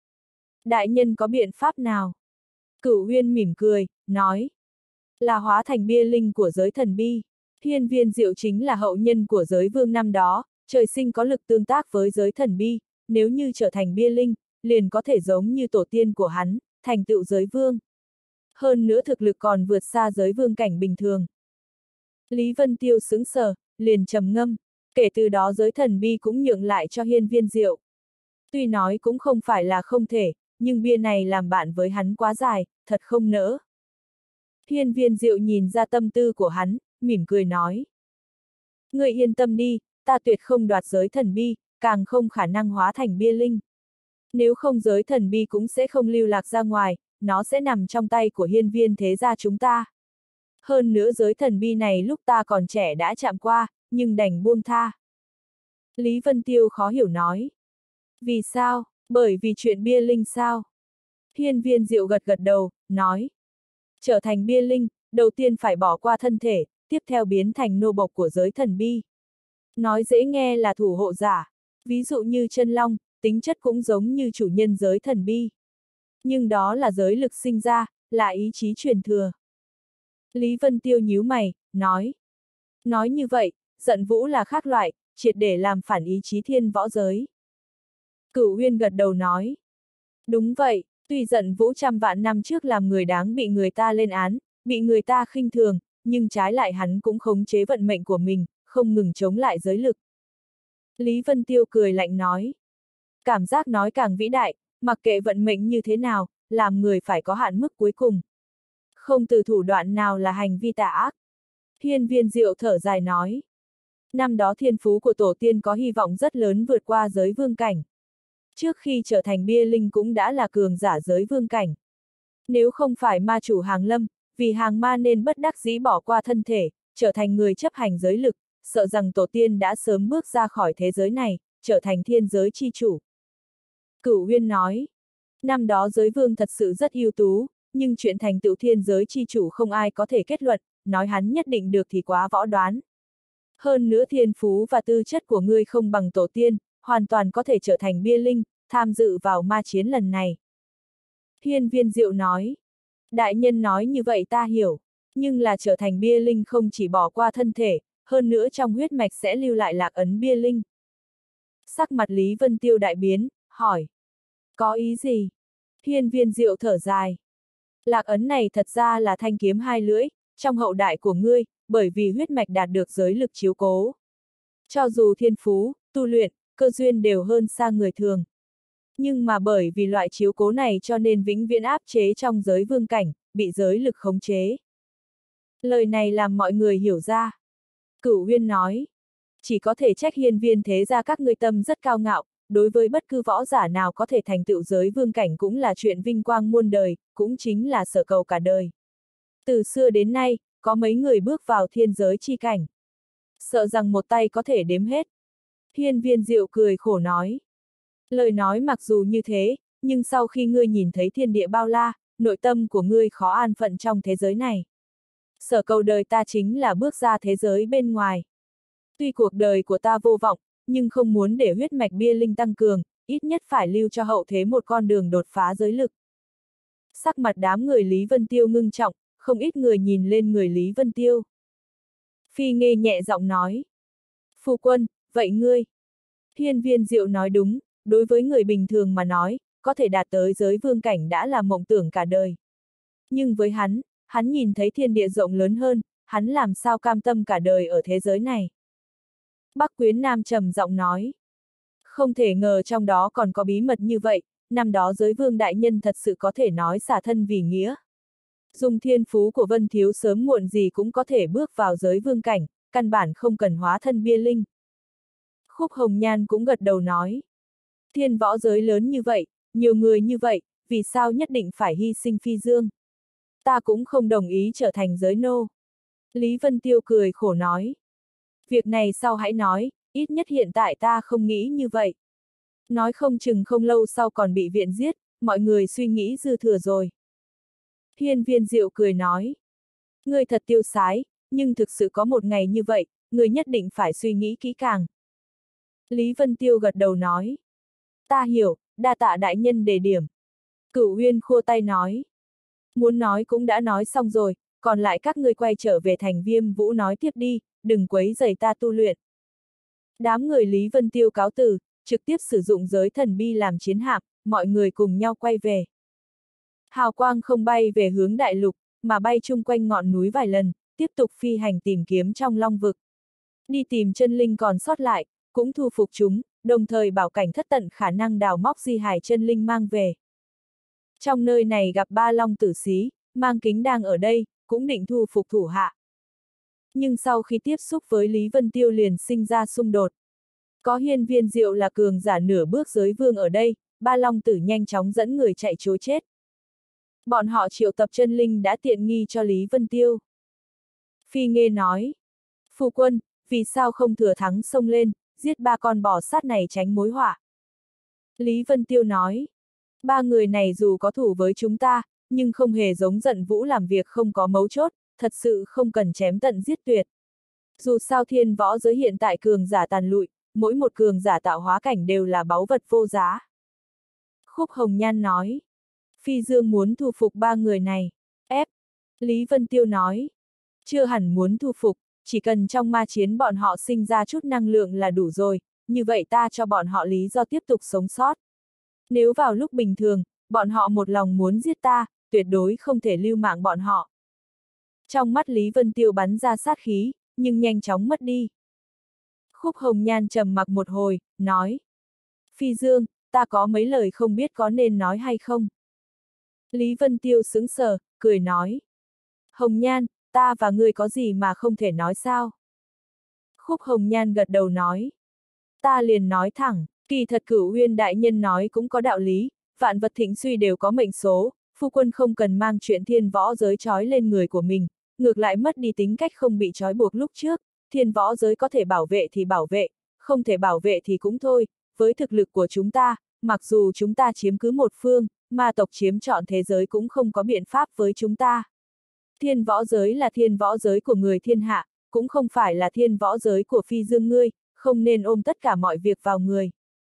Đại nhân có biện pháp nào? Cửu Uyên mỉm cười, nói. Là hóa thành bia linh của giới thần bi. Hiên Viên Diệu chính là hậu nhân của giới vương năm đó, trời sinh có lực tương tác với giới thần bi, nếu như trở thành bia linh, liền có thể giống như tổ tiên của hắn, thành tựu giới vương. Hơn nữa thực lực còn vượt xa giới vương cảnh bình thường. Lý Vân Tiêu sững sờ, liền trầm ngâm, kể từ đó giới thần bi cũng nhượng lại cho Hiên Viên Diệu. Tuy nói cũng không phải là không thể, nhưng bia này làm bạn với hắn quá dài, thật không nỡ. Hiên Viên Diệu nhìn ra tâm tư của hắn, mỉm cười nói. Ngươi yên tâm đi, ta tuyệt không đoạt giới thần bi, càng không khả năng hóa thành bia linh. Nếu không giới thần bi cũng sẽ không lưu lạc ra ngoài, nó sẽ nằm trong tay của hiên viên thế gia chúng ta. Hơn nữa giới thần bi này lúc ta còn trẻ đã chạm qua, nhưng đành buông tha. Lý Vân Tiêu khó hiểu nói. Vì sao? Bởi vì chuyện bia linh sao? Hiên viên Diệu gật gật đầu, nói. Trở thành bia linh, đầu tiên phải bỏ qua thân thể, tiếp theo biến thành nô bộc của giới thần bi. Nói dễ nghe là thủ hộ giả, ví dụ như chân long, tính chất cũng giống như chủ nhân giới thần bi. Nhưng đó là giới lực sinh ra, là ý chí truyền thừa. Lý Vân Tiêu nhíu mày, nói. Nói như vậy, giận vũ là khác loại, triệt để làm phản ý chí thiên võ giới. Cửu Uyên gật đầu nói. Đúng vậy, tuy giận vũ trăm vạn năm trước làm người đáng bị người ta lên án, bị người ta khinh thường, nhưng trái lại hắn cũng khống chế vận mệnh của mình, không ngừng chống lại giới lực. Lý Vân Tiêu cười lạnh nói. Cảm giác nói càng vĩ đại, mặc kệ vận mệnh như thế nào, làm người phải có hạn mức cuối cùng. Không từ thủ đoạn nào là hành vi tà ác. Hiên viên Diệu thở dài nói. Năm đó thiên phú của tổ tiên có hy vọng rất lớn vượt qua giới vương cảnh. Trước khi trở thành bia linh cũng đã là cường giả giới vương cảnh. Nếu không phải ma chủ hàng lâm, vì hàng ma nên bất đắc dĩ bỏ qua thân thể, trở thành người chấp hành giới lực, sợ rằng tổ tiên đã sớm bước ra khỏi thế giới này, trở thành thiên giới chi chủ. Cửu Uyên nói, năm đó giới vương thật sự rất ưu tú, nhưng chuyện thành tựu thiên giới chi chủ không ai có thể kết luận, nói hắn nhất định được thì quá võ đoán. Hơn nữa thiên phú và tư chất của ngươi không bằng tổ tiên, hoàn toàn có thể trở thành bia linh, tham dự vào ma chiến lần này. Hiên viên Diệu nói, đại nhân nói như vậy ta hiểu, nhưng là trở thành bia linh không chỉ bỏ qua thân thể, hơn nữa trong huyết mạch sẽ lưu lại lạc ấn bia linh. Sắc mặt Lý Vân Tiêu đại biến, hỏi, có ý gì? Hiên viên Diệu thở dài. Lạc ấn này thật ra là thanh kiếm hai lưỡi, trong hậu đại của ngươi, bởi vì huyết mạch đạt được giới lực chiếu cố. Cho dù thiên phú, tu luyện, cơ duyên đều hơn xa người thường. Nhưng mà bởi vì loại chiếu cố này cho nên vĩnh viễn áp chế trong giới vương cảnh, bị giới lực khống chế. Lời này làm mọi người hiểu ra. Cửu Uyên nói, chỉ có thể trách hiên viên thế gia các ngươi tâm rất cao ngạo, đối với bất cứ võ giả nào có thể thành tựu giới vương cảnh cũng là chuyện vinh quang muôn đời, cũng chính là sở cầu cả đời. Từ xưa đến nay, có mấy người bước vào thiên giới chi cảnh. Sợ rằng một tay có thể đếm hết. Hiên viên Diệu cười khổ nói. Lời nói mặc dù như thế, nhưng sau khi ngươi nhìn thấy thiên địa bao la, nội tâm của ngươi khó an phận trong thế giới này. Sở cầu đời ta chính là bước ra thế giới bên ngoài. Tuy cuộc đời của ta vô vọng, nhưng không muốn để huyết mạch bia linh tăng cường, ít nhất phải lưu cho hậu thế một con đường đột phá giới lực. Sắc mặt đám người Lý Vân Tiêu ngưng trọng, không ít người nhìn lên người Lý Vân Tiêu. Phi Nghê nhẹ giọng nói. Phu quân, vậy ngươi? Hiên viên Diệu nói đúng, đối với người bình thường mà nói, có thể đạt tới giới vương cảnh đã là mộng tưởng cả đời. Nhưng với hắn nhìn thấy thiên địa rộng lớn hơn, hắn làm sao cam tâm cả đời ở thế giới này. Bắc Quyến Nam trầm giọng nói. Không thể ngờ trong đó còn có bí mật như vậy, năm đó giới vương đại nhân thật sự có thể nói xả thân vì nghĩa. Dùng thiên phú của Vân Thiếu sớm muộn gì cũng có thể bước vào giới vương cảnh, căn bản không cần hóa thân bia linh. Khúc Hồng Nhan cũng gật đầu nói. Thiên võ giới lớn như vậy, nhiều người như vậy, vì sao nhất định phải hy sinh phi dương? Ta cũng không đồng ý trở thành giới nô. Lý Vân Tiêu cười khổ nói. Việc này sau hãy nói, ít nhất hiện tại ta không nghĩ như vậy. Nói không chừng không lâu sau còn bị viện giết, mọi người suy nghĩ dư thừa rồi. Hiên viên Diệu cười nói. Ngươi thật tiêu sái, nhưng thực sự có một ngày như vậy, ngươi nhất định phải suy nghĩ kỹ càng. Lý Vân Tiêu gật đầu nói. Ta hiểu, đa tạ đại nhân đề điểm. Cửu Uyên khua tay nói. Muốn nói cũng đã nói xong rồi, còn lại các ngươi quay trở về thành Viêm Vũ nói tiếp đi, đừng quấy rầy ta tu luyện. Đám người Lý Vân Tiêu cáo từ, trực tiếp sử dụng giới thần bi làm chiến hạm, mọi người cùng nhau quay về. Hào quang không bay về hướng đại lục, mà bay chung quanh ngọn núi vài lần, tiếp tục phi hành tìm kiếm trong long vực. Đi tìm chân linh còn sót lại, cũng thu phục chúng, đồng thời bảo cảnh thất tận khả năng đào móc di hải chân linh mang về. Trong nơi này gặp ba long tử xí, Mang Kính đang ở đây, cũng định thu phục thủ hạ. Nhưng sau khi tiếp xúc với Lý Vân Tiêu liền sinh ra xung đột. Có Hiên Viên Diệu là cường giả nửa bước giới vương ở đây, ba long tử nhanh chóng dẫn người chạy trối chết. Bọn họ triệu tập chân linh đã tiện nghi cho Lý Vân Tiêu. Phi Nghê nói, phu quân, vì sao không thừa thắng xông lên, giết ba con bò sát này tránh mối họa. Lý Vân Tiêu nói, ba người này dù có thủ với chúng ta, nhưng không hề giống Dận Vũ làm việc không có mấu chốt, thật sự không cần chém tận giết tuyệt. Dù sao thiên võ giới hiện tại cường giả tàn lụi, mỗi một cường giả tạo hóa cảnh đều là báu vật vô giá. Khúc Hồng Nhan nói, Phi Dương muốn thu phục ba người này. Ép. Lý Vân Tiêu nói, chưa hẳn muốn thu phục, chỉ cần trong ma chiến bọn họ sinh ra chút năng lượng là đủ rồi, như vậy ta cho bọn họ lý do tiếp tục sống sót. Nếu vào lúc bình thường, bọn họ một lòng muốn giết ta, tuyệt đối không thể lưu mạng bọn họ. Trong mắt Lý Vân Tiêu bắn ra sát khí, nhưng nhanh chóng mất đi. Khúc Hồng Nhan trầm mặc một hồi, nói, Phi Dương, ta có mấy lời không biết có nên nói hay không. Lý Vân Tiêu sững sờ, cười nói, Hồng Nhan, ta và ngươi có gì mà không thể nói sao? Khúc Hồng Nhan gật đầu nói, ta liền nói thẳng, kỳ thật Cửu Uyên đại nhân nói cũng có đạo lý, vạn vật thịnh suy đều có mệnh số, phu quân không cần mang chuyện thiên võ giới trói lên người của mình, ngược lại mất đi tính cách không bị trói buộc lúc trước, thiên võ giới có thể bảo vệ thì bảo vệ, không thể bảo vệ thì cũng thôi, với thực lực của chúng ta, mặc dù chúng ta chiếm cứ một phương, ma tộc chiếm trọn thế giới cũng không có biện pháp với chúng ta. Thiên võ giới là thiên võ giới của người thiên hạ, cũng không phải là thiên võ giới của Phi Dương ngươi, không nên ôm tất cả mọi việc vào người.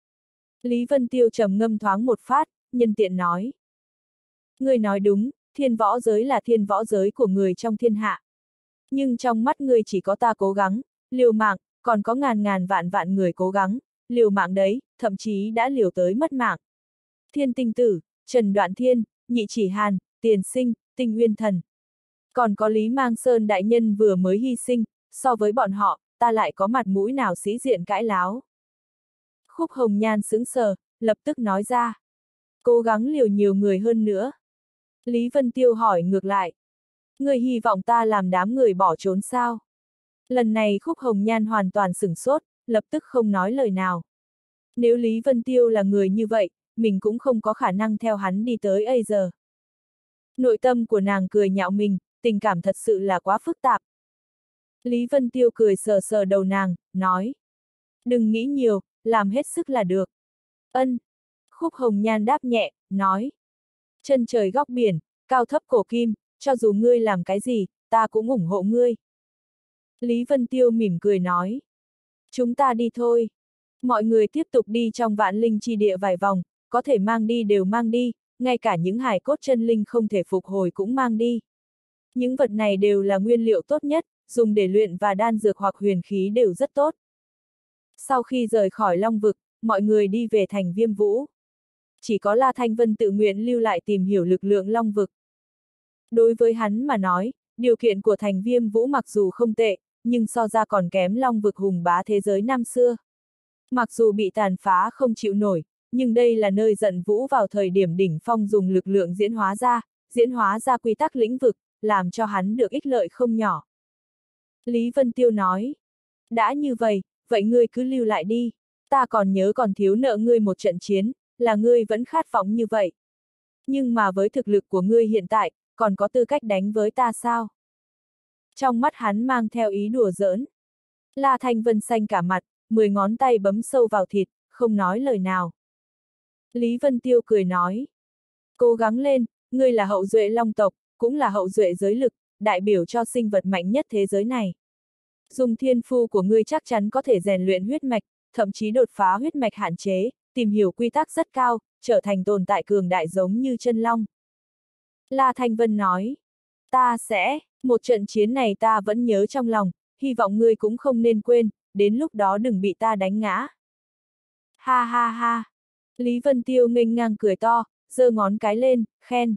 Lý Vân Tiêu trầm ngâm thoáng một phát, nhân tiện nói. Ngươi nói đúng, thiên võ giới là thiên võ giới của người trong thiên hạ. Nhưng trong mắt ngươi chỉ có ta cố gắng, liều mạng, còn có ngàn ngàn vạn vạn người cố gắng, liều mạng đấy, thậm chí đã liều tới mất mạng. Thiên Tinh Tử, Trần Đoạn Thiên, Nhị Chỉ Hàn, Tiền Sinh, Tinh Uyên Thần. Còn có Lý Mang Sơn đại nhân vừa mới hy sinh, so với bọn họ, ta lại có mặt mũi nào sĩ diện cãi láo. Khúc Hồng Nhan sững sờ, lập tức nói ra. Cố gắng liều nhiều người hơn nữa. Lý Vân Tiêu hỏi ngược lại. Người hy vọng ta làm đám người bỏ trốn sao? Lần này Khúc Hồng Nhan hoàn toàn sửng sốt, lập tức không nói lời nào. Nếu Lý Vân Tiêu là người như vậy, mình cũng không có khả năng theo hắn đi tới bây giờ. Nội tâm của nàng cười nhạo mình, tình cảm thật sự là quá phức tạp. Lý Vân Tiêu cười sờ sờ đầu nàng, nói. Đừng nghĩ nhiều, làm hết sức là được. Ân. Khúc Hồng Nhan đáp nhẹ, nói. Chân trời góc biển, cao thấp cổ kim, cho dù ngươi làm cái gì, ta cũng ủng hộ ngươi. Lý Vân Tiêu mỉm cười nói. Chúng ta đi thôi. Mọi người tiếp tục đi trong vạn linh chi địa vài vòng, có thể mang đi đều mang đi, ngay cả những hài cốt chân linh không thể phục hồi cũng mang đi. Những vật này đều là nguyên liệu tốt nhất, dùng để luyện và đan dược hoặc huyền khí đều rất tốt. Sau khi rời khỏi Long Vực, mọi người đi về thành Viêm Vũ. Chỉ có La Thanh Vân tự nguyện lưu lại tìm hiểu lực lượng Long Vực. Đối với hắn mà nói, điều kiện của thành Viêm Vũ mặc dù không tệ, nhưng so ra còn kém Long Vực hùng bá thế giới năm xưa. Mặc dù bị tàn phá không chịu nổi, nhưng đây là nơi Dận Vũ vào thời điểm đỉnh phong dùng lực lượng diễn hóa ra quy tắc lĩnh vực, làm cho hắn được ích lợi không nhỏ. Lý Vân Tiêu nói, đã như vậy, vậy ngươi cứ lưu lại đi, ta còn nhớ còn thiếu nợ ngươi một trận chiến, là ngươi vẫn khát vọng như vậy. Nhưng mà với thực lực của ngươi hiện tại, còn có tư cách đánh với ta sao? Trong mắt hắn mang theo ý đùa giỡn. La Thanh Vân xanh cả mặt, 10 ngón tay bấm sâu vào thịt, không nói lời nào. Lý Vân Tiêu cười nói, cố gắng lên, ngươi là hậu duệ long tộc, cũng là hậu duệ giới lực, đại biểu cho sinh vật mạnh nhất thế giới này. Dùng thiên phu của ngươi chắc chắn có thể rèn luyện huyết mạch, thậm chí đột phá huyết mạch hạn chế, tìm hiểu quy tắc rất cao, trở thành tồn tại cường đại giống như chân long. La Thanh Vân nói, ta sẽ, một trận chiến này ta vẫn nhớ trong lòng, hy vọng ngươi cũng không nên quên, đến lúc đó đừng bị ta đánh ngã. Ha ha ha. Lý Vân Tiêu nghênh ngang cười to, giơ ngón cái lên, khen.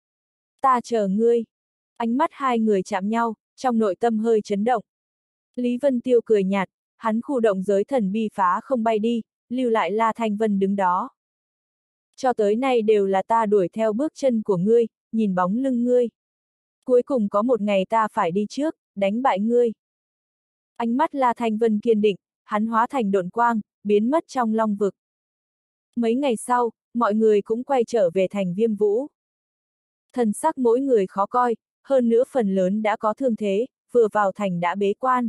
Ta chờ ngươi. Ánh mắt hai người chạm nhau, trong nội tâm hơi chấn động. Lý Vân Tiêu cười nhạt, hắn khu động giới thần bi phá không bay đi, lưu lại La Thanh Vân đứng đó. Cho tới nay đều là ta đuổi theo bước chân của ngươi, nhìn bóng lưng ngươi. Cuối cùng có một ngày ta phải đi trước, đánh bại ngươi. Ánh mắt La Thanh Vân kiên định, hắn hóa thành độn quang, biến mất trong long vực. Mấy ngày sau, mọi người cũng quay trở về thành Viêm Vũ. Thần sắc mỗi người khó coi, hơn nữa phần lớn đã có thương thế, vừa vào thành đã bế quan.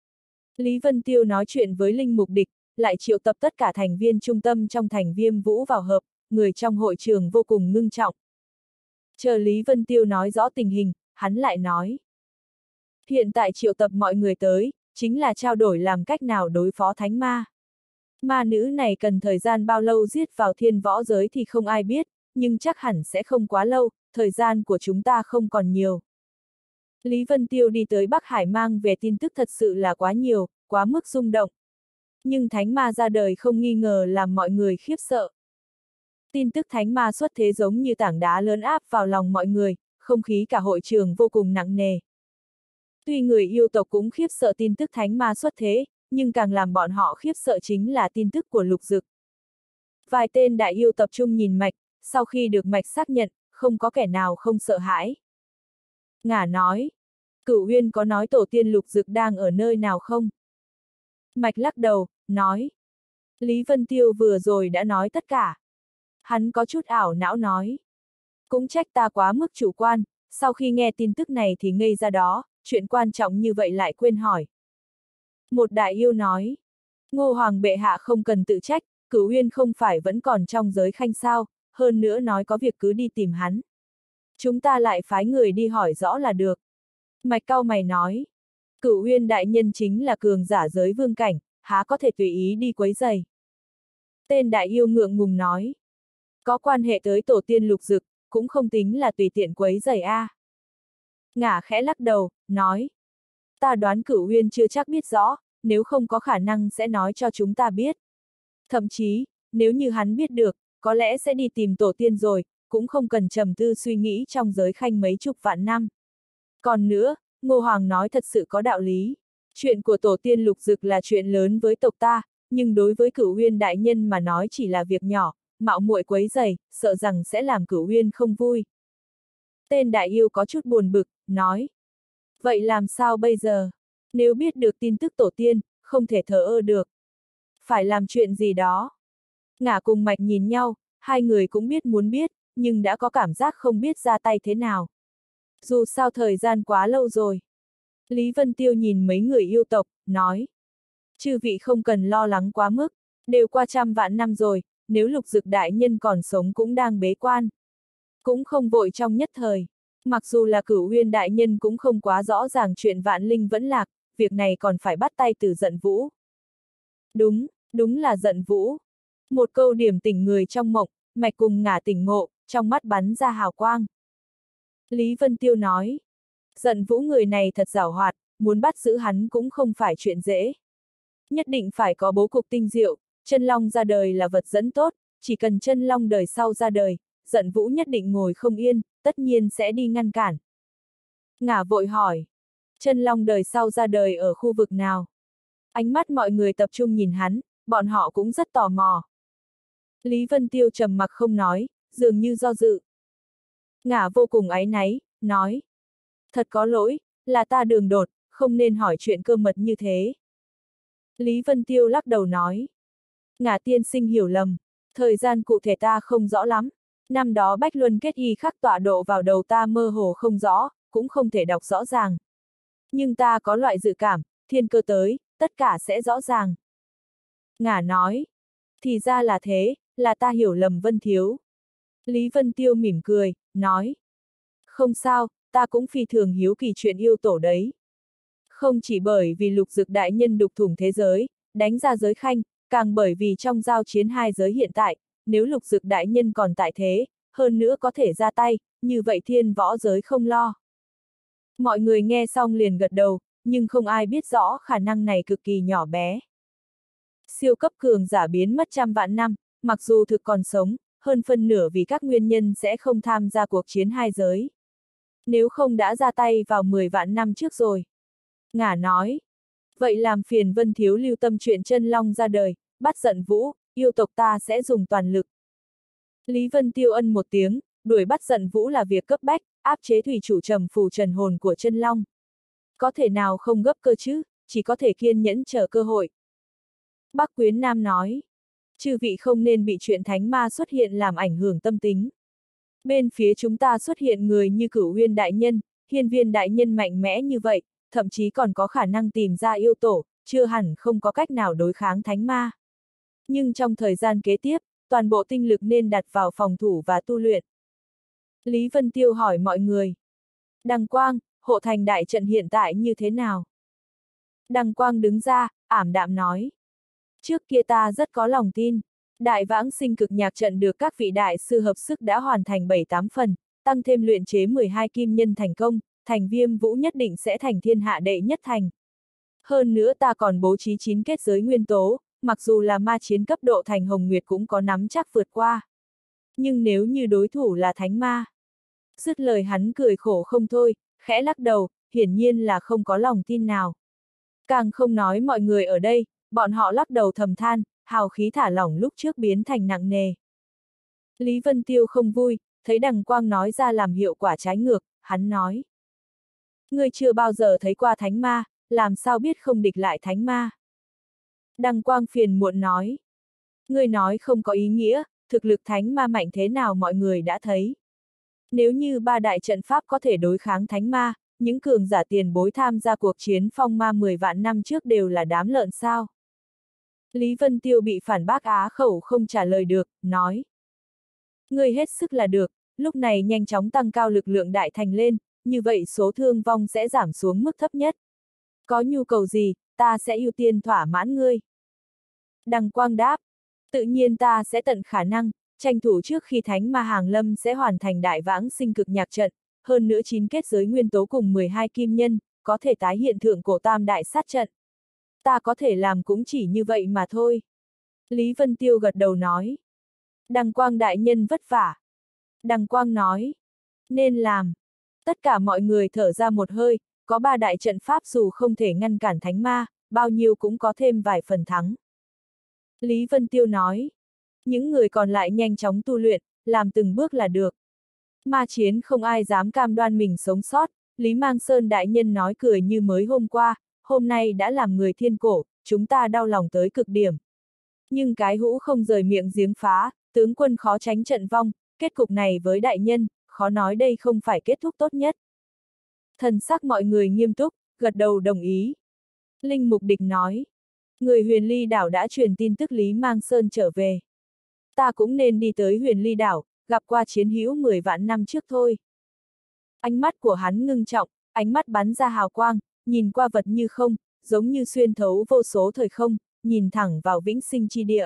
Lý Vân Tiêu nói chuyện với Linh Mục Địch, lại triệu tập tất cả thành viên trung tâm trong thành Viêm Vũ vào họp, người trong hội trường vô cùng ngưng trọng. Chờ Lý Vân Tiêu nói rõ tình hình, hắn lại nói. Hiện tại triệu tập mọi người tới, chính là trao đổi làm cách nào đối phó thánh ma. Ma nữ này cần thời gian bao lâu giết vào thiên võ giới thì không ai biết, nhưng chắc hẳn sẽ không quá lâu, thời gian của chúng ta không còn nhiều. Lý Vân Tiêu đi tới Bắc Hải mang về tin tức thật sự là quá nhiều, quá mức rung động. Nhưng thánh ma ra đời không nghi ngờ làm mọi người khiếp sợ. Tin tức thánh ma xuất thế giống như tảng đá lớn áp vào lòng mọi người, không khí cả hội trường vô cùng nặng nề. Tuy người yêu tộc cũng khiếp sợ tin tức thánh ma xuất thế, nhưng càng làm bọn họ khiếp sợ chính là tin tức của Lục Dực. Vài tên đại yêu tập trung nhìn mạch, sau khi được mạch xác nhận, không có kẻ nào không sợ hãi. Ngả nói, Cửu Uyên có nói tổ tiên Lục Dực đang ở nơi nào không? Mạch lắc đầu, nói. Lý Vân Tiêu vừa rồi đã nói tất cả. Hắn có chút ảo não nói. Cũng trách ta quá mức chủ quan, sau khi nghe tin tức này thì ngây ra đó, chuyện quan trọng như vậy lại quên hỏi. Một đại yêu nói. Ngô Hoàng bệ hạ không cần tự trách, Cửu Uyên không phải vẫn còn trong giới khanh sao, hơn nữa nói có việc cứ đi tìm hắn. Chúng ta lại phái người đi hỏi rõ là được. Mạch cau mày nói. Cửu Uyên đại nhân chính là cường giả giới vương cảnh, há có thể tùy ý đi quấy giày. Tên đại yêu ngượng ngùng nói. Có quan hệ tới tổ tiên Lục Dực, cũng không tính là tùy tiện quấy giày a. Ngả khẽ lắc đầu, nói. Ta đoán Cửu Uyên chưa chắc biết rõ, nếu không có khả năng sẽ nói cho chúng ta biết. Thậm chí, nếu như hắn biết được, có lẽ sẽ đi tìm tổ tiên rồi, cũng không cần trầm tư suy nghĩ trong giới khanh mấy chục vạn năm. Còn nữa, Ngô Hoàng nói thật sự có đạo lý. Chuyện của tổ tiên Lục Dực là chuyện lớn với tộc ta, nhưng đối với Cửu Uyên đại nhân mà nói chỉ là việc nhỏ, mạo muội quấy rầy, sợ rằng sẽ làm Cửu Uyên không vui. Tên đại yêu có chút buồn bực, nói. Vậy làm sao bây giờ? Nếu biết được tin tức tổ tiên, không thể thờ ơ được. Phải làm chuyện gì đó. Ngả cùng Mạch nhìn nhau, hai người cũng biết muốn biết, nhưng đã có cảm giác không biết ra tay thế nào. Dù sao thời gian quá lâu rồi. Lý Vân Tiêu nhìn mấy người yêu tộc, nói. Chư vị không cần lo lắng quá mức, đều qua trăm vạn năm rồi, nếu Lục Dực đại nhân còn sống cũng đang bế quan. Cũng không vội trong nhất thời. Mặc dù là Cửu Uyên đại nhân cũng không quá rõ ràng chuyện vạn linh vẫn lạc, việc này còn phải bắt tay từ Giận Vũ. Đúng là Giận Vũ. Một câu điểm tỉnh người trong mộng, Mạch cùng Ngả tỉnh ngộ, trong mắt bắn ra hào quang. Lý Vân Tiêu nói, Giận Vũ người này thật giảo hoạt, muốn bắt giữ hắn cũng không phải chuyện dễ. Nhất định phải có bố cục tinh diệu, chân long ra đời là vật dẫn tốt, chỉ cần chân long đời sau ra đời, Giận Vũ nhất định ngồi không yên, tất nhiên sẽ đi ngăn cản. Ngả vội hỏi, chân long đời sau ra đời ở khu vực nào? Ánh mắt mọi người tập trung nhìn hắn, bọn họ cũng rất tò mò. Lý Vân Tiêu trầm mặc không nói, dường như do dự. Ngả vô cùng áy náy, nói. Thật có lỗi, là ta đường đột, không nên hỏi chuyện cơ mật như thế. Lý Vân Tiêu lắc đầu nói. Ngả tiên sinh hiểu lầm, thời gian cụ thể ta không rõ lắm. Năm đó Bách Luân kết y khắc tọa độ vào đầu ta mơ hồ không rõ, cũng không thể đọc rõ ràng. Nhưng ta có loại dự cảm, thiên cơ tới, tất cả sẽ rõ ràng. Ngả nói. Thì ra là thế, là ta hiểu lầm Vân Thiếu. Lý Vân Tiêu mỉm cười, nói. Không sao, ta cũng phi thường hiếu kỳ chuyện yêu tổ đấy. Không chỉ bởi vì Lục Dực đại nhân đục thủng thế giới, đánh ra giới khanh, càng bởi vì trong giao chiến hai giới hiện tại, nếu Lục Dực đại nhân còn tại thế, hơn nữa có thể ra tay, như vậy thiên võ giới không lo. Mọi người nghe xong liền gật đầu, nhưng không ai biết rõ khả năng này cực kỳ nhỏ bé. Siêu cấp cường giả biến mất trăm vạn năm, mặc dù thực còn sống, hơn phân nửa vì các nguyên nhân sẽ không tham gia cuộc chiến hai giới. Nếu không đã ra tay vào 10 vạn năm trước rồi. Ngả nói. Vậy làm phiền Vân Thiếu lưu tâm chuyện chân long ra đời, bắt giận Vũ, yêu tộc ta sẽ dùng toàn lực. Lý Vân Tiêu ân một tiếng, đuổi bắt giận Vũ là việc cấp bách, áp chế thủy chủ trầm phù trần hồn của chân long. Có thể nào không gấp cơ chứ, chỉ có thể kiên nhẫn chờ cơ hội. Bắc Quyến Nam nói. Chư vị không nên bị chuyện thánh ma xuất hiện làm ảnh hưởng tâm tính. Bên phía chúng ta xuất hiện người như Cửu Huyên đại nhân, Hiên Viên đại nhân mạnh mẽ như vậy, thậm chí còn có khả năng tìm ra yêu tổ, chưa hẳn không có cách nào đối kháng thánh ma. Nhưng trong thời gian kế tiếp, toàn bộ tinh lực nên đặt vào phòng thủ và tu luyện. Lý Vân Tiêu hỏi mọi người. Đằng Quang, hộ thành đại trận hiện tại như thế nào? Đằng Quang đứng ra, ảm đạm nói. Trước kia ta rất có lòng tin. Đại Vãng Sinh Cực Nhạc trận được các vị đại sư hợp sức đã hoàn thành 7-8 phần, tăng thêm luyện chế 12 kim nhân thành công, thành Viêm Vũ nhất định sẽ thành thiên hạ đệ nhất thành. Hơn nữa ta còn bố trí 9 kết giới nguyên tố, mặc dù là ma chiến cấp độ thành Hồng Nguyệt cũng có nắm chắc vượt qua. Nhưng nếu như đối thủ là thánh ma. Dứt lời hắn cười khổ không thôi, khẽ lắc đầu, hiển nhiên là không có lòng tin nào. Càng không nói mọi người ở đây, bọn họ lắc đầu thầm than, hào khí thả lỏng lúc trước biến thành nặng nề. Lý Vân Tiêu không vui, thấy Đằng Quang nói ra làm hiệu quả trái ngược, hắn nói. Ngươi chưa bao giờ thấy qua thánh ma, làm sao biết không địch lại thánh ma? Đằng Quang phiền muộn nói. Ngươi nói không có ý nghĩa, thực lực thánh ma mạnh thế nào mọi người đã thấy. Nếu như 3 đại trận pháp có thể đối kháng thánh ma, những cường giả tiền bối tham gia cuộc chiến phong ma 10 vạn năm trước đều là đám lợn sao. Lý Vân Tiêu bị phản bác á khẩu không trả lời được, nói. Ngươi hết sức là được, lúc này nhanh chóng tăng cao lực lượng đại thành lên, như vậy số thương vong sẽ giảm xuống mức thấp nhất. Có nhu cầu gì, ta sẽ ưu tiên thỏa mãn ngươi. Đằng Quang đáp, tự nhiên ta sẽ tận khả năng, tranh thủ trước khi thánh ma hàng lâm sẽ hoàn thành Đại Vãng Sinh Cực Nhạc trận, hơn nữa 9 kết giới nguyên tố cùng 12 kim nhân, có thể tái hiện thượng cổ tam đại sát trận. Ta có thể làm cũng chỉ như vậy mà thôi. Lý Vân Tiêu gật đầu nói. Đằng Quang đại nhân vất vả. Đằng Quang nói. Nên làm. Tất cả mọi người thở ra một hơi, có 3 đại trận pháp dù không thể ngăn cản thánh ma, bao nhiêu cũng có thêm vài phần thắng. Lý Vân Tiêu nói. Những người còn lại nhanh chóng tu luyện, làm từng bước là được. Ma chiến không ai dám cam đoan mình sống sót, Lý Mang Sơn đại nhân nói cười như mới hôm qua, hôm nay đã làm người thiên cổ, chúng ta đau lòng tới cực điểm. Nhưng cái hũ không rời miệng giếng phá, tướng quân khó tránh trận vong, kết cục này với đại nhân, khó nói đây không phải kết thúc tốt nhất. Thần sắc mọi người nghiêm túc, gật đầu đồng ý. Linh Mục Địch nói, người Huyền Ly đảo đã truyền tin tức Lý Mang Sơn trở về. Ta cũng nên đi tới Huyền Ly đảo, gặp qua chiến hữu 10 vạn năm trước thôi. Ánh mắt của hắn ngưng trọng, ánh mắt bắn ra hào quang, nhìn qua vật như không, giống như xuyên thấu vô số thời không, nhìn thẳng vào vĩnh sinh chi địa.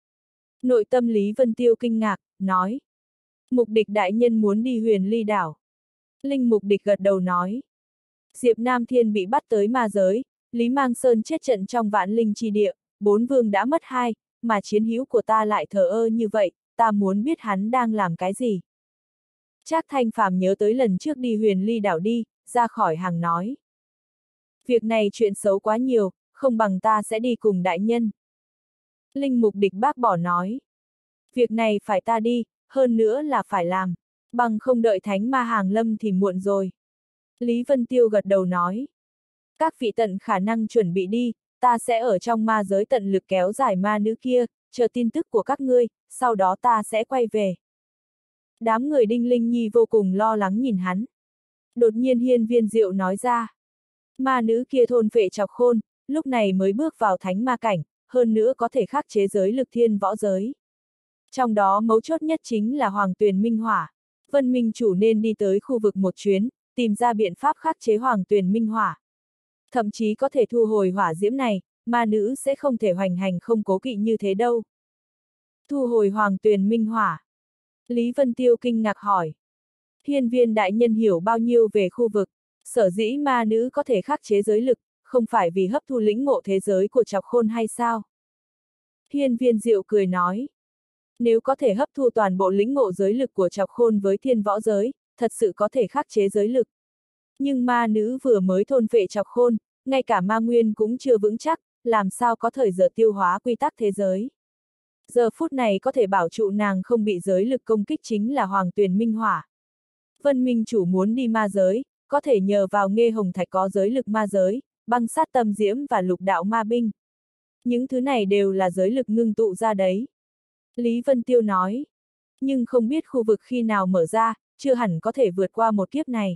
Nội tâm Lý Vân Tiêu kinh ngạc, nói. Mục Địch đại nhân muốn đi Huyền Ly đảo. Linh Mục Địch gật đầu nói. Diệp Nam Thiên bị bắt tới ma giới, Lý Mang Sơn chết trận trong vạn linh chi địa, 4 vương đã mất 2, mà chiến hữu của ta lại thờ ơ như vậy, ta muốn biết hắn đang làm cái gì. Trác Thanh Phàm nhớ tới lần trước đi Huyền Ly đảo đi, ra khỏi hàng nói. Việc này chuyện xấu quá nhiều, không bằng ta sẽ đi cùng đại nhân. Linh Mục Địch bác bỏ nói. Việc này phải ta đi, hơn nữa là phải làm, bằng không đợi thánh ma hàng lâm thì muộn rồi. Lý Vân Tiêu gật đầu nói. Các vị tận khả năng chuẩn bị đi, ta sẽ ở trong ma giới tận lực kéo giải ma nữ kia, chờ tin tức của các ngươi, sau đó ta sẽ quay về. Đám người Đinh Linh Nhi vô cùng lo lắng nhìn hắn. Đột nhiên Hiên Viên Diệu nói ra. Ma nữ kia thôn phệ Chọc Khôn, lúc này mới bước vào thánh ma cảnh, hơn nữa có thể khắc chế giới lực thiên võ giới. Trong đó mấu chốt nhất chính là Hoàng Tuyền Minh Hỏa. Vân Minh chủ nên đi tới khu vực một chuyến, tìm ra biện pháp khắc chế Hoàng Tuyền Minh Hỏa. Thậm chí có thể thu hồi hỏa diễm này, ma nữ sẽ không thể hoành hành không cố kỵ như thế đâu. Thu hồi Hoàng Tuyền Minh Hỏa. Lý Vân Tiêu kinh ngạc hỏi. Hiên Viên đại nhân hiểu bao nhiêu về khu vực, sở dĩ ma nữ có thể khắc chế giới lực, không phải vì hấp thu lĩnh ngộ thế giới của Chọc Khôn hay sao? Hiên Viên Diệu cười nói. Nếu có thể hấp thu toàn bộ lĩnh ngộ giới lực của Chọc Khôn với thiên võ giới, thật sự có thể khắc chế giới lực. Nhưng ma nữ vừa mới thôn phệ Chọc Khôn, ngay cả ma nguyên cũng chưa vững chắc, làm sao có thời giờ tiêu hóa quy tắc thế giới. Giờ phút này có thể bảo trụ nàng không bị giới lực công kích chính là Hoàng Tuyền Minh Hỏa. Vân Minh chủ muốn đi ma giới, có thể nhờ vào Nghê Hồng Thạch có giới lực ma giới, băng sát tâm diễm và lục đạo ma binh. Những thứ này đều là giới lực ngưng tụ ra đấy. Lý Vân Tiêu nói. Nhưng không biết khu vực khi nào mở ra, chưa hẳn có thể vượt qua một kiếp này.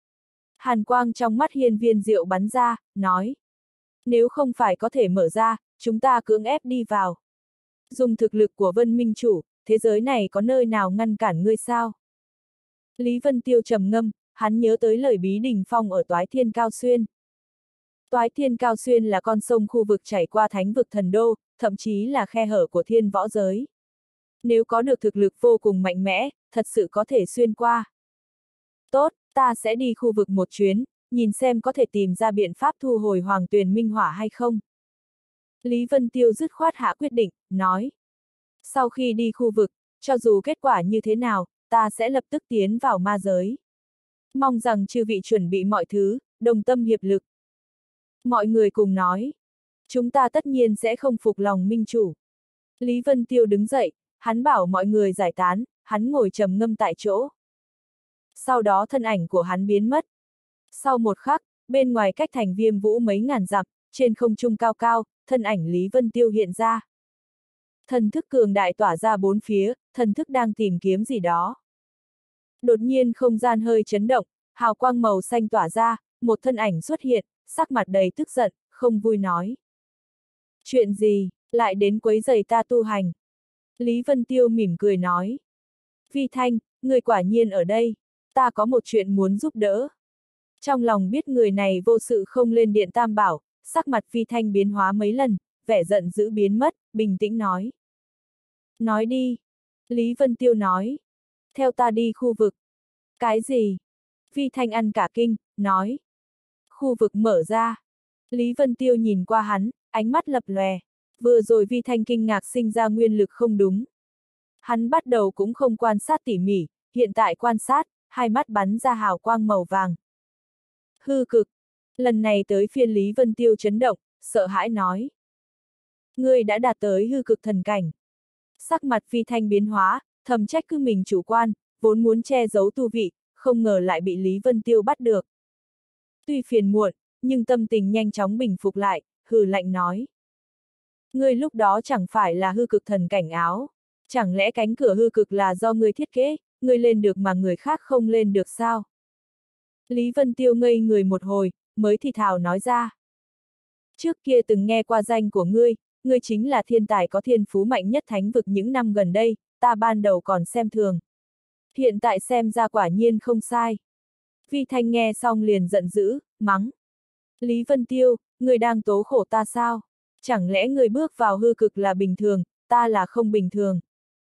Hàn quang trong mắt Hiên Viên Diệu bắn ra, nói. Nếu không phải có thể mở ra, chúng ta cưỡng ép đi vào. Dùng thực lực của Vân Minh chủ, thế giới này có nơi nào ngăn cản ngươi sao? Lý Vân Tiêu trầm ngâm, hắn nhớ tới lời Bí Đình Phong ở Toái Thiên Cao Xuyên. Toái Thiên Cao Xuyên là con sông khu vực chảy qua thánh vực thần đô, thậm chí là khe hở của thiên võ giới. Nếu có được thực lực vô cùng mạnh mẽ, thật sự có thể xuyên qua. Tốt, ta sẽ đi khu vực một chuyến, nhìn xem có thể tìm ra biện pháp thu hồi Hoàng Tuyền Minh Hỏa hay không. Lý Vân Tiêu dứt khoát hạ quyết định, nói. Sau khi đi khu vực, cho dù kết quả như thế nào, ta sẽ lập tức tiến vào ma giới. Mong rằng chư vị chuẩn bị mọi thứ, đồng tâm hiệp lực. Mọi người cùng nói. Chúng ta tất nhiên sẽ không phục lòng minh chủ. Lý Vân Tiêu đứng dậy, hắn bảo mọi người giải tán, hắn ngồi trầm ngâm tại chỗ. Sau đó thân ảnh của hắn biến mất. Sau một khắc, bên ngoài cách thành Viêm Vũ mấy ngàn dặm, trên không trung cao cao, thân ảnh Lý Vân Tiêu hiện ra. Thần thức cường đại tỏa ra bốn phía, thần thức đang tìm kiếm gì đó. Đột nhiên không gian hơi chấn động, hào quang màu xanh tỏa ra, một thân ảnh xuất hiện, sắc mặt đầy tức giận, không vui nói. Chuyện gì, lại đến quấy rầy ta tu hành? Lý Vân Tiêu mỉm cười nói. Vi Thanh, người quả nhiên ở đây, ta có một chuyện muốn giúp đỡ. Trong lòng biết người này vô sự không lên điện Tam Bảo, sắc mặt Vi Thanh biến hóa mấy lần, vẻ giận dữ biến mất, bình tĩnh nói. Nói đi. Lý Vân Tiêu nói. Theo ta đi khu vực. Cái gì? Vi Thanh ăn cả kinh, nói. Khu vực mở ra. Lý Vân Tiêu nhìn qua hắn, ánh mắt lập lòe. Vừa rồi Vi Thanh kinh ngạc sinh ra nguyên lực không đúng. Hắn bắt đầu cũng không quan sát tỉ mỉ, hiện tại quan sát, hai mắt bắn ra hào quang màu vàng. Hư cực. Lần này tới phiên Lý Vân Tiêu chấn động, sợ hãi nói. Ngươi đã đạt tới hư cực thần cảnh. Sắc mặt Vi Thanh biến hóa, thầm trách cứ mình chủ quan, vốn muốn che giấu tu vị, không ngờ lại bị Lý Vân Tiêu bắt được. Tuy phiền muộn, nhưng tâm tình nhanh chóng bình phục lại, hừ lạnh nói. Ngươi lúc đó chẳng phải là hư cực thần cảnh áo. Chẳng lẽ cánh cửa hư cực là do ngươi thiết kế, ngươi lên được mà người khác không lên được sao? Lý Vân Tiêu ngây người một hồi, mới thì thào nói ra. Trước kia từng nghe qua danh của ngươi chính là thiên tài có thiên phú mạnh nhất thánh vực những năm gần đây, ta ban đầu còn xem thường. Hiện tại xem ra quả nhiên không sai. Vi Thanh nghe xong liền giận dữ, mắng. Lý Vân Tiêu, ngươi đang tố khổ ta sao? Chẳng lẽ ngươi bước vào hư cực là bình thường, ta là không bình thường?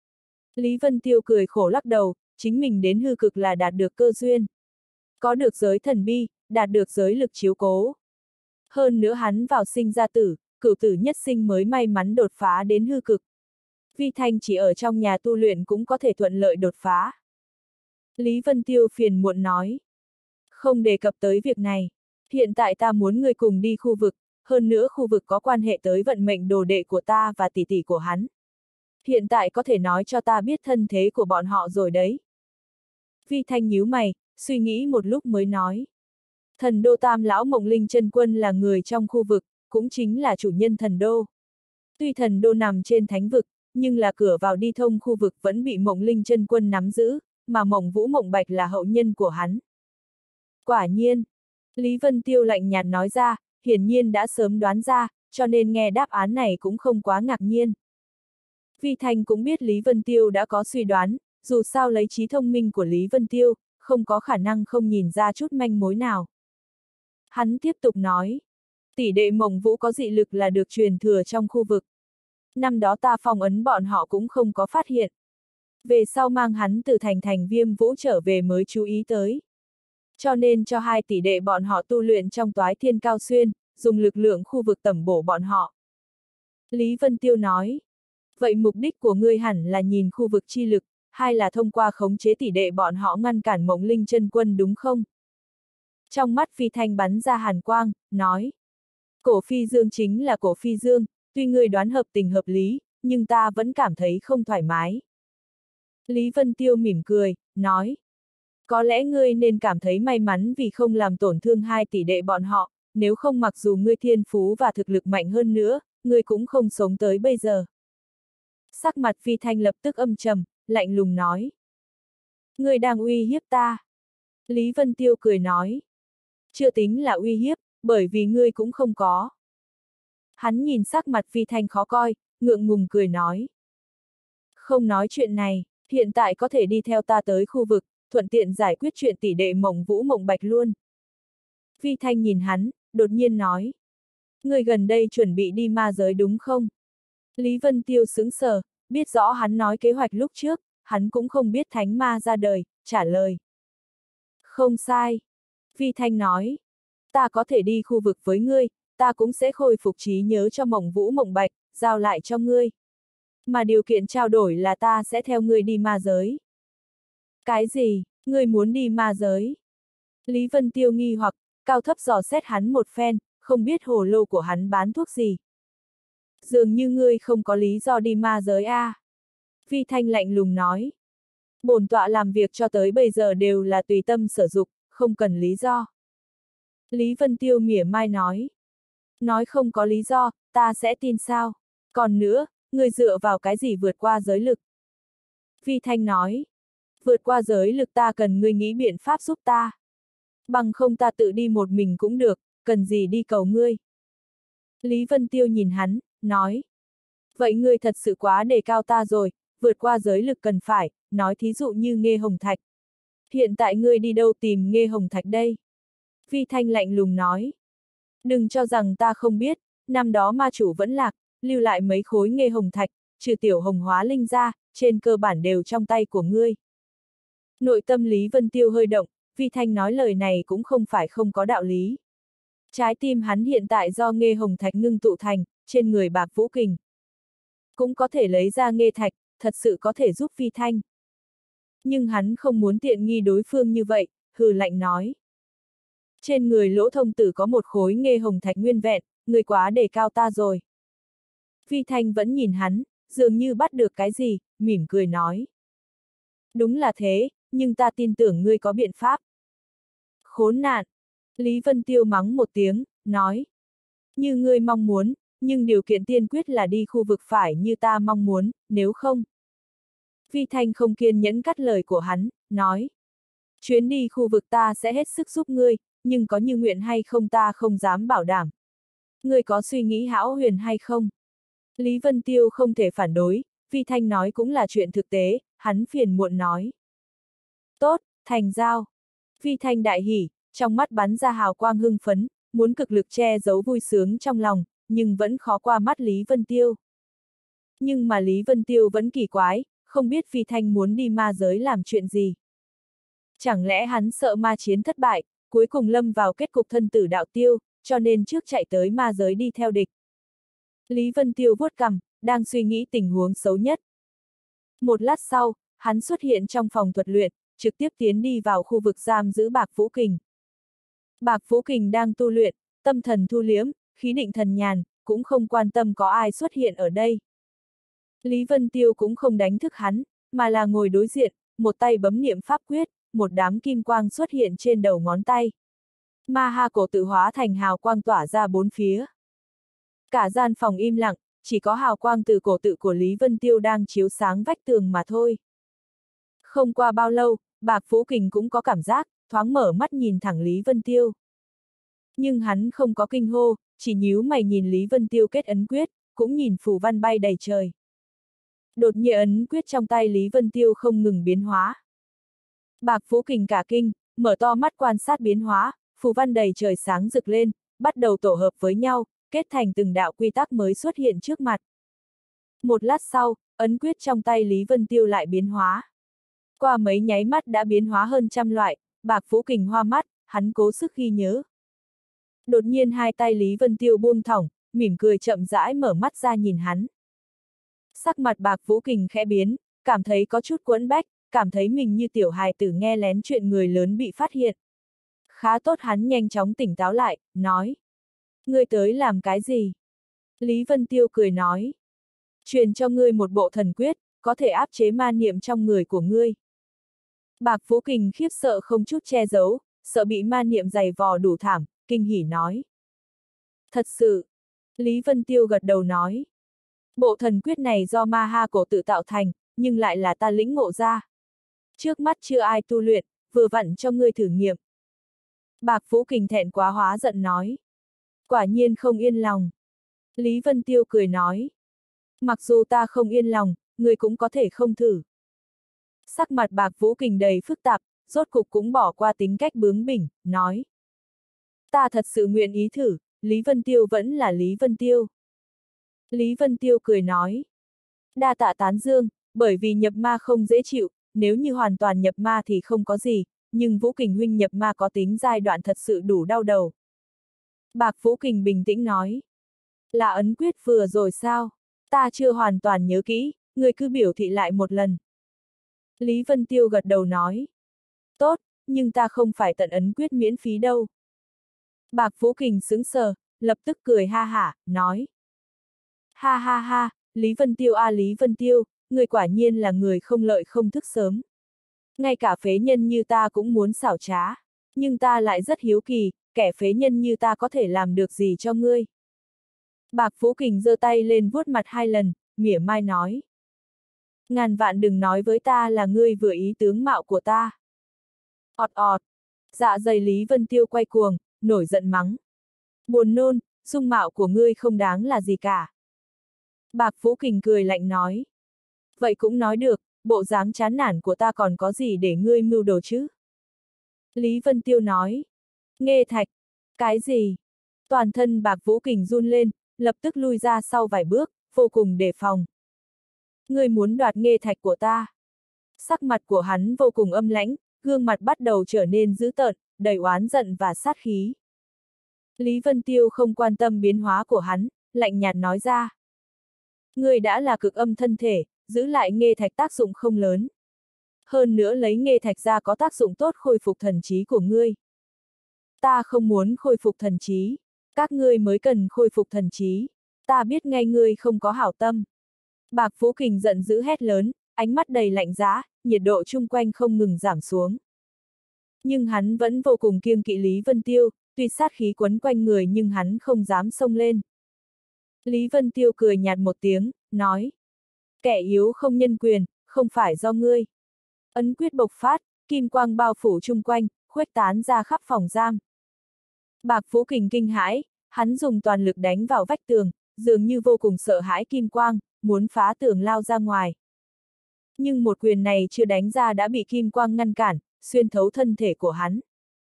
Lý Vân Tiêu cười khổ lắc đầu, chính mình đến hư cực là đạt được cơ duyên. Có được giới thần bi, đạt được giới lực chiếu cố. Hơn nữa hắn vào sinh ra tử, cửu tử nhất sinh mới may mắn đột phá đến hư cực. Vi Thanh chỉ ở trong nhà tu luyện cũng có thể thuận lợi đột phá. Lý Vân Tiêu phiền muộn nói. Không đề cập tới việc này. Hiện tại ta muốn ngươi cùng đi khu vực, hơn nữa khu vực có quan hệ tới vận mệnh đồ đệ của ta và tỷ tỷ của hắn. Hiện tại có thể nói cho ta biết thân thế của bọn họ rồi đấy. Vi Thanh nhíu mày, suy nghĩ một lúc mới nói. Thần đô Tam lão Mộng Linh Chân Quân là người trong khu vực, cũng chính là chủ nhân thần đô. Tuy thần đô nằm trên thánh vực, nhưng là cửa vào đi thông khu vực vẫn bị Mộng Linh Chân Quân nắm giữ, mà Mộng Vũ Mộng Bạch là hậu nhân của hắn. Quả nhiên, Lý Vân Tiêu lạnh nhạt nói ra, hiển nhiên đã sớm đoán ra, cho nên nghe đáp án này cũng không quá ngạc nhiên. Vi Thanh cũng biết Lý Vân Tiêu đã có suy đoán, dù sao lấy trí thông minh của Lý Vân Tiêu, không có khả năng không nhìn ra chút manh mối nào. Hắn tiếp tục nói, tỷ đệ Mộng Vũ có dị lực là được truyền thừa trong khu vực. Năm đó ta phong ấn bọn họ cũng không có phát hiện. Về sau mang hắn từ thành Viêm Vũ trở về mới chú ý tới. Cho nên cho hai tỷ đệ bọn họ tu luyện trong Toái Thiên Cao Xuyên, dùng lực lượng khu vực tẩm bổ bọn họ. Lý Vân Tiêu nói. Vậy mục đích của ngươi hẳn là nhìn khu vực chi lực, hay là thông qua khống chế tỷ đệ bọn họ ngăn cản Mộng Linh chân quân đúng không? Trong mắt Phi Thanh bắn ra hàn quang, nói. Cổ Phi Dương chính là Cổ Phi Dương, tuy ngươi đoán hợp tình hợp lý, nhưng ta vẫn cảm thấy không thoải mái. Lý Vân Tiêu mỉm cười, nói. Có lẽ ngươi nên cảm thấy may mắn vì không làm tổn thương hai tỷ đệ bọn họ, nếu không mặc dù ngươi thiên phú và thực lực mạnh hơn nữa, ngươi cũng không sống tới bây giờ. Sắc mặt Phi Thanh lập tức âm trầm, lạnh lùng nói. Ngươi đang uy hiếp ta. Lý Vân Tiêu cười nói. Chưa tính là uy hiếp, bởi vì ngươi cũng không có. Hắn nhìn sắc mặt Phi Thanh khó coi, ngượng ngùng cười nói. Không nói chuyện này, hiện tại có thể đi theo ta tới khu vực, thuận tiện giải quyết chuyện tỷ đệ Mộng Vũ Mộng Bạch luôn. Phi Thanh nhìn hắn, đột nhiên nói. Người gần đây chuẩn bị đi ma giới đúng không? Lý Vân Tiêu sững sờ, biết rõ hắn nói kế hoạch lúc trước, hắn cũng không biết thánh ma ra đời, trả lời. Không sai. Phi Thanh nói. Ta có thể đi khu vực với ngươi, ta cũng sẽ khôi phục trí nhớ cho Mộng Vũ Mộng Bạch, giao lại cho ngươi. Mà điều kiện trao đổi là ta sẽ theo ngươi đi ma giới. Cái gì, ngươi muốn đi ma giới? Lý Vân Tiêu nghi hoặc, cao thấp dò xét hắn một phen, không biết hồ lô của hắn bán thuốc gì. Dường như ngươi không có lý do đi ma giới a. Phi Thanh lạnh lùng nói. Bổn tọa làm việc cho tới bây giờ đều là tùy tâm sở dục, không cần lý do. Lý Vân Tiêu mỉa mai nói. Nói không có lý do, ta sẽ tin sao? Còn nữa, ngươi dựa vào cái gì vượt qua giới lực? Phi Thanh nói. Vượt qua giới lực ta cần ngươi nghĩ biện pháp giúp ta. Bằng không ta tự đi một mình cũng được, cần gì đi cầu ngươi. Lý Vân Tiêu nhìn hắn, nói. Vậy ngươi thật sự quá đề cao ta rồi, vượt qua giới lực cần phải, nói thí dụ như Nghê Hồng Thạch. Hiện tại ngươi đi đâu tìm Nghê Hồng Thạch đây? Phi Thanh lạnh lùng nói. Đừng cho rằng ta không biết, năm đó ma chủ vẫn lạc, lưu lại mấy khối Nghê Hồng Thạch, trừ tiểu hồng hóa linh ra, trên cơ bản đều trong tay của ngươi. Nội tâm Lý Vân Tiêu hơi động, Phi Thanh nói lời này cũng không phải không có đạo lý. Trái tim hắn hiện tại do Nghê Hồng Thạch ngưng tụ thành, trên người Bạc Vũ Kình. Cũng có thể lấy ra Nghê Thạch, thật sự có thể giúp Phi Thanh. Nhưng hắn không muốn tiện nghi đối phương như vậy, hừ lạnh nói. Trên người Lỗ Thông Tử có một khối Nghê Hồng Thạch nguyên vẹn, người quá đề cao ta rồi. Phi Thanh vẫn nhìn hắn, dường như bắt được cái gì, mỉm cười nói. Đúng là thế, nhưng ta tin tưởng ngươi có biện pháp. Khốn nạn! Lý Vân Tiêu mắng một tiếng, nói. Như ngươi mong muốn, nhưng điều kiện tiên quyết là đi khu vực phải như ta mong muốn, nếu không. Phi Thanh không kiên nhẫn cắt lời của hắn, nói. Chuyến đi khu vực ta sẽ hết sức giúp ngươi, nhưng có như nguyện hay không ta không dám bảo đảm. Ngươi có suy nghĩ hão huyền hay không? Lý Vân Tiêu không thể phản đối, Phi Thanh nói cũng là chuyện thực tế, hắn phiền muộn nói. Tốt, thành giao. Phi Thanh đại hỉ, trong mắt bắn ra hào quang hưng phấn, muốn cực lực che giấu vui sướng trong lòng, nhưng vẫn khó qua mắt Lý Vân Tiêu. Nhưng mà Lý Vân Tiêu vẫn kỳ quái, không biết Phi Thanh muốn đi ma giới làm chuyện gì. Chẳng lẽ hắn sợ ma chiến thất bại, cuối cùng lâm vào kết cục thân tử đạo tiêu, cho nên trước chạy tới ma giới đi theo địch. Lý Vân Tiêu vuốt cằm, đang suy nghĩ tình huống xấu nhất. Một lát sau, hắn xuất hiện trong phòng thuật luyện, trực tiếp tiến đi vào khu vực giam giữ Bạc Vũ Kình. Bạc Vũ Kình đang tu luyện, tâm thần thu liếm, khí định thần nhàn, cũng không quan tâm có ai xuất hiện ở đây. Lý Vân Tiêu cũng không đánh thức hắn, mà là ngồi đối diện, một tay bấm niệm pháp quyết, một đám kim quang xuất hiện trên đầu ngón tay. Ma ha cổ tự hóa thành hào quang tỏa ra bốn phía. Cả gian phòng im lặng, chỉ có hào quang từ cổ tự của Lý Vân Tiêu đang chiếu sáng vách tường mà thôi. Không qua bao lâu, Bạc Vũ Kình cũng có cảm giác, thoáng mở mắt nhìn thẳng Lý Vân Tiêu. Nhưng hắn không có kinh hô, chỉ nhíu mày nhìn Lý Vân Tiêu kết ấn quyết, cũng nhìn phù văn bay đầy trời. Đột nhiên ấn quyết trong tay Lý Vân Tiêu không ngừng biến hóa. Bạc Vũ Kình cả kinh, mở to mắt quan sát biến hóa, phù văn đầy trời sáng rực lên, bắt đầu tổ hợp với nhau, kết thành từng đạo quy tắc mới xuất hiện trước mặt. Một lát sau, ấn quyết trong tay Lý Vân Tiêu lại biến hóa. Qua mấy nháy mắt đã biến hóa hơn trăm loại, Bạc Vũ Kình hoa mắt, hắn cố sức ghi nhớ. Đột nhiên hai tay Lý Vân Tiêu buông thõng, mỉm cười chậm rãi mở mắt ra nhìn hắn. Sắc mặt Bạc Vũ Kình khẽ biến, cảm thấy có chút quẫn bách, cảm thấy mình như tiểu hài tử nghe lén chuyện người lớn bị phát hiện. Khá tốt hắn nhanh chóng tỉnh táo lại, nói. Ngươi tới làm cái gì? Lý Vân Tiêu cười nói. Truyền cho ngươi một bộ thần quyết, có thể áp chế ma niệm trong người của ngươi. Bạc Vũ Kình khiếp sợ không chút che giấu, sợ bị ma niệm dày vò đủ thảm, kinh hỉ nói. Thật sự. Lý Vân Tiêu gật đầu nói. Bộ thần quyết này do ma ha cổ tự tạo thành, nhưng lại là ta lĩnh ngộ ra. Trước mắt chưa ai tu luyện, vừa vặn cho ngươi thử nghiệm. Bạc Vũ Kình thẹn quá hóa giận nói. Quả nhiên không yên lòng. Lý Vân Tiêu cười nói. Mặc dù ta không yên lòng, ngươi cũng có thể không thử. Sắc mặt Bạc Vũ Kình đầy phức tạp, rốt cục cũng bỏ qua tính cách bướng bỉnh, nói. Ta thật sự nguyện ý thử, Lý Vân Tiêu vẫn là Lý Vân Tiêu. Lý Vân Tiêu cười nói. Đa tạ tán dương, bởi vì nhập ma không dễ chịu, nếu như hoàn toàn nhập ma thì không có gì, nhưng Vũ Kình huynh nhập ma có tính giai đoạn thật sự đủ đau đầu. Bạc Vũ Kình bình tĩnh nói. Là ấn quyết vừa rồi sao? Ta chưa hoàn toàn nhớ kỹ, người cứ biểu thị lại một lần. Lý Vân Tiêu gật đầu nói. Tốt, nhưng ta không phải tận ấn quyết miễn phí đâu. Bạc Vũ Kình sững sờ, lập tức cười ha hả, nói. Ha ha ha, Lý Vân Tiêu a Lý Vân Tiêu, người quả nhiên là người không lợi không thức sớm. Ngay cả phế nhân như ta cũng muốn xảo trá, nhưng ta lại rất hiếu kỳ, kẻ phế nhân như ta có thể làm được gì cho ngươi. Bạc Vũ Kình giơ tay lên vuốt mặt 2 lần, mỉa mai nói. Ngàn vạn đừng nói với ta là ngươi vừa ý tướng mạo của ta. Ọt ọt, dạ dày Lý Vân Tiêu quay cuồng, nổi giận mắng. Buồn nôn, dung mạo của ngươi không đáng là gì cả. Bạc Vũ Kình cười lạnh nói. Vậy cũng nói được, bộ dáng chán nản của ta còn có gì để ngươi mưu đồ chứ? Lý Vân Tiêu nói. Nghê thạch. Cái gì? Toàn thân Bạc Vũ Kình run lên, lập tức lui ra sau vài bước, vô cùng đề phòng. Ngươi muốn đoạt nghê thạch của ta. Sắc mặt của hắn vô cùng âm lãnh, gương mặt bắt đầu trở nên dữ tợn, đầy oán giận và sát khí. Lý Vân Tiêu không quan tâm biến hóa của hắn, lạnh nhạt nói ra. Ngươi đã là cực âm thân thể, giữ lại nghê thạch tác dụng không lớn. Hơn nữa lấy nghê thạch ra có tác dụng tốt khôi phục thần trí của ngươi. Ta không muốn khôi phục thần trí. Các ngươi mới cần khôi phục thần trí. Ta biết ngay ngươi không có hảo tâm. Bạc Vũ Kình giận dữ hét lớn, ánh mắt đầy lạnh giá, nhiệt độ chung quanh không ngừng giảm xuống. Nhưng hắn vẫn vô cùng kiêng kỵ Lý Vân Tiêu, tuy sát khí quấn quanh người nhưng hắn không dám xông lên. Lý Vân Tiêu cười nhạt một tiếng, nói. Kẻ yếu không nhân quyền, không phải do ngươi. Ấn quyết bộc phát, kim quang bao phủ chung quanh, khuếch tán ra khắp phòng giam. Bạc Vũ Kình kinh hãi, hắn dùng toàn lực đánh vào vách tường, dường như vô cùng sợ hãi kim quang, muốn phá tường lao ra ngoài. Nhưng một quyền này chưa đánh ra đã bị kim quang ngăn cản, xuyên thấu thân thể của hắn.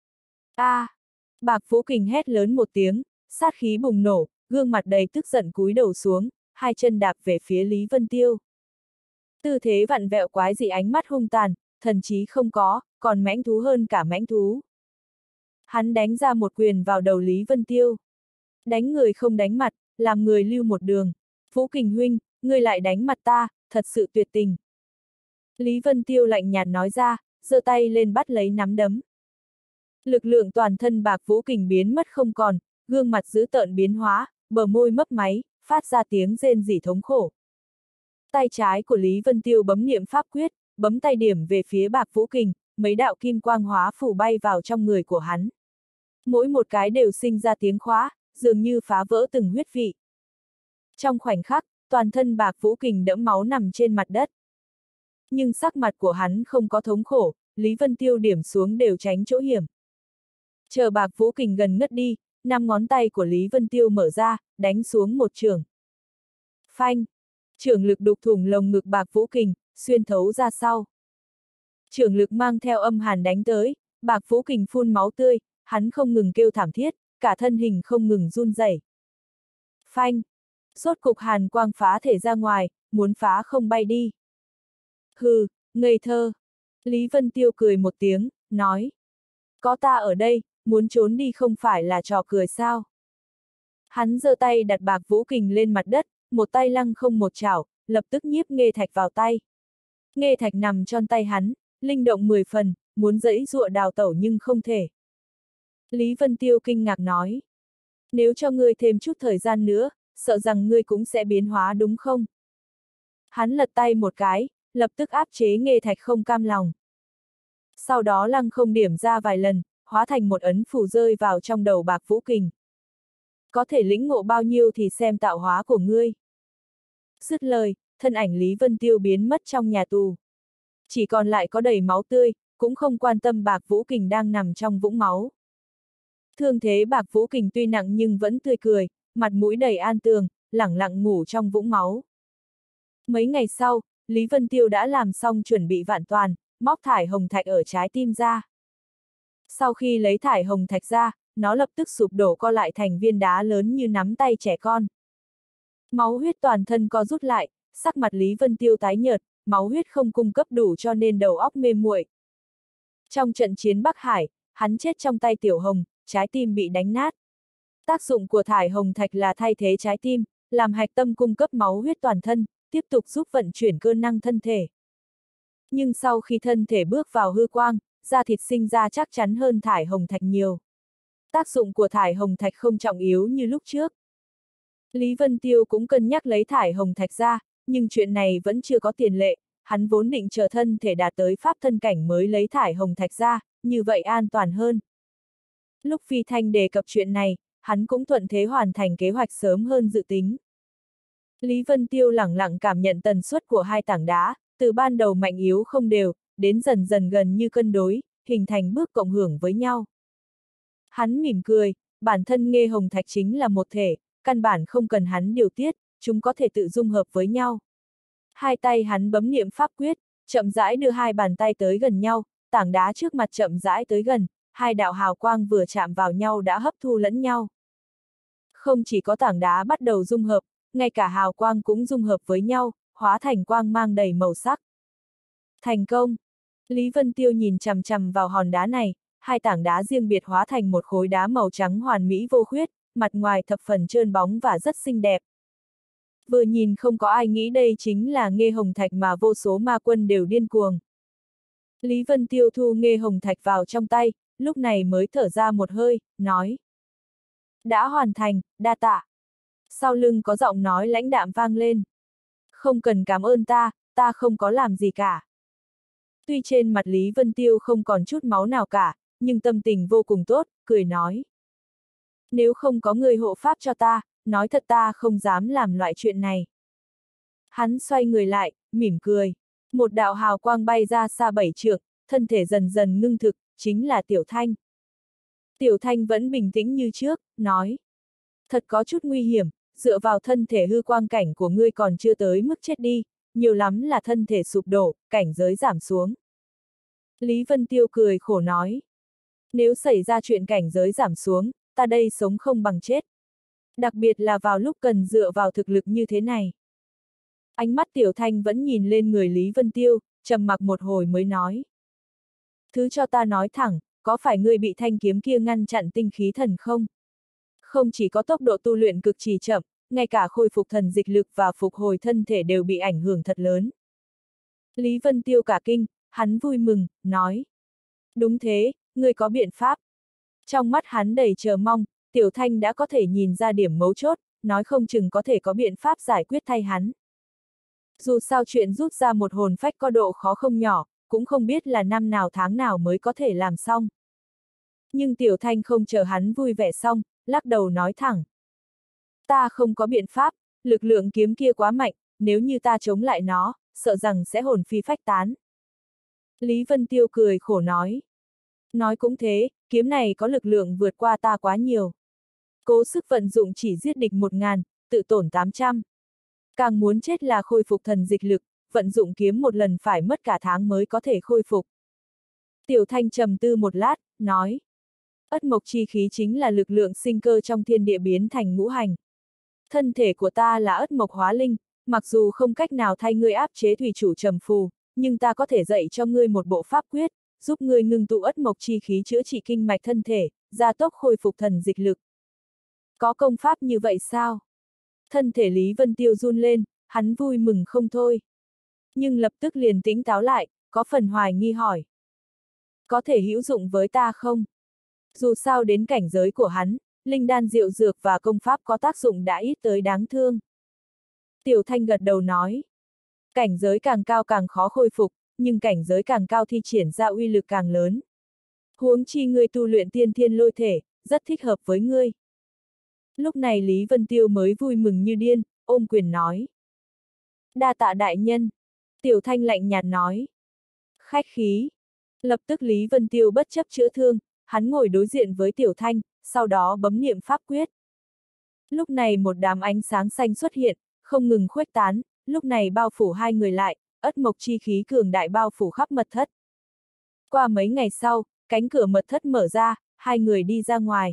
A! Bạc Vũ Kình hét lớn một tiếng, sát khí bùng nổ, gương mặt đầy tức giận cúi đầu xuống, 2 chân đạp về phía Lý Vân Tiêu. Tư thế vặn vẹo quái dị, ánh mắt hung tàn, thần trí không có, còn mãnh thú hơn cả mãnh thú. Hắn đánh ra một quyền vào đầu Lý Vân Tiêu. Đánh người không đánh mặt, làm người lưu một đường. Vũ Kình huynh, ngươi lại đánh mặt ta, thật sự tuyệt tình. Lý Vân Tiêu lạnh nhạt nói ra, giơ tay lên bắt lấy nắm đấm. Lực lượng toàn thân Bạc Vũ Kình biến mất không còn, gương mặt dữ tợn biến hóa, bờ môi mấp máy, phát ra tiếng rên rỉ thống khổ. Tay trái của Lý Vân Tiêu bấm niệm pháp quyết, bấm tay điểm về phía Bạc Vũ Kình, mấy đạo kim quang hóa phủ bay vào trong người của hắn. Mỗi một cái đều sinh ra tiếng khóa, dường như phá vỡ từng huyết vị. Trong khoảnh khắc, toàn thân Bạc Vũ Kình đẫm máu nằm trên mặt đất. Nhưng sắc mặt của hắn không có thống khổ, Lý Vân Tiêu điểm xuống đều tránh chỗ hiểm. Chờ Bạc Vũ Kình gần ngất đi, 5 ngón tay của Lý Vân Tiêu mở ra, đánh xuống một chưởng. Phanh! Chưởng lực đục thủng lồng ngực Bạc Vũ Kình, xuyên thấu ra sau. Chưởng lực mang theo âm hàn đánh tới, Bạc Vũ Kình phun máu tươi, hắn không ngừng kêu thảm thiết, cả thân hình không ngừng run rẩy. Phanh! Rốt cục hàn quang phá thể ra ngoài, muốn phá không bay đi. Hừ, ngây thơ! Lý Vân Tiêu cười một tiếng, nói. Có ta ở đây, muốn trốn đi không phải là trò cười sao? Hắn giơ tay đặt Bạc Vũ Kình lên mặt đất, một tay lăng không một chảo, lập tức nhiếp Nghê Thạch vào tay. Nghê Thạch nằm trong tay hắn, linh động 10 phần, muốn giãy giụa đào tẩu nhưng không thể. Lý Vân Tiêu kinh ngạc nói. Nếu cho ngươi thêm chút thời gian nữa, sợ rằng ngươi cũng sẽ biến hóa đúng không? Hắn lật tay một cái, lập tức áp chế Nghê Thạch không cam lòng. Sau đó lăng không điểm ra vài lần, hóa thành một ấn phù rơi vào trong đầu Bạc Vũ Kình. Có thể lĩnh ngộ bao nhiêu thì xem tạo hóa của ngươi. Dứt lời, thân ảnh Lý Vân Tiêu biến mất trong nhà tù. Chỉ còn lại có đầy máu tươi, cũng không quan tâm Bạc Vũ Kình đang nằm trong vũng máu. Thương thế Bạc Vũ Kình tuy nặng nhưng vẫn tươi cười, mặt mũi đầy an tường, lẳng lặng ngủ trong vũng máu. Mấy ngày sau, Lý Vân Tiêu đã làm xong chuẩn bị vạn toàn, móc thải hồng thạch ở trái tim ra. Sau khi lấy thải hồng thạch ra, nó lập tức sụp đổ co lại thành viên đá lớn như nắm tay trẻ con. Máu huyết toàn thân co rút lại, sắc mặt Lý Vân Tiêu tái nhợt, máu huyết không cung cấp đủ cho nên đầu óc mê muội. Trong trận chiến Bắc Hải, hắn chết trong tay Tiểu Hồng, trái tim bị đánh nát. Tác dụng của thải hồng thạch là thay thế trái tim, làm hạch tâm cung cấp máu huyết toàn thân, tiếp tục giúp vận chuyển cơ năng thân thể. Nhưng sau khi thân thể bước vào hư quang, da thịt sinh ra chắc chắn hơn thải hồng thạch nhiều. Tác dụng của thải hồng thạch không trọng yếu như lúc trước. Lý Vân Tiêu cũng cân nhắc lấy thải hồng thạch ra, nhưng chuyện này vẫn chưa có tiền lệ, hắn vốn định chờ thân thể đạt tới pháp thân cảnh mới lấy thải hồng thạch ra, như vậy an toàn hơn. Lúc Phi Thanh đề cập chuyện này, hắn cũng thuận thế hoàn thành kế hoạch sớm hơn dự tính. Lý Vân Tiêu lẳng lặng cảm nhận tần suất của hai tảng đá, từ ban đầu mạnh yếu không đều, đến dần dần gần như cân đối, hình thành bước cộng hưởng với nhau. Hắn mỉm cười, bản thân Nghê Hồng Thạch chính là một thể, căn bản không cần hắn điều tiết, chúng có thể tự dung hợp với nhau. Hai tay hắn bấm niệm pháp quyết, chậm rãi đưa hai bàn tay tới gần nhau, tảng đá trước mặt chậm rãi tới gần, hai đạo hào quang vừa chạm vào nhau đã hấp thu lẫn nhau. Không chỉ có tảng đá bắt đầu dung hợp, ngay cả hào quang cũng dung hợp với nhau, hóa thành quang mang đầy màu sắc. Thành công! Lý Vân Tiêu nhìn chằm chằm vào hòn đá này, hai tảng đá riêng biệt hóa thành một khối đá màu trắng hoàn mỹ vô khuyết, mặt ngoài thập phần trơn bóng và rất xinh đẹp. Vừa nhìn không có ai nghĩ đây chính là Nghê Hồng Thạch mà vô số ma quân đều điên cuồng. Lý Vân Tiêu thu Nghê Hồng Thạch vào trong tay, lúc này mới thở ra một hơi, nói. Đã hoàn thành, đa tạ. Sau lưng có giọng nói lãnh đạm vang lên. Không cần cảm ơn ta không có làm gì cả. Tuy trên mặt Lý Vân Tiêu không còn chút máu nào cả, nhưng tâm tình vô cùng tốt, cười nói. Nếu không có người hộ pháp cho ta, nói thật ta không dám làm loại chuyện này. Hắn xoay người lại, mỉm cười. Một đạo hào quang bay ra xa 7 trượng, thân thể dần dần ngưng thực, chính là Tiểu Thanh. Tiểu Thanh vẫn bình tĩnh như trước, nói. Thật có chút nguy hiểm, dựa vào thân thể hư quang cảnh của ngươi còn chưa tới mức chết đi, nhiều lắm là thân thể sụp đổ, cảnh giới giảm xuống. Lý Vân Tiêu cười khổ nói. Nếu xảy ra chuyện cảnh giới giảm xuống, ta đây sống không bằng chết. Đặc biệt là vào lúc cần dựa vào thực lực như thế này. Ánh mắt Tiểu Thanh vẫn nhìn lên người Lý Vân Tiêu, trầm mặc một hồi mới nói. Thứ cho ta nói thẳng, có phải ngươi bị thanh kiếm kia ngăn chặn tinh khí thần không? Không chỉ có tốc độ tu luyện cực kỳ chậm, ngay cả khôi phục thần dịch lực và phục hồi thân thể đều bị ảnh hưởng thật lớn. Lý Vân Tiêu cả kinh, hắn vui mừng, nói. Đúng thế, ngươi có biện pháp. Trong mắt hắn đầy chờ mong, Tiểu Thanh đã có thể nhìn ra điểm mấu chốt, nói không chừng có thể có biện pháp giải quyết thay hắn. Dù sao chuyện rút ra một hồn phách có độ khó không nhỏ, cũng không biết là năm nào tháng nào mới có thể làm xong. Nhưng Tiểu Thanh không chờ hắn vui vẻ xong, lắc đầu nói thẳng. Ta không có biện pháp, lực lượng kiếm kia quá mạnh, nếu như ta chống lại nó, sợ rằng sẽ hồn phi phách tán. Lý Vân Tiêu cười khổ nói. Nói cũng thế, kiếm này có lực lượng vượt qua ta quá nhiều. Cố sức vận dụng chỉ giết địch 1000, tự tổn 800. Càng muốn chết là khôi phục thần dịch lực, vận dụng kiếm một lần phải mất cả tháng mới có thể khôi phục. Tiểu Thanh trầm tư một lát, nói. Ất mộc chi khí chính là lực lượng sinh cơ trong thiên địa biến thành ngũ hành. Thân thể của ta là ất mộc hóa linh, mặc dù không cách nào thay ngươi áp chế thủy chủ trầm phù, nhưng ta có thể dạy cho ngươi một bộ pháp quyết, giúp ngươi ngưng tụ ất mộc chi khí chữa trị kinh mạch thân thể, gia tốc khôi phục thần dịch lực. Có công pháp như vậy sao? Thân thể Lý Vân Tiêu run lên, hắn vui mừng không thôi. Nhưng lập tức liền tỉnh táo lại, có phần hoài nghi hỏi. Có thể hữu dụng với ta không? Dù sao đến cảnh giới của hắn, linh đan diệu dược và công pháp có tác dụng đã ít tới đáng thương. Tiểu Thanh gật đầu nói. Cảnh giới càng cao càng khó khôi phục, nhưng cảnh giới càng cao thi triển ra uy lực càng lớn. Huống chi ngươi tu luyện tiên thiên lôi thể, rất thích hợp với ngươi. Lúc này Lý Vân Tiêu mới vui mừng như điên, ôm quyền nói. Đa tạ đại nhân. Tiểu Thanh lạnh nhạt nói. Khách khí. Lập tức Lý Vân Tiêu bất chấp chữa thương, hắn ngồi đối diện với Tiểu Thanh, sau đó bấm niệm pháp quyết. Lúc này một đám ánh sáng xanh xuất hiện, không ngừng khuếch tán, lúc này bao phủ hai người lại, ất mộc chi khí cường đại bao phủ khắp mật thất. Qua mấy ngày sau, cánh cửa mật thất mở ra, hai người đi ra ngoài.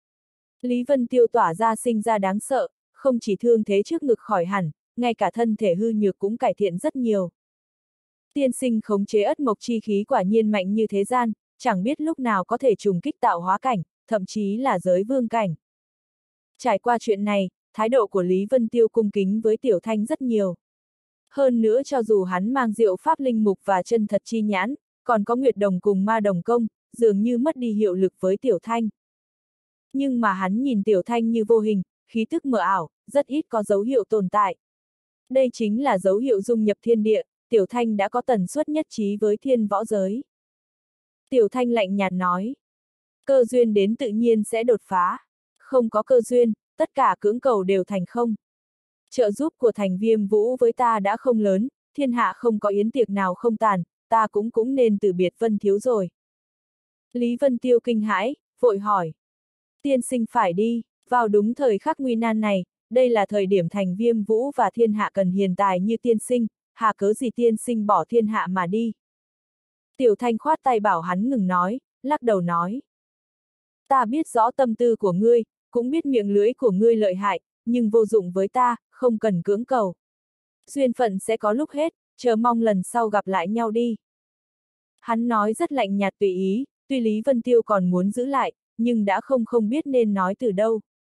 Lý Vân Tiêu tỏa ra sinh ra đáng sợ, không chỉ thương thế trước ngực khỏi hẳn, ngay cả thân thể hư nhược cũng cải thiện rất nhiều. Tiên sinh khống chế ất mộc chi khí quả nhiên mạnh như thế gian, chẳng biết lúc nào có thể trùng kích tạo hóa cảnh, thậm chí là giới vương cảnh. Trải qua chuyện này, thái độ của Lý Vân Tiêu cung kính với Tiểu Thanh rất nhiều. Hơn nữa cho dù hắn mang diệu pháp linh mục và chân thật chi nhãn, còn có Nguyệt Đồng cùng Ma Đồng công, dường như mất đi hiệu lực với Tiểu Thanh. Nhưng mà hắn nhìn Tiểu Thanh như vô hình, khí tức mờ ảo, rất ít có dấu hiệu tồn tại. Đây chính là dấu hiệu dung nhập thiên địa, Tiểu Thanh đã có tần suất nhất trí với thiên võ giới. Tiểu Thanh lạnh nhạt nói. Cơ duyên đến tự nhiên sẽ đột phá. Không có cơ duyên, tất cả cưỡng cầu đều thành không. Trợ giúp của Thành Viêm Vũ với ta đã không lớn, thiên hạ không có yến tiệc nào không tàn, ta cũng nên từ biệt Vân thiếu rồi. Lý Vân Tiêu kinh hãi, vội hỏi. Tiên sinh phải đi, vào đúng thời khắc nguy nan này, đây là thời điểm Thành Viêm Vũ và thiên hạ cần hiền tài như tiên sinh, hà cớ gì tiên sinh bỏ thiên hạ mà đi. Tiểu Thanh khoát tay bảo hắn ngừng nói, lắc đầu nói. Ta biết rõ tâm tư của ngươi, cũng biết miệng lưỡi của ngươi lợi hại, nhưng vô dụng với ta, không cần cưỡng cầu. Duyên phận sẽ có lúc hết, chờ mong lần sau gặp lại nhau đi. Hắn nói rất lạnh nhạt tùy ý, tuy Lý Vân Tiêu còn muốn giữ lại, nhưng đã không biết nên nói từ đâu.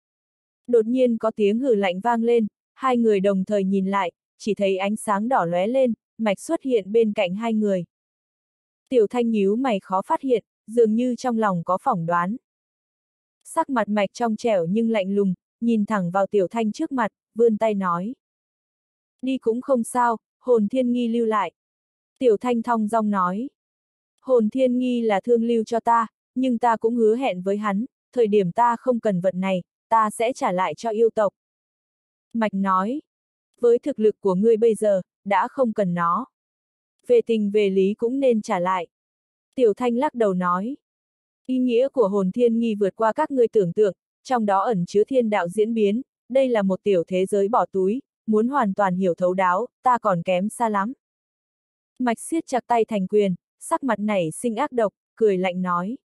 Đột nhiên có tiếng hừ lạnh vang lên, hai người đồng thời nhìn lại, chỉ thấy ánh sáng đỏ lóe lên, mạch xuất hiện bên cạnh hai người. Tiểu Thanh nhíu mày khó phát hiện, dường như trong lòng có phỏng đoán. Sắc mặt mạch trong trẻo nhưng lạnh lùng, nhìn thẳng vào Tiểu Thanh trước mặt, vươn tay nói. Đi cũng không sao, hồn thiên nghi lưu lại. Tiểu Thanh thong dong nói. Hồn thiên nghi là thương lưu cho ta, nhưng ta cũng hứa hẹn với hắn, thời điểm ta không cần vật này, ta sẽ trả lại cho yêu tộc. Mạch nói. Với thực lực của ngươi bây giờ, đã không cần nó. Về tình về lý cũng nên trả lại. Tiểu Thanh lắc đầu nói. Ý nghĩa của hồn thiên nghi vượt qua các ngươi tưởng tượng, trong đó ẩn chứa thiên đạo diễn biến, đây là một tiểu thế giới bỏ túi, muốn hoàn toàn hiểu thấu đáo, ta còn kém xa lắm. Mạch siết chặt tay thành quyền, sắc mặt nảy sinh ác độc, cười lạnh nói.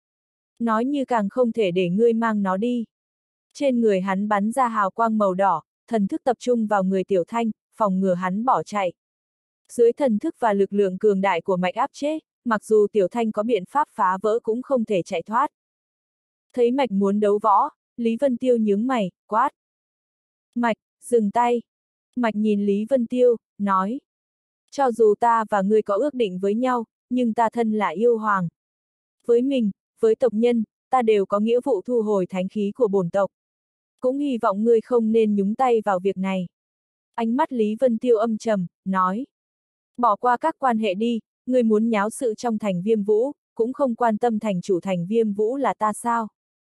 Nói như càng không thể để ngươi mang nó đi. Trên người hắn bắn ra hào quang màu đỏ, thần thức tập trung vào người Tiểu Thanh, phòng ngừa hắn bỏ chạy. Dưới thần thức và lực lượng cường đại của mạch áp chế, mặc dù Tiểu Thanh có biện pháp phá vỡ cũng không thể chạy thoát. Thấy mạch muốn đấu võ, Lý Vân Tiêu nhướng mày, quát. Mạch, dừng tay. Mạch nhìn Lý Vân Tiêu, nói. Cho dù ta và ngươi có ước định với nhau, nhưng ta thân là yêu hoàng. Với mình, với tộc nhân, ta đều có nghĩa vụ thu hồi thánh khí của bổn tộc. Cũng hy vọng ngươi không nên nhúng tay vào việc này. Ánh mắt Lý Vân Tiêu âm trầm, nói. Bỏ qua các quan hệ đi, ngươi muốn nháo sự trong Thành Viêm Vũ, cũng không quan tâm thành chủ Thành Viêm Vũ là ta sao.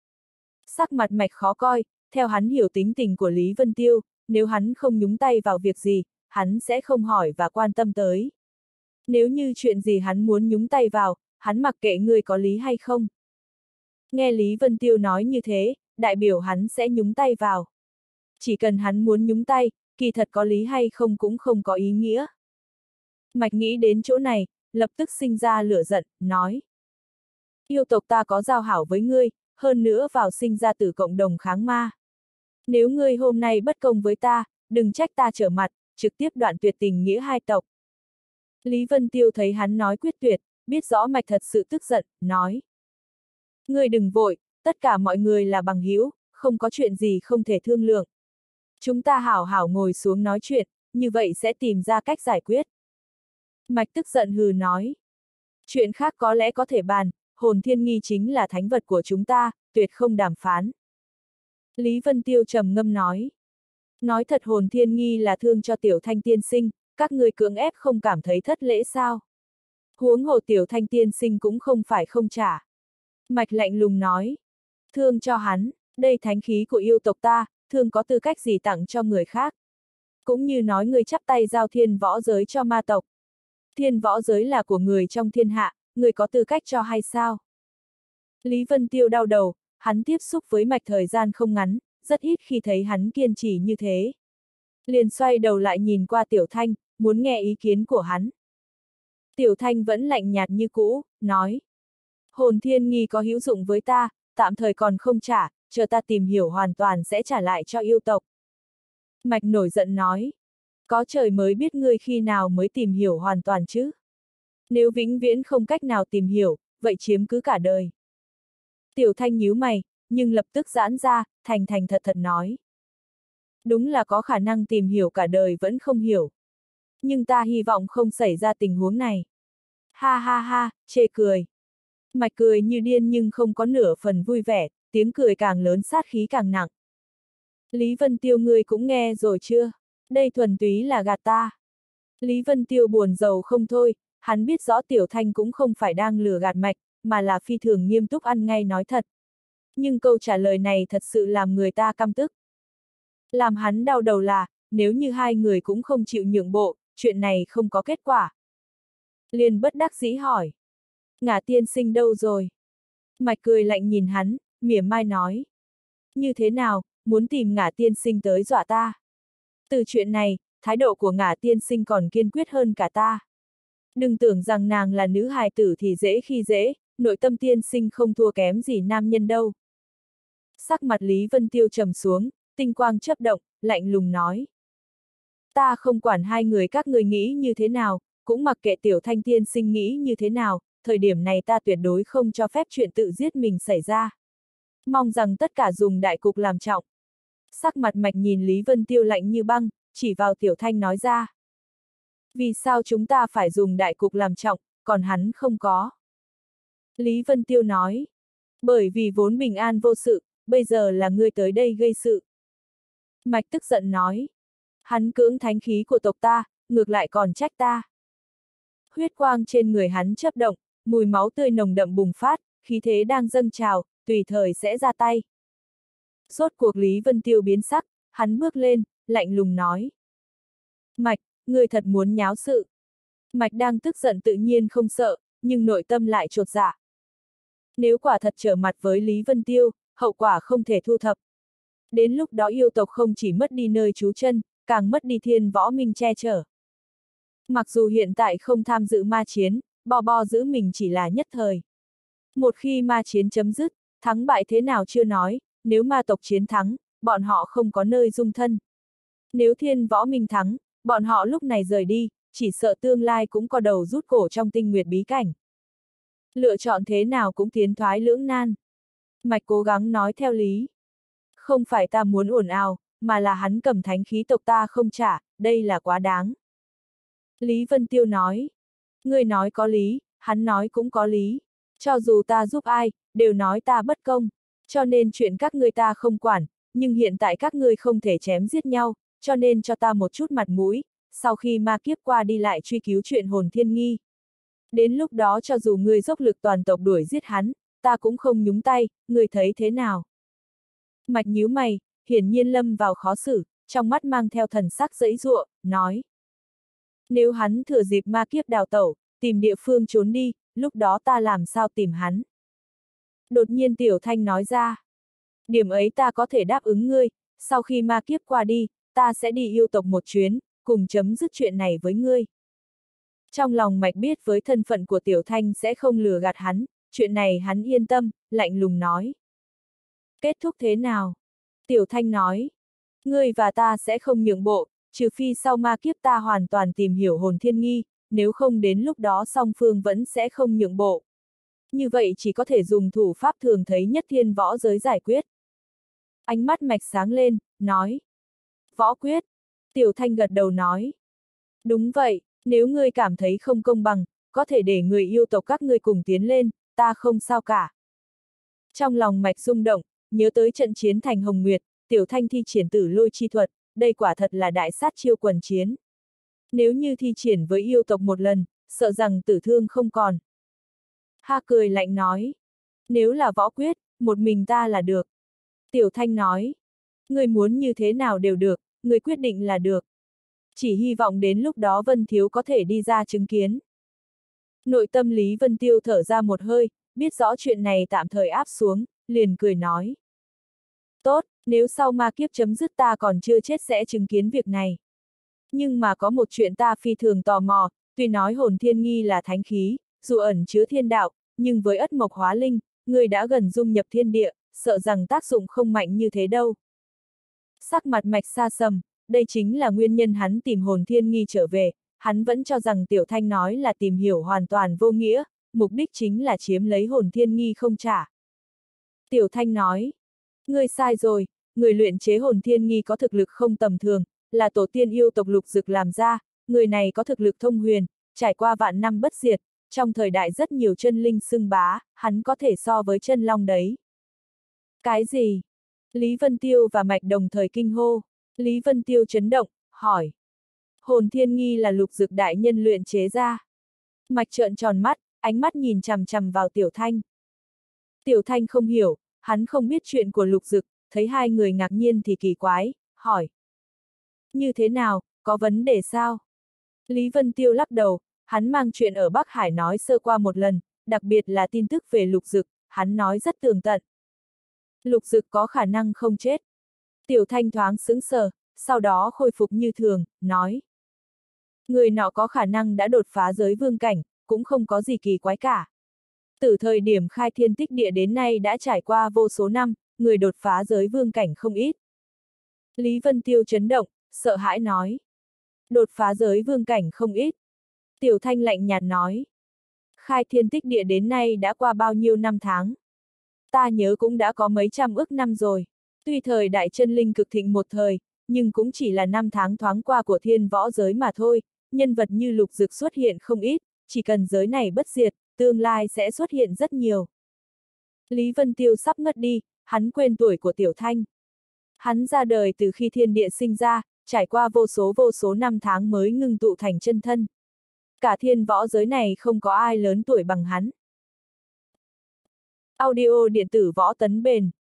Sắc mặt mạch khó coi, theo hắn hiểu tính tình của Lý Vân Tiêu, nếu hắn không nhúng tay vào việc gì, hắn sẽ không hỏi và quan tâm tới. Nếu như chuyện gì hắn muốn nhúng tay vào, hắn mặc kệ ngươi có lý hay không. Nghe Lý Vân Tiêu nói như thế, đại biểu hắn sẽ nhúng tay vào. Chỉ cần hắn muốn nhúng tay, kỳ thật có lý hay không cũng không có ý nghĩa. Mạch nghĩ đến chỗ này, lập tức sinh ra lửa giận, nói. Yêu tộc ta có giao hảo với ngươi, hơn nữa vào sinh ra từ cộng đồng kháng ma. Nếu ngươi hôm nay bất công với ta, đừng trách ta trở mặt, trực tiếp đoạn tuyệt tình nghĩa hai tộc. Lý Vân Tiêu thấy hắn nói quyết tuyệt, biết rõ mạch thật sự tức giận, nói. Ngươi đừng vội, tất cả mọi người là bằng hữu, không có chuyện gì không thể thương lượng. Chúng ta hảo hảo ngồi xuống nói chuyện, như vậy sẽ tìm ra cách giải quyết. Mạch tức giận hừ nói. Chuyện khác có lẽ có thể bàn, hồn thiên nghi chính là thánh vật của chúng ta, tuyệt không đàm phán. Lý Vân Tiêu trầm ngâm nói. Nói thật hồn thiên nghi là thương cho tiểu thanh tiên sinh, các người cưỡng ép không cảm thấy thất lễ sao? Huống hồ tiểu thanh tiên sinh cũng không phải không trả. Mạch lạnh lùng nói. Thương cho hắn, đây thánh khí của yêu tộc ta, thương có tư cách gì tặng cho người khác. Cũng như nói người chắp tay giao thiên võ giới cho ma tộc. Thiên võ giới là của người trong thiên hạ, người có tư cách cho hay sao? Lý Vân Tiêu đau đầu, hắn tiếp xúc với Mạch thời gian không ngắn, rất ít khi thấy hắn kiên trì như thế. Liền xoay đầu lại nhìn qua Tiểu Thanh, muốn nghe ý kiến của hắn. Tiểu Thanh vẫn lạnh nhạt như cũ, nói. Hồn thiên nghi có hữu dụng với ta, tạm thời còn không trả, chờ ta tìm hiểu hoàn toàn sẽ trả lại cho yêu tộc. Mạch nổi giận nói. Có trời mới biết ngươi khi nào mới tìm hiểu hoàn toàn chứ. Nếu vĩnh viễn không cách nào tìm hiểu, vậy chiếm cứ cả đời. Tiểu Thanh nhíu mày, nhưng lập tức giãn ra, thành thành thật thật nói. Đúng là có khả năng tìm hiểu cả đời vẫn không hiểu. Nhưng ta hy vọng không xảy ra tình huống này. Ha ha ha, chê cười. Mạch cười như điên nhưng không có nửa phần vui vẻ, tiếng cười càng lớn sát khí càng nặng. Lý Vân Tiêu ngươi cũng nghe rồi chưa? Đây thuần túy là gạt ta. Lý Vân Tiêu buồn rầu không thôi, hắn biết rõ Tiểu Thanh cũng không phải đang lừa gạt Mạch, mà là phi thường nghiêm túc ăn ngay nói thật. Nhưng câu trả lời này thật sự làm người ta căm tức. Làm hắn đau đầu là, nếu như hai người cũng không chịu nhượng bộ, chuyện này không có kết quả. Liền bất đắc dĩ hỏi. Ngả tiên sinh đâu rồi? Mạch cười lạnh nhìn hắn, mỉa mai nói. Như thế nào, muốn tìm Ngả tiên sinh tới dọa ta? Từ chuyện này, thái độ của Ngả tiên sinh còn kiên quyết hơn cả ta. Đừng tưởng rằng nàng là nữ hài tử thì dễ khi dễ, nội tâm tiên sinh không thua kém gì nam nhân đâu. Sắc mặt Lý Vân Tiêu trầm xuống, tinh quang chớp động, lạnh lùng nói. Ta không quản hai người các người nghĩ như thế nào, cũng mặc kệ Tiểu Thanh tiên sinh nghĩ như thế nào, thời điểm này ta tuyệt đối không cho phép chuyện tự giết mình xảy ra. Mong rằng tất cả dùng đại cục làm trọng. Sắc mặt Mạch nhìn Lý Vân Tiêu lạnh như băng, chỉ vào Tiểu Thanh nói ra. Vì sao chúng ta phải dùng đại cục làm trọng, còn hắn không có? Lý Vân Tiêu nói. Bởi vì vốn bình an vô sự, bây giờ là ngươi tới đây gây sự. Mạch tức giận nói. Hắn cưỡng thánh khí của tộc ta, ngược lại còn trách ta. Huyết quang trên người hắn chớp động, mùi máu tươi nồng đậm bùng phát, khí thế đang dâng trào, tùy thời sẽ ra tay. Rốt cuộc Lý Vân Tiêu biến sắc, hắn bước lên, lạnh lùng nói. Mạch, ngươi thật muốn nháo sự. Mạch đang tức giận tự nhiên không sợ, nhưng nội tâm lại chột dạ. Nếu quả thật trở mặt với Lý Vân Tiêu, hậu quả không thể thu thập. Đến lúc đó yêu tộc không chỉ mất đi nơi trú chân, càng mất đi thiên võ minh che chở. Mặc dù hiện tại không tham dự ma chiến, bo giữ mình chỉ là nhất thời. Một khi ma chiến chấm dứt, thắng bại thế nào chưa nói, nếu ma tộc chiến thắng, bọn họ không có nơi dung thân. Nếu thiên võ minh thắng, bọn họ lúc này rời đi, chỉ sợ tương lai cũng có đầu rút cổ trong tinh nguyệt bí cảnh. Lựa chọn thế nào cũng tiến thoái lưỡng nan. Mạch cố gắng nói theo lý. Không phải ta muốn ồn ào, mà là hắn cầm thánh khí tộc ta không trả, đây là quá đáng. Lý Vân Tiêu nói. Ngươi nói có lý, hắn nói cũng có lý. Cho dù ta giúp ai, đều nói ta bất công. Cho nên chuyện các ngươi ta không quản, nhưng hiện tại các ngươi không thể chém giết nhau, cho nên cho ta một chút mặt mũi, sau khi ma kiếp qua đi lại truy cứu chuyện hồn thiên nghi. Đến lúc đó cho dù ngươi dốc lực toàn tộc đuổi giết hắn, ta cũng không nhúng tay, ngươi thấy thế nào? Mạch nhíu mày, hiển nhiên lâm vào khó xử, trong mắt mang theo thần sắc giãy giụa, nói. Nếu hắn thừa dịp ma kiếp đào tẩu, tìm địa phương trốn đi, lúc đó ta làm sao tìm hắn? Đột nhiên Tiểu Thanh nói ra. Điểm ấy ta có thể đáp ứng ngươi, sau khi ma kiếp qua đi, ta sẽ đi yêu tộc một chuyến, cùng chấm dứt chuyện này với ngươi. Trong lòng Mạch biết với thân phận của Tiểu Thanh sẽ không lừa gạt hắn, chuyện này hắn yên tâm, lạnh lùng nói. Kết thúc thế nào? Tiểu Thanh nói. Ngươi và ta sẽ không nhượng bộ, trừ phi sau ma kiếp ta hoàn toàn tìm hiểu hồn thiên nghi, nếu không đến lúc đó song phương vẫn sẽ không nhượng bộ. Như vậy chỉ có thể dùng thủ pháp thường thấy nhất thiên võ giới giải quyết. Ánh mắt Mạch sáng lên, nói. Võ quyết. Tiểu Thanh gật đầu nói. Đúng vậy, nếu ngươi cảm thấy không công bằng, có thể để người yêu tộc các ngươi cùng tiến lên, ta không sao cả. Trong lòng mạch rung động, nhớ tới trận chiến thành Hồng Nguyệt, Tiểu Thanh thi triển tử lôi chi thuật, đây quả thật là đại sát chiêu quần chiến. Nếu như thi triển với yêu tộc một lần, sợ rằng tử thương không còn. Ha cười lạnh nói. Nếu là võ quyết, một mình ta là được. Tiểu Thanh nói. Người muốn như thế nào đều được, người quyết định là được. Chỉ hy vọng đến lúc đó Vân Thiếu có thể đi ra chứng kiến. Nội tâm Lý Vân Tiêu thở ra một hơi, biết rõ chuyện này tạm thời áp xuống, liền cười nói. Tốt, nếu sau ma kiếp chấm dứt ta còn chưa chết sẽ chứng kiến việc này. Nhưng mà có một chuyện ta phi thường tò mò, tuy nói hồn thiên nghi là thánh khí, dù ẩn chứa thiên đạo, nhưng với ất mộc hóa linh, người đã gần dung nhập thiên địa, sợ rằng tác dụng không mạnh như thế đâu. Sắc mặt mạch xa sầm, đây chính là nguyên nhân hắn tìm hồn thiên nghi trở về, hắn vẫn cho rằng Tiểu Thanh nói là tìm hiểu hoàn toàn vô nghĩa, mục đích chính là chiếm lấy hồn thiên nghi không trả. Tiểu Thanh nói, ngươi sai rồi, người luyện chế hồn thiên nghi có thực lực không tầm thường, là tổ tiên yêu tộc Lục Dực làm ra, người này có thực lực thông huyền, trải qua vạn năm bất diệt, trong thời đại rất nhiều chân linh xưng bá, hắn có thể so với chân long đấy. Cái gì? Lý Vân Tiêu và Mạch đồng thời kinh hô. Lý Vân Tiêu chấn động, hỏi. Hồn thiên nghi là Lục Dực đại nhân luyện chế ra. Mạch trợn tròn mắt, ánh mắt nhìn chằm chằm vào Tiểu Thanh. Tiểu Thanh không hiểu, hắn không biết chuyện của Lục Dực, thấy hai người ngạc nhiên thì kỳ quái, hỏi. Như thế nào, có vấn đề sao? Lý Vân Tiêu lắc đầu, hắn mang chuyện ở Bắc Hải nói sơ qua một lần, đặc biệt là tin tức về Lục Dực, hắn nói rất tường tận. Lục Dực có khả năng không chết. Tiểu Thanh thoáng sững sờ, sau đó khôi phục như thường, nói. Người nọ có khả năng đã đột phá giới vương cảnh, cũng không có gì kỳ quái cả. Từ thời điểm khai thiên tích địa đến nay đã trải qua vô số năm, người đột phá giới vương cảnh không ít. Lý Vân Tiêu chấn động, sợ hãi nói. Đột phá giới vương cảnh không ít. Tiểu Thanh lạnh nhạt nói. Khai thiên tích địa đến nay đã qua bao nhiêu năm tháng. Ta nhớ cũng đã có mấy trăm ức năm rồi. Tuy thời đại chân linh cực thịnh một thời, nhưng cũng chỉ là năm tháng thoáng qua của thiên võ giới mà thôi, nhân vật như Lục Dực xuất hiện không ít, chỉ cần giới này bất diệt, tương lai sẽ xuất hiện rất nhiều. Lý Vân Tiêu sắp ngất đi, hắn quên tuổi của Tiểu Thanh. Hắn ra đời từ khi thiên địa sinh ra, trải qua vô số năm tháng mới ngưng tụ thành chân thân. Cả thiên võ giới này không có ai lớn tuổi bằng hắn. Audio điện tử Võ Tấn Bền